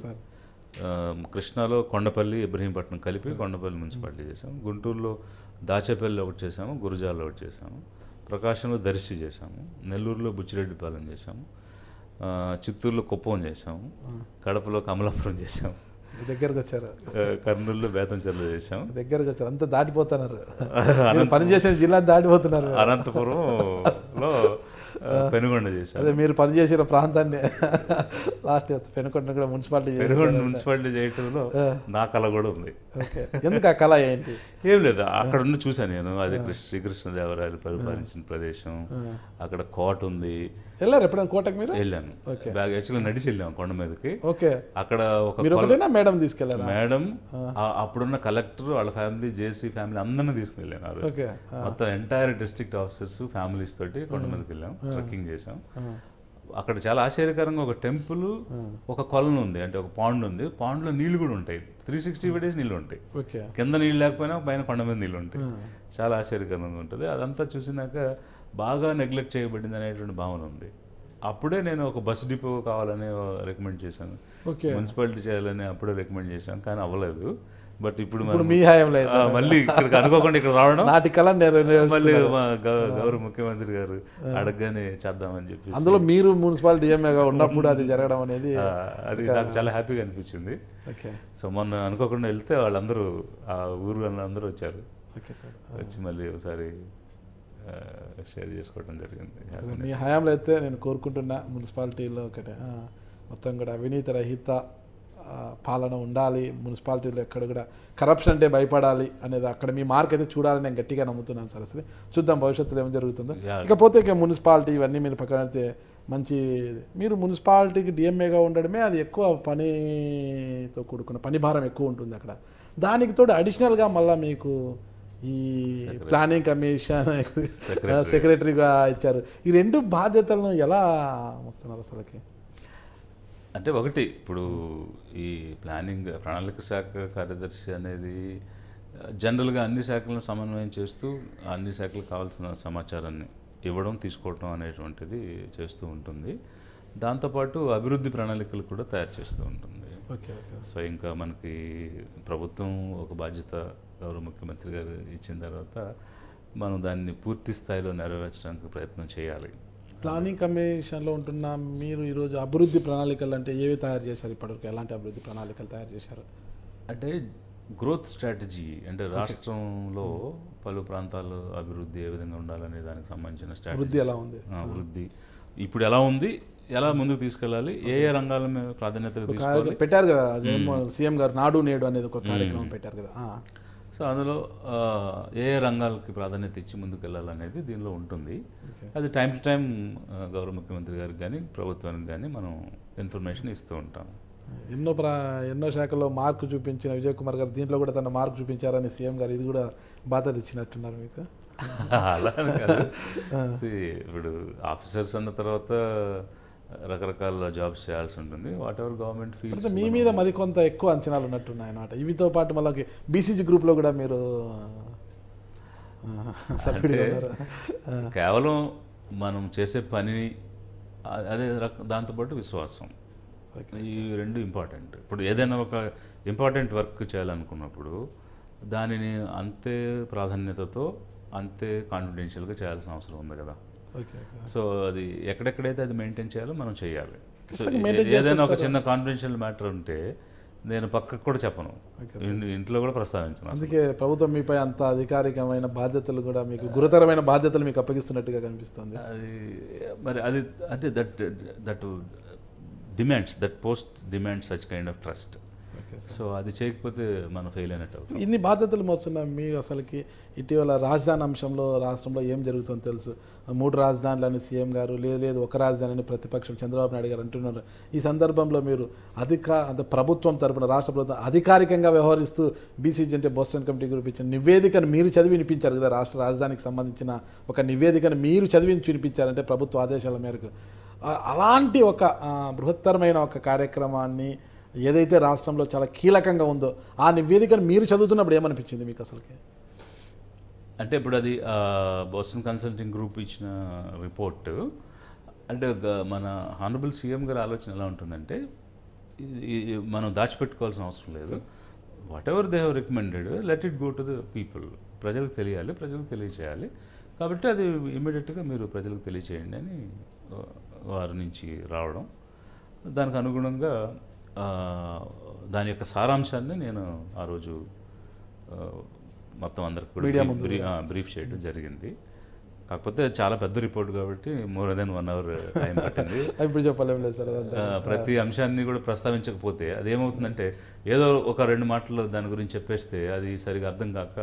కృష్ణాలో కొండపల్లి ఇబ్రహీంపట్నం కలిపి కొండపల్లి మున్సిపాలిటీ చేసాము, గుంటూరులో దాచేపల్లి ఒకటి చేసాము, గురజాల్లో ఒకటి చేసాము, ప్రకాశంలో దర్శి చేసాము, నెల్లూరులో బుచ్చిరెడ్డిపాలెం చేసాము, చిత్తూరులో కుప్పం చేసాము, కడపలో కమలాపురం చేసాము, దగ్గరకు వచ్చారు, కర్నూలులో బేతంచెర్ల చేసాము, దగ్గరకు వచ్చారు, అంతా దాటిపోతున్నారు, పనిచేసిన జిల్లా దాటిపోతున్నారు. అనంతపురంలో పెనుగొండ చేశారు. అదే మీరు పనిచేసిన ప్రాంతాన్ని లాస్ట్ పెనుగొండ కూడా మున్సిపాలిటీ చేయటంలో నా కళ కూడా ఉంది. ఎందుకు ఆ కళ ఏంటి? ఏం లేదు, అక్కడ ఉండి చూసాను నేను. అది శ్రీకృష్ణదేవరాయలు పరిపాలించిన ప్రదేశం, అక్కడ కోట ఉంది. వెళ్ళారు ఎప్పుడైనా కోటకి? మీద వెళ్ళాను, యాక్చువల్గా నడిచి వెళ్ళాం కొండ మీదకి. ఓకే, అక్కడ ఒక మేడం తీసుకెళ్ళారు. మేడం, అప్పుడున్న కలెక్టర్, వాళ్ళ ఫ్యామిలీ, జేసీ ఫ్యామిలీ అందరినీ తీసుకెళ్ళాను. మొత్తం ఎంటైర్ డిస్ట్రిక్ట్ ఆఫీసర్స్ ఫ్యామిలీస్ తోటి కొండ మీదకి వెళ్ళాం, ట్రెక్కింగ్ చేసాం. అక్కడ చాలా ఆశ్చర్యకరంగా ఒక టెంపుల్, ఒక కొలను ఉంది, అంటే ఒక పాండ్ ఉంది, పాండ్లో నీళ్లు కూడా ఉంటాయి, 365 days నీళ్ళు ఉంటాయి. కింద నీళ్ళు లేకపోయినా పైన కొండ మీద నీళ్ళు ఉంటాయి. చాలా ఆశ్చర్యకరంగా ఉంటుంది. అదంతా చూసినాక బాగా నెగ్లెక్ట్ చేయబడింది అనేటువంటి భావన ఉంది. అప్పుడే నేను ఒక బస్ డిపో కావాలని రికమెండ్ చేశాను, మున్సిపాలిటీ చేయాలని అప్పుడే రికమెండ్ చేశాను, కానీ అవ్వలేదు. బట్ ఇప్పుడు మీ హయాంలో మళ్ళీ ఇక్కడికి అనుకోకుండా ఇక్కడ రావడం, నాటి కళ మళ్ళీ మా గౌరవ ముఖ్యమంత్రి గారు అడగగానే చేద్దామని చెప్పి, అందులో మీరు మున్సిపల్ డిఎంఏగా ఉన్నప్పుడు అది జరగడం అనేది అది నాకు చాలా హ్యాపీగా అనిపించింది. సో మొన్న అనుకోకుండా వెళ్తే వాళ్ళందరూ ఆ ఊరు వాళ్ళందరూ వచ్చారు, వచ్చి మళ్ళీ ఒకసారి షేర్ చేసుకోవడం జరిగింది. మీ హయాంలో అయితే నేను కోరుకుంటున్నా మున్సిపాలిటీలో ఒకటే మొత్తం కూడా అవినీతి రహిత పాలన ఉండాలి, మున్సిపాలిటీలో ఎక్కడ కూడా కరప్షన్ అంటే భయపడాలి అనేది అక్కడ మీ మార్క్ అయితే చూడాలని నేను గట్టిగా నమ్ముతున్నాను సార్. అసలు చూద్దాం భవిష్యత్తులో ఏం జరుగుతుందో. ఇకపోతే ఇక మున్సిపాలిటీ ఇవన్నీ మీరు పక్కన పెడితే మంచి, మీరు మున్సిపాలిటీకి డిఎంఏగా ఉండడమే అది ఎక్కువ పనితో కూడుకున్న పని భారం ఎక్కువ ఉంటుంది అక్కడ. దానికి తోడు అడిషనల్గా మళ్ళీ మీకు ఈ ప్లానింగ్ కమిషన్ సెక్రటరీగా ఇచ్చారు. ఈ రెండు బాధ్యతలను ఎలా వస్తున్నారు అసలుకి? అంటే ఒకటి, ఇప్పుడు ఈ ప్రణాళిక శాఖ కార్యదర్శి అనేది జనరల్గా అన్ని శాఖలను సమన్వయం చేస్తూ అన్ని శాఖలకు కావాల్సిన సమాచారాన్ని ఇవ్వడం తీసుకోవడం అనేటువంటిది చేస్తూ ఉంటుంది. దాంతోపాటు అభివృద్ధి ప్రణాళికలు కూడా తయారు చేస్తూ ఉంటుంది. సో ఇంకా మనకి ప్రభుత్వం ఒక బాధ్యత గౌరవ ముఖ్యమంత్రి గారు ఇచ్చిన తర్వాత మనం దాన్ని పూర్తి స్థాయిలో నెరవేర్చడానికి ప్రయత్నం చేయాలి. ప్లానింగ్ కమిషన్లో ఉంటున్న మీరు ఈరోజు అభివృద్ధి ప్రణాళికలు అంటే ఏవి తయారు చేశారు? ఇప్పటివరకు ఎలాంటి అభివృద్ధి ప్రణాళికలు తయారు చేశారు? అంటే గ్రోత్ స్ట్రాటజీ, అంటే రాష్ట్రంలో పలు ప్రాంతాల్లో అభివృద్ధి ఏ విధంగా ఉండాలనే దానికి సంబంధించిన స్ట్రాటజీ ఎలా ఉంది, అభివృద్ధి ఇప్పుడు ఎలా ఉంది, ఎలా ముందుకు తీసుకెళ్ళాలి, ఏ ఏ రంగాల మీద ప్రాధాన్యత పెట్టారు కదా సీఎం గారు, నాడు నేడు అనేది ఒక కార్యక్రమం పెట్టారు కదా. సో అందులో ఏ ఏ రంగాలకి ప్రాధాన్యత ఇచ్చి ముందుకు వెళ్ళాలనేది దీనిలో ఉంటుంది. అది టైం టు టైం గౌరవ ముఖ్యమంత్రి గారికి కానీ ప్రభుత్వానికి కానీ మనం ఇన్ఫర్మేషన్ ఇస్తూ ఉంటాం. ఎన్నో శాఖల్లో మార్కు చూపించిన విజయ్ కుమార్ గారు దీంట్లో కూడా తన మార్కు చూపించారని సీఎం గారు ఇది కూడా బాధ్యత ఇచ్చినట్టున్నారు మీకు? అలా కాదు, ఇప్పుడు ఆఫీసర్స్ అన్న తర్వాత రకరకాల జాబ్స్ చేయాల్సి ఉంటుంది. వాట్ ఎవర్ గవర్నమెంట్ ఫీల్డ్స్ మీ మీద మరికొంత ఎక్కువ అంచనాలు ఉన్నట్టున్నాయి అన్నమాట. ఇవితో పాటు మళ్ళీ బీసీజీ గ్రూప్లో కూడా మీరు కేవలం మనం చేసే పని, అదే దాంతోపాటు విశ్వాసం, ఈ రెండు ఇంపార్టెంట్. ఇప్పుడు ఏదైనా ఒక ఇంపార్టెంట్ వర్క్ చేయాలనుకున్నప్పుడు దానిని అంతే ప్రాధాన్యతతో అంతే కాన్ఫిడెన్షియల్గా చేయాల్సిన అవసరం ఉంది కదా. సో అది ఎక్కడెక్కడైతే అది మెయింటైన్ చేయాలో మనం చేయాలి. ఏదైనా ఒక చిన్న కాన్ఫిడెన్షియల్ మ్యాటర్ ఉంటే నేను పక్కకు కూడా చెప్పను, ఇంట్లో కూడా ప్రస్తావించను. అందుకే ప్రభుత్వం మీపై అంత అధికారికమైన బాధ్యతలు కూడా మీకు గురుతరమైన బాధ్యతలు మీకు అప్పగిస్తున్నట్టుగా కనిపిస్తుంది. అది మరి అది అంటే that post demands such kind of trust. So అది చేయకపోతే మనం ఫెయిల్ అయినట్టు. ఇన్ని బాధ్యతలు మోస్తున్నాం మీకు. అసలుకి ఇటీవల రాజధాని అంశంలో రాష్ట్రంలో ఏం జరుగుతుందో తెలుసు. 3 రాజధానులని సీఎం గారు, లేదు ఒక రాజధానిని ప్రతిపక్షం చంద్రబాబు నాయుడు గారు అంటున్నారు. ఈ సందర్భంలో మీరు ప్రభుత్వం తరపున రాష్ట్ర ప్రభుత్వం అధికారికంగా వ్యవహరిస్తూ బీసీజీ అంటే బోస్టన్ కమిటీ గ్రూప్ ఇచ్చిన నివేదికను మీరు చదివి వినిపించారు కదా. రాష్ట్ర రాజధానికి సంబంధించిన ఒక నివేదికను మీరు చదివి వినిపించారంటే ప్రభుత్వ ఆదేశాల మేరకు. అలాంటి ఒక బృహత్తరమైన ఒక కార్యక్రమాన్ని ఏదైతే రాష్ట్రంలో చాలా కీలకంగా ఉందో ఆ నివేదికను మీరు చదువుతున్నప్పుడు ఏమనిపించింది మీకు అసలుకి? అంటే ఇప్పుడు అది బోస్టన్ కన్సల్టింగ్ గ్రూప్ ఇచ్చిన రిపోర్టు. అంటే మన హానరబుల్ సీఎం గారి ఆలోచన ఎలా ఉంటుందంటే, మనం దాచిపెట్టుకోవాల్సిన అవసరం లేదు. Whatever they have recommended, let it go to the people. ప్రజలకు తెలియాలి, ప్రజలకు తెలియచేయాలి. కాబట్టి అది ఇమ్మీడియట్గా మీరు ప్రజలకు తెలియచేయండి అని వారి నుంచి రావడం. దానికి అనుగుణంగా దాని యొక్క సారాంశాన్ని నేను ఆ రోజు మొత్తం అందరికి కూడా బ్రీఫ్ చేయడం జరిగింది. కాకపోతే చాలా పెద్ద రిపోర్ట్ కాబట్టి మోర్ దెన్ 1 hour టైం పట్టింది. ఇప్పుడు చెప్పలేము సార్. ప్రతి అంశాన్ని కూడా ప్రస్తావించకపోతే అదేమవుతుందంటే ఏదో ఒక 2 మాటలు దాని గురించి చెప్పేస్తే అది సరిగా అర్థం కాక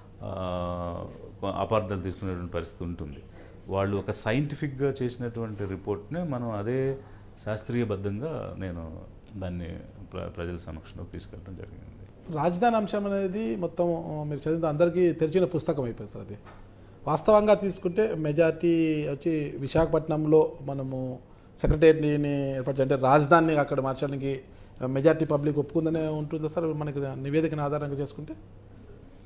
అపార్థాలు తీసుకునేటువంటి పరిస్థితి ఉంటుంది. వాళ్ళు ఒక సైంటిఫిక్గా చేసినటువంటి రిపోర్ట్నే మనం అదే శాస్త్రీయబద్ధంగా నేను దాన్ని ప్రజల సమక్షంలో తీసుకెళ్ళడం జరిగింది. రాజధాని అంశం అనేది మొత్తం మీరు చదివిన అందరికీ తెరిచిన పుస్తకం అయిపోయింది సార్. అది వాస్తవంగా తీసుకుంటే మెజార్టీ వచ్చి విశాఖపట్నంలో మనము సెక్రటేరియట్ని ఏర్పాటు అంటే రాజధానిని అక్కడ మార్చడానికి మెజార్టీ పబ్లిక్ ఒప్పుకుందనే ఉంటుందా సార్ మనకి నివేదికను ఆధారంగా చేసుకుంటే?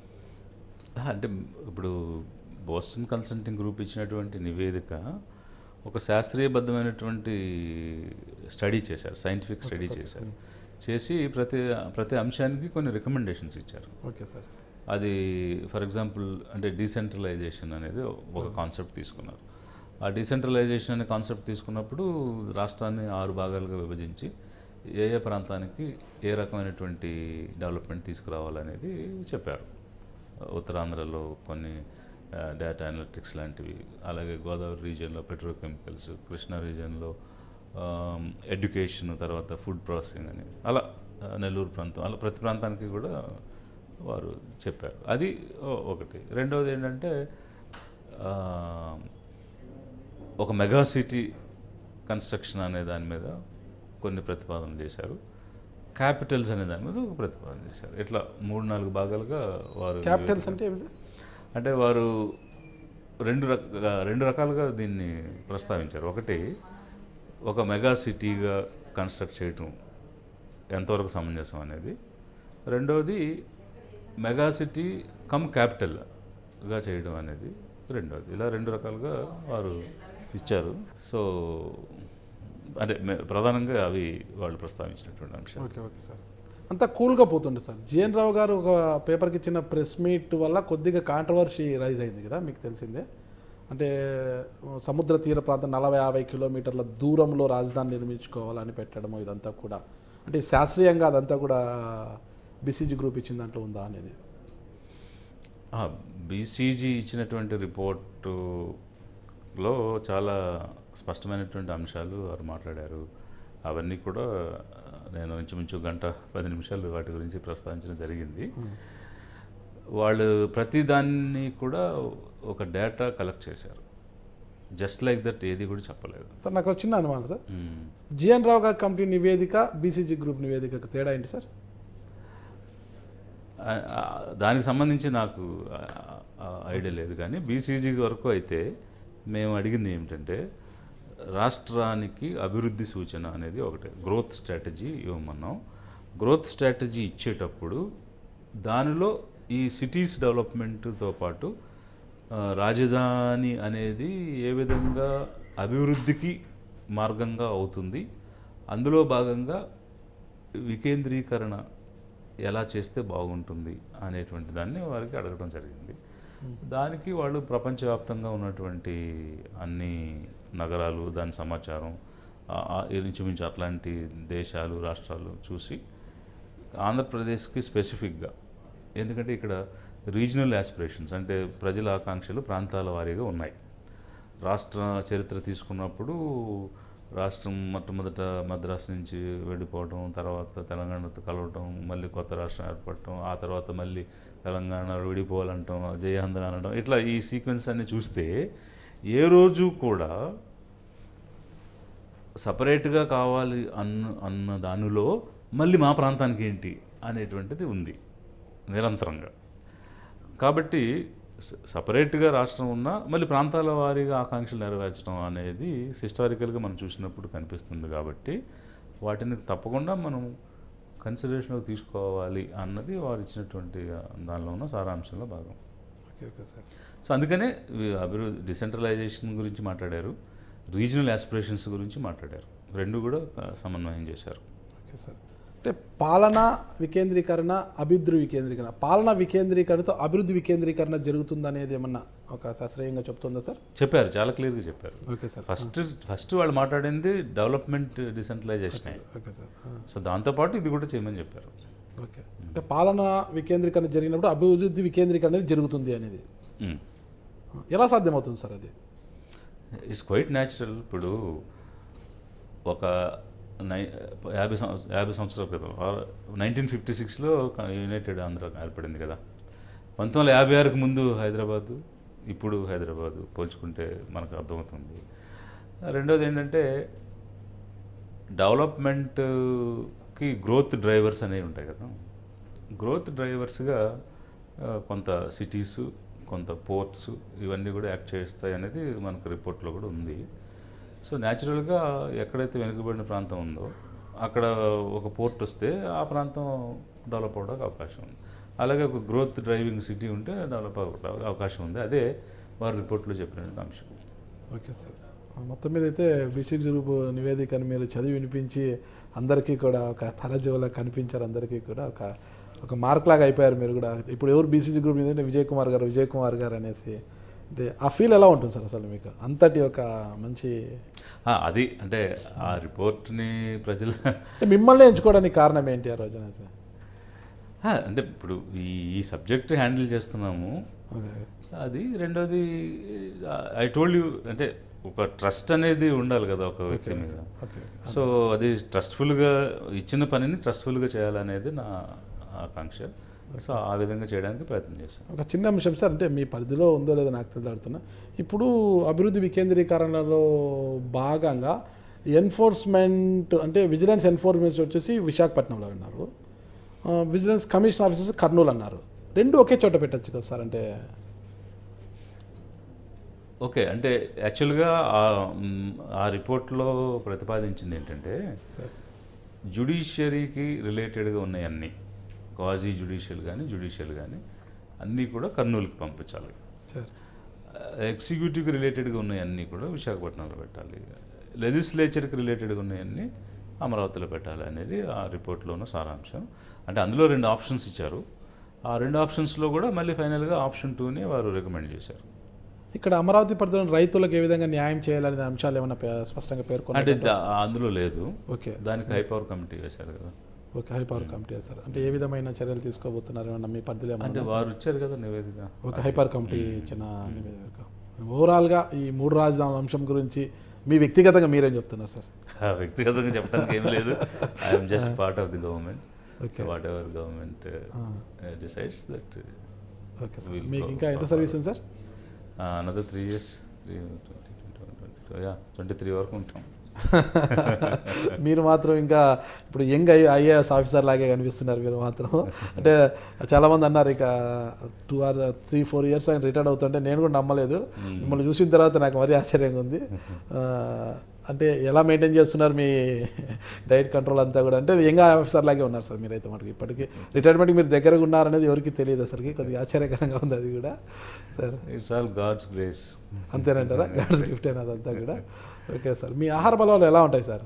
అంటే ఇప్పుడు బోస్టన్ కన్సల్టింగ్ గ్రూప్ ఇచ్చినటువంటి నివేదిక ఒక శాస్త్రీయబద్ధమైనటువంటి స్టడీ చేశారు, సైంటిఫిక్ స్టడీ చేశారు. చేసి ప్రతి అంశానికి కొన్ని రికమెండేషన్స్ ఇచ్చారు. Okay sir. అది ఫర్ ఎగ్జాంపుల్ అంటే డీసెంట్రలైజేషన్ అనేది ఒక కాన్సెప్ట్ తీసుకున్నారు. ఆ డీసెంట్రలైజేషన్ అనే కాన్సెప్ట్ తీసుకున్నప్పుడు రాష్ట్రాన్ని 6 భాగాలుగా విభజించి ఏ ప్రాంతానికి ఏ రకమైనటువంటి డెవలప్మెంట్ తీసుకురావాలనేది చెప్పారు. ఉత్తరాంధ్రలో కొన్ని డేటా అనలిటిక్స్ లాంటివి, అలాగే గోదావరి రీజియన్లో పెట్రోకెమికల్స్, కృష్ణా రీజియన్లో ఎడ్యుకేషన్, తర్వాత ఫుడ్ ప్రాసెసింగ్ అని, అలా నెల్లూరు ప్రాంతం, అలా ప్రతి ప్రాంతానికి కూడా వారు చెప్పారు. అది ఒకటి. రెండవది ఏంటంటే ఒక మెగా సిటీ కన్స్ట్రక్షన్ అనే దాని మీద కొన్ని ప్రతిపాదనలు చేశారు. క్యాపిటల్స్ అనే దాని మీద ఒక ప్రతిపాదన చేశారు. ఇట్లా 3-4 భాగాలుగా వారు. క్యాపిటల్స్ అంటే వారు రెండు రకాలుగా దీన్ని ప్రస్తావించారు. ఒకటి, ఒక మెగా సిటీగా కన్స్ట్రక్ట్ చేయటం ఎంతవరకు సమంజసం అనేది. రెండవది, మెగా సిటీ కమ్ క్యాపిటల్గా చేయడం అనేది రెండవది. ఇలా 2 రకాలుగా వారు ఇచ్చారు. సో అంటే ప్రధానంగా అవి వాళ్ళు ప్రస్తావించినటువంటి అంశాలు. Okay okay sir. అంతా కూల్గా పోతుండే సార్. జిఎన్ రావు గారు ఒక పేపర్కి ఇచ్చిన ప్రెస్ మీట్ వల్ల కొద్దిగా కాంట్రవర్సీ రైజ్ అయింది కదా, మీకు తెలిసిందే. అంటే సముద్ర తీర ప్రాంతం 40-50 కిలోమీటర్ల దూరంలో రాజధాని నిర్మించుకోవాలని పెట్టడము, ఇదంతా కూడా అంటే శాస్త్రీయంగా అదంతా కూడా బీసీజీ గ్రూప్ ఇచ్చిన దాంట్లో ఉందా అనేది. బీసీజీ ఇచ్చినటువంటి రిపోర్టులో చాలా స్పష్టమైనటువంటి అంశాలు వారు మాట్లాడారు. అవన్నీ కూడా నేను ఇంచుమించు 1-10 వాటి గురించి ప్రస్తావించడం జరిగింది. వాళ్ళు ప్రతిదాన్ని కూడా ఒక డేటా కలెక్ట్ చేశారు. జస్ట్ లైక్ దట్ ఏది కూడా చెప్పలేదు సార్. నాకు చిన్న అనుమానం సార్, జిఎన్ రావు గారి కమిటీ నివేదిక, బీసీజీ గ్రూప్ నివేదికకు తేడా ఏంటి సార్? దానికి సంబంధించి నాకు ఐడియా లేదు, కానీ బీసీజీ వరకు అయితే మేము అడిగింది ఏమిటంటే రాష్ట్రానికి అభివృద్ధి సూచన అనేది ఒకటే, గ్రోత్ స్ట్రాటజీ ఇవ్వమన్నాం. గ్రోత్ స్ట్రాటజీ ఇచ్చేటప్పుడు దానిలో ఈ సిటీస్ డెవలప్మెంట్తో పాటు రాజధాని అనేది ఏ విధంగా అభివృద్ధికి మార్గంగా అవుతుంది, అందులో భాగంగా వికేంద్రీకరణ ఎలా చేస్తే బాగుంటుంది అనేటువంటి దాన్ని వారికి అడగడం జరిగింది. దానికి వాళ్ళు ప్రపంచవ్యాప్తంగా ఉన్నటువంటి అన్ని నగరాలు, దాని సమాచారం, ఇంచుమించు అట్లాంటి దేశాలు, రాష్ట్రాలు చూసి ఆంధ్రప్రదేశ్కి స్పెసిఫిక్గా, ఎందుకంటే ఇక్కడ రీజనల్ యాస్పిరేషన్స్ అంటే ప్రజల ఆకాంక్షలు ప్రాంతాల వారీగా ఉన్నాయి. రాష్ట్ర చరిత్ర తీసుకున్నప్పుడు రాష్ట్రం మొట్టమొదట మద్రాసు నుంచి వెళ్ళిపోవడం, తర్వాత తెలంగాణతో కలవటం, మళ్ళీ కొత్త రాష్ట్రం ఏర్పడటం, ఆ తర్వాత మళ్ళీ తెలంగాణ విడిపోవాలంటాం, జయహందన అనడం, ఇట్లా ఈ సీక్వెన్స్ అన్ని చూస్తే ఏ రోజు కూడా సపరేట్గా కావాలి అన్న దానిలో మళ్ళీ మా ప్రాంతానికి ఏంటి అనేటువంటిది ఉంది నిరంతరంగా. కాబట్టి సపరేట్గా రాష్ట్రం ఉన్నా మళ్ళీ ప్రాంతాల వారీగా ఆకాంక్షలు నెరవేర్చడం అనేది హిస్టారికల్గా మనం చూసినప్పుడు కనిపిస్తుంది. కాబట్టి వాటిని తప్పకుండా మనం కన్సిడరేషన్లో తీసుకోవాలి అన్నది వారు ఇచ్చినటువంటి దానిలో ఉన్న సారాంశంలో భాగం. Okay okay sir. సో అందుకనే అభివృద్ధి, డిసెంట్రలైజేషన్ గురించి మాట్లాడారు, రీజనల్ యాస్పిరేషన్స్ గురించి మాట్లాడారు, రెండు కూడా సమన్వయం చేశారు. Okay sir. అంటే పాలన వికేంద్రీకరణ, అభివృద్ధి వికేంద్రీకరణ, పాలన వికేంద్రీకరణతో అభివృద్ధి వికేంద్రీకరణ జరుగుతుందనేది ఏమన్నా ఒక శాస్త్రీయంగా చెప్తుందా సార్? చెప్పారు, చాలా క్లియర్గా చెప్పారు. Okay sir. ఫస్ట్ వాళ్ళు మాట్లాడింది development decentralisation. Okay sir. So దాంతోపాటు ఇది కూడా చేయమని చెప్పారు. ఓకే. అంటే పాలన వికేంద్రీకరణ జరిగినప్పుడు అభివృద్ధి వికేంద్రీకరణ అనేది జరుగుతుంది అనేది ఎలా సాధ్యమవుతుంది సార్? అది ఇట్స్ క్వైట్ న్యాచురల్. ఇప్పుడు ఒక 50 సంవత్సరాల క్రితం 1956లో యునైటెడ్ ఆంధ్ర ఏర్పడింది కదా. 1956కు ముందు హైదరాబాదు, ఇప్పుడు హైదరాబాదు పోల్చుకుంటే మనకు అర్థమవుతుంది. రెండోది ఏంటంటే డెవలప్మెంట్కి గ్రోత్ డ్రైవర్స్ అనేవి ఉంటాయి కదా. గ్రోత్ డ్రైవర్స్గా కొంత సిటీసు, కొంత పోర్ట్స్, ఇవన్నీ కూడా యాక్ట్ చేస్తాయి అనేది మనకు రిపోర్ట్లో కూడా ఉంది. సో న్యాచురల్గా ఎక్కడైతే వెనుకబడిన ప్రాంతం ఉందో అక్కడ ఒక పోర్ట్ వస్తే ఆ ప్రాంతం డెవలప్ అవ్వడానికి అవకాశం ఉంది. అలాగే ఒక గ్రోత్ డ్రైవింగ్ సిటీ ఉంటే డెవలప్ అవ్వడానికి అవకాశం ఉంది. అదే వారి రిపోర్ట్లో చెప్పిన అంశం. Okay sir. మొత్తం మీద అయితే బీసీ గ్రూప్ నివేదికను మీరు చదివి వినిపించి అందరికీ కూడా ఒక తరజోలా కనిపించారు, అందరికీ కూడా ఒక మార్క్ లాగా అయిపోయారు మీరు కూడా. ఇప్పుడు ఎవరు బీసీ గ్రూప్ మీద విజయ్ కుమార్ గారు అనేసి అంటే ఆ ఫీల్ ఎలా ఉంటుంది సార్ అసలు మీకు అంతటి ఒక మంచి అది అంటే ఆ రిపోర్ట్ని ప్రజలు మిమ్మల్ని ఎంచుకోవడానికి కారణం ఏంటి ఆ రోజున సార్? అంటే ఇప్పుడు ఈ సబ్జెక్ట్ హ్యాండిల్ చేస్తున్నాము, అది రెండోది ఐ టోల్డ్ యూ అంటే ఒక ట్రస్ట్ అనేది ఉండాలి కదా ఒక వ్యక్తి మీద. సో అది ట్రస్ట్ఫుల్గా ఇచ్చిన పనిని ట్రస్ట్ఫుల్గా చేయాలనేది నా ఆకాంక్ష. సో ఆ విధంగా చేయడానికి ప్రయత్నం చేశాను. ఒక చిన్న అంశం సార్, అంటే మీ పరిధిలో ఉందో లేదో నాకు తెలియడుతున్నా, ఇప్పుడు అభివృద్ధి వికేంద్రీకరణలో భాగంగా ఎన్ఫోర్స్మెంట్ అంటే విజిలెన్స్ ఎన్ఫోర్స్మెంట్ వచ్చేసి విశాఖపట్నంలో ఉన్నారు, విజిలెన్స్ కమిషన్ ఆఫీసర్స్ కర్నూలు అన్నారు. రెండు ఒకే చోట పెట్టచ్చు కదా సార్? అంటే ఓకే, అంటే యాక్చువల్గా ఆ రిపోర్ట్లో ప్రతిపాదించింది ఏంటంటే జ్యుడిషియరీకి రిలేటెడ్గా ఉన్నాయన్నీ, క్వాజీ జ్యుడిషియల్ కానీ అన్నీ కూడా కర్నూలుకి పంపించాలి. ఎగ్జిక్యూటివ్కి రిలేటెడ్గా ఉన్నాయన్నీ కూడా విశాఖపట్నంలో పెట్టాలి, లెజిస్లేచర్కి రిలేటెడ్గా ఉన్నాయన్నీ అమరావతిలో పెట్టాలి అనేది ఆ రిపోర్ట్లో ఉన్న సారాంశం. అంటే అందులో 2 ఆప్షన్స్ ఇచ్చారు, ఆ 2 ఆప్షన్స్లో కూడా మళ్ళీ ఫైనల్గా ఆప్షన్ 2ని వారు రికమెండ్ చేశారు. ఇక్కడ అమరావతి పరిధిలో రైతులకు ఏ విధంగా న్యాయం చేయాలనే అంశాలు ఏమైనా స్పష్టంగా పేర్కొన్నారు? అంటే అందులో లేదు. ఓకే, దానికి హై పవర్ కమిటీ వేశారు కదా. ఓకే, హై పవర్ కమిటీ వేశారు. అంటే ఏ విధమైన చర్యలు తీసుకోబోతున్నారు ఏమన్నా మీ పరిధిలో? అంటే వారు ఇచ్చారు కదా నివేదిక. ఓకే, హై పవర్ కమిటీ ఇచ్చిన నివేదిక. ఓవరాల్గా ఈ 3 రాజధానుల అంశం గురించి మీ వ్యక్తిగతంగా మీరేం చెప్తున్నారు సార్? వ్యక్తిగతంగా చెప్పడానికి ఏం లేదు, I'm just part of the government. So whatever government decides that. Okay sir, మీకు ఇంకా ఎంత సర్వీస్ ఉంది సార్? another 3 years, 23 వరకు ఉంటాం. మీరు మాత్రం ఇంకా ఇప్పుడు యంగ్ ఐఏఎస్ ఆఫీసర్ లాగే కనిపిస్తున్నారు మీరు మాత్రం. అంటే చాలామంది అన్నారు ఇక 2 or 3-4 years ఆయన రిటైర్డ్ అవుతుంటే నేను కూడా నమ్మలేదు. మిమ్మల్ని చూసిన తర్వాత నాకు మరీ ఆశ్చర్యంగా ఉంది. అంటే ఎలా మెయింటైన్ చేస్తున్నారు మీ డైట్ కంట్రోల్ అంతా కూడా? అంటే యంగ్ ఆఫీసర్ లాగే ఉన్నారు సార్ మీరైతే. మనకి ఇప్పటికీ రిటైర్మెంట్కి మీరు దగ్గరగా ఉన్నారనేది ఎవరికి తెలియదు అసలుకి, కొద్దిగా ఆశ్చర్యకరంగా ఉంది అది కూడా సార్. ఇట్స్ ఆల్ గాడ్స్ గ్రేస్ అంతేనంటారా? గాడ్స్ గిఫ్ట్ అయినా అదంతా కూడా. ఓకే సార్, మీ ఆహార బలవాలు ఎలా ఉంటాయి సార్?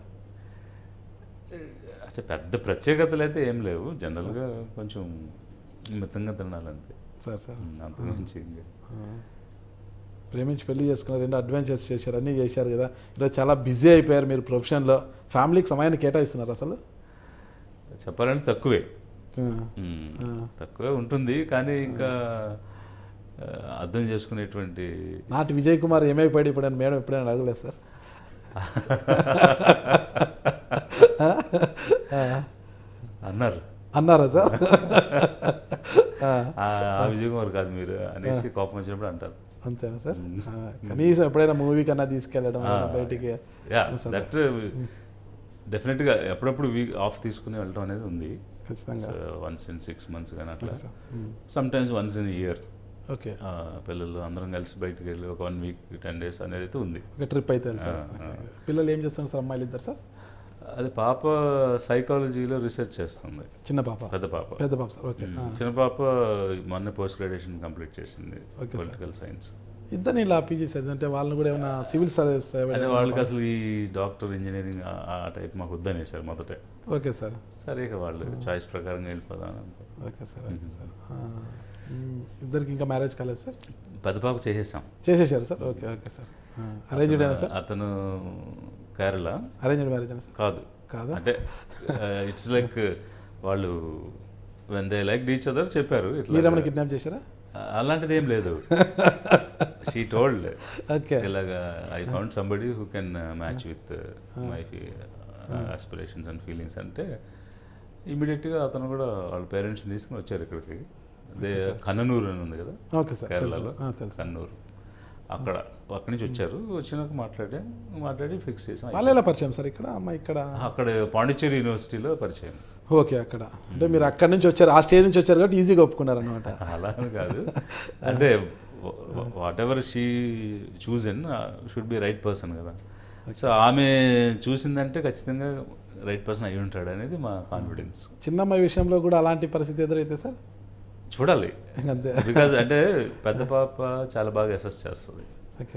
అంటే పెద్ద ప్రత్యేకతలు అయితే ఏం లేవు, జనరల్గా కొంచెం మితంగా తినాలంతే సార్. అంతకుమించి ప్రేమించి పెళ్లి చేసుకున్నారు, 2 అడ్వెంచర్స్ చేశారు, అన్నీ చేశారు కదా. ఈరోజు చాలా బిజీ అయిపోయారు మీరు ప్రొఫెషన్లో. ఫ్యామిలీకి సమయాన్ని కేటాయిస్తున్నారు అసలు? చెప్పాలంటే తక్కువే ఉంటుంది, కానీ ఇంకా అర్థం చేసుకునేటువంటి నాటి విజయ్ కుమార్ ఏమైపోయాడు ఇప్పుడు మేడం ఎప్పుడైనా అడగలేదు సార్? అన్నారా సార్? విజయ్ కుమార్ కాదు మీరు అనేసి కోపం వచ్చినప్పుడు అంటారు. అంతేనా సార్? కనీసం ఎప్పుడైనా మూవీ కన్నా తీసుకెళ్ళడం బయటికి? దట్ డెఫినెట్గా ఎప్పుడప్పుడు వీక్ ఆఫ్ తీసుకుని వెళ్ళడం అనేది ఉంది ఖచ్చితంగా. once in 6 months కానీ అట్లా, sometimes once in a year. Okay, పిల్లలు అందరం కలిసి బయటకు వెళ్ళి ఒక 1 week 10 days అనేది అయితే ఉంది. ఒక ట్రిప్ అయితే వెళ్తారు. పిల్లలు ఏం చేస్తున్నారు సార్? అమ్మాయిలు ఇద్దరు సార్? అది పాప సైకాలజీలో రీసెర్చ్ చేస్తుంది. చిన్న పాప? పెద్ద పాప సార్. ఓకే, చిన్న పాప మొన్న పోస్ట్ గ్రాడ్యుయేషన్ కంప్లీట్ చేసింది, పొలిటికల్ సైన్స్. ఇద్దరిని ఇలా పీజీ అంటే వాళ్ళని కూడా ఏమైనా సివిల్ సర్వీస్ అంటే వాళ్ళకి అసలు ఈ డాక్టర్ ఇంజనీరింగ్ ఆ టైప్ మాకు వద్దనేసారు మొదట. Okay sir. సరే ఇక వాళ్ళు చాయిస్ ప్రకారంగా వెళ్ళిపోదాం. Okay sir. Okay sir. ఇద్దరికి ఇంకా మ్యారేజ్ కాలేదు సార్? పెద్ద పాప చేసేసారు sir? Okay, okay sir. Arranged అయినా సార్? అతను కేరళ. అరేంజ్డ్ మ్యారేజ్ అయినా సార్? కాదు, అంటే ఇట్స్ లైక్ వాళ్ళు when they like each other చెప్పారు. మీరేమైనా కిడ్నాప్ చేశారా? అలాంటిది ఏం లేదు. షీ టోల్డ్ ఓకే, ఇలాగా I found somebody who can match with my aspirations and feelings అంటే ఇమీడియట్గా అతను కూడా వాళ్ళ పేరెంట్స్ని తీసుకుని వచ్చారు ఇక్కడికి. అదే కన్ననూరు అని ఉంది కదా కేరళలో, కన్నూరు, అక్కడి నుంచి వచ్చారు. వచ్చినాక మాట్లాడి ఫిక్స్ చేసాం. వాళ్ళు ఎలా పరిచయం సార్ ఇక్కడ? అమ్మాయి అక్కడ పాండిచ్చేరి యూనివర్సిటీలో పరిచయం. ఓకే, అక్కడ అంటే మీరు అక్కడి నుంచి వచ్చారు, ఆ స్టేజ్ నుంచి వచ్చారు కాబట్టి ఈజీగా ఒప్పుకున్నారు అనమాట. అలా కాదు, అంటే whatever she chosen should be right person కదా. సో ఆమె చూసిందంటే ఖచ్చితంగా రైట్ పర్సన్ అయి ఉంటాడు అనేది మా కాన్ఫిడెన్స్. చిన్నమ్మాయి విషయంలో కూడా అలాంటి పరిస్థితి ఎదురైతే సార్ చూడాలి. బికాజ్ అంటే పెద్ద పాప చాలా బాగా అసెస్ చేస్తుంది.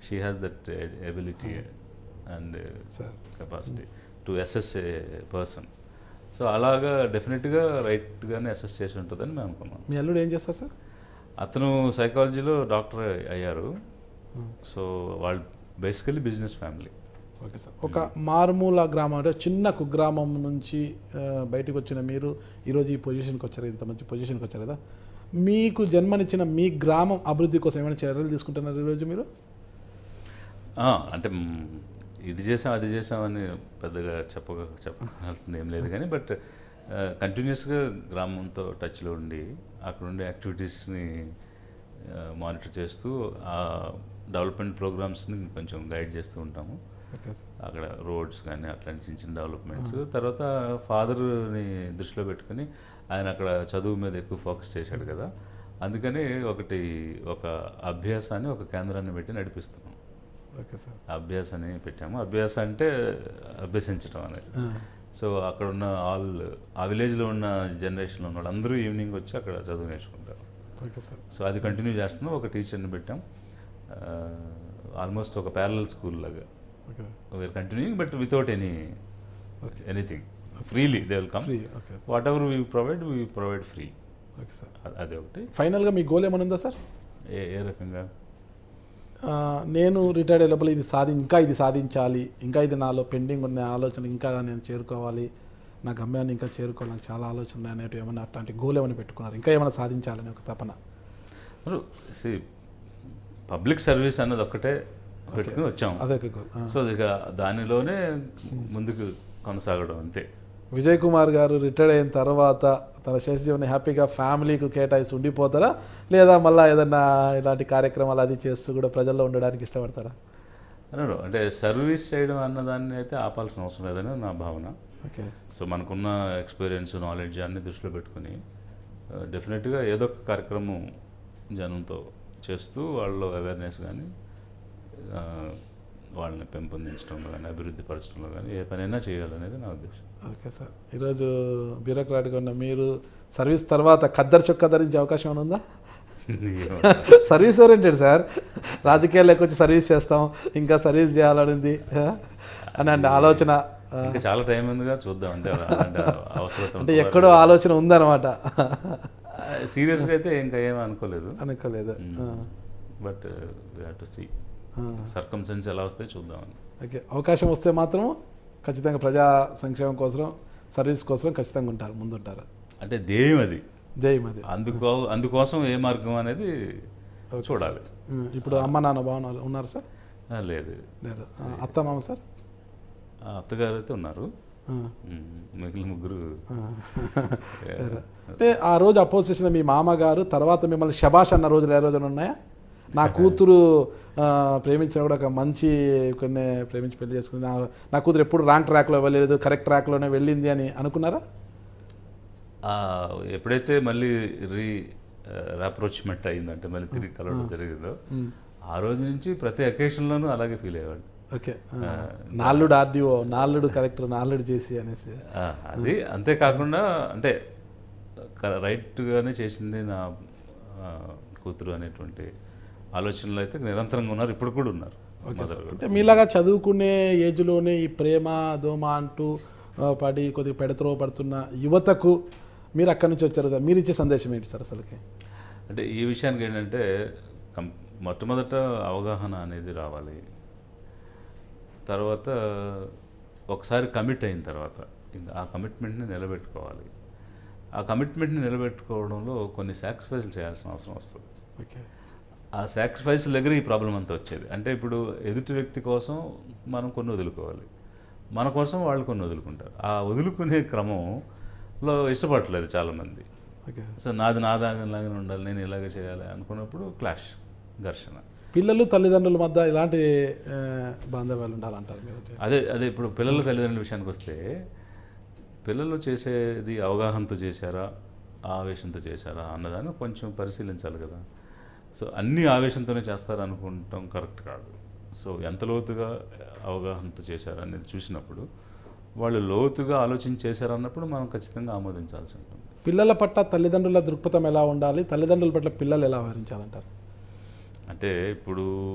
She has that ability and capacity to assess a person. So అలాగా డెఫినెట్గా రైట్గానే అసెస్ చేసి ఉంటుందని మేము అనుకున్నాం. మీ అల్లుడు ఏం చేస్తారు సార్? అతను సైకాలజీలో డాక్టర్ అయ్యారు. సో వాళ్ళు basically business family. Okay sir. ఒక మారుమూల గ్రామం అంటే చిన్న కుగ్రామం నుంచి బయటకు వచ్చిన మీరు ఈరోజు ఈ పొజిషన్కి వచ్చారు, ఇంత మంచి పొజిషన్కి వచ్చారు కదా. మీకు జన్మనిచ్చిన మీ గ్రామం అభివృద్ధి కోసం ఏమైనా చర్యలు తీసుకుంటున్నారు ఈరోజు మీరు? అంటే ఇది చేసాం అది చేసామని పెద్దగా చెప్పాల్సింది ఏం లేదు కానీ, బట్ కంటిన్యూస్గా గ్రామంతో టచ్లో ఉండి అక్కడ ఉండే యాక్టివిటీస్ని మానిటర్ చేస్తూ ఆ డెవలప్మెంట్ ప్రోగ్రామ్స్ని కొంచెం గైడ్ చేస్తూ ఉంటాము. అక్కడ రోడ్స్ కానీ అట్లాంటి చిన్న చిన్న డెవలప్మెంట్స్. తర్వాత ఫాదర్ని దృష్టిలో పెట్టుకుని ఆయన అక్కడ చదువు మీద ఎక్కువ ఫోకస్ చేశాడు కదా, అందుకని ఒక అభ్యాసాన్ని ఒక కేంద్రాన్ని పెట్టి నడిపిస్తున్నాం. Okay sir. అభ్యాసాన్ని పెట్టాము. అభ్యాసం అంటే అభ్యసించడం అనేది. సో అక్కడ ఉన్న ఆ విలేజ్లో ఉన్న జనరేషన్లో ఉన్న వాళ్ళు అందరూ ఈవినింగ్ వచ్చి అక్కడ చదువు నేర్చుకుంటారు. Okay sir. సో అది కంటిన్యూ చేస్తున్నాం. ఒక టీచర్ని పెట్టాం, ఆల్మోస్ట్ ఒక ప్యారలల్ స్కూల్ లాగా. We're continuing but without anything, freely they will come. Whatever we provide free. Okay sir. అదే ఒకటి. ఫైనల్గా మీ గోల్ ఏమైనా ఉందా సార్? ఏ రకంగా? నేను రిటైర్డ్ అయ్యేలోపల ఇది సాధించాలి, ఇంకా ఇది నాలో పెండింగ్ ఉన్న ఆలోచనలు ఇంకా నేను చేరుకోవాలి, నా గమ్యాన్ని ఇంకా చేరుకోవాలి, నాకు చాలా ఆలోచనలు అనేవి ఏమైనా అట్లాంటి గోల్ ఏమైనా పెట్టుకున్నారు, ఇంకా ఏమైనా సాధించాలని ఒక తపన? పబ్లిక్ సర్వీస్ అన్నది ఒక్కటే పెట్టుకుని వచ్చాము. అదే గోల్. సో ఇక దానిలోనే ముందుకు కొనసాగడం అంతే. విజయ్ కుమార్ గారు రిటైర్డ్ అయిన తర్వాత తన శేష జీవన్ని హ్యాపీగా ఫ్యామిలీకి కేటాయిస్తూ ఉండిపోతారా, లేదా మళ్ళీ ఏదన్నా ఇలాంటి కార్యక్రమాలు అది చేస్తూ కూడా ప్రజల్లో ఉండడానికి ఇష్టపడతారా? అన్నాడు అంటే సర్వీస్ చేయడం అన్నదాన్ని అయితే ఆపాల్సిన అవసరం లేదని నా భావన. ఓకే. సో మనకున్న ఎక్స్పీరియన్స్, నాలెడ్జ్ అన్ని దృష్టిలో పెట్టుకుని డెఫినెట్గా ఏదో ఒక కార్యక్రమం జనంతో చేస్తూ వాళ్ళలో అవేర్నెస్ కానీ వాళ్ళని పెంపొందించడంలో కానీ అభివృద్ధి పరచడంలో కానీ ఏ పనైనా చేయాలనేది నా ఉద్దేశం. Okay sir. ఈరోజు బ్యూరోక్రాట్గా ఉన్న మీరు సర్వీస్ తర్వాత ఖద్దరు చొక్కా ధరించే అవకాశం ఏమైనా ఉందా? సర్వీస్ ఓరియంటెడ్ సార్, రాజకీయాల్లోకి వచ్చి సర్వీస్ చేస్తాం, ఇంకా సర్వీస్ చేయాలనింది అని అంటే ఆలోచన. ఇంకా చాలా టైం ఉందిగా, చూద్దాం. అంటే అవసరం అంటే ఎక్కడో ఆలోచన ఉందన్నమాట. సీరియస్గా అయితే ఇంకా ఏమీ అనుకోలేదు. But we have to see circumstances ఎలా వస్తాయి చూద్దామని. ఓకే. అవకాశం వస్తే మాత్రం ఖచ్చితంగా ప్రజా సంక్షేమం కోసం, సర్వీస్ కోసం ఖచ్చితంగా ఉంటారు, ముందుంటారు. అంటే ధ్యేయం అది. అందుకోసం ఏ మార్గం అనేది చూడాలి. ఇప్పుడు అమ్మ నాన్న బాగున్నారు ఉన్నారు సార్? లేదు. అత్త మామ సార్? అత్తగారు అయితే ఉన్నారు, మిగిలిన ముగ్గురు. అంటే ఆ రోజు అపోజ్ చేసిన మీ మామగారు తర్వాత మిమ్మల్ని శబాష్ అన్న రోజులు ఏ రోజున ఉన్నాయా? నా కూతురు ప్రేమించిన కూడా ఒక మంచి కొన్ని ప్రేమించి పెళ్లి చేసుకుంది, నా కూతురు ఎప్పుడు రాంగ్ ట్రాక్లో వెళ్ళలేదు, కరెక్ట్ ట్రాక్లోనే వెళ్ళింది అని అనుకున్నారా? ఎప్పుడైతే మళ్ళీ రీఅప్రోచ్మెంట్ అయిందంటే మళ్ళీ తిరిగి కలవడం జరిగిందో ఆ రోజు నుంచి ప్రతి అకేషన్లోనూ అలాగే ఫీల్ అయ్యేవాడు. ఓకే. నాల్లుడు ఆర్డీఓ, నాల్లుడు కలెక్టర్, నాల్లుడు చేసి అనేసి అది. అంతేకాకుండా అంటే రైట్గానే చేసింది నా కూతురు అనేటువంటి ఆలోచనలు అయితే నిరంతరంగా ఉన్నారు, ఇప్పుడు కూడా ఉన్నారు. అంటే మీలాగా చదువుకునే ఏజ్లోనే ఈ ప్రేమ దోమ అంటూ పడి కొద్దిగా పెడత్రో పడుతున్న యువతకు మీరు అక్కడి నుంచి వచ్చారు కదా, మీరు ఇచ్చే సందేశం ఏంటి సార్ అసలుకి? అంటే ఈ విషయానికి ఏంటంటే మొట్టమొదట అవగాహన అనేది రావాలి. తర్వాత ఒకసారి కమిట్ అయిన తర్వాత ఇంకా ఆ కమిట్మెంట్ని నిలబెట్టుకోవాలి. ఆ కమిట్మెంట్ని నిలబెట్టుకోవడంలో కొన్ని సాక్రిఫైస్లు చేయాల్సిన అవసరం వస్తుంది. ఓకే. ఆ సాక్రిఫైస్ల దగ్గర ఈ ప్రాబ్లం అంతా వచ్చేది. అంటే ఇప్పుడు ఎదుటి వ్యక్తి కోసం మనం కొన్ని వదులుకోవాలి, మన కోసం వాళ్ళు కొన్ని వదులుకుంటారు. ఆ వదులుకునే క్రమంలో ఇష్టపడట్లేదు చాలామంది. సో నాదాలాగానే ఉండాలి, నేను ఇలాగే చేయాలి అనుకున్నప్పుడు క్లాష్, ఘర్షణ. పిల్లలు తల్లిదండ్రుల మధ్య ఇలాంటి బాంధవ్యాలు ఉండాలంటారు. అదే ఇప్పుడు పిల్లల తల్లిదండ్రుల విషయానికి వస్తే పిల్లలు చేసేది అవగాహనతో చేశారా, ఆవేశంతో చేశారా అన్నదాన్ని కొంచెం పరిశీలించాలి కదా. సో అన్నీ ఆవేశంతోనే చేస్తారనుకుంటాం కరెక్ట్ కాదు. సో ఎంత లోతుగా అవగాహనతో చేశారనేది చూసినప్పుడు వాళ్ళు లోతుగా ఆలోచించి చేశారన్నప్పుడు మనం ఖచ్చితంగా ఆమోదించాల్సి ఉంటుంది. పిల్లల పట్ల తల్లిదండ్రుల దృక్పథం ఎలా ఉండాలి, తల్లిదండ్రుల పట్ల పిల్లలు ఎలా వ్యవహరించాలంటారు? అంటే ఇప్పుడు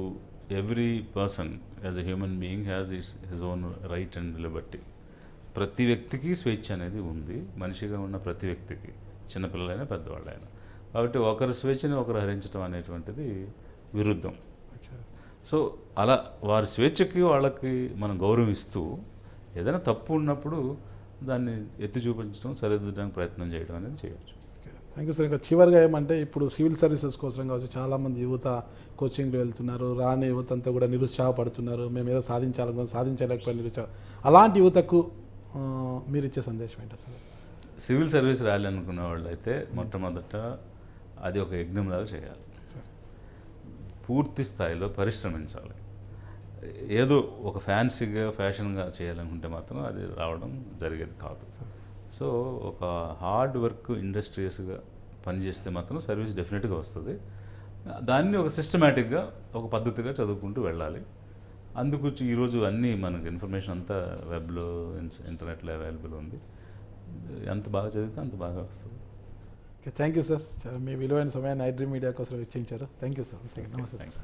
every person as a human being has his own right and liberty. ప్రతి వ్యక్తికి స్వేచ్ఛ అనేది ఉంది, మనిషిగా ఉన్న ప్రతి వ్యక్తికి, చిన్నపిల్లలైనా పెద్దవాళ్ళైనా. కాబట్టి ఒకరి స్వేచ్ఛని ఒకరు హరించడం అనేటువంటిది విరుద్ధం. సో అలా వారి స్వేచ్ఛకి వాళ్ళకి మనం గౌరవిస్తూ ఏదైనా తప్పు ఉన్నప్పుడు దాన్ని ఎత్తి చూపించడం, సరిదిద్దడానికి ప్రయత్నం చేయడం అనేది చేయవచ్చు. Thank you sir. ఇంకా చివరిగా ఏమంటే ఇప్పుడు సివిల్ సర్వీసెస్ కోసం కావచ్చు చాలామంది యువత కోచింగ్లు వెళ్తున్నారు, రాని యువత అంతా కూడా నిరుత్సాహపడుతున్నారు, మేము ఏదో సాధించాలనుకున్నాం సాధించలేకపోయిన నిరుత్సాహం. అలాంటి యువతకు మీరు ఇచ్చే సందేశం ఏంటి అసలు? సివిల్ సర్వీస్ రాయాలనుకున్న వాళ్ళు అయితే మొట్టమొదట అది ఒక యజ్ఞంలాగా చేయాలి, పూర్తి స్థాయిలో పరిశ్రమించాలి. ఏదో ఒక ఫ్యాన్సీగా ఫ్యాషన్గా చేయాలనుకుంటే మాత్రం అది రావడం జరిగేది కాదు. సో ఒక హార్డ్ వర్క్ ఇండస్ట్రియస్గా పనిచేస్తే మాత్రం సర్వీస్ డెఫినెట్గా వస్తుంది. దాన్ని ఒక సిస్టమేటిక్గా ఒక పద్ధతిగా చదువుకుంటూ వెళ్ళాలి. అందుకు ఈరోజు అన్నీ మనకు ఇన్ఫర్మేషన్ అంతా వెబ్లో ఇంటర్నెట్లో అవైలబుల్ ఉంది. ఎంత బాగా చదివితే అంత బాగా వస్తుంది. Okay, thank you sir. మీ విలువైన సమయాన్ని iDream మీడియా కోసం వెచ్చించారు. Thank you sir. నమస్తే.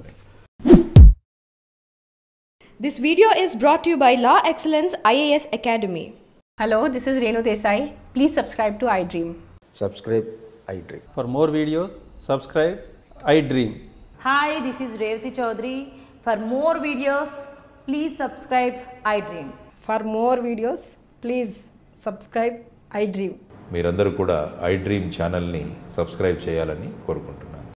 This video is brought to you by Law Excellence IAS Academy. Hello, this is Renu Desai. Please subscribe to iDream. Subscribe iDream. For more videos, subscribe iDream. Hi, this is Revati Chaudhary. For more videos, please subscribe iDream. For more videos, please subscribe iDream. మీరందరూ కూడా iDream ఛానల్ని subscribe చేయాలని కోరుకుంటున్నాను.